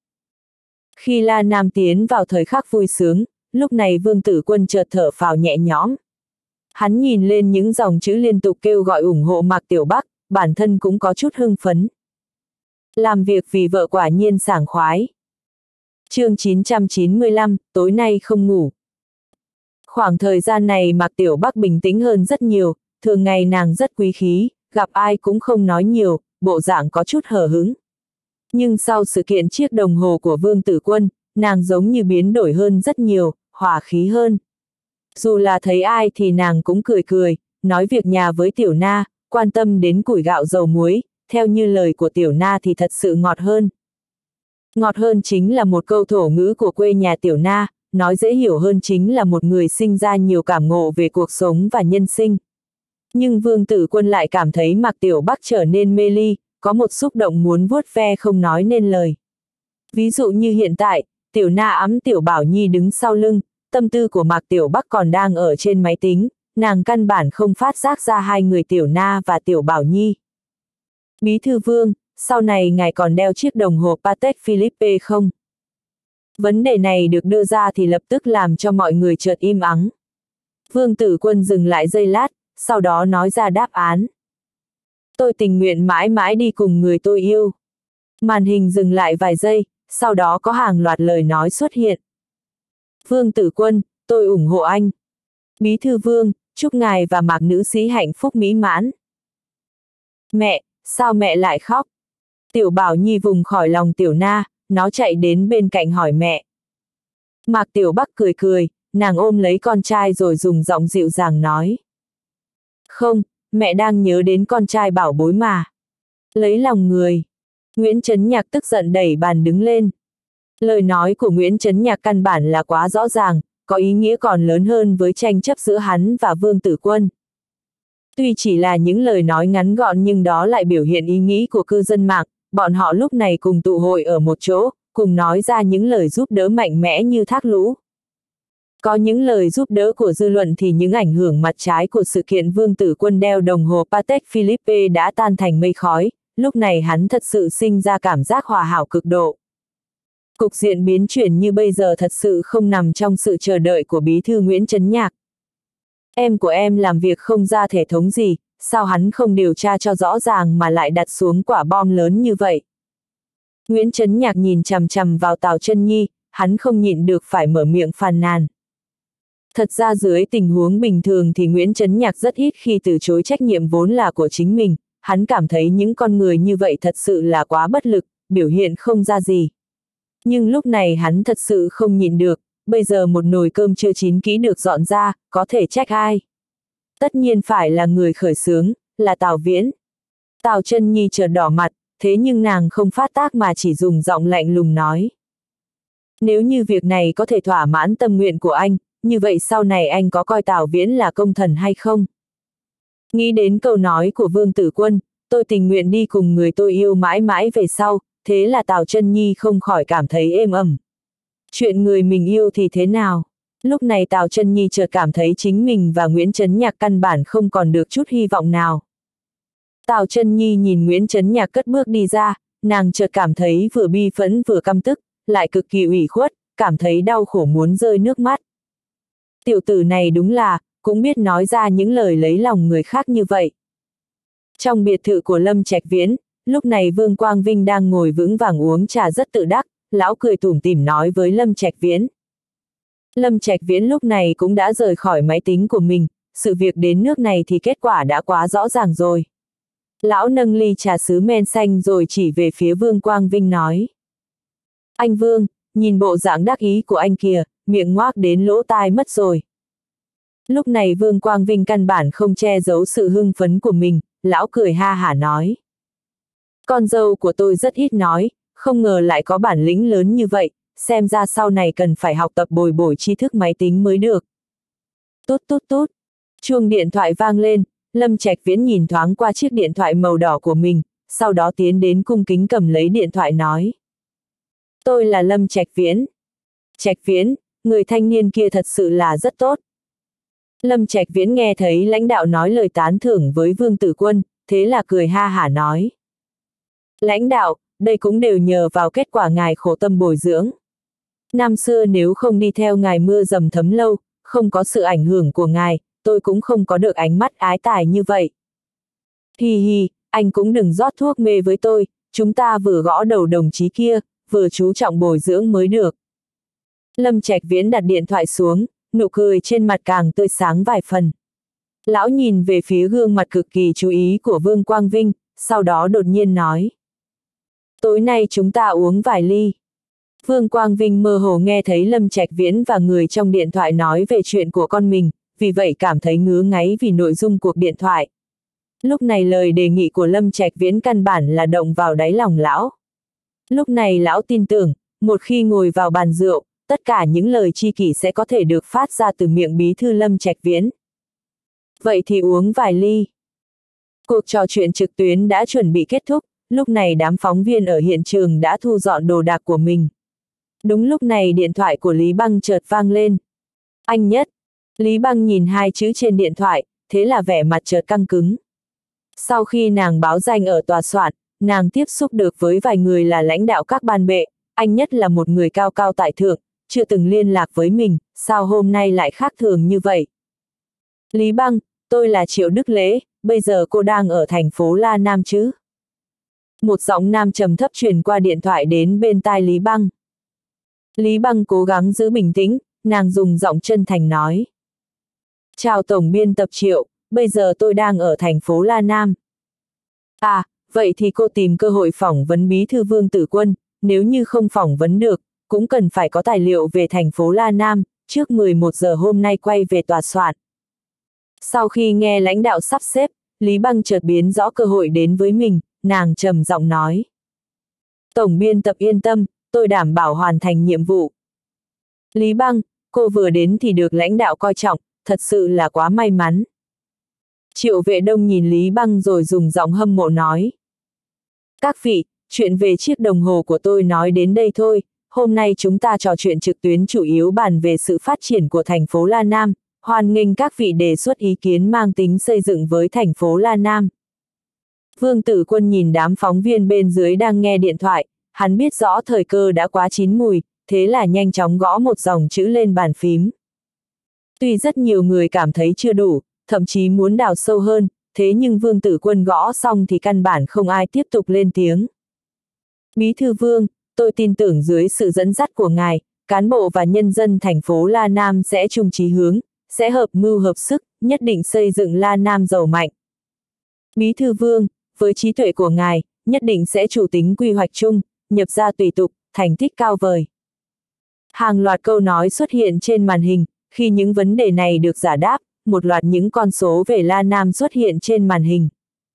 Khi La Nam tiến vào thời khắc vui sướng, lúc này Vương Tử Quân chợt thở phào nhẹ nhõm. Hắn nhìn lên những dòng chữ liên tục kêu gọi ủng hộ Mạc Tiểu Bắc, bản thân cũng có chút hưng phấn. Làm việc vì vợ quả nhiên sảng khoái. Chương chín trăm chín mươi lăm, tối nay không ngủ. Khoảng thời gian này Mạc Tiểu Bắc bình tĩnh hơn rất nhiều, thường ngày nàng rất quý khí, gặp ai cũng không nói nhiều, bộ dạng có chút hờ hững. Nhưng sau sự kiện chiếc đồng hồ của Vương Tử Quân, nàng giống như biến đổi hơn rất nhiều, hòa khí hơn. Dù là thấy ai thì nàng cũng cười cười, nói việc nhà với Tiểu Na, quan tâm đến củi gạo dầu muối, theo như lời của Tiểu Na thì thật sự ngọt hơn. Ngọt hơn chính là một câu thổ ngữ của quê nhà Tiểu Na, nói dễ hiểu hơn chính là một người sinh ra nhiều cảm ngộ về cuộc sống và nhân sinh. Nhưng Vương Tử Quân lại cảm thấy Mạc Tiểu Bắc trở nên mê ly, có một xúc động muốn vuốt ve không nói nên lời. Ví dụ như hiện tại, Tiểu Na ẵm Tiểu Bảo Nhi đứng sau lưng, tâm tư của Mạc Tiểu Bắc còn đang ở trên máy tính, nàng căn bản không phát giác ra hai người Tiểu Na và Tiểu Bảo Nhi. Bí Thư Vương, sau này ngài còn đeo chiếc đồng hồ Patek Philippe không? Vấn đề này được đưa ra thì lập tức làm cho mọi người chợt im ắng. Vương Tử Quân dừng lại giây lát, sau đó nói ra đáp án. Tôi tình nguyện mãi mãi đi cùng người tôi yêu. Màn hình dừng lại vài giây, sau đó có hàng loạt lời nói xuất hiện. Vương Tử Quân, tôi ủng hộ anh. Bí thư Vương, chúc ngài và Mạc nữ sĩ hạnh phúc mỹ mãn. Mẹ, sao mẹ lại khóc? Tiểu Bảo Nhi vùng khỏi lòng Tiểu Na, nó chạy đến bên cạnh hỏi mẹ. Mạc Tiểu Bắc cười cười, nàng ôm lấy con trai rồi dùng giọng dịu dàng nói. Không, mẹ đang nhớ đến con trai bảo bối mà. Lấy lòng người. Nguyễn Chấn Nhạc tức giận đẩy bàn đứng lên. Lời nói của Nguyễn Chấn Nhạc căn bản là quá rõ ràng, có ý nghĩa còn lớn hơn với tranh chấp giữa hắn và Vương Tử Quân. Tuy chỉ là những lời nói ngắn gọn nhưng đó lại biểu hiện ý nghĩ của cư dân mạng, bọn họ lúc này cùng tụ hội ở một chỗ, cùng nói ra những lời giúp đỡ mạnh mẽ như thác lũ. Có những lời giúp đỡ của dư luận thì những ảnh hưởng mặt trái của sự kiện Vương Tử Quân đeo đồng hồ Patek Philippe đã tan thành mây khói, lúc này hắn thật sự sinh ra cảm giác hòa hảo cực độ. Cục diện biến chuyển như bây giờ thật sự không nằm trong sự chờ đợi của bí thư Nguyễn Chấn Nhạc. Em của em làm việc không ra thể thống gì, sao hắn không điều tra cho rõ ràng mà lại đặt xuống quả bom lớn như vậy? Nguyễn Chấn Nhạc nhìn chằm chằm vào Tào Chân Nhi, hắn không nhịn được phải mở miệng phàn nàn. Thật ra dưới tình huống bình thường thì Nguyễn Chấn Nhạc rất ít khi từ chối trách nhiệm vốn là của chính mình, hắn cảm thấy những con người như vậy thật sự là quá bất lực, biểu hiện không ra gì. Nhưng lúc này hắn thật sự không nhịn được, bây giờ một nồi cơm chưa chín kỹ được dọn ra, có thể trách ai? Tất nhiên phải là người khởi xướng, là Tào Viễn. Tào Chân Nhi chợt đỏ mặt, thế nhưng nàng không phát tác mà chỉ dùng giọng lạnh lùng nói. Nếu như việc này có thể thỏa mãn tâm nguyện của anh, như vậy sau này anh có coi Tào Viễn là công thần hay không? Nghĩ đến câu nói của Vương Tử Quân, tôi tình nguyện đi cùng người tôi yêu mãi mãi về sau, thế là Tào Chân Nhi không khỏi cảm thấy êm ẩm. Chuyện người mình yêu thì thế nào? Lúc này Tào Chân Nhi chợt cảm thấy chính mình và Nguyễn Chấn Nhạc căn bản không còn được chút hy vọng nào. Tào Chân Nhi nhìn Nguyễn Chấn Nhạc cất bước đi ra, nàng chợt cảm thấy vừa bi phẫn vừa căm tức, lại cực kỳ ủy khuất, cảm thấy đau khổ muốn rơi nước mắt. Tiểu tử này đúng là, cũng biết nói ra những lời lấy lòng người khác như vậy. Trong biệt thự của Lâm Trạch Viễn, lúc này Vương Quang Vinh đang ngồi vững vàng uống trà rất tự đắc, lão cười tủm tỉm nói với Lâm Trạch Viễn. Lâm Trạch Viễn lúc này cũng đã rời khỏi máy tính của mình, sự việc đến nước này thì kết quả đã quá rõ ràng rồi. Lão nâng ly trà sứ men xanh rồi chỉ về phía Vương Quang Vinh nói. Anh Vương, nhìn bộ dạng đắc ý của anh kìa, miệng ngoác đến lỗ tai mất rồi. Lúc này Vương Quang Vinh căn bản không che giấu sự hưng phấn của mình, lão cười ha hả nói. Con dâu của tôi rất ít nói, không ngờ lại có bản lĩnh lớn như vậy, xem ra sau này cần phải học tập bồi bổ tri thức máy tính mới được. Tút tút tút, chuông điện thoại vang lên, Lâm Trạch Viễn nhìn thoáng qua chiếc điện thoại màu đỏ của mình, sau đó tiến đến cung kính cầm lấy điện thoại nói. Tôi là Lâm Trạch Viễn. Trạch Viễn, người thanh niên kia thật sự là rất tốt. Lâm Trạch Viễn nghe thấy lãnh đạo nói lời tán thưởng với Vương Tử Quân, thế là cười ha hả nói. Lãnh đạo, đây cũng đều nhờ vào kết quả ngài khổ tâm bồi dưỡng. Năm xưa nếu không đi theo ngài mưa dầm thấm lâu, không có sự ảnh hưởng của ngài, tôi cũng không có được ánh mắt ái tài như vậy. Hi hi, anh cũng đừng rót thuốc mê với tôi, chúng ta vừa gõ đầu đồng chí kia, vừa chú trọng bồi dưỡng mới được. Lâm Trạch Viễn đặt điện thoại xuống, nụ cười trên mặt càng tươi sáng vài phần. Lão nhìn về phía gương mặt cực kỳ chú ý của Vương Quang Vinh, sau đó đột nhiên nói. Tối nay chúng ta uống vài ly. Vương Quang Vinh mơ hồ nghe thấy Lâm Trạch Viễn và người trong điện thoại nói về chuyện của con mình, vì vậy cảm thấy ngứa ngáy vì nội dung cuộc điện thoại. Lúc này lời đề nghị của Lâm Trạch Viễn căn bản là động vào đáy lòng lão. Lúc này lão tin tưởng, một khi ngồi vào bàn rượu, tất cả những lời chi kỷ sẽ có thể được phát ra từ miệng bí thư Lâm Trạch Viễn. Vậy thì uống vài ly. Cuộc trò chuyện trực tuyến đã chuẩn bị kết thúc, lúc này đám phóng viên ở hiện trường đã thu dọn đồ đạc của mình. Đúng lúc này điện thoại của Lý Băng chợt vang lên. Anh Nhất. Lý Băng nhìn hai chữ trên điện thoại, thế là vẻ mặt chợt căng cứng. Sau khi nàng báo danh ở tòa soạn, nàng tiếp xúc được với vài người là lãnh đạo các ban bệ, anh nhất là một người cao cao tại thượng, chưa từng liên lạc với mình, sao hôm nay lại khác thường như vậy? Lý Băng, tôi là Triệu Đức Lễ, bây giờ cô đang ở thành phố La Nam chứ? Một giọng nam trầm thấp truyền qua điện thoại đến bên tai Lý Băng. Lý Băng cố gắng giữ bình tĩnh, nàng dùng giọng chân thành nói. Chào tổng biên tập Triệu, bây giờ tôi đang ở thành phố La Nam. À, vậy thì cô tìm cơ hội phỏng vấn bí thư Vương Tử Quân, nếu như không phỏng vấn được, cũng cần phải có tài liệu về thành phố La Nam, trước mười một giờ hôm nay quay về tòa soạn. Sau khi nghe lãnh đạo sắp xếp, Lý Băng chợt biến rõ cơ hội đến với mình, nàng trầm giọng nói. Tổng biên tập yên tâm, tôi đảm bảo hoàn thành nhiệm vụ. Lý Băng, cô vừa đến thì được lãnh đạo coi trọng, thật sự là quá may mắn. Triệu Vệ Đông nhìn Lý Băng rồi dùng giọng hâm mộ nói. Các vị, chuyện về chiếc đồng hồ của tôi nói đến đây thôi, hôm nay chúng ta trò chuyện trực tuyến chủ yếu bàn về sự phát triển của thành phố La Nam, hoan nghênh các vị đề xuất ý kiến mang tính xây dựng với thành phố La Nam. Vương Tử Quân nhìn đám phóng viên bên dưới đang nghe điện thoại, hắn biết rõ thời cơ đã quá chín mùi, thế là nhanh chóng gõ một dòng chữ lên bàn phím. Tuy rất nhiều người cảm thấy chưa đủ, thậm chí muốn đào sâu hơn, thế nhưng Vương Tử Quân gõ xong thì căn bản không ai tiếp tục lên tiếng. Bí thư Vương, tôi tin tưởng dưới sự dẫn dắt của ngài, cán bộ và nhân dân thành phố La Nam sẽ chung chí hướng, sẽ hợp mưu hợp sức, nhất định xây dựng La Nam giàu mạnh. Bí thư Vương, với trí tuệ của ngài, nhất định sẽ chủ tính quy hoạch chung, nhập ra tùy tục, thành tích cao vời. Hàng loạt câu nói xuất hiện trên màn hình, khi những vấn đề này được giải đáp, một loạt những con số về La Nam xuất hiện trên màn hình.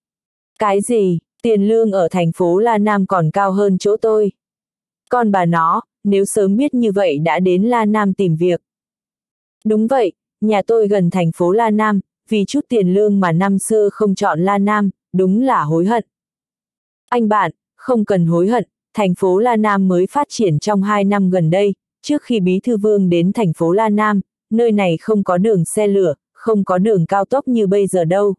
Cái gì, tiền lương ở thành phố La Nam còn cao hơn chỗ tôi? Con bà nó, nếu sớm biết như vậy đã đến La Nam tìm việc. Đúng vậy, nhà tôi gần thành phố La Nam, vì chút tiền lương mà năm xưa không chọn La Nam, đúng là hối hận. Anh bạn, không cần hối hận, thành phố La Nam mới phát triển trong hai năm gần đây, trước khi Bí thư Vương đến thành phố La Nam, nơi này không có đường xe lửa, không có đường cao tốc như bây giờ đâu.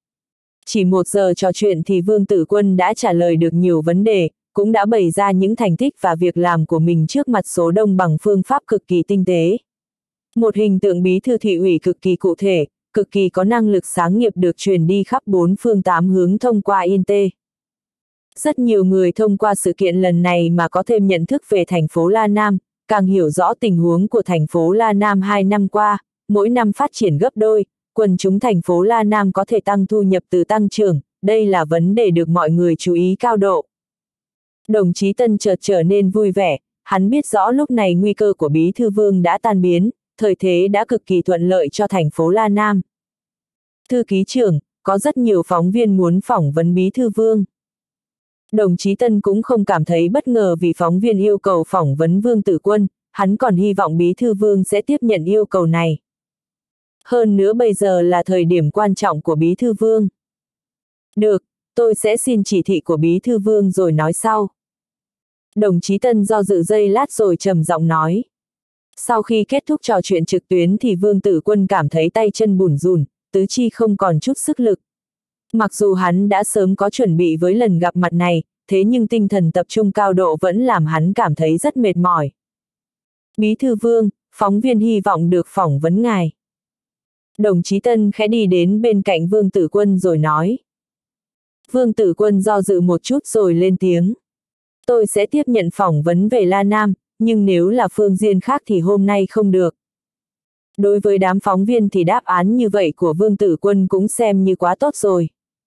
Chỉ một giờ trò chuyện thì Vương Tử Quân đã trả lời được nhiều vấn đề, cũng đã bày ra những thành tích và việc làm của mình trước mặt số đông bằng phương pháp cực kỳ tinh tế. Một hình tượng bí thư thị ủy cực kỳ cụ thể, cực kỳ có năng lực sáng nghiệp được truyền đi khắp bốn phương tám hướng thông qua i en tê. Rất nhiều người thông qua sự kiện lần này mà có thêm nhận thức về thành phố La Nam, càng hiểu rõ tình huống của thành phố La Nam hai năm qua, mỗi năm phát triển gấp đôi, quần chúng thành phố La Nam có thể tăng thu nhập từ tăng trưởng, đây là vấn đề được mọi người chú ý cao độ. Đồng chí Tân chợt trở nên vui vẻ, hắn biết rõ lúc này nguy cơ của Bí thư Vương đã tan biến, thời thế đã cực kỳ thuận lợi cho thành phố La Nam. Thư ký trưởng, có rất nhiều phóng viên muốn phỏng vấn Bí thư Vương. Đồng chí Tân cũng không cảm thấy bất ngờ vì phóng viên yêu cầu phỏng vấn Vương Tử Quân, hắn còn hy vọng Bí thư Vương sẽ tiếp nhận yêu cầu này. Hơn nữa bây giờ là thời điểm quan trọng của Bí thư Vương. Được, tôi sẽ xin chỉ thị của Bí thư Vương rồi nói sau. Đồng chí Tân do dự giây lát rồi trầm giọng nói. Sau khi kết thúc trò chuyện trực tuyến thì Vương Tử Quân cảm thấy tay chân bủn rủn, tứ chi không còn chút sức lực. Mặc dù hắn đã sớm có chuẩn bị với lần gặp mặt này, thế nhưng tinh thần tập trung cao độ vẫn làm hắn cảm thấy rất mệt mỏi. Bí thư Vương, phóng viên hy vọng được phỏng vấn ngài. Đồng chí Tân khẽ đi đến bên cạnh Vương Tử Quân rồi nói. Vương Tử Quân do dự một chút rồi lên tiếng. Tôi sẽ tiếp nhận phỏng vấn về La Nam, nhưng nếu là phương diện khác thì hôm nay không được. Đối với đám phóng viên thì đáp án như vậy của Vương Tử Quân cũng xem như quá tốt rồi.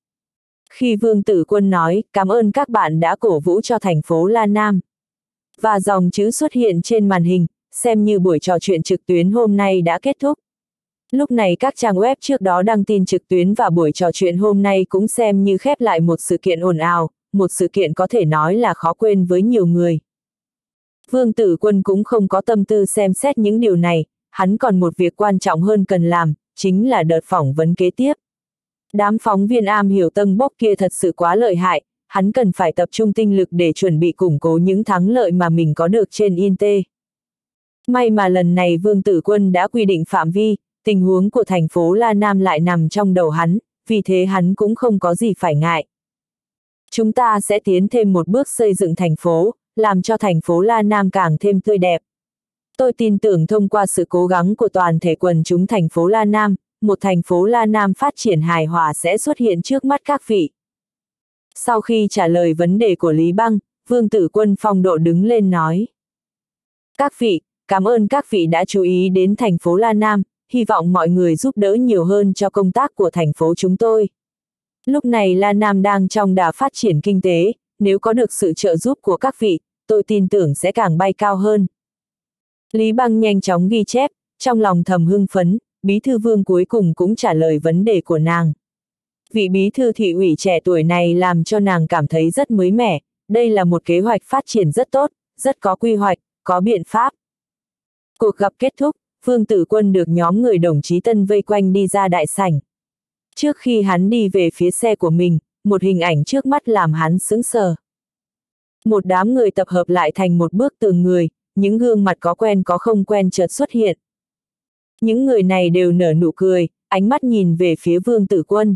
Khi Vương Tử Quân nói, cảm ơn các bạn đã cổ vũ cho thành phố La Nam. Và dòng chữ xuất hiện trên màn hình, xem như buổi trò chuyện trực tuyến hôm nay đã kết thúc. Lúc này các trang web trước đó đăng tin trực tuyến và buổi trò chuyện hôm nay cũng xem như khép lại một sự kiện ồn ào, một sự kiện có thể nói là khó quên với nhiều người. Vương Tử Quân cũng không có tâm tư xem xét những điều này, hắn còn một việc quan trọng hơn cần làm, chính là đợt phỏng vấn kế tiếp. Đám phóng viên am hiểu tâng bốc kia thật sự quá lợi hại, hắn cần phải tập trung tinh lực để chuẩn bị củng cố những thắng lợi mà mình có được trên i en tê. May mà lần này Vương Tử Quân đã quy định phạm vi, tình huống của thành phố La Nam lại nằm trong đầu hắn, vì thế hắn cũng không có gì phải ngại. Chúng ta sẽ tiến thêm một bước xây dựng thành phố, làm cho thành phố La Nam càng thêm tươi đẹp. Tôi tin tưởng thông qua sự cố gắng của toàn thể quần chúng thành phố La Nam, một thành phố La Nam phát triển hài hòa sẽ xuất hiện trước mắt các vị. Sau khi trả lời vấn đề của Lý Băng, Vương Tử Quân phong độ đứng lên nói. Các vị, cảm ơn các vị đã chú ý đến thành phố La Nam, hy vọng mọi người giúp đỡ nhiều hơn cho công tác của thành phố chúng tôi. Lúc này La Nam đang trong đà phát triển kinh tế, nếu có được sự trợ giúp của các vị, tôi tin tưởng sẽ càng bay cao hơn. Lý Băng nhanh chóng ghi chép, trong lòng thầm hưng phấn, Bí thư Vương cuối cùng cũng trả lời vấn đề của nàng. Vị bí thư thị ủy trẻ tuổi này làm cho nàng cảm thấy rất mới mẻ, đây là một kế hoạch phát triển rất tốt, rất có quy hoạch, có biện pháp. Cuộc gặp kết thúc, Vương Tử Quân được nhóm người Đồng Chí Tân vây quanh đi ra đại sảnh. Trước khi hắn đi về phía xe của mình, một hình ảnh trước mắt làm hắn sững sờ. Một đám người tập hợp lại thành một bức tường người, những gương mặt có quen có không quen chợt xuất hiện. Những người này đều nở nụ cười, ánh mắt nhìn về phía Vương Tử Quân.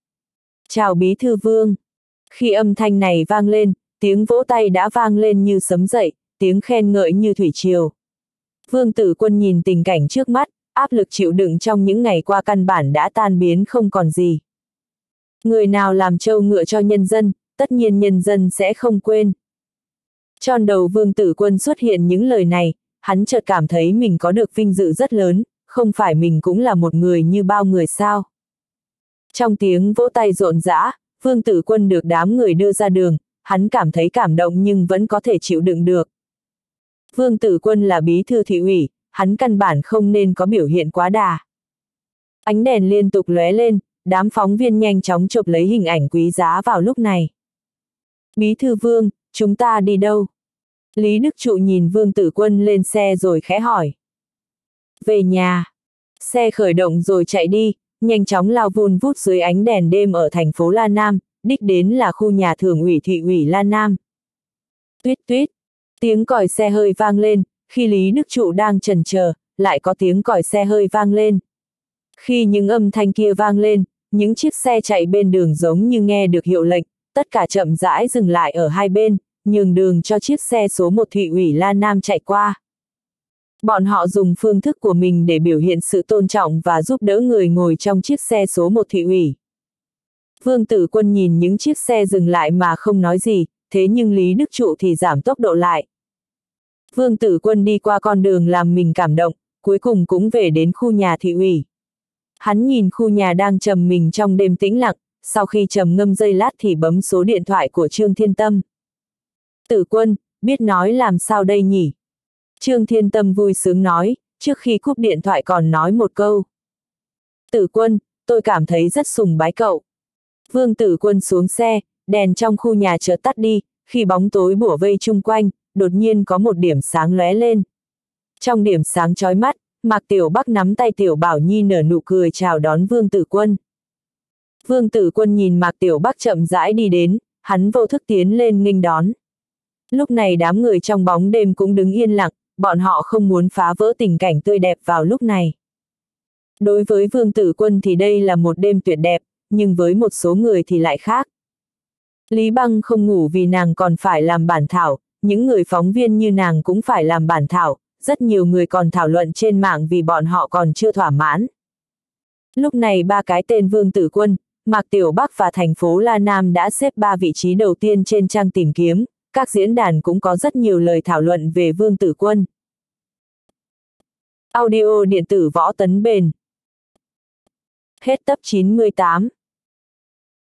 Chào Bí thư Vương. Khi âm thanh này vang lên, tiếng vỗ tay đã vang lên như sấm dậy, tiếng khen ngợi như thủy triều. Vương Tử Quân nhìn tình cảnh trước mắt, áp lực chịu đựng trong những ngày qua căn bản đã tan biến không còn gì. Người nào làm trâu ngựa cho nhân dân, tất nhiên nhân dân sẽ không quên. Tròn đầu Vương Tử Quân xuất hiện những lời này, hắn chợt cảm thấy mình có được vinh dự rất lớn, không phải mình cũng là một người như bao người sao. Trong tiếng vỗ tay rộn rã, Vương Tử Quân được đám người đưa ra đường, hắn cảm thấy cảm động nhưng vẫn có thể chịu đựng được. Vương Tử Quân là bí thư thị ủy, hắn căn bản không nên có biểu hiện quá đà. Ánh đèn liên tục lóe lên, đám phóng viên nhanh chóng chụp lấy hình ảnh quý giá vào lúc này. Bí thư Vương, chúng ta đi đâu? Lý Đức Trụ nhìn Vương Tử Quân lên xe rồi khẽ hỏi. Về nhà. Xe khởi động rồi chạy đi, nhanh chóng lao vun vút dưới ánh đèn đêm ở thành phố La Nam, đích đến là khu nhà thường ủy thị ủy La Nam. Tuyết tuyết. Tiếng còi xe hơi vang lên, khi Lý Đức Trụ đang chần chờ, lại có tiếng còi xe hơi vang lên. Khi những âm thanh kia vang lên, những chiếc xe chạy bên đường giống như nghe được hiệu lệnh, tất cả chậm rãi dừng lại ở hai bên, nhường đường cho chiếc xe số một thị ủy La Nam chạy qua. Bọn họ dùng phương thức của mình để biểu hiện sự tôn trọng và giúp đỡ người ngồi trong chiếc xe số một thị ủy. Vương Tử Quân nhìn những chiếc xe dừng lại mà không nói gì, thế nhưng Lý Đức Trụ thì giảm tốc độ lại. Vương Tử Quân đi qua con đường làm mình cảm động, cuối cùng cũng về đến khu nhà thị ủy. Hắn nhìn khu nhà đang trầm mình trong đêm tĩnh lặng, sau khi trầm ngâm giây lát thì bấm số điện thoại của Trương Thiên Tâm. Tử Quân, biết nói làm sao đây nhỉ? Trương Thiên Tâm vui sướng nói, trước khi cúp điện thoại còn nói một câu. Tử Quân, tôi cảm thấy rất sùng bái cậu. Vương Tử Quân xuống xe, đèn trong khu nhà chợt tắt đi, khi bóng tối bủa vây chung quanh, đột nhiên có một điểm sáng lóe lên. Trong điểm sáng chói mắt, Mạc Tiểu Bắc nắm tay Tiểu Bảo Nhi nở nụ cười chào đón Vương Tử Quân. Vương Tử Quân nhìn Mạc Tiểu Bắc chậm rãi đi đến, hắn vô thức tiến lên nghênh đón. Lúc này đám người trong bóng đêm cũng đứng yên lặng, bọn họ không muốn phá vỡ tình cảnh tươi đẹp vào lúc này. Đối với Vương Tử Quân thì đây là một đêm tuyệt đẹp, nhưng với một số người thì lại khác. Lý Băng không ngủ vì nàng còn phải làm bản thảo, những người phóng viên như nàng cũng phải làm bản thảo, rất nhiều người còn thảo luận trên mạng vì bọn họ còn chưa thỏa mãn. Lúc này ba cái tên Vương Tử Quân, Mạc Tiểu Bắc và thành phố La Nam đã xếp ba vị trí đầu tiên trên trang tìm kiếm, các diễn đàn cũng có rất nhiều lời thảo luận về Vương Tử Quân. Audio điện tử Võ Tấn Bền. Hết tập chín mươi tám.